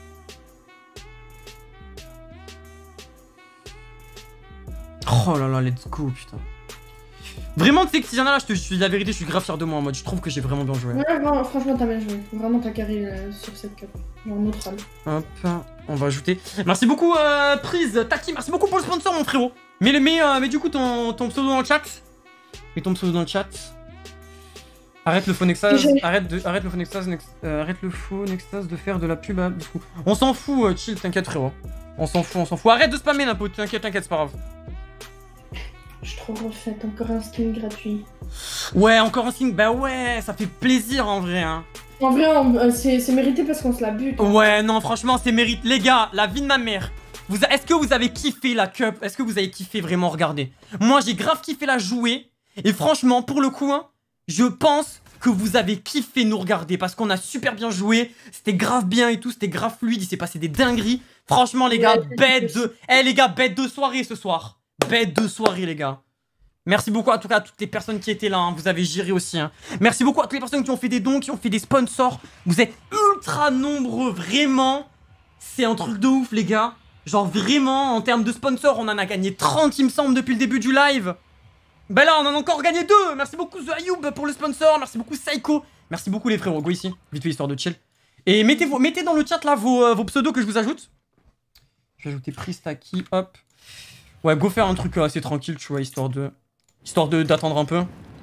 Oh là là, let's go, putain. Vraiment, tu sais que si y'en a là, je te suis la vérité, je suis grave fier de moi en mode. Je trouve que j'ai vraiment bien joué. Ouais, non, franchement, t'as bien joué. Vraiment, t'as carré euh, sur cette cup. Genre neutral. Hop, on va ajouter. Merci beaucoup, euh, Prise, Taki, merci beaucoup pour le sponsor, mon frérot. Mais, mais, euh, mais du coup, ton, ton pseudo dans le chat. Mets ton pseudo dans le chat. Arrête le faux Nextase, arrête, de, arrête le faux Nextase, next, euh, arrête le faux Nextase de faire de la pub à Biscou. On s'en fout, euh, chill, t'inquiète, frérot. On s'en fout, on s'en fout. Arrête de spammer, Napo, t'inquiète, t'inquiète, c'est pas grave. Je suis trop refaite, encore un skin gratuit. Ouais, encore un skin, bah ouais, ça fait plaisir en vrai, hein. En vrai, euh, c'est mérité parce qu'on se la bute. Hein. Ouais, non, franchement, c'est mérite. Les gars, la vie de ma mère. Est-ce que vous avez kiffé la cup? Est-ce que vous avez kiffé vraiment regarder? Moi, j'ai grave kiffé la jouer. Et franchement, pour le coup, hein, je pense que vous avez kiffé nous regarder. Parce qu'on a super bien joué. C'était grave bien et tout. C'était grave fluide. Il s'est passé des dingueries. Franchement, les gars, ouais, bête de... Eh, hey, les gars, bête de soirée ce soir. Bête de soirée, les gars. Merci beaucoup en tout cas à toutes les personnes qui étaient là, hein. Vous avez géré aussi. Hein. Merci beaucoup à toutes les personnes qui ont fait des dons, qui ont fait des sponsors. Vous êtes ultra nombreux, vraiment. C'est un truc de ouf, les gars. Genre vraiment, en termes de sponsors, on en a gagné trente, il me semble, depuis le début du live. Ben là, on en a encore gagné deux. Merci beaucoup The Ayoub pour le sponsor. Merci beaucoup Psycho. Merci beaucoup les frérots. Go ici, vite fait, histoire de chill. Et mettez, vos, mettez dans le chat là vos, euh, vos pseudos que je vous ajoute. Je vais ajouter Pristaki, hop. Ouais, go faire un truc assez tranquille, tu vois, histoire de... Histoire de d'attendre un peu.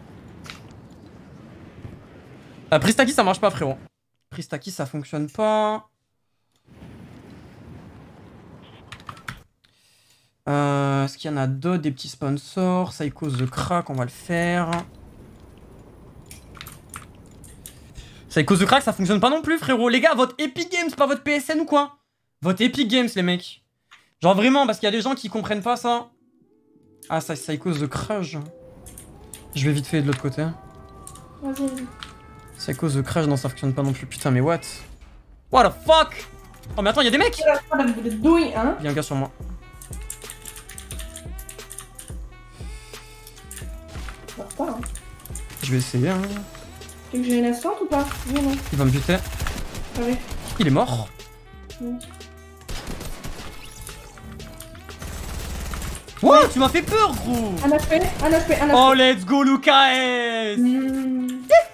Euh, Pristaki, ça marche pas, frérot. Pristaki, ça fonctionne pas. Euh, Est-ce qu'il y en a d'autres, des petits sponsors? Psycho The Crack, on va le faire. Psycho The Crack, ça fonctionne pas non plus, frérot. Les gars, votre Epic Games, pas votre P S N ou quoi? Votre Epic Games, les mecs. Genre vraiment, parce qu'il y a des gens qui comprennent pas ça. Ah, ça, c'est Psycho The Crash. Je vais vite fait de l'autre côté. Vas-y. Psycho The Crash, non, ça fonctionne pas non plus. Putain, mais what? What the fuck? Oh, mais attends, y'a des mecs? Hein? Y'a un gars sur moi. Pas, hein. Je vais essayer, hein. Tu veux que j'ai une instant ou pas? Oui, non. Il va me buter. Ah oui. Il est mort. Oui. Wow, tu m'as fait peur, gros. Un H P, un H P, un H P. Oh, let's go, Lucas. Mmh.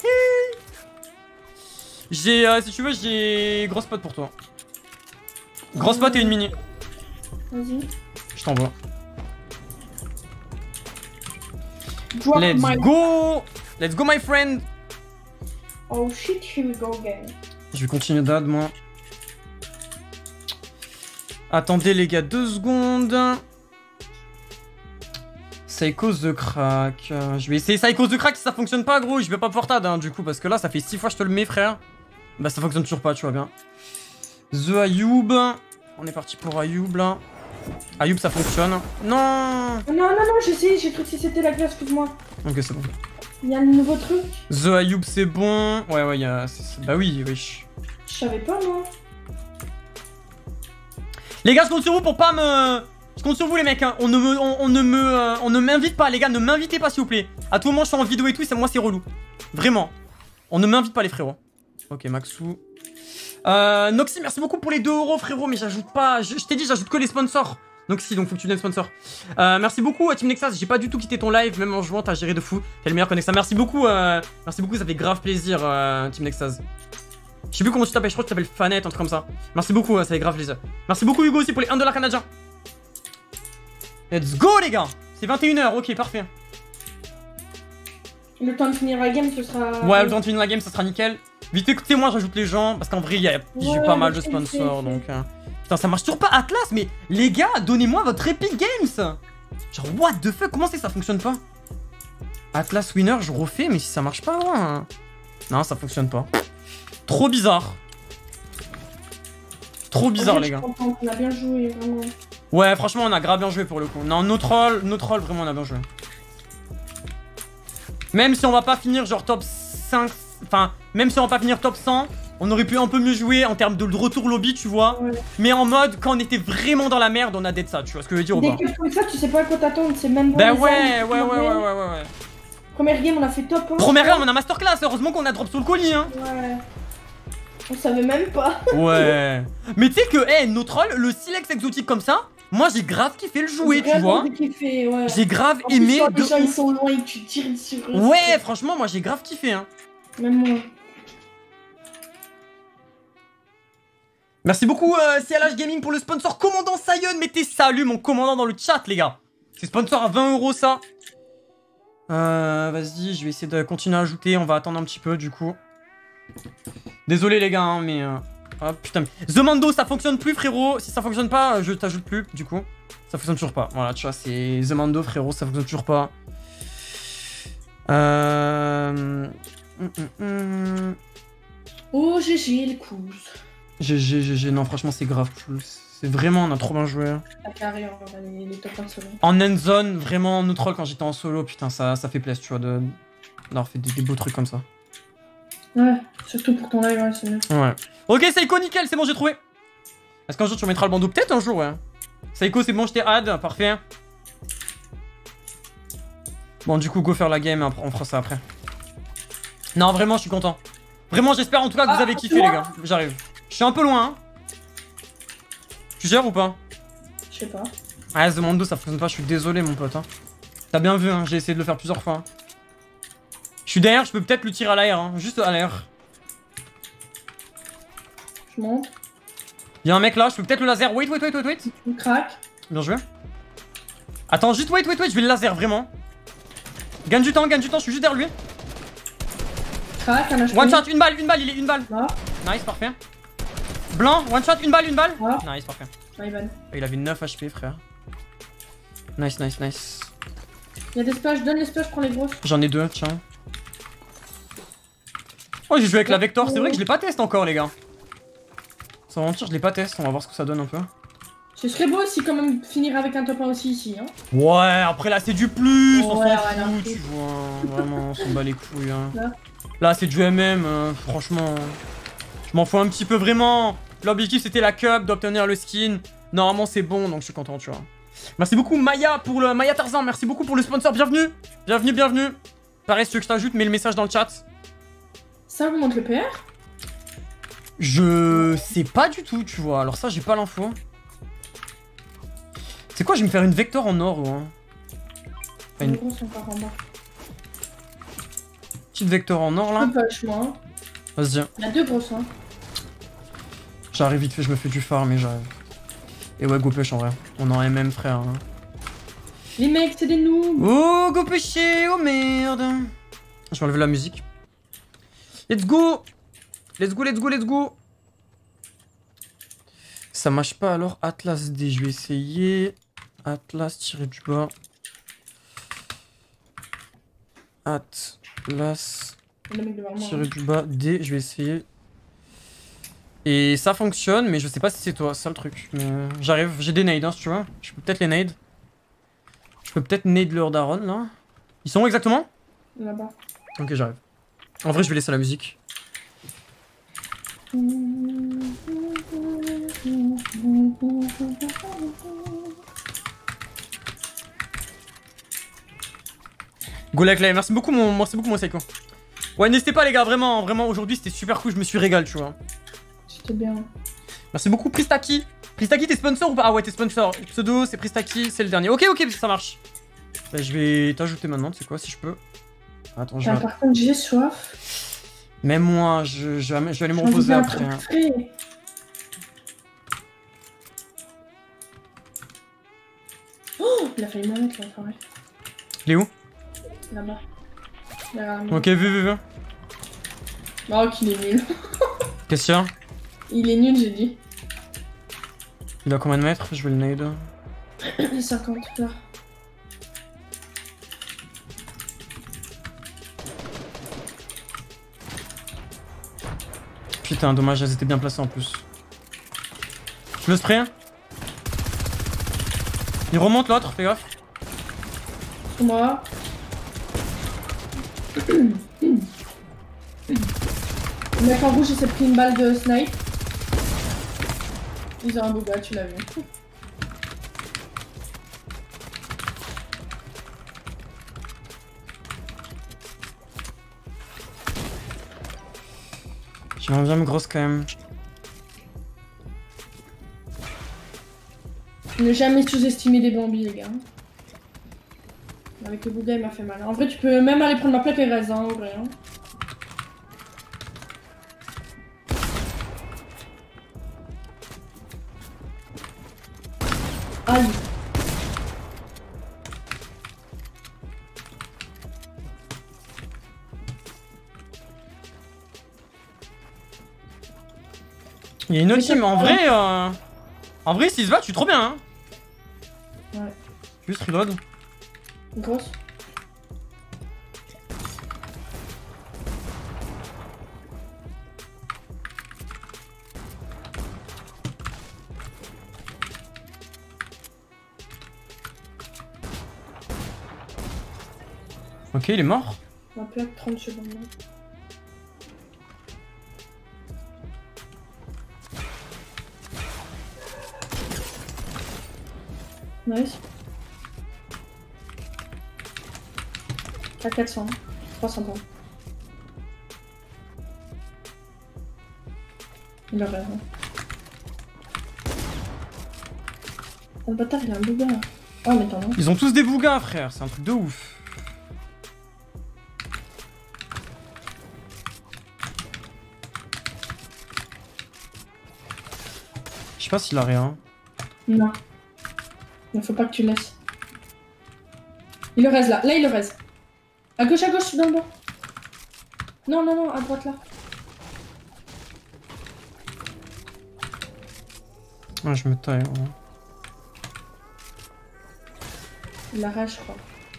J'ai, euh, si tu veux, j'ai gros spot pour toi. Gros spot et une mini. Vas-y. Je t'envoie. Drop Let's my... go. Let's go, my friend. Oh shit, here we go again. Je vais continuer d'ad, moi. Attendez, les gars, deux secondes. Psycho The Crack. Je vais essayer Psycho The Crack si ça fonctionne pas, gros. Je vais pas pouvoir t'ad, hein, du coup, parce que là, ça fait six fois que je te le mets, frère. Bah, ça fonctionne toujours pas, tu vois bien. The Ayoub. On est parti pour Ayoub, là. Ayoub, ça fonctionne. Non. Non, non, non, j'ai essayé, j'ai cru que c'était la glace, excuse-moi. Ok, c'est bon. Il y a un nouveau truc. The Ayoub, c'est bon. Ouais, ouais, il y a... Bah oui, oui. Je savais pas, moi. Les gars, je compte sur vous pour pas me... Je compte sur vous, les mecs, hein. On ne me... On, on ne me... Euh, on ne m'invite pas, les gars. Ne m'invitez pas, s'il vous plaît. À tout moment, je suis en vidéo et tout, et moi, c'est relou. Vraiment. On ne m'invite pas, les frérots. Ok, Maxou. Euh, Noxy, merci beaucoup pour les deux euros, frérot. Mais j'ajoute pas... Je, je t'ai dit, j'ajoute que les sponsors. Donc si, donc faut que tu deviennes sponsor. Euh, merci beaucoup, Team Nexas. J'ai pas du tout quitté ton live, même en jouant, t'as géré de fou. T'es le meilleur Connexa. Merci beaucoup, euh, merci beaucoup, ça fait grave plaisir, euh, Team Nexas. Je sais plus comment tu t'appelles, je crois que tu t'appelles Fanette, un truc comme ça. Merci beaucoup, ça fait grave plaisir. Merci beaucoup, Hugo, aussi pour les un dollar canadiens. Let's go, les gars. C'est vingt et une heures, ok, parfait. Le temps de finir la game, ce sera... Ouais, le temps de finir la game, ça sera nickel. Vite, écoutez-moi, j'ajoute les gens, parce qu'en vrai, il y a j'ai Ouais, pas mal de fait, sponsors, fait, donc... Euh... Putain, ça marche toujours pas, Atlas, mais les gars, donnez-moi votre Epic Games. Genre, what the fuck, comment c'est que ça fonctionne pas? Atlas Winner, je refais, mais si ça marche pas, ouais. Non, ça fonctionne pas. Trop bizarre. Trop bizarre, En fait, les je gars. suis contente, on a bien joué, vraiment. Ouais, franchement, on a grave bien joué pour le coup. Non, nos trolls, nos trolls, vraiment, on a bien joué. Même si on va pas finir genre top cinq, enfin, même si on va pas finir top cent, on aurait pu un peu mieux jouer en termes de retour lobby, tu vois. Ouais. Mais en mode, quand on était vraiment dans la merde, on a d'être ça, tu vois ce que je veux dire ou Dès pas? que comme ça, tu sais pas à quoi t'attendre, c'est même... Bah bon, ouais, les ouais, ouais, armes, ouais, ouais, ouais, ouais, ouais. Première game, on a fait top. Hein. Première game, on a masterclass, heureusement qu'on a drop sur le colis, hein. Ouais. On savait même pas. Ouais. Mais tu sais que, hé, hey, nos trolls, le silex exotique comme ça, moi j'ai grave kiffé le jouer, tu vois. Kiffé, ouais. J'ai grave En plus, aimé quand de les gens ouf. ils sont loin et que tu tires sur eux. Ouais, franchement, moi j'ai grave kiffé, hein. Même moi. Merci beaucoup euh, C L H Gaming pour le sponsor Commandant Sion. Mettez salut mon commandant dans le chat, les gars. C'est sponsor à vingt euros ça. Euh, Vas-y, je vais essayer de continuer à ajouter. On va attendre un petit peu du coup. Désolé les gars, hein, mais... Euh... Ah putain, The Mando ça fonctionne plus frérot. Si ça fonctionne pas, je t'ajoute plus du coup. Ça fonctionne toujours pas. Voilà, tu vois, c'est The Mando frérot, ça fonctionne toujours pas. Euh... Hum, hum, hum. Oh, G G, les coups. G G, G G, non franchement c'est grave cool. C'est vraiment, on a trop bien joué. La carrière, les, les top un solo. En end zone, vraiment, nos trolls quand j'étais en solo, putain, ça, ça fait plaisir, tu vois, de d'avoir fait des, des beaux trucs comme ça. Ouais, surtout pour ton live, ouais, c'est mieux. Ouais. Ok, Seiko, nickel, c'est bon, j'ai trouvé. Est-ce qu'un jour tu remettras le bandeau? Peut-être un jour, ouais. Seiko, c'est bon, je t'ai add, parfait. Bon, du coup, go faire la game, on fera ça après. Non, vraiment, je suis content. Vraiment, j'espère en tout cas que vous Ah, avez kiffé, les gars. J'arrive. Je suis un peu loin, hein. Tu gères ou pas? Je sais pas. Ah, The Mando, ça fonctionne pas, je suis désolé, mon pote. Hein. T'as bien vu, hein, j'ai essayé de le faire plusieurs fois. Hein. Je suis derrière, je peux peut-être le tirer à l'air, hein, juste à l'air. Je monte. Y'a un mec là, je peux peut-être le laser. Wait, wait, wait, wait, wait. Je craque. Bien joué. Attends, juste wait, wait, wait, je vais le laser, vraiment. Gagne du temps, gagne du temps, je suis juste derrière lui. Craque, un H P. One shot, une balle, une balle, il est une balle. Là. Nice, parfait. Blanc, one shot, une balle, une balle. Là. Nice, parfait. Ah, il va. Il avait neuf H P, frère. Nice, nice, nice. Il y a des splashs, donne les splashs, prends les grosses. J'en ai deux, tiens. Oh, j'ai joué avec la Vector, c'est vrai que je l'ai pas test encore, les gars. Sans mentir, je l'ai pas test, on va voir ce que ça donne un peu. Ce serait beau aussi quand même finir avec un top un aussi ici, hein. Ouais, après là c'est du plus, on s'en Ouais, fout, ouais, non, tu vois. Vraiment, on s'en bat les couilles. Hein. Là. Là c'est du M M, euh, franchement. Je m'en fous un petit peu vraiment. L'objectif c'était la cup, d'obtenir le skin. Normalement c'est bon, donc je suis content, tu vois. Merci beaucoup Maya pour le Maya Tarzan, merci beaucoup pour le sponsor, bienvenue. Bienvenue, bienvenue. Pareil, si tu veux que je t'ajoute, mets le message dans le chat. Ça vous montre le P R? Je sais pas du tout, tu vois. Alors ça, j'ai pas l'info. C'est quoi, je vais me faire une Vector en or ou hein enfin, Les une grosses sont par en bas. petite Vector en or là. Un push, moi. Hein. Vas-y. Il y a deux grosses, hein. J'arrive vite fait, je me fais du phare, mais j'arrive. Et ouais, go push en vrai. On est en M M, frère. Hein. Les mecs, c'est des noobs. Oh, go pusher, oh merde. Je vais enlever la musique. Let's go. Let's go, let's go, let's go. Ça marche pas alors. Atlas D, je vais essayer. Atlas tiré du bas. Atlas Le mec devant moi. tiré du bas. D, je vais essayer. Et ça fonctionne, mais je sais pas si c'est toi, c'est ça le truc. Mais j'arrive, j'ai des nades, hein, si tu vois. Je peux peut-être les nades. Je peux peut-être nade leur daron là. Ils sont où exactement? Là-bas. Ok, j'arrive. En vrai, je vais laisser la musique. Go like live, merci beaucoup mon, merci beaucoup mon Seiko. Ouais, n'hésitez pas les gars, vraiment, vraiment aujourd'hui c'était super cool, je me suis régalé, tu vois. C'était bien. Merci beaucoup Pristaki Pristaki, t'es sponsor ou pas? Ah ouais, t'es sponsor. Pseudo, c'est Pristaki, c'est le dernier. Ok, ok, ça marche. Bah, je vais t'ajouter maintenant, tu sais quoi, si je peux. Attends, je vais... Par contre, j'ai soif. Même moi, je, je, vais, je vais aller me reposer après. Hein. Oh, il a failli me mettre là, pareil. Il est où? Là-bas. Là, ok, vu, vu, vu. Oh, qu'il est nul. Qu'est-ce qu'il y a? Il est nul, j'ai dit. Il a combien de mètres? Je vais le nade. cinquante, là. Putain, dommage, elles étaient bien placées en plus. Le spray. Il remonte l'autre, fais gaffe. Moi. Le mec en rouge, il s'est pris une balle de snipe. Ils ont un bouga, tu l'as vu. J'aimerais bien me grosse quand même. Ne jamais sous-estimer des bambis, les gars. Avec le bouga, il m'a fait mal. En vrai, tu peux même aller prendre ma plaque et reste, hein, en vrai. Hein. Aïe. Il y a une autre team, en vrai, euh... en vrai, s'il se bat, tu es trop bien, hein. Ouais. Juste reload. Grosse. Ok, il est mort. Ma plaque, trente secondes. Là. Nice. À quatre cents. trois cents points. Il a raison. Le bâtard, il a un bouga. Oh, mais attends, non. Ils ont tous des bougas, frère. C'est un truc de ouf. Je sais pas s'il a rien. Non. Il faut pas que tu laisses. Il le reste là. Là, il le reste. À gauche, à gauche, dans le bas. Non, non, non, à droite là. Ah, je me taille. Ouais. Il arrache, je crois.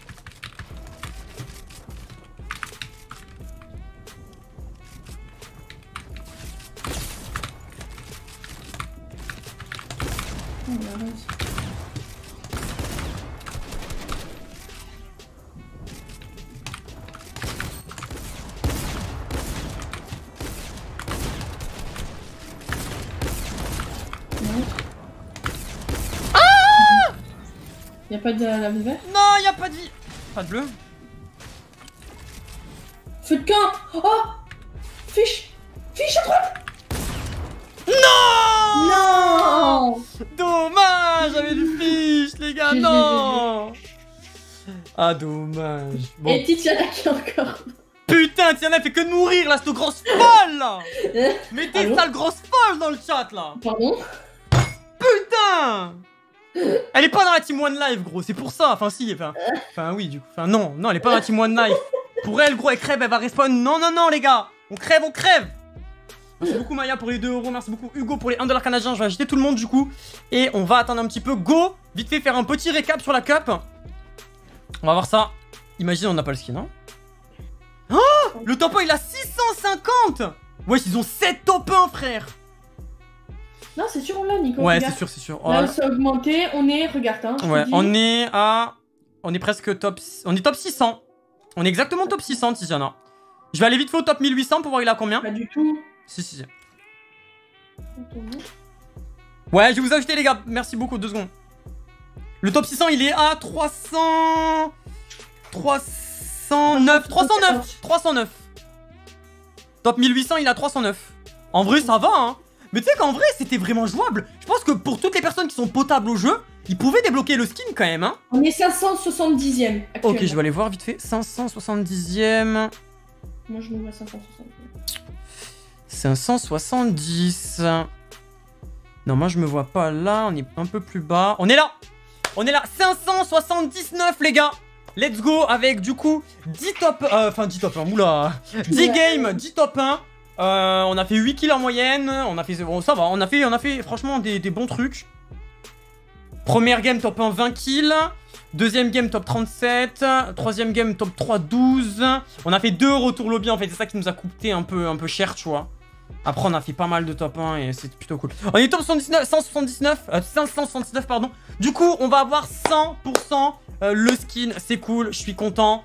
Oh, il arrache. Y'a pas de la vie verte? Non, y a pas de vie. Pas de bleu. Feu de camp. Oh, fiche. Fiche à droite. Non. Non. Dommage, j'avais du fiche, les gars, non. Ah, dommage. Bon. Et Tiziana qui encore. Putain, Tiziana fait que de mourir là, cette grosse folle là. Mettez Allô? sale grosse folle dans le chat là. Pardon? Putain. Elle est pas dans la team One Life, gros, c'est pour ça. Enfin, si, enfin, enfin oui, du coup. Enfin, non, non, elle est pas dans la team One Life. Pour elle, gros, elle crève, elle va respawn. Non, non, non, les gars, on crève, on crève. Merci beaucoup, Maya, pour les deux euros. Merci beaucoup, Hugo, pour les un dollar canadien. Je vais ajouter tout le monde, du coup. Et on va attendre un petit peu. Go, vite fait, faire un petit récap sur la cup. On va voir ça. Imagine, on n'a pas le skin, hein. Oh, le top un, il a six cent cinquante. Wesh, ils ont sept top un, frère. Non, c'est sûr, on l'a, Nico. Ouais, regarde. c'est sûr, c'est sûr. Là, Oh, c'est augmenté. On est, regarde, hein. je ouais, te dis. on est à... On est presque top... On est top six cents. On est exactement top six cents, Tiziana. Je vais aller vite fait au top mille huit cents pour voir il a combien. Pas du tout. Si, si, si. Ouais, je vais vous ajouter, les gars. Merci beaucoup, deux secondes. Le top six cents, il est à trois cents... trois cent neuf. trois cent neuf. trois cent neuf. Top mille huit cents, il est à trois cent neuf. En vrai, ça va, hein. Mais tu sais qu'en vrai, c'était vraiment jouable. Je pense que pour toutes les personnes qui sont potables au jeu, ils pouvaient débloquer le skin quand même, hein. On est cinq cent soixante-dixième. Ok, je vais aller voir vite fait. cinq cent soixante-dixième. Moi, je me vois cinq cent soixante. cinq cent soixante-dix. Non, moi je me vois pas là. On est un peu plus bas. On est là. On est là. cinq cent soixante-dix-neuf, les gars. Let's go avec du coup dix top. Euh, enfin, dix top un. Oula. dix games, dix top un. Euh, on a fait huit kills en moyenne. On a fait. Bon, ça va. On a fait, on a fait franchement des, des bons trucs. Première game top un, vingt kills. Deuxième game top trente-sept. Troisième game top trois, douze. On a fait deux retours lobby en fait. C'est ça qui nous a coûté un peu, un peu cher, tu vois. Après, on a fait pas mal de top un et c'est plutôt cool. On est top soixante-dix-neuf, cent soixante-dix-neuf, euh, cinq cent soixante-dix-neuf, pardon. Du coup, on va avoir cent pour cent euh, le skin. C'est cool, je suis content.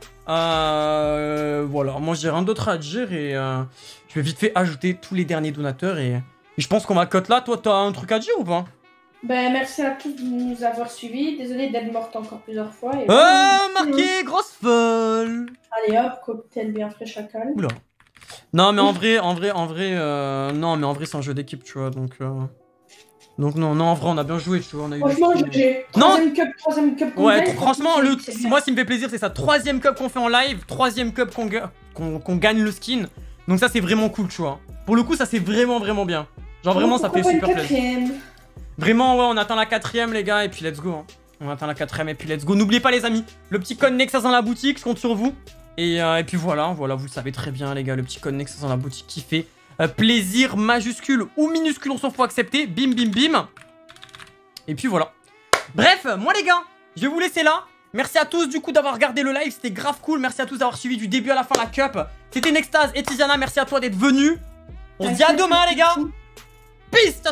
Euh, voilà, moi j'ai rien d'autre à dire et euh, je vais vite fait ajouter tous les derniers donateurs et, et je pense qu'on va cut là. Toi, t'as un truc à dire ou pas? Ben, merci à tous de nous avoir suivis. Désolé d'être morte encore plusieurs fois. Et Euh, voilà. marqué, grosse folle. Allez hop, cocktail bien frais chacal. Oula. Non, mais en vrai, en vrai, en vrai, euh, non, mais en vrai, c'est un jeu d'équipe, tu vois, donc. Euh... Donc, non, non, en vrai, on a bien joué, tu vois, on a eu. Franchement, des... j'ai Non. troisième cup, troisième cup qu'on Ouais, gagne, franchement, le... c'est bien. moi, ce qui me fait plaisir, c'est ça. Troisième cup qu'on fait en live, troisième cup qu'on ga... qu'on qu'on gagne le skin. Donc, ça, c'est vraiment cool, tu vois. Pour le coup, ça, c'est vraiment, vraiment bien. Genre, vraiment, ça fait Pourquoi super pas une plaisir. quatrième? Vraiment, ouais, on atteint la quatrième, les gars, et puis let's go. Hein. On atteint la quatrième, et puis let's go. N'oubliez pas, les amis, le petit code Nexus dans la boutique, je compte sur vous. Et, euh, et puis voilà, voilà, vous le savez très bien, les gars, le petit code Nexus dans la boutique qui fait euh, plaisir, majuscule ou minuscule, on s'en fout, accepter. Bim, bim, bim. Et puis voilà. Bref, moi, les gars, je vais vous laisser là. Merci à tous, du coup, d'avoir regardé le live, c'était grave cool. Merci à tous d'avoir suivi du début à la fin la cup. C'était Nextase et Tiziana, merci à toi d'être venus. On se dit à demain, les gars. Peace.